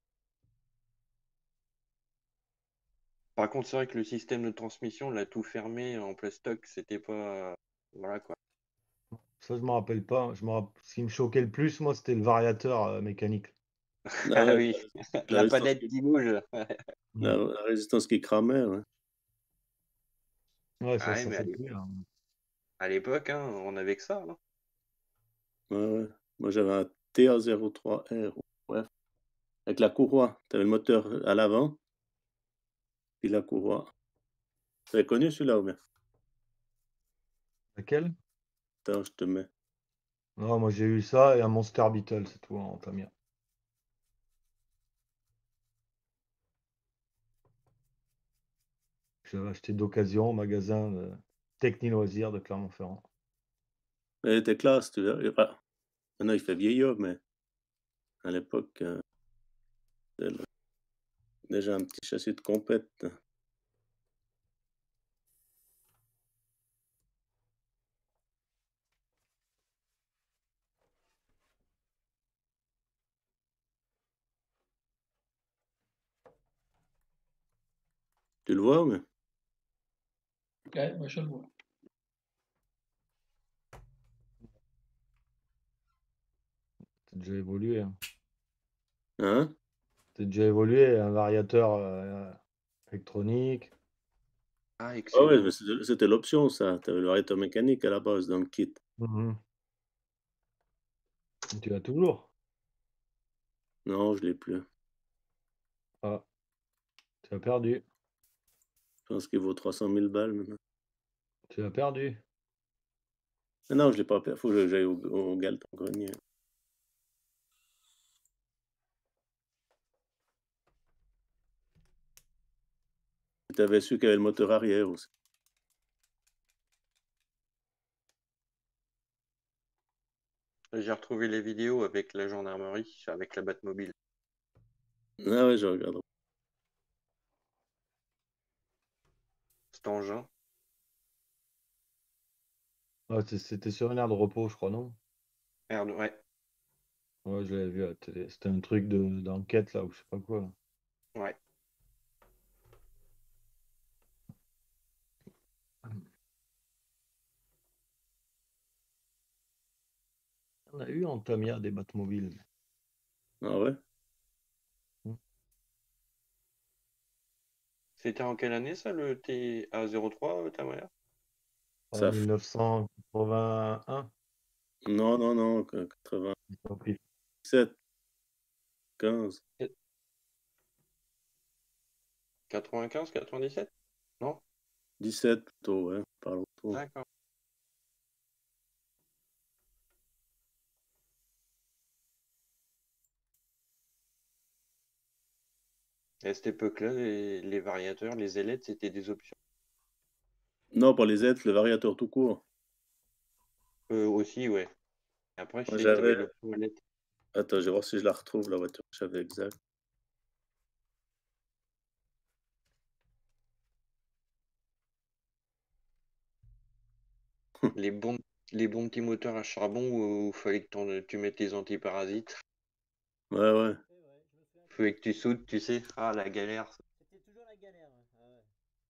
[SPEAKER 17] Par contre, c'est vrai que le système de transmission, l'a tout fermé en plastoc, c'était pas, voilà quoi.
[SPEAKER 8] Ça, je me rappelle pas. Je me rapp- Ce qui me choquait le plus, moi, c'était le variateur euh, mécanique.
[SPEAKER 11] Ah
[SPEAKER 17] Ah
[SPEAKER 11] ouais,
[SPEAKER 17] oui,
[SPEAKER 11] la, la
[SPEAKER 17] la
[SPEAKER 11] résistance
[SPEAKER 17] palette
[SPEAKER 11] qui,
[SPEAKER 17] qui bouge.
[SPEAKER 11] la,
[SPEAKER 8] Mm.
[SPEAKER 11] la résistance qui cramait, ouais.
[SPEAKER 8] Ouais, ça,
[SPEAKER 17] Ah ouais,
[SPEAKER 8] ça
[SPEAKER 17] mais à
[SPEAKER 8] fait
[SPEAKER 17] l'é-
[SPEAKER 8] plus. Hein.
[SPEAKER 17] à l'époque, hein, on avait que ça, hein.
[SPEAKER 11] Ouais, ouais. Moi, j'avais un T A zéro trois R, ouais, avec la courroie. Tu avais le moteur à l'avant, puis la courroie. Tu avais connu celui-là, Omer?
[SPEAKER 8] Laquelle?
[SPEAKER 11] Attends, je te mets.
[SPEAKER 8] Non, moi, j'ai eu ça et un Monster Beetle, c'est tout, en Tamiya. J'avais acheté d'occasion au magasin de Techni Loisirs de Clermont-Ferrand.
[SPEAKER 11] Elle était classe, tu vois. Enfin, maintenant, il fait vieillot, mais à l'époque, euh, c'était le- déjà un petit châssis de compète. Tu le vois, mais
[SPEAKER 5] Ouais, moi je le vois.
[SPEAKER 8] C'est déjà évolué. Hein.
[SPEAKER 11] hein?
[SPEAKER 8] C'est déjà évolué, un variateur euh, électronique.
[SPEAKER 17] Ah,
[SPEAKER 11] Ah ouais,
[SPEAKER 17] excellent.
[SPEAKER 11] mais c'était c'était l'option, ça. Tu avais le variateur mécanique à la base dans le kit.
[SPEAKER 8] Mhm. Tu l'as toujours?
[SPEAKER 11] Non, je l'ai plus.
[SPEAKER 8] Ah, tu l'as perdu.
[SPEAKER 11] Je pense qu'il vaut trois cent mille balles maintenant.
[SPEAKER 8] Tu l'as perdu.
[SPEAKER 11] Ah non, je l'ai pas perdu. Faut que j'aille au, au Galton Grenier. Tu avais su qu'il y avait le moteur arrière aussi.
[SPEAKER 17] J'ai retrouvé les vidéos avec la gendarmerie, avec la Batmobile.
[SPEAKER 11] Ah ouais, je regarde.
[SPEAKER 17] Cet engin.
[SPEAKER 8] Ah, c'est- c'était sur une aire de repos, je crois, non?
[SPEAKER 17] Merde, ouais.
[SPEAKER 8] Ouais, je l'avais vu à la télé. C'était un truc de d'enquête, là, ou je sais pas quoi. Là.
[SPEAKER 17] Ouais.
[SPEAKER 8] On a eu en Tamiya des Batmobiles.
[SPEAKER 11] Ah ouais?
[SPEAKER 17] C'était en quelle année ça, le T A zéro trois, Tamaya?
[SPEAKER 8] En
[SPEAKER 11] Ça f-
[SPEAKER 8] mille neuf cent quatre-vingt-un.
[SPEAKER 11] Non, non, non, que- quatre-vingt-sept, quinze.
[SPEAKER 17] quatre-vingt-quinze, quatre-vingt-dix-sept? Non?
[SPEAKER 11] dix-sept plutôt, ouais, par autour.
[SPEAKER 17] D'accord. Et à cette époque-là, les, les variateurs, les ailettes, c'était des options.
[SPEAKER 11] Non, pour les aides, le variateur tout court.
[SPEAKER 17] Euh, aussi, ouais. Après, je
[SPEAKER 11] Moi,
[SPEAKER 17] sais que tu avais
[SPEAKER 11] j'avais.
[SPEAKER 17] l'option ailette.
[SPEAKER 11] Attends, je vais voir si je la retrouve, la voiture que j'avais exact.
[SPEAKER 17] Les bons, les bons petits moteurs à charbon où il fallait que t'en- tu mettes tes antiparasites.
[SPEAKER 11] Ouais, ouais.
[SPEAKER 17] Fallait que tu soudes, tu sais. Ah, la galère. ça.
[SPEAKER 6] C'était toujours la galère. hein. Ah ouais.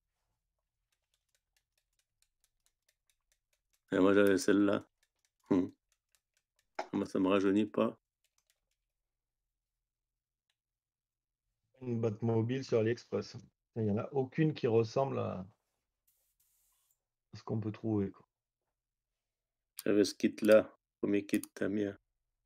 [SPEAKER 11] Et moi, j'avais celle-là. Hum. Moi, ça me rajeunit pas.
[SPEAKER 8] Une Batmobile sur AliExpress. Il n'y en a aucune qui ressemble à à ce qu'on peut trouver. Quoi.
[SPEAKER 11] J'avais ce kit-là, premier kit Tamiya.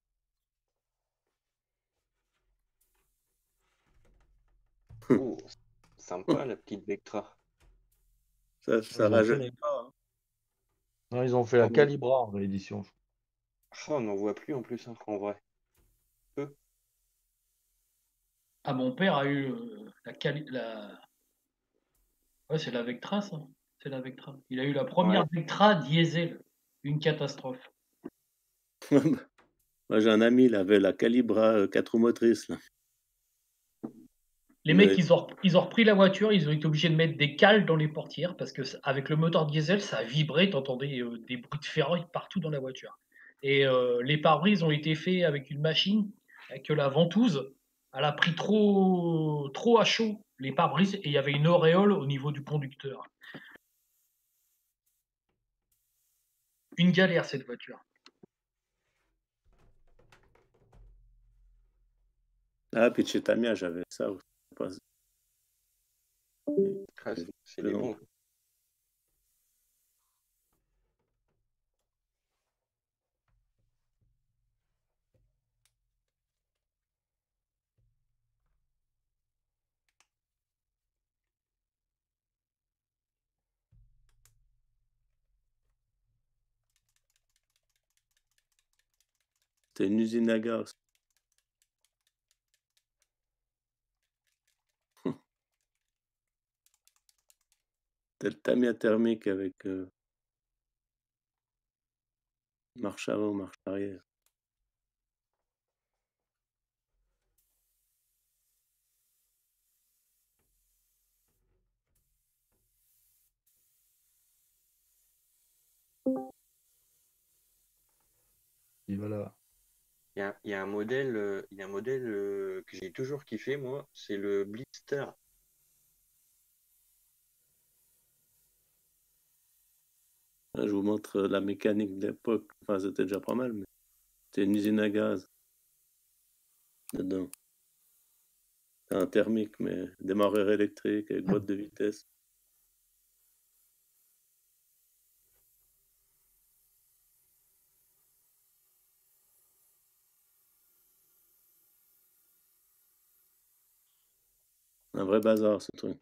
[SPEAKER 17] Oh, sympa la petite Vectra.
[SPEAKER 11] Ça,
[SPEAKER 8] Ils
[SPEAKER 11] ça
[SPEAKER 8] ont fait
[SPEAKER 11] rajeunit
[SPEAKER 8] la-
[SPEAKER 11] pas. hein.
[SPEAKER 8] Non, ils ont fait la
[SPEAKER 17] Oh, non.
[SPEAKER 8] Calibra en réédition.
[SPEAKER 17] Ah, on n'en voit plus en plus, hein, en vrai. Peu.
[SPEAKER 5] Ah, mon père a eu euh, la, quali- la... Ouais, c'est la Vectra, ça. C'est la Vectra. Il a eu la première
[SPEAKER 17] Ouais.
[SPEAKER 5] Vectra diesel. Une catastrophe.
[SPEAKER 11] Moi, j'ai un ami, il avait la Calibra euh, quatre roues motrices. Là.
[SPEAKER 5] Les
[SPEAKER 11] Mais
[SPEAKER 5] mecs, ils ont, rep- ils ont repris la voiture, ils ont été obligés de mettre des cales dans les portières parce que c- avec le moteur diesel, ça a vibré, t'entendais euh, des bruits de ferraille partout dans la voiture. Et euh, les pare-brises ont été faits avec une machine, avec la ventouse, elle a pris trop, trop à chaud les pare-brises et il y avait une auréole au niveau du conducteur. Une galère cette voiture.
[SPEAKER 11] ah, puis chez Tamiya, j'avais ça aussi. Pas-
[SPEAKER 17] Ah, c'est- c'est
[SPEAKER 11] le
[SPEAKER 17] des
[SPEAKER 11] nom.
[SPEAKER 17] bons.
[SPEAKER 11] C'était une usine à gaz. C'était le Tamiya thermique avec euh, marche avant, marche arrière.
[SPEAKER 8] Et voilà.
[SPEAKER 17] Il y a, il y a un modèle, euh, il y a un modèle euh, que j'ai toujours kiffé, moi, c'est le Blister.
[SPEAKER 11] Là, je vous montre la mécanique de l'époque. Enfin, c'était déjà pas mal, mais c'était une usine à gaz dedans. C'était un thermique, mais démarreur électrique avec boîte de vitesse. Un vrai bazar, ce truc.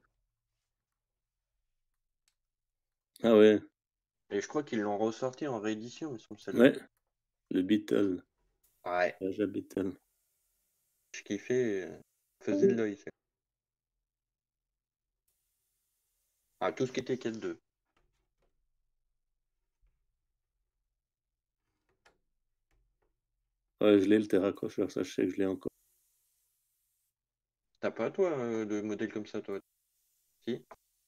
[SPEAKER 11] Ah ouais,
[SPEAKER 17] Et je crois qu'ils l'ont ressorti en réédition, ils sont celle-là.
[SPEAKER 11] ouais, le Beetle,
[SPEAKER 17] Ouais,
[SPEAKER 11] Raja Beetle.
[SPEAKER 17] je kiffais, euh, faisait de l'œil. ça. Ah, tout ce qui était quête deux.
[SPEAKER 11] Ouais, je l'ai le terracocheur, ça je sais que je l'ai encore.
[SPEAKER 17] T'as pas, toi, euh, de modèle comme ça, toi? Si?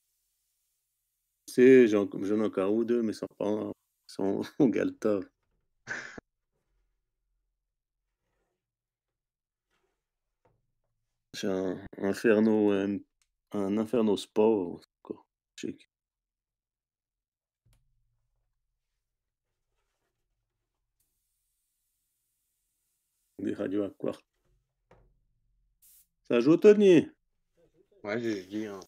[SPEAKER 11] C'est, j'en j'en ai encore un ou deux, mais ils sont pas en, ils sont au Galtov. J'ai un Inferno, euh, un Inferno Sport, quoi. Chic. Des radios à quartz. Ça joue, Tony?
[SPEAKER 17] Ouais, j'ai dit, hein.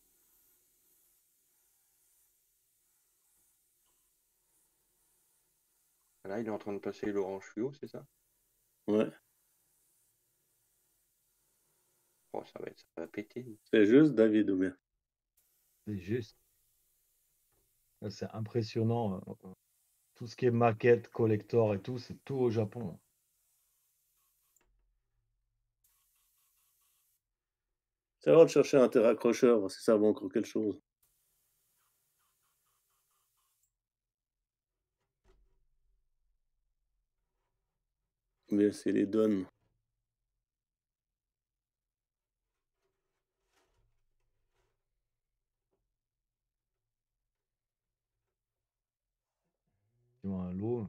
[SPEAKER 17] Là, il est en train de passer l'orange fluo, c'est ça?
[SPEAKER 11] Ouais,
[SPEAKER 17] Oh, ça va, être- ça va péter.
[SPEAKER 11] c'est juste David ou bien.
[SPEAKER 8] C'est juste. Là, c'est impressionnant. euh, Tout ce qui est maquette, collector et tout, c'est tout au Japon.
[SPEAKER 11] C'est vrai de chercher un terracocheur, voir si ça vaut encore quelque chose. Mais c'est les donnes.
[SPEAKER 8] Tu vois, un lot.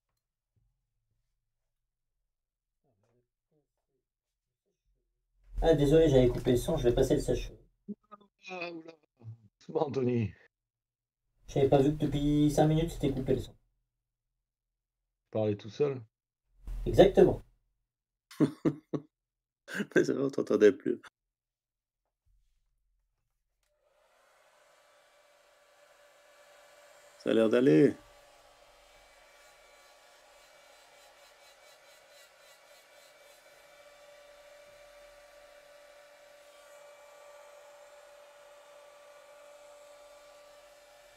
[SPEAKER 6] Ah, désolé, j'avais coupé le son, je vais passer le sèche-cheveux.
[SPEAKER 8] Ah, oula. C'est bon, Anthony.
[SPEAKER 6] J'avais pas vu que depuis cinq minutes c'était coupé le son.
[SPEAKER 8] Parler tout seul.
[SPEAKER 6] Exactement.
[SPEAKER 11] Mais c'est vrai, on t'entendait plus. Ça a l'air d'aller.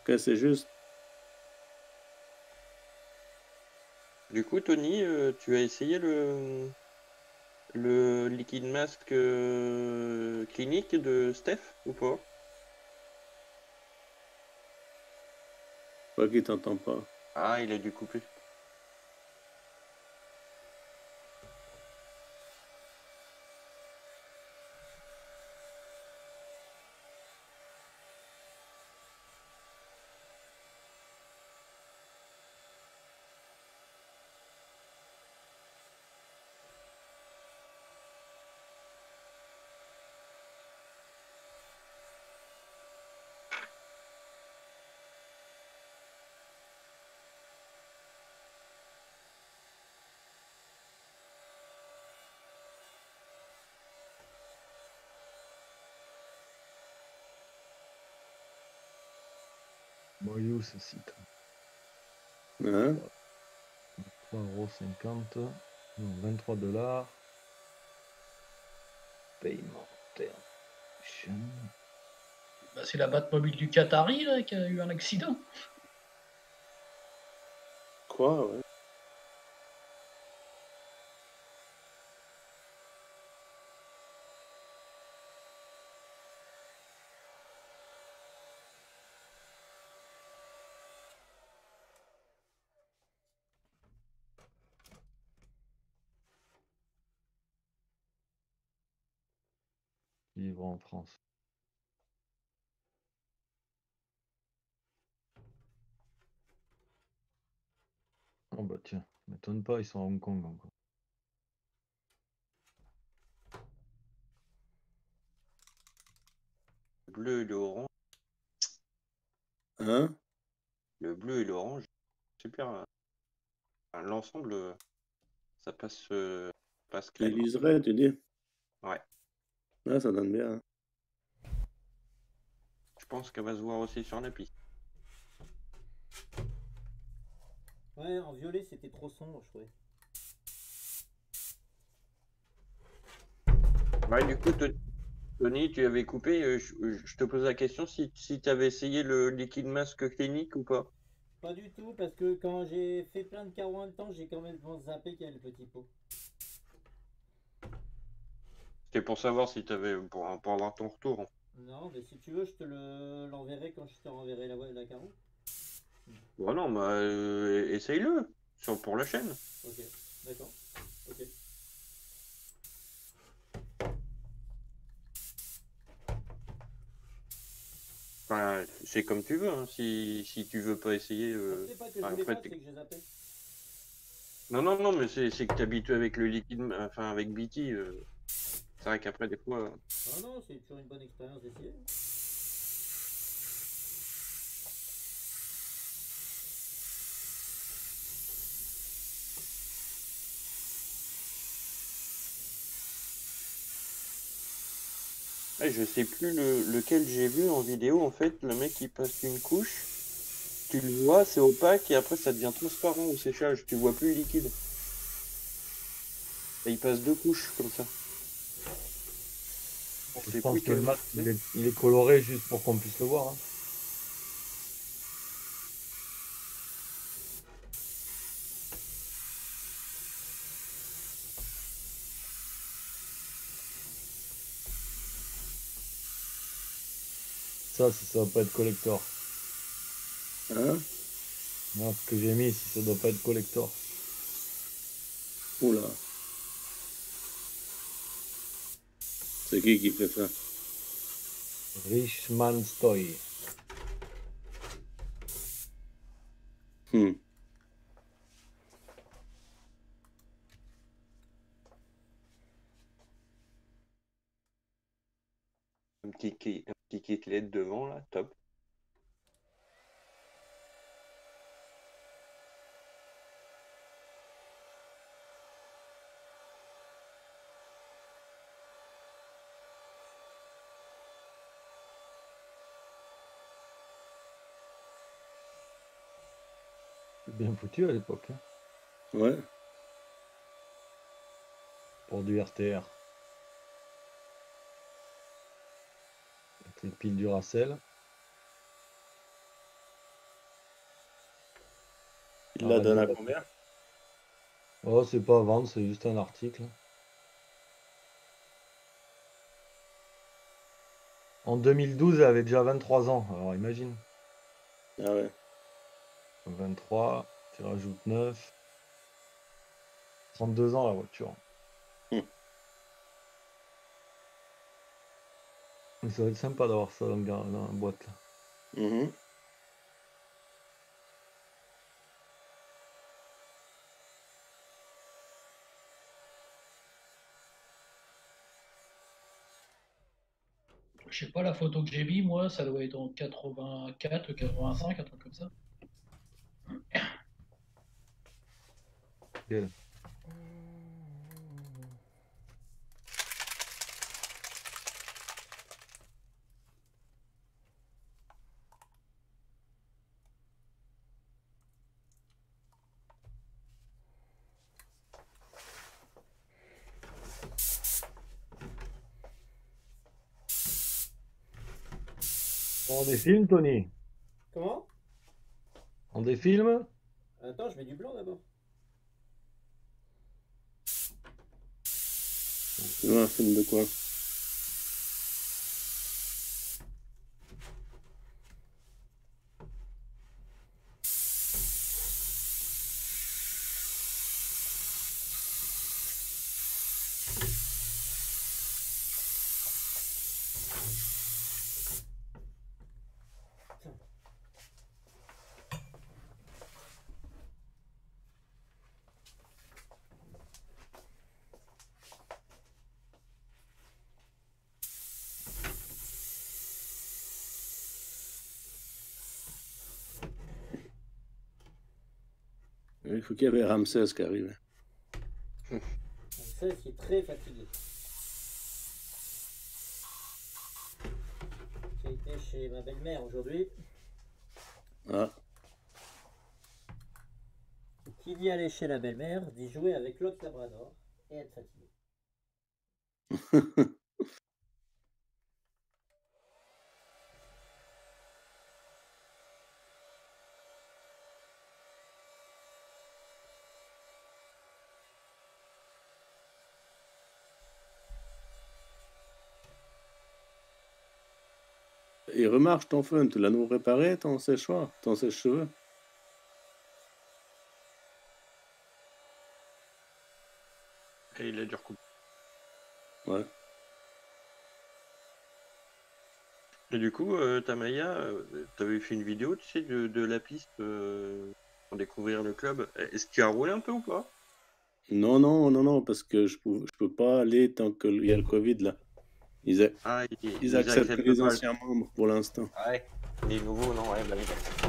[SPEAKER 11] Ok, c'est juste.
[SPEAKER 17] Du coup, Tony, euh, tu as essayé le, le liquide masque euh, clinique de Steph ou pas?
[SPEAKER 11] Quoi qu'il t'entend pas.
[SPEAKER 17] Ah, il a dû couper.
[SPEAKER 8] Boyou, ce site.
[SPEAKER 11] Hein?
[SPEAKER 8] trois euros cinquante. Non, vingt-trois dollars. Paiement. Termination.
[SPEAKER 5] Bah, c'est la Batmobile du Qatari là, qui a eu un accident.
[SPEAKER 11] Quoi, ouais.
[SPEAKER 8] Vivre en France. Oh bah tiens, ça m'étonne pas, ils sont à Hong Kong encore.
[SPEAKER 17] Le bleu et l'orange.
[SPEAKER 11] Hein?
[SPEAKER 17] Le bleu et l'orange. Super. hein. Enfin, l'ensemble, euh, ça passe, euh, passe
[SPEAKER 11] Tu
[SPEAKER 17] crème.
[SPEAKER 11] liserais, tu dis?
[SPEAKER 17] Ouais.
[SPEAKER 11] Ah, ça donne bien. hein.
[SPEAKER 17] Je pense qu'elle va se voir aussi sur la piste.
[SPEAKER 6] Ouais, en violet, c'était trop sombre, je trouvais.
[SPEAKER 17] Ouais, du coup, Tony, Tony, tu avais coupé. euh, je, je te pose la question si, si tu avais essayé le liquide masque clinique ou pas.
[SPEAKER 6] Pas du tout, parce que quand j'ai fait plein de carreaux en même temps, j'ai quand même zappé qu'il y a le petit pot.
[SPEAKER 17] C'était pour savoir si tu avais. Pour, pour avoir ton retour. hein.
[SPEAKER 6] Non, mais si tu veux, je te le l'enverrai quand je te renverrai la, la carreau.
[SPEAKER 17] Bon, non, bah, euh, essaye-le. Sur, pour la chaîne.
[SPEAKER 6] Ok, d'accord. Ok.
[SPEAKER 17] Enfin, c'est comme tu veux. hein. Si, si tu veux pas essayer. euh,
[SPEAKER 6] C'est pas que je
[SPEAKER 17] enfin,
[SPEAKER 6] voulais
[SPEAKER 17] après,
[SPEAKER 6] pas,
[SPEAKER 17] t'es-
[SPEAKER 6] c'est que j'ai zappé.
[SPEAKER 17] Non, non, non, mais c'est c'est que tu habitué avec le liquide. Enfin, avec B T. euh, C'est vrai qu'après, des fois. euh,
[SPEAKER 6] Non, non, c'est toujours une bonne expérience d'essayer.
[SPEAKER 17] Ouais, je sais plus le, lequel j'ai vu en vidéo. En fait, le mec il passe une couche, tu le vois, c'est opaque et après ça devient transparent au séchage. Tu vois plus le liquide. Et il passe deux couches comme ça. Je
[SPEAKER 8] Je
[SPEAKER 17] sais
[SPEAKER 8] pense
[SPEAKER 17] plus
[SPEAKER 8] que le
[SPEAKER 17] quel.
[SPEAKER 8] masque, il est, il est coloré juste pour qu'on puisse le voir. hein. Ça, si ça doit pas être collector.
[SPEAKER 11] Hein?
[SPEAKER 8] Moi, ce que j'ai mis, si ça doit pas être collector.
[SPEAKER 11] Oula. C'est qui qui fait ça?
[SPEAKER 8] Richman Stoy.
[SPEAKER 11] Hmm.
[SPEAKER 17] Un petit, ki- un petit kit L E D devant là, top.
[SPEAKER 8] Bien foutu à l'époque. hein.
[SPEAKER 11] Ouais.
[SPEAKER 8] Pour du R T R. Avec les piles Duracell.
[SPEAKER 11] Il la donne à combien?
[SPEAKER 8] Oh, c'est pas à vendre, c'est juste un article. En deux mille douze, elle avait déjà vingt-trois ans, alors imagine.
[SPEAKER 11] Ah ouais.
[SPEAKER 8] vingt-trois, tu rajoutes neuf. trente-deux ans la voiture.
[SPEAKER 11] Hmm.
[SPEAKER 8] Mais ça va être sympa d'avoir ça dans, le gar- dans la boîte là.
[SPEAKER 11] Mhm.
[SPEAKER 5] Je sais pas, la photo que j'ai mis, moi, ça doit être en quatre-vingt-quatre, quatre-vingt-cinq, un truc comme ça.
[SPEAKER 8] Quelle? On des films, Tony?
[SPEAKER 6] Comment?
[SPEAKER 8] On des films?
[SPEAKER 6] Attends, je mets du blanc d'abord.
[SPEAKER 11] Tu veux un film de quoi? Il faut qu'il y avait Ramsès qui arrive.
[SPEAKER 6] Donc ça, c'est très fatigué. J'ai été chez ma belle-mère aujourd'hui.
[SPEAKER 11] Ah.
[SPEAKER 6] Qui dit aller chez la belle-mère dit jouer avec l'autre labrador et être fatigué.
[SPEAKER 11] Et remarche ton fun, tu l'as nous réparé ton séchoir, ton sèche-cheveux?
[SPEAKER 17] Et il a dû recouper.
[SPEAKER 11] Ouais.
[SPEAKER 17] Et du coup, euh, Tamaya, euh, t'avais fait une vidéo, tu sais, de, de la piste euh, pour découvrir le club. Est-ce qu'il a roulé un peu ou pas?
[SPEAKER 11] Non, non, non, non, parce que je peux, je peux pas aller tant qu'il y a le Covid là. Ils, a-
[SPEAKER 17] Ah, ils,
[SPEAKER 11] ils
[SPEAKER 17] ils
[SPEAKER 11] acceptent que
[SPEAKER 17] acceptent
[SPEAKER 11] les
[SPEAKER 17] pas le-
[SPEAKER 11] anciens membres pour l'instant.
[SPEAKER 17] Ouais, les nouveaux, non, ouais, bah, oui.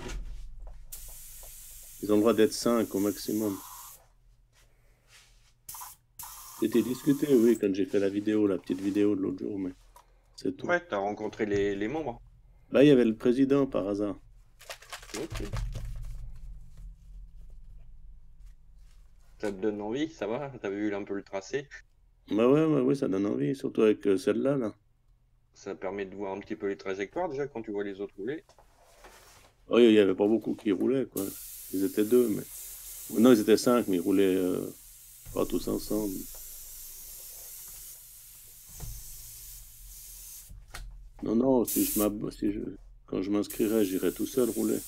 [SPEAKER 11] Ils ont le droit d'être cinq au maximum. C'était discuté, oui, quand j'ai fait la vidéo, la petite vidéo de l'autre jour, mais c'est tout.
[SPEAKER 17] Ouais, t'as rencontré les, les membres.
[SPEAKER 11] Là, il y avait le président par hasard.
[SPEAKER 17] Ok. Ça te donne envie, ça va? T'avais vu un peu le tracé?
[SPEAKER 11] Bah ouais, ouais, ouais, ça donne envie, surtout avec euh, celle-là, là.
[SPEAKER 17] Ça permet de voir un petit peu les trajectoires déjà quand tu vois les autres rouler.
[SPEAKER 11] Oh, il y avait pas beaucoup qui roulaient, quoi. Ils étaient deux, mais... Non, ils étaient cinq, mais ils roulaient euh, pas tous ensemble. Non, non, si je m'ab... si je... quand je m'inscrirai, j'irai tout seul rouler.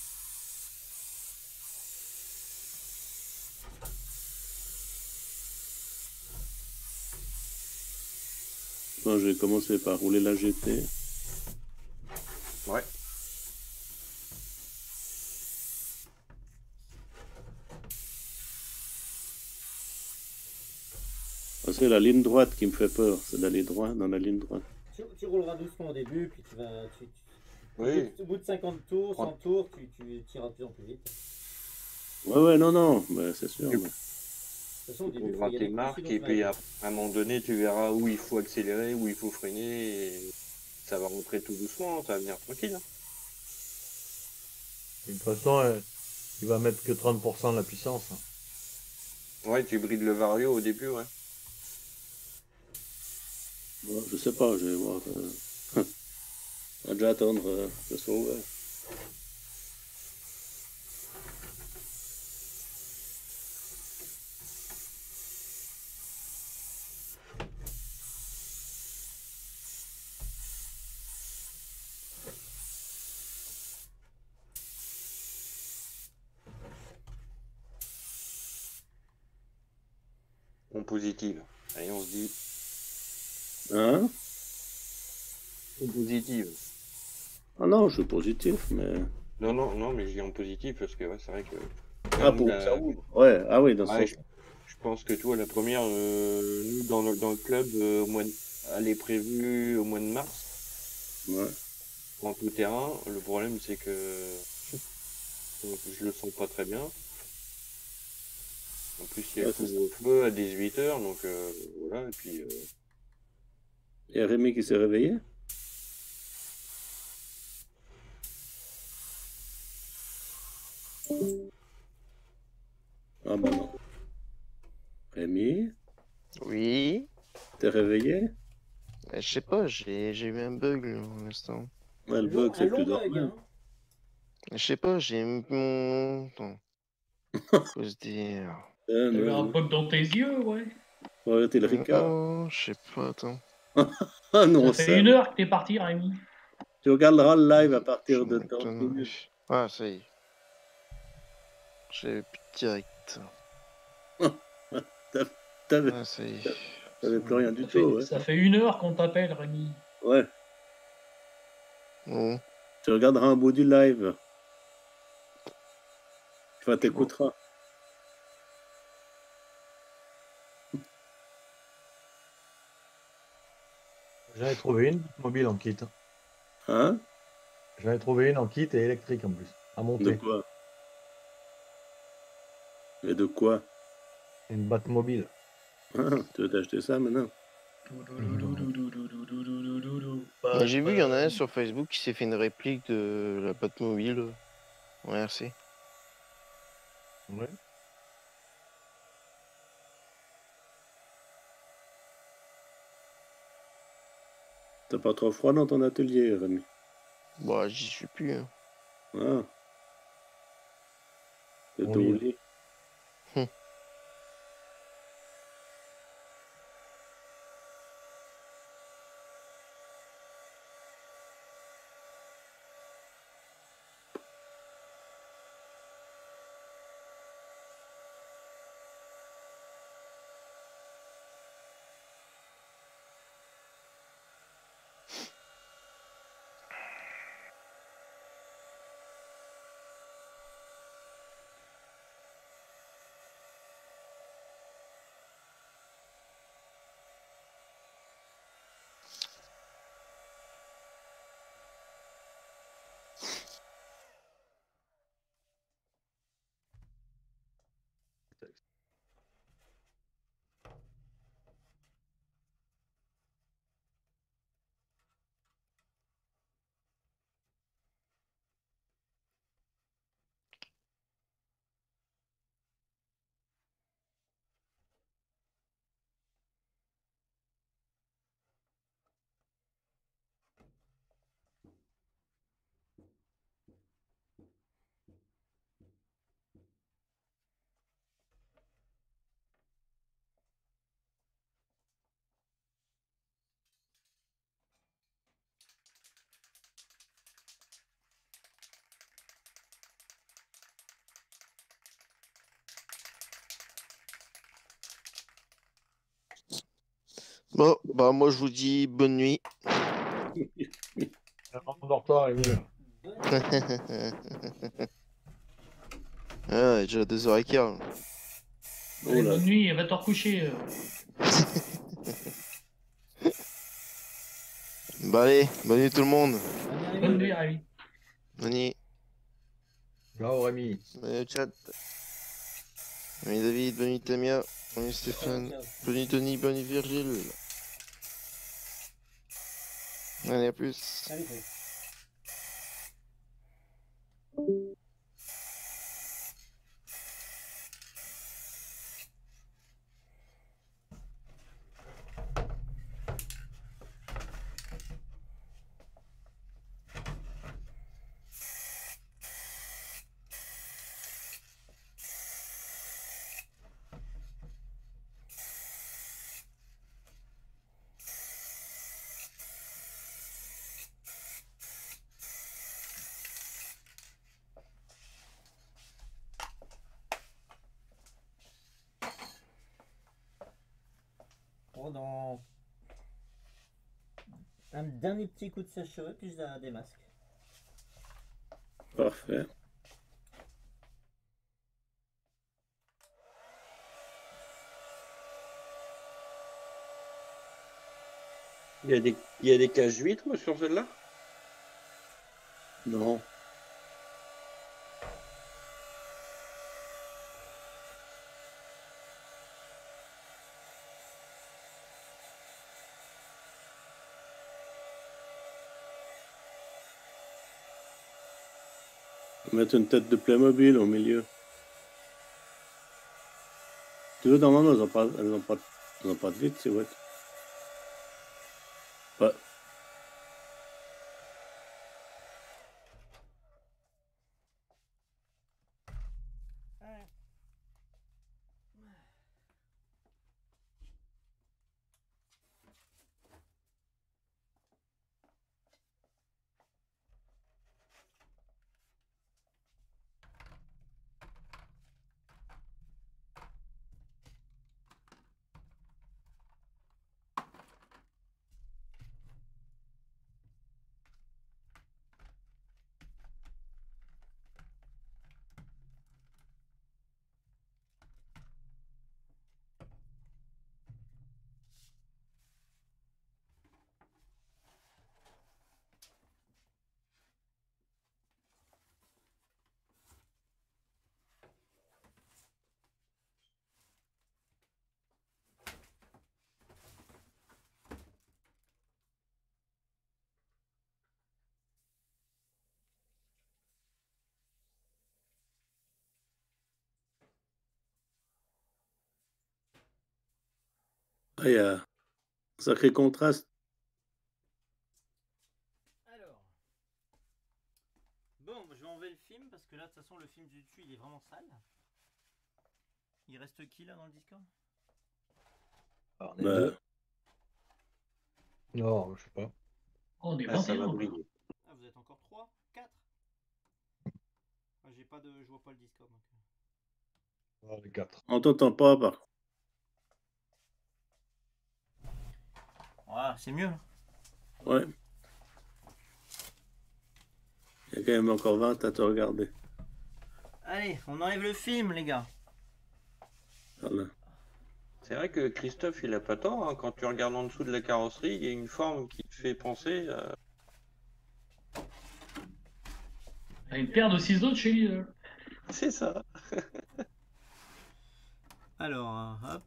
[SPEAKER 11] Moi, j'ai commencé par rouler la G T.
[SPEAKER 17] Ouais.
[SPEAKER 11] C'est la ligne droite qui me fait peur, c'est d'aller droit dans la ligne droite.
[SPEAKER 6] Tu, tu rouleras doucement au début, puis tu vas. Tu, tu-
[SPEAKER 11] Oui.
[SPEAKER 6] Au bout de cinquante tours, cent tours, tu, tu tireras de plus en plus vite.
[SPEAKER 11] Ouais, ouais, non, non, bah, c'est sûr. mais-
[SPEAKER 6] De toute façon, au
[SPEAKER 17] Tu
[SPEAKER 6] début, il faut
[SPEAKER 17] prendras
[SPEAKER 6] y
[SPEAKER 17] tes
[SPEAKER 6] aller
[SPEAKER 17] marques
[SPEAKER 6] tranquille,
[SPEAKER 17] et
[SPEAKER 6] on
[SPEAKER 17] puis
[SPEAKER 6] va-
[SPEAKER 17] à à un moment donné, tu verras où il faut accélérer, où il faut freiner. Et ça va rentrer tout doucement, ça va venir tranquille. hein.
[SPEAKER 8] De toute façon, euh, il va mettre que trente pour cent de la puissance. hein.
[SPEAKER 17] Ouais, tu brides le vario au début, ouais.
[SPEAKER 11] Bon, je sais pas, je vais voir. euh, On va déjà attendre euh, que ce soit ouvert.
[SPEAKER 17] En positive. Allez, on se dit.
[SPEAKER 11] Hein?
[SPEAKER 17] En positive.
[SPEAKER 11] Ah non, je suis positif, mais.
[SPEAKER 17] Non, non, non, mais je dis en positif parce que ouais, c'est vrai que.
[SPEAKER 11] Ah, pour que ça ouvre. Ouais, ah oui, dans ce
[SPEAKER 17] Ouais,
[SPEAKER 11] sens.
[SPEAKER 17] je, je pense que toi, la première, euh, nous, dans le, dans le club, euh, au mois de- elle est prévue au mois de mars.
[SPEAKER 11] Ouais.
[SPEAKER 17] En tout terrain. Le problème, c'est que donc, je le sens pas très bien. En plus, il y a
[SPEAKER 11] Ouais,
[SPEAKER 17] le
[SPEAKER 11] c'est ça.
[SPEAKER 17] couvre-feu à dix-huit heures, donc euh, voilà. Et puis, euh,
[SPEAKER 11] Il y a Rémi qui s'est réveillé? Ah bah non. Rémi,
[SPEAKER 1] Oui.
[SPEAKER 11] t'es réveillé?
[SPEAKER 1] Euh, Je sais pas, j'ai j'ai eu un bug là, pour l'instant.
[SPEAKER 11] Ouais, le
[SPEAKER 6] Un long,
[SPEAKER 11] bug,
[SPEAKER 6] un
[SPEAKER 11] c'est
[SPEAKER 6] long
[SPEAKER 11] plus
[SPEAKER 6] bug,
[SPEAKER 11] normal.
[SPEAKER 6] hein.
[SPEAKER 1] Je sais pas, j'ai mon. Attends. Faut se dire.
[SPEAKER 11] Ah,
[SPEAKER 5] T'as eu un
[SPEAKER 11] non.
[SPEAKER 5] bug dans tes yeux, ouais.
[SPEAKER 11] Faut arrêter le Ricard.
[SPEAKER 1] Oh, je sais pas, attends.
[SPEAKER 11] Ah non,
[SPEAKER 5] Ça fait
[SPEAKER 11] ça.
[SPEAKER 5] une heure que t'es parti, Rémi.
[SPEAKER 11] Tu regarderas le live à partir
[SPEAKER 1] Je
[SPEAKER 11] de trente
[SPEAKER 1] m'étonne.
[SPEAKER 11] minutes.
[SPEAKER 1] Ah, ça y est. J'avais plus de direct.
[SPEAKER 11] T'as- T'avais
[SPEAKER 1] Ah, ça y est.
[SPEAKER 11] t'avais plus rien du
[SPEAKER 5] Ça fait,
[SPEAKER 11] tout, ouais.
[SPEAKER 5] ça fait une heure qu'on t'appelle, Rémi.
[SPEAKER 11] Ouais.
[SPEAKER 1] Bon.
[SPEAKER 11] Tu regarderas un bout du live. Enfin, t'écouteras.
[SPEAKER 8] J'en ai trouvé une mobile en kit.
[SPEAKER 11] Hein?
[SPEAKER 8] J'en ai trouvé une en kit et électrique en plus. À
[SPEAKER 11] De
[SPEAKER 8] monter.
[SPEAKER 11] quoi? Mais de quoi?
[SPEAKER 8] Une batte mobile.
[SPEAKER 11] Ah, tu veux t'acheter ça maintenant?
[SPEAKER 1] Mais j'ai vu, il y en a un sur Facebook qui s'est fait une réplique de la Batmobile en R C.
[SPEAKER 8] Ouais.
[SPEAKER 11] T'as pas trop froid dans ton atelier, Rémi?
[SPEAKER 1] Bah, j'y suis plus. Hein.
[SPEAKER 11] Ah. C'est
[SPEAKER 8] On
[SPEAKER 11] au
[SPEAKER 8] lit.
[SPEAKER 11] lit.
[SPEAKER 1] Hum. Bon, bah moi je vous dis bonne nuit.
[SPEAKER 8] Endors-toi, Rémi.
[SPEAKER 1] Ah, déjà deux heures quinze.
[SPEAKER 5] Allez, bonne nuit, va te recoucher. euh.
[SPEAKER 1] Bah allez, bonne nuit tout le monde.
[SPEAKER 5] Bonne nuit, Rémi.
[SPEAKER 1] Bonne nuit.
[SPEAKER 8] Ciao, Rémi.
[SPEAKER 1] Bonne nuit chat. Bonne nuit David, bonne nuit Tamia, bonne nuit Stéphane, bonne nuit Tony, bonne nuit Virgile. Allez, à plus.
[SPEAKER 6] Salut, Chris. retour dans un dernier petit coup de sèche-cheveux, puis je démasque.
[SPEAKER 11] Parfait.
[SPEAKER 17] Il y a des, il y a des cages huîtres sur celle-là?
[SPEAKER 11] Non. Mettre une tête de Playmobil au milieu. Tu veux, normalement, elles n'ont pas, elles ont pas, elles ont pas de vitre, c'est ouais. Ouais. Ah, il y a un sacré contraste.
[SPEAKER 3] Alors. Bon, je vais enlever le film parce que là, de toute façon, le film du dessus, il est vraiment sale. Il reste qui là dans le Discord?
[SPEAKER 8] Alors, on est
[SPEAKER 11] Bah,
[SPEAKER 8] deux. Non, je sais pas.
[SPEAKER 5] On est
[SPEAKER 17] Ah, ça va
[SPEAKER 5] vingt et un.
[SPEAKER 17] briller.
[SPEAKER 3] Ah, vous êtes encore trois, quatre. Ah, j'ai pas de, je vois pas le Discord. Donc.
[SPEAKER 8] Ah, les quatre.
[SPEAKER 11] on t'entend pas, par contre.
[SPEAKER 3] Voilà, c'est mieux. Là.
[SPEAKER 11] Ouais. Il y a quand même encore vingt à te regarder.
[SPEAKER 3] Allez, on enlève le film, les gars.
[SPEAKER 11] Voilà.
[SPEAKER 17] C'est vrai que Christophe, il a pas tort, hein. Quand tu regardes en dessous de la carrosserie, il y a une forme qui te fait penser à...
[SPEAKER 5] Il y a une paire de ciseaux de chez Lidl.
[SPEAKER 17] C'est ça.
[SPEAKER 3] Alors, hop.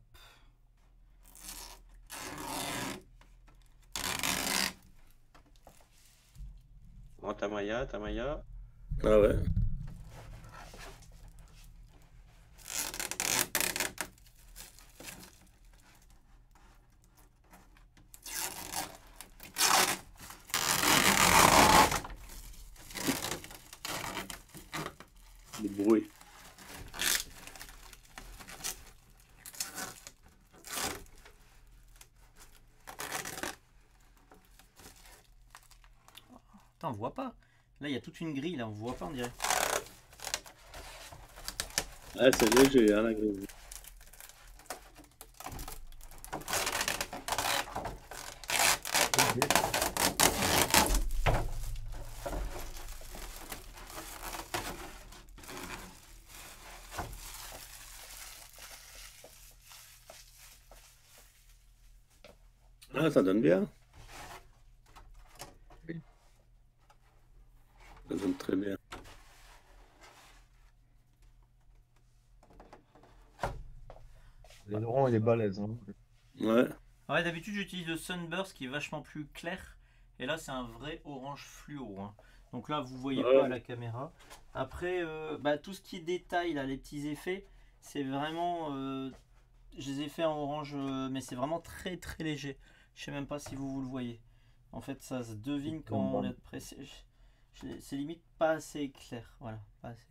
[SPEAKER 17] Bon, Tamaya, Tamaya.
[SPEAKER 11] Ah ouais. Le bruit.
[SPEAKER 3] Attends, on voit pas. Là, il y a toute une grille, là, on voit pas, on dirait.
[SPEAKER 11] Ah, c'est léger, hein, la grille. Ah, ça donne bien. Ça donne très bien.
[SPEAKER 8] L'aileron, il est balèze. Hein.
[SPEAKER 11] Ouais.
[SPEAKER 3] Ouais, d'habitude, j'utilise le Sunburst qui est vachement plus clair. Et là, c'est un vrai orange fluo. Hein. Donc là, vous voyez
[SPEAKER 11] Ouais.
[SPEAKER 3] pas à la caméra. Après, euh, bah, tout ce qui est détail, là, les petits effets, c'est vraiment... euh, je les ai fait en orange, euh, mais c'est vraiment très très léger. Je sais même pas si vous, vous le voyez. En fait, ça se devine quand on est pressé. Je- je- C'est limite pas assez clair. Voilà, pas assez.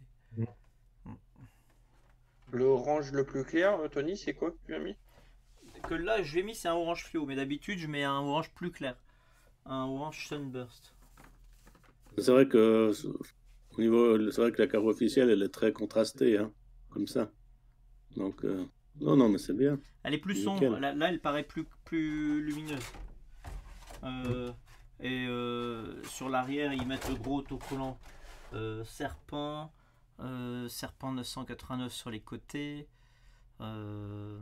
[SPEAKER 17] Le orange le plus clair, Tony, c'est quoi que tu as mis?
[SPEAKER 3] Que là, je l'ai mis, c'est un orange fluo. Mais d'habitude, je mets un orange plus clair. Un orange Sunburst.
[SPEAKER 11] C'est vrai que au niveau, c'est vrai que la carte officielle, elle est très contrastée, hein, comme ça. Donc, euh, Non, non, mais c'est bien.
[SPEAKER 3] Elle est plus
[SPEAKER 11] Nickel.
[SPEAKER 3] sombre. Là, là, elle paraît plus, plus lumineuse. Euh, et euh, sur l'arrière, ils mettent le gros autocollant euh, serpent, euh, serpent neuf cent quatre-vingt-neuf sur les côtés. Euh,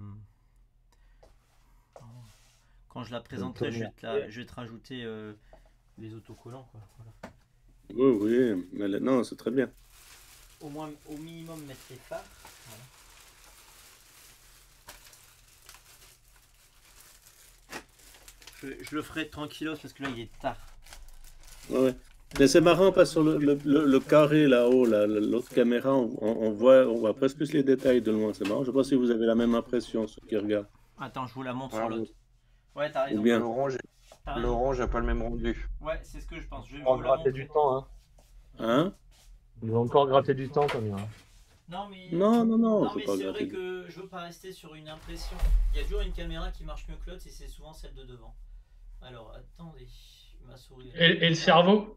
[SPEAKER 3] quand je la présenterai, je vais te, la- je vais te rajouter euh, les autocollants, quoi. Voilà.
[SPEAKER 11] Oui, oui, mais là- non, c'est très bien.
[SPEAKER 3] Au moins, au minimum, mettre les phares. Voilà. Je, je le ferai tranquillos parce que là, il est tard.
[SPEAKER 11] Ouais, ouais. Mais c'est marrant parce que sur le, le, le- le carré là-haut, là, le- l'autre caméra, on, on- on voit, on voit presque plus les détails de loin. C'est marrant. Je sais pas si vous avez la même impression, ceux qui regardent.
[SPEAKER 3] Attends, je vous la montre
[SPEAKER 17] Ouais,
[SPEAKER 3] sur l'autre. Ouais, t'as raison.
[SPEAKER 11] Ou bien.
[SPEAKER 17] L'orange
[SPEAKER 3] T'as raison.
[SPEAKER 17] l'orange a pas le même rendu.
[SPEAKER 3] Ouais, c'est ce que je pense. Je vais
[SPEAKER 8] Ils
[SPEAKER 3] vous
[SPEAKER 8] ont
[SPEAKER 3] la
[SPEAKER 8] gratté
[SPEAKER 3] montrer.
[SPEAKER 8] du temps, hein.
[SPEAKER 11] Hein?
[SPEAKER 8] Ils ont encore gratté du temps, Tony. Hein.
[SPEAKER 3] Non, mais,
[SPEAKER 11] Non, non, non,
[SPEAKER 3] non,
[SPEAKER 11] faut
[SPEAKER 3] mais
[SPEAKER 11] pas
[SPEAKER 3] c'est
[SPEAKER 11] gratter.
[SPEAKER 3] vrai que je veux pas rester sur une impression. Il y a toujours une caméra qui marche mieux que l'autre et c'est souvent celle de devant. Alors, attendez, ma souris.
[SPEAKER 5] Et, et le cerveau?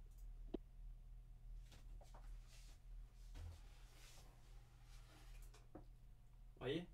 [SPEAKER 3] Vous voyez?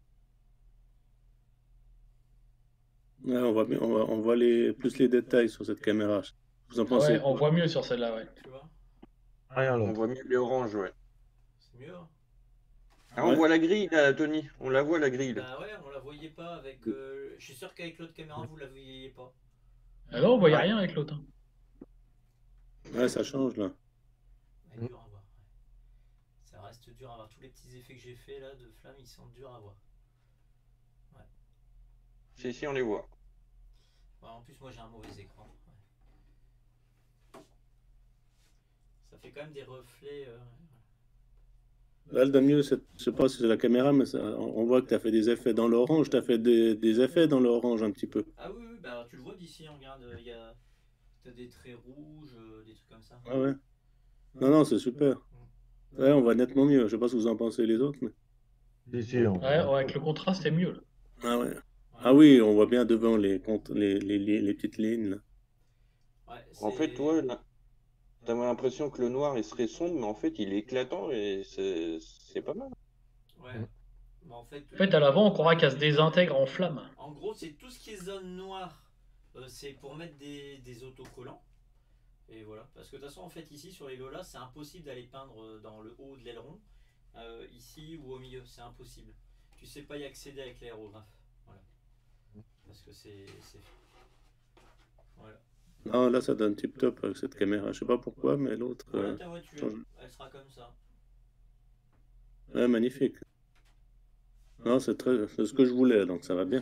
[SPEAKER 11] Ouais, on voit, bien- on voit, on voit les, plus les détails sur cette caméra. Vous en pensez
[SPEAKER 5] Ouais, on
[SPEAKER 11] quoi?
[SPEAKER 5] voit mieux sur celle-là, ouais.
[SPEAKER 3] Tu vois?
[SPEAKER 8] Rien
[SPEAKER 17] On
[SPEAKER 8] l'autre.
[SPEAKER 17] voit mieux les oranges, ouais.
[SPEAKER 3] C'est mieux, hein?
[SPEAKER 17] Ah, on
[SPEAKER 11] Ouais.
[SPEAKER 17] voit la grille, là, Tony. On la voit, la grille, là.
[SPEAKER 3] Bah ouais, on la voyait pas avec. euh, Je suis sûr qu'avec l'autre caméra, vous la voyez pas.
[SPEAKER 5] Ah non, on voyait
[SPEAKER 17] Ouais.
[SPEAKER 5] rien avec l'autre. hein.
[SPEAKER 11] Ouais, ça change là.
[SPEAKER 3] Elle est dure à voir. Ouais. Ça reste dur à voir. Tous les petits effets que j'ai fait là de flamme, ils sont durs à voir. Ouais.
[SPEAKER 17] Si, si, on les voit.
[SPEAKER 3] Ouais, en plus, moi j'ai un mauvais écran. Ouais. Ça fait quand même des reflets. euh,
[SPEAKER 11] Là, le mieux, c'est- je sais pas si c'est la caméra, mais ça- on on voit que tu as fait des effets dans l'orange. Tu as fait des, des effets dans l'orange un petit peu.
[SPEAKER 3] Ah oui, oui, bah tu le vois d'ici, regarde, il y a. T'as des traits rouges, euh, des trucs comme ça.
[SPEAKER 11] Ah ouais. Non, non, c'est super. Ouais, on voit nettement mieux. Je sais pas ce que vous en pensez les autres, mais.
[SPEAKER 8] Si, si, on-
[SPEAKER 5] Ouais, ouais, avec le contraste, c'est mieux. Là.
[SPEAKER 11] Ah ouais. Ah oui, on voit bien devant les, comptes- les, les, les, les petites lignes. Là.
[SPEAKER 3] Ouais,
[SPEAKER 17] En fait, ouais, là, t'avais l'impression que le noir, il serait sombre, mais en fait, il est éclatant et c'est c'est pas mal.
[SPEAKER 3] Ouais. Bah, en fait,
[SPEAKER 5] En fait, à l'avant, on croirait qu'elle se désintègre en flamme.
[SPEAKER 3] en gros, c'est tout ce qui est zone noire. euh, c'est pour mettre des, des autocollants. Et voilà. Parce que de toute façon, en fait, ici, sur les Lola, c'est impossible d'aller peindre euh, dans le haut de l'aileron. euh, ici ou au milieu. C'est impossible. Tu sais pas y accéder avec l'aérographe. Voilà. Parce que c'est. c'est- Voilà.
[SPEAKER 11] Non, là, ça donne tip top avec cette caméra. Je sais pas pourquoi, mais l'autre.
[SPEAKER 3] Voilà
[SPEAKER 11] euh,
[SPEAKER 3] ta voiture.
[SPEAKER 11] change.
[SPEAKER 3] Elle sera comme ça.
[SPEAKER 11] Ouais, magnifique. Non, c'est très, c'est ce que je voulais, donc ça va bien.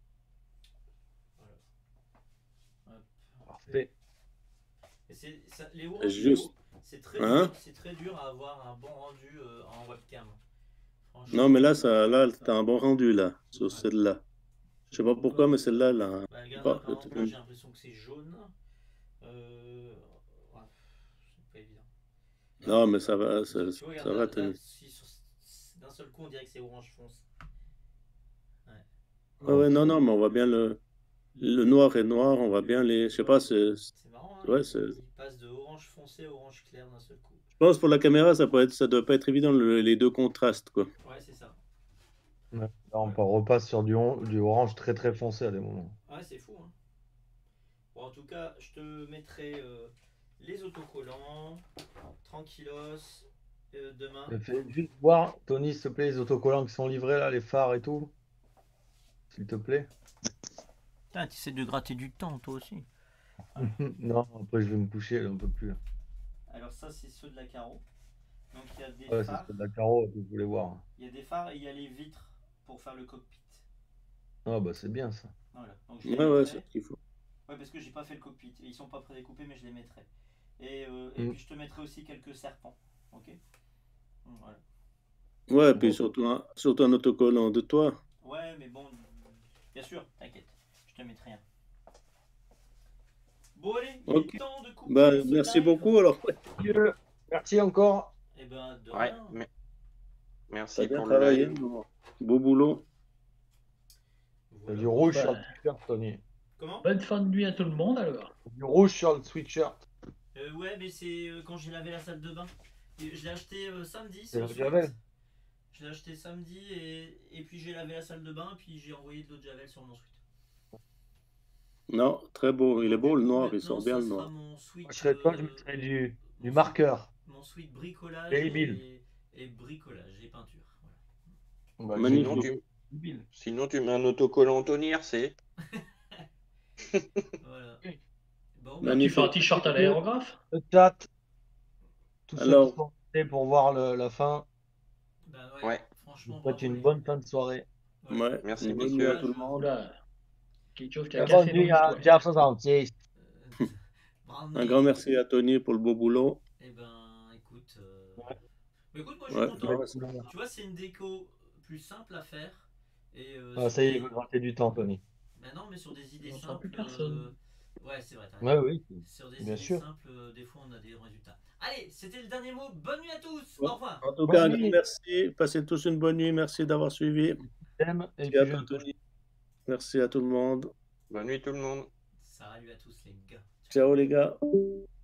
[SPEAKER 8] Parfait.
[SPEAKER 3] Et c'est, ça- les oranges
[SPEAKER 11] juste.
[SPEAKER 3] vidéo, c'est très,
[SPEAKER 11] Hein?
[SPEAKER 3] dur, c'est très dur à avoir un bon rendu euh, en webcam.
[SPEAKER 11] Non, mais là, ça, là, t'as un bon rendu là, sur celle-là. Je sais pas pourquoi, mais celle-là, là.
[SPEAKER 3] Bah, regarde,
[SPEAKER 11] pas-
[SPEAKER 3] là, par exemple, là, j'ai l'impression que c'est jaune. Euh... ouais, c'est pas évident.
[SPEAKER 11] Non, mais ça va, ça,
[SPEAKER 3] Tu vois, regarde,
[SPEAKER 11] ça
[SPEAKER 3] là,
[SPEAKER 11] va,
[SPEAKER 3] là,
[SPEAKER 11] Tony.
[SPEAKER 3] si sur- d'un seul coup, on dirait que c'est orange fonce. Ouais.
[SPEAKER 11] Ouais, ouais, non, non, mais on voit bien le, le noir et noir, on voit bien les. Je sais pas, c'est.
[SPEAKER 3] C'est marrant, hein,
[SPEAKER 11] Ouais,
[SPEAKER 3] il,
[SPEAKER 11] c'est.
[SPEAKER 3] il passe de orange foncé à orange clair d'un seul coup.
[SPEAKER 11] Je pense pour la caméra, ça peut être, ça doit pas être évident le- les deux contrastes, quoi.
[SPEAKER 3] Ouais, c'est ça.
[SPEAKER 8] Ouais. Là, on repasse sur du, on- du orange très très foncé à des moments.
[SPEAKER 3] Ouais, c'est fou. Hein. Bon, en tout cas, je te mettrai euh, les autocollants, tranquillos, euh, demain.
[SPEAKER 8] Mais fais juste voir, Tony, s'il te plaît, les autocollants qui sont livrés là, les phares et tout. S'il te plaît.
[SPEAKER 3] Putain, tu essaies de gratter du temps, toi aussi.
[SPEAKER 8] Non, après je vais me coucher, là, un peu plus.
[SPEAKER 3] Alors ça, c'est ceux de la Caro. Donc il y a des
[SPEAKER 8] Ouais, c'est
[SPEAKER 3] phares.
[SPEAKER 8] ce que la carreau que je voulais voir.
[SPEAKER 3] Il y a des phares et il y a les vitres pour faire le cockpit.
[SPEAKER 8] Ah bah c'est bien ça.
[SPEAKER 3] Voilà. Donc je les
[SPEAKER 11] Ouais, ouais,
[SPEAKER 3] mettrai.
[SPEAKER 11] c'est ce qu'il faut.
[SPEAKER 3] Ouais, parce que j'ai pas fait le cockpit. Et ils sont pas prédécoupés, mais je les mettrai. Et, euh, et
[SPEAKER 11] Mm.
[SPEAKER 3] puis je te mettrai aussi quelques serpents. Ok. Voilà.
[SPEAKER 11] Ouais, et puis surtout un, surtout un autocollant de toi.
[SPEAKER 3] Ouais, mais bon, bien sûr, t'inquiète. Je te mettrai un. Bon, allez, il
[SPEAKER 11] Ok.
[SPEAKER 3] est temps de couper
[SPEAKER 11] Bah,
[SPEAKER 3] ce
[SPEAKER 11] merci
[SPEAKER 3] live.
[SPEAKER 11] beaucoup alors.
[SPEAKER 8] Merci encore.
[SPEAKER 3] Eh ben, de
[SPEAKER 17] Ouais,
[SPEAKER 3] rien.
[SPEAKER 17] mais...
[SPEAKER 11] T'as
[SPEAKER 17] merci
[SPEAKER 11] bien
[SPEAKER 17] pour le
[SPEAKER 11] travaillé.
[SPEAKER 17] live.
[SPEAKER 11] Beau boulot.
[SPEAKER 8] Il y a du rouge
[SPEAKER 5] Bah.
[SPEAKER 8] sur le sweatshirt, Tony.
[SPEAKER 3] Comment?
[SPEAKER 5] Bonne fin de nuit à tout le monde alors.
[SPEAKER 8] Du rouge sur le sweatshirt.
[SPEAKER 3] Euh, ouais, mais c'est euh, quand j'ai lavé la salle de bain. Et je l'ai acheté euh, samedi.
[SPEAKER 8] C'est
[SPEAKER 3] ce
[SPEAKER 8] le
[SPEAKER 3] sweat.
[SPEAKER 8] Javel.
[SPEAKER 3] Je l'ai acheté samedi et, et puis j'ai lavé la salle de bain, puis j'ai envoyé de l'eau de Javel sur mon sweat.
[SPEAKER 11] Non, très beau. Il est beau le noir, il
[SPEAKER 3] Maintenant,
[SPEAKER 11] sort bien
[SPEAKER 3] ça
[SPEAKER 11] le
[SPEAKER 3] sera
[SPEAKER 11] noir.
[SPEAKER 3] mon sweat,
[SPEAKER 8] Moi, je serais toi, je
[SPEAKER 3] euh,
[SPEAKER 8] mettrais du, du
[SPEAKER 3] mon
[SPEAKER 8] marqueur.
[SPEAKER 3] mon sweat bricolage
[SPEAKER 8] Et Bill.
[SPEAKER 3] et, et bricolage et peinture.
[SPEAKER 8] Bah,
[SPEAKER 17] Sinon
[SPEAKER 11] Magnifique.
[SPEAKER 17] tu... Sinon, tu mets un autocollant Tony R C.
[SPEAKER 3] Voilà. Bon,
[SPEAKER 5] Bah, tu fais un t-shirt à l'aérographe.
[SPEAKER 8] Le chat. Tous ceux
[SPEAKER 11] Alors.
[SPEAKER 8] qui sont restés pour voir le- la fin.
[SPEAKER 3] Bah
[SPEAKER 17] ouais. Ouais.
[SPEAKER 3] Franchement,
[SPEAKER 8] Je vous souhaite
[SPEAKER 3] bravo,
[SPEAKER 8] une
[SPEAKER 3] les
[SPEAKER 8] bonne fin de soirée.
[SPEAKER 11] Ouais.
[SPEAKER 17] Merci,
[SPEAKER 11] Bonne
[SPEAKER 17] messieurs.
[SPEAKER 11] nuit à tout le monde.
[SPEAKER 5] Oula. Quelque chose qui a
[SPEAKER 8] Bonne
[SPEAKER 5] café dans
[SPEAKER 8] nuit à
[SPEAKER 5] l'histoire.
[SPEAKER 8] Jeff soixante-six.
[SPEAKER 11] Un grand merci à Tony pour le beau boulot.
[SPEAKER 3] Eh ben, écoute. euh, mais écoute, moi je
[SPEAKER 11] Ouais,
[SPEAKER 3] suis content.
[SPEAKER 11] ouais.
[SPEAKER 3] Tu vois, c'est une déco plus simple à faire. Et, euh,
[SPEAKER 8] Ah,
[SPEAKER 3] sur
[SPEAKER 8] ça y est,
[SPEAKER 3] des-
[SPEAKER 8] il va gratter du temps, Tony.
[SPEAKER 3] Bah non, mais sur des idées
[SPEAKER 5] On sent plus
[SPEAKER 3] simples.
[SPEAKER 5] personne.
[SPEAKER 3] euh, Ouais, c'est vrai. t'as
[SPEAKER 8] Ouais,
[SPEAKER 3] raison.
[SPEAKER 8] oui,
[SPEAKER 3] Sur des
[SPEAKER 8] bien
[SPEAKER 3] idées
[SPEAKER 8] sûr.
[SPEAKER 3] simples, euh, des fois on a des résultats. Allez, c'était le dernier mot. Bonne nuit à tous.
[SPEAKER 11] Bon,
[SPEAKER 3] Au revoir.
[SPEAKER 11] En tout cas, un grand merci. Passez tous une bonne nuit. Merci d'avoir suivi.
[SPEAKER 8] T'aimes et
[SPEAKER 11] Merci
[SPEAKER 8] puis
[SPEAKER 11] à
[SPEAKER 8] je
[SPEAKER 11] toi,
[SPEAKER 8] ne touche
[SPEAKER 11] Tony. Merci à tout le monde.
[SPEAKER 17] Bonne nuit tout le monde.
[SPEAKER 3] Salut à tous les gars.
[SPEAKER 11] Ciao les gars.